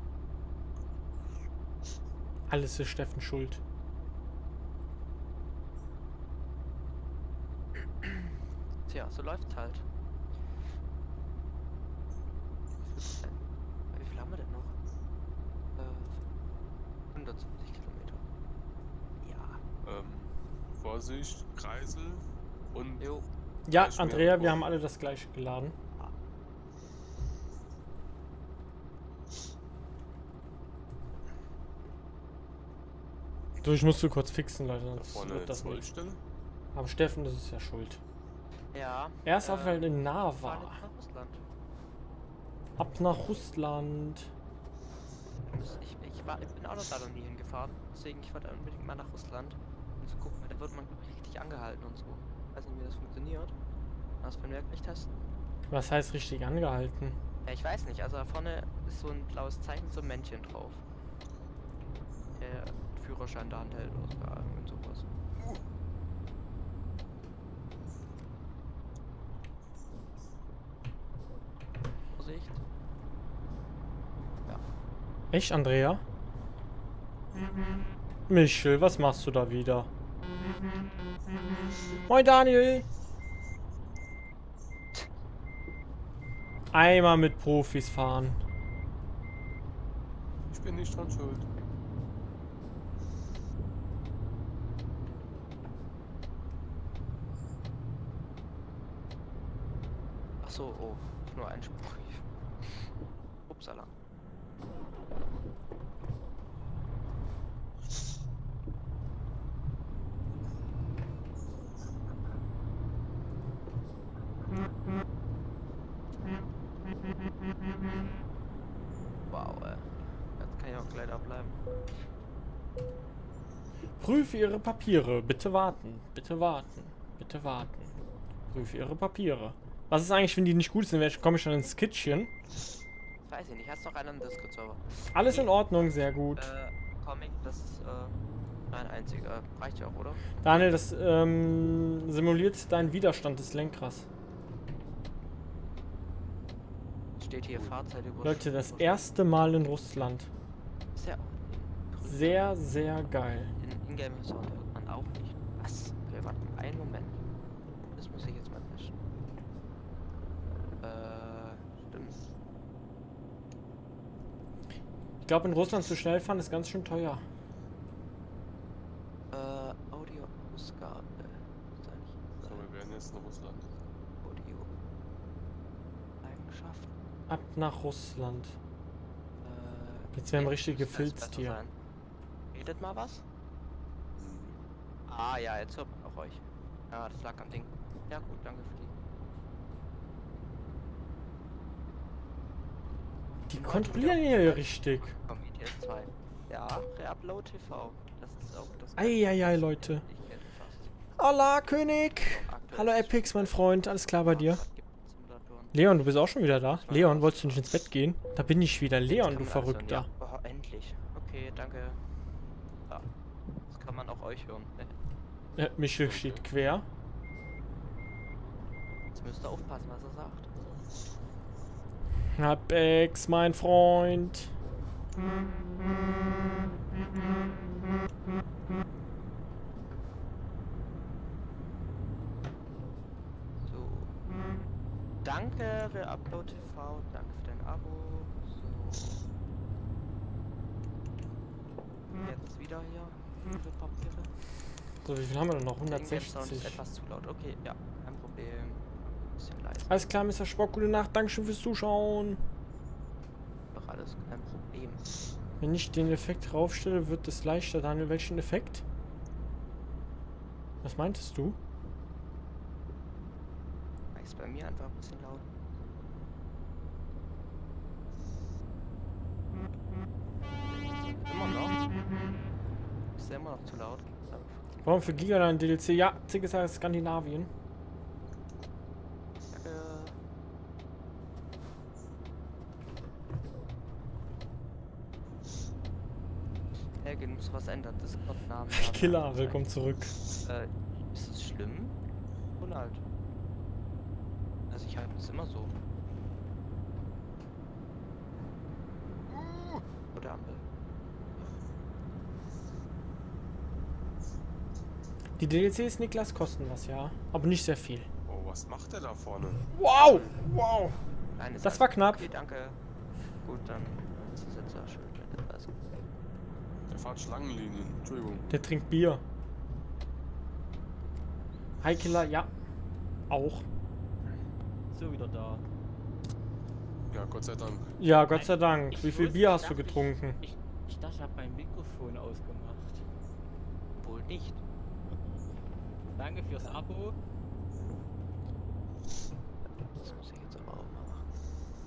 Alles ist Steffen schuld. Tja, so läuft's halt. Wie viel haben wir denn noch? 120 Kilometer. Ja. Vorsicht, Kreisel und Jo. Ja, Ich bin Andrea, ja wir auch. haben alle das gleiche geladen. So, ich musste kurz fixen, Leute, da sonst vorne wird das eine nichts. Zollstelle. Aber Steffen, das ist ja schuld. Ja. Erst Aufenthalt in fahren Narva. jetzt nach Russland. Ab nach Russland. Ich bin auch noch nie hingefahren. Deswegen, ich wollte unbedingt mal nach Russland. Um zu gucken, weil da wird man richtig angehalten und so. Ich weiß nicht, wie das funktioniert. Das können wir gleich testen. Was heißt richtig angehalten? Ja, ich weiß nicht. Also da vorne ist so ein blaues Zeichen mit so einem Männchen drauf. Der Führerschein da hält oder irgend sowas. Vorsicht. Echt, Andrea? Michel, was machst du da wieder? Moin, Daniel! Einmal mit Profis fahren. Ich bin nicht dran schuld. Ach so, oh, nur einspurig. Upsala. Wow, jetzt kann ich auch gleich abbleiben. Prüfe Ihre Papiere. Bitte warten. Bitte warten. Bitte warten. Prüfe Ihre Papiere. Was ist eigentlich, wenn die nicht gut sind? Komme ich schon ins Kitchen? Weiß ich nicht, hast noch einen am Discord-Server? Alles in Ordnung, sehr gut. Comic, das ist ein einziger. Reicht ja auch, oder? Daniel, das simuliert deinen Widerstand des Lenkrades. Steht hier Fahrzeit über. Leute, das erste Mal in Russland. Sehr, Sehr, sehr geil. in Ingame ist man auch nicht. Was? Okay, warte, einen Moment. Das muss ich jetzt mal testen. Stimmt. Ich glaube, in Russland zu schnell fahren ist ganz schön teuer. Audioausgabe. So, wir werden jetzt in Russland. Audio. Eigenschaften. Ab nach Russland. Jetzt werden richtig müsste es gefilzt besser hier. sein. Redet mal was? Hm. Ah ja, jetzt hört man auch euch. Ja, das lag am Ding. Ja gut, danke für die. Die kontrollieren hier richtig. Komm, ETS 2. Ja, Reupload TV. Das ist auch das. Eieiei, Leute. Ich kenne fast. Hola, König. Aktuell Hallo, ist Epix, mein Freund. Alles klar bei dir? Simulatoren. Leon, du bist auch schon wieder da. Leon, wolltest du nicht ins Bett gehen? Da bin ich wieder. Leon, du Kann man Verrückter. Also, ja. Oh, endlich. Okay, danke. Ja. Das kann man auch euch hören. Michel steht quer. Jetzt müsst ihr aufpassen, was er sagt. Apex, mein Freund. So. Danke, Reupload TV. Danke für dein Abo. So. Jetzt wieder hier. Ihre Papiere. So, wie viel haben wir denn noch? Der Ingame-Sound ist 160. etwas zu laut. Okay, ja, kein Problem. Ein bisschen leise. Alles klar, Mr. Spock, gute Nacht. Dankeschön fürs Zuschauen. Doch alles kein Problem. Wenn ich den Effekt raufstelle, wird es leichter. Daniel, welchen Effekt? Was meintest du? Ist bei mir einfach ein bisschen laut. Immer noch? Ist der immer noch zu laut? Warum für Giga ein DLC? Ja, Zig ist aus Skandinavien. Helge, du musst was ändern. Discord-Namen. Killer, willkommen zurück. Ist es schlimm? Oder halt? Also ich halte es immer so. Oder Ampel. Die DLCs, Niklas, kosten was, ja. Aber nicht sehr viel. Oh, was macht der da vorne? Wow! Wow! Nein, ist Das alles war gut. knapp. Okay, danke. Gut, dann ist es jetzt ja schön, wenn das weiß. Der fährt Schlangenlinien. Entschuldigung. Der trinkt Bier. Hi, Killer, ja. Auch. So, wieder da. Ja, Gott sei Dank. Ja, Gott sei Dank. Ich Wie viel wusste- Bier ich hast du dachte, getrunken? Ich dachte, ich habe mein Mikrofon ausgemacht. Wohl nicht. Danke fürs Abo. Das muss ich jetzt aber auch mal machen.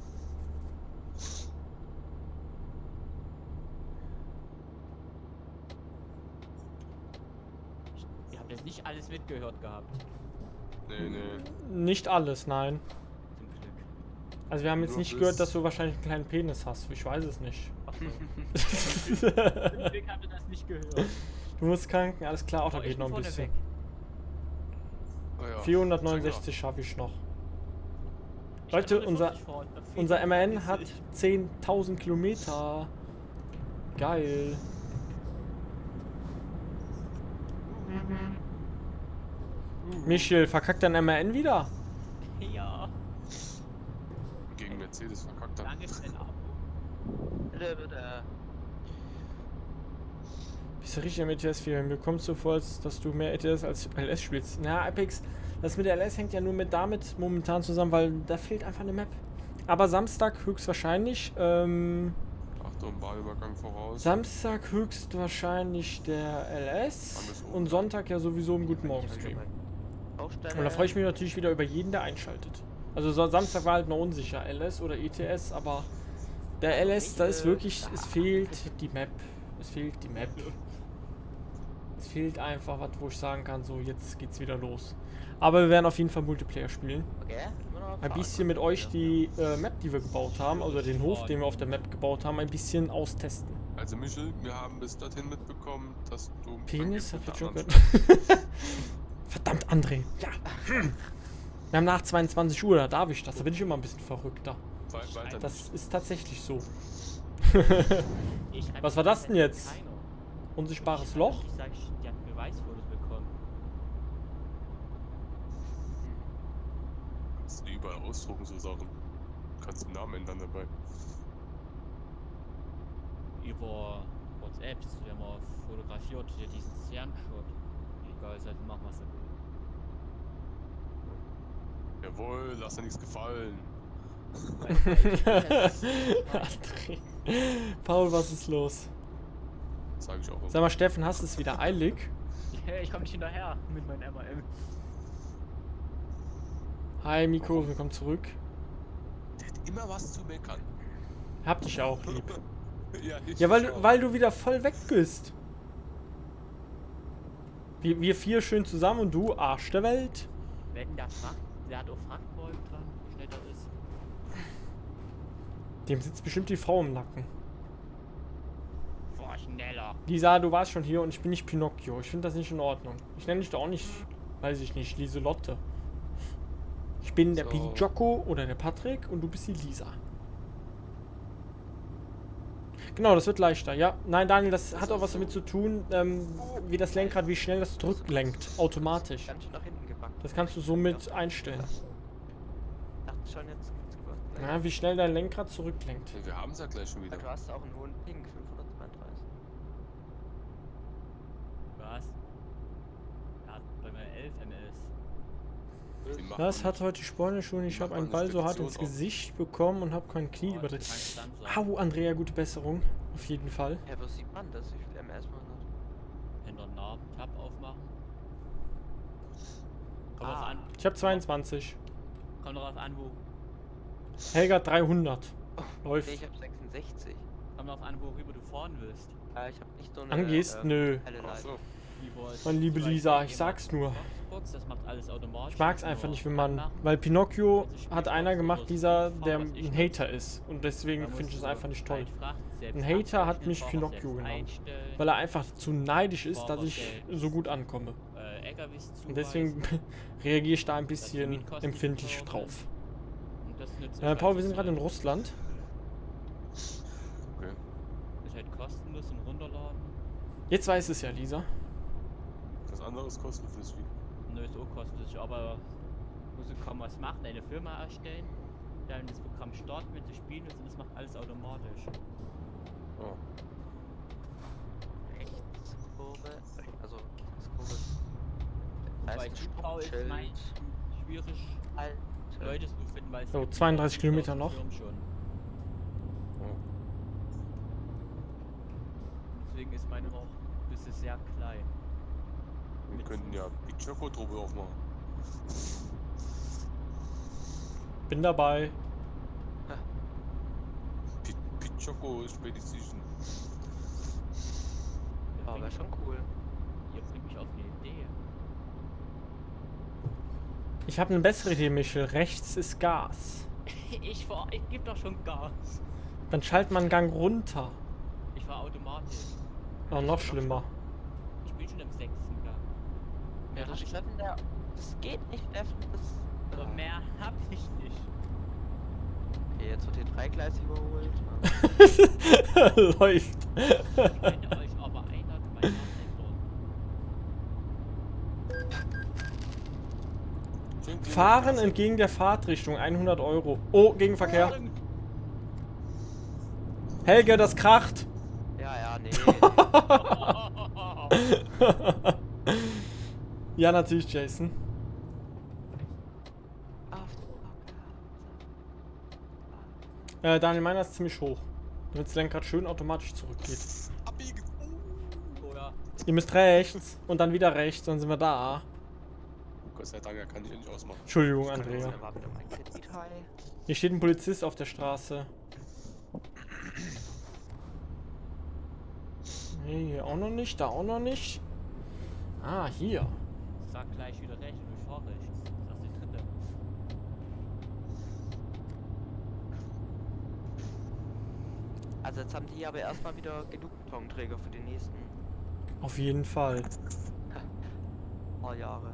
Ihr habt jetzt nicht alles mitgehört gehabt. Nee, nee. Nicht alles, nein. Zum Glück. Also wir haben jetzt Nur nicht bis- gehört, dass du wahrscheinlich einen kleinen Penis hast. Ich weiß es nicht. Achso. Zum Glück habt ihr das nicht gehört. Du musst kranken, alles klar, auch da Aber ich geht noch bin ein vorne bisschen. weg. Ah, ja. 469 schaffe ich noch. Ich Leute, hatte 40 vorne. Unser MAN hat 40. 10.000 Kilometer. Geil. Michel, verkackt dein MAN wieder? Ja, Gegen Mercedes verkackt hat. lange Stelle ab. Bist du richtig am ETS-Fehler? Mir kommt so vor, als dass du mehr ETS als LS spielst. Na, Apex, das mit der LS hängt ja nur mit damit momentan zusammen, weil da fehlt einfach eine Map. Aber Samstag höchstwahrscheinlich, Achtung, Bahnübergang voraus. Samstag höchstwahrscheinlich der LS und Sonntag ja sowieso im Guten Morgen Stream. Und da freue ich mich natürlich wieder über jeden, der einschaltet. Also Samstag war halt noch unsicher, LS oder ETS, aber der LS, da ist wirklich, es fehlt die Map. Es fehlt die Map. Es fehlt einfach was, wo ich sagen kann, so jetzt geht's wieder los. Aber wir werden auf jeden Fall Multiplayer spielen. Okay, immer noch Ein bisschen mit euch die Map, die wir gebaut haben, also den Hof, den wir auf der Map gebaut haben, ein bisschen austesten. Also Michel, wir haben bis dorthin mitbekommen, dass du... Penis, mit habt ihr der schon anderen gehört? Verdammt, André. Ja. Wir haben nach 22 Uhr, da darf ich das. Da bin ich immer ein bisschen verrückter. Weiter Das ist tatsächlich so. Ich schreib Was die war das ganze denn Zeit jetzt? keiner. Unsichtbares Ich Loch? sag, die hat Beweisfotos bekommen. kannst du überall ausdrucken, so Sachen. Du kannst den Namen ändern dabei. Über WhatsApp, wenn man fotografiert, hier diesen Sternshot. Egal, also machen was er will. Jawohl, lass dir nichts gefallen. André. Paul, was ist los? Sag ich auch immer. Sag mal, Steffen, hast du es wieder eilig? Ich komm nicht hinterher mit meinem MAM. Hi, Miko, willkommen zurück. Der hat immer was zu meckern. Hab dich auch lieb. Ja, ich Ja, auch. weil du wieder voll weg bist. Wir vier schön zusammen und du, Arsch der Welt. Wenn der fragt, der hat auch Frachtbeutel dran, wie schnell das ist. Dem sitzt bestimmt die Frau im Nacken. Boah, schneller. Lisa, du warst schon hier und ich bin nicht Pinocchio. Ich finde das nicht in Ordnung. Ich nenne dich doch auch nicht, weiß ich nicht, Lieselotte. Ich bin der So. Pijocco oder der Patrick und du bist die Lisa. Genau, das wird leichter. Ja, nein, Daniel, das hat auch was damit zu tun, wie das Lenkrad, wie schnell das zurücklenkt. Automatisch. Ganz schön nach hinten gepackt. Das kannst du somit einstellen. Dachte schon, jetzt gibt's gleich. Ja, wie schnell dein Lenkrad zurücklenkt. Ja, wir haben es ja gleich schon wieder. Du hast auch einen hohen Ping, 532. Was? Er hat bei mir 11 ms. Die machen Das hat heute Sporne schon. Ich Mach habe mal einen eine Ball so hart ins Spedition auf. Gesicht bekommen und habe kein Knie überdreht. Au, Andrea, gute Besserung. Auf jeden Fall. Ja, wo sieht man das? Wie viel MS man hat? In der Narben-Tab aufmachen. Kommt drauf Ah. an. Ich habe 22. Kommt drauf an, wo. Helga hat 300. Nee, Läuft. ich hab 66. Kommt drauf an, worüber du fahren willst. Ich hab nicht so eine. Angehst? Nö. helle Ach Leiste. so. Meine liebe Lisa, ich sag's nur. Box, das macht alles automatisch. Ich mag's einfach nicht, wenn man... Weil Pinocchio hat einer gemacht, dieser, der ein Hater ist. Und deswegen finde ich das einfach nicht toll. Ein Hater hat mich Pinocchio genannt. Weil er einfach zu neidisch ist, dass ich so gut ankomme. Und deswegen reagiere ich da ein bisschen empfindlich drauf. Paul, wir sind gerade in Russland. Okay. Ist halt kostenlos zum Runterladen. Jetzt weiß es ja, Lisa. Das andere ist kostenpflichtig. Nö, ist auch kostenlos, aber musst du kaum was machen, eine Firma erstellen, dann das Programm starten, wenn du spielen willst, und das macht alles automatisch. Oh. Rechtskurve. Also, Rechtskurve. Bei Heißt Zubau ist Stoppschild. mein schwierig, Halt. Leute zu finden, weil es So, gibt 32 die Kilometer großen noch. Firmen schon. Oh. Deswegen ist meine noch ein bisschen sehr klein. Wir könnten ja die Choco-Truppe aufmachen. Bin dabei. Pichoko Expedition. Ja, wäre schon cool. Ihr bringt mich auf eine Idee. Ich habe eine bessere Idee, Michel. Rechts ist Gas. Ich geb doch schon Gas. Dann schalt man einen Gang runter. Ich fahr automatisch. Oh, noch schlimmer. Ich bin schon im 6. Gang. Ja, das stimmt, das geht nicht, Steffen. Aber mehr hab ich nicht. Okay, jetzt wird hier 3 Gleis überholt. Läuft. Ich kenne euch aber einer bei Fahren entgegen der Fahrtrichtung, 100 Euro. Oh, Gegenverkehr. Helge, das kracht. Ja, nee. Ja, natürlich, Jason. Daniel, meiner ist ziemlich hoch. Damit das Lenkrad schön automatisch zurückgeht. Abbiegen. Oh ja. Ihr müsst rechts und dann wieder rechts, dann sind wir da. Gott sei Dank, kann ich ja nicht ausmachen. Entschuldigung, Andrea. War wieder mein Kredit high. Hier steht ein Polizist auf der Straße. Nee, hier auch noch nicht, da auch noch nicht. Ah, hier. Sag gleich wieder rechts und ich fahr rechts. Das ist die dritte. Also jetzt haben die aber erstmal wieder genug Betonträger für die nächsten Auf jeden Fall. paar Jahre.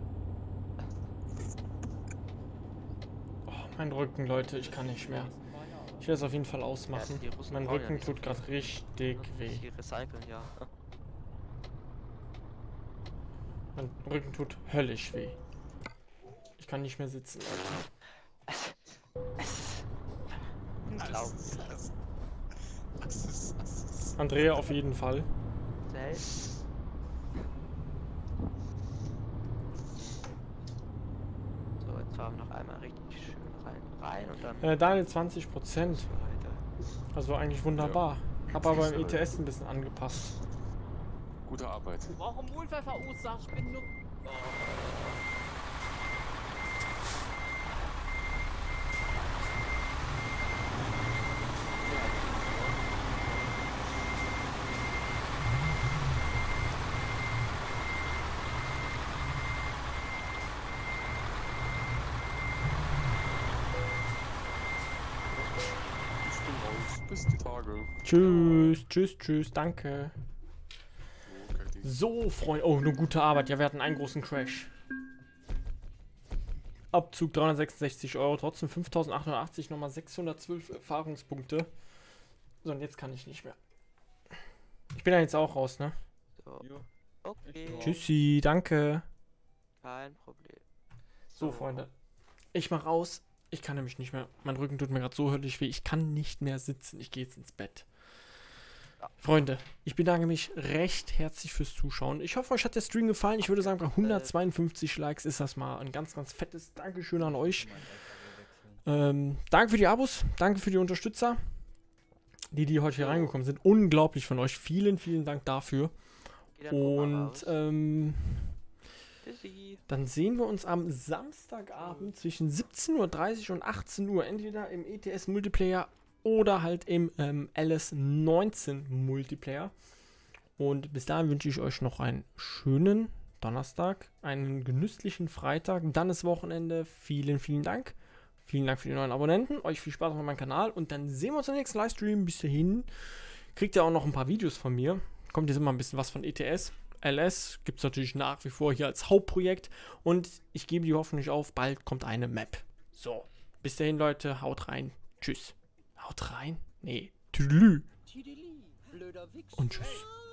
Oh, mein Rücken, Leute, ich kann nicht mehr. Ich werde es auf jeden Fall ausmachen. Ja, die Russen Mein brauchen ja Rücken nicht so tut viel. gerade richtig weh. Die recyceln, ja. Mein Rücken tut höllisch weh. Ich kann nicht mehr sitzen. Unglaublich. Andrea auf jeden Fall. Selbst. So, jetzt fahren wir noch einmal richtig schön rein und dann Daniel 20%. weiter. Also eigentlich wunderbar. Hab aber im ETS ein bisschen angepasst. Gute Arbeit. Warum Unfall verursacht? Ich bin nur. Ich bin raus. Bis die Tage. Tschüss, tschüss, tschüss, danke. Okay, die- So, Freunde. Oh, eine gute Arbeit. Ja, wir hatten einen großen Crash. Abzug 366 Euro, trotzdem 5.880, nochmal 612 Erfahrungspunkte. So, und jetzt kann ich nicht mehr. Ich bin ja jetzt auch raus, ne? So. Okay. Tschüssi, danke. Kein Problem. So, Freunde. Ich mach raus. Ich kann nämlich nicht mehr. Mein Rücken tut mir gerade so höllisch weh. Ich kann nicht mehr sitzen. Ich gehe jetzt ins Bett. Freunde, ich bedanke mich recht herzlich fürs Zuschauen. Ich hoffe, euch hat der Stream gefallen. Ich würde sagen, bei 152 Likes ist das mal ein ganz, ganz fettes Dankeschön an euch. Danke für die Abos. Danke für die Unterstützer, die heute hier reingekommen sind. Unglaublich von euch. Vielen, vielen Dank dafür. Geh dann auch mal Und raus. Tschüssi. dann sehen wir uns am Samstagabend zwischen 17:30 Uhr und 18 Uhr. Entweder im ETS Multiplayer oder halt im LS19 Multiplayer. Und bis dahin wünsche ich euch noch einen schönen Donnerstag, einen genüsslichen Freitag. Dann ist Wochenende. Vielen, vielen Dank. Vielen Dank für die neuen Abonnenten. Euch viel Spaß auf meinem Kanal. Und dann sehen wir uns im nächsten Livestream. Bis dahin kriegt ihr auch noch ein paar Videos von mir. Kommt jetzt immer ein bisschen was von ETS. LS gibt es natürlich nach wie vor hier als Hauptprojekt. Und ich gebe die Hoffnung nicht auf. Bald kommt eine Map. So, bis dahin, Leute. Haut rein. Tschüss. Haut rein? Nee. Tüdelü. Blöder Wichser. Und tschüss.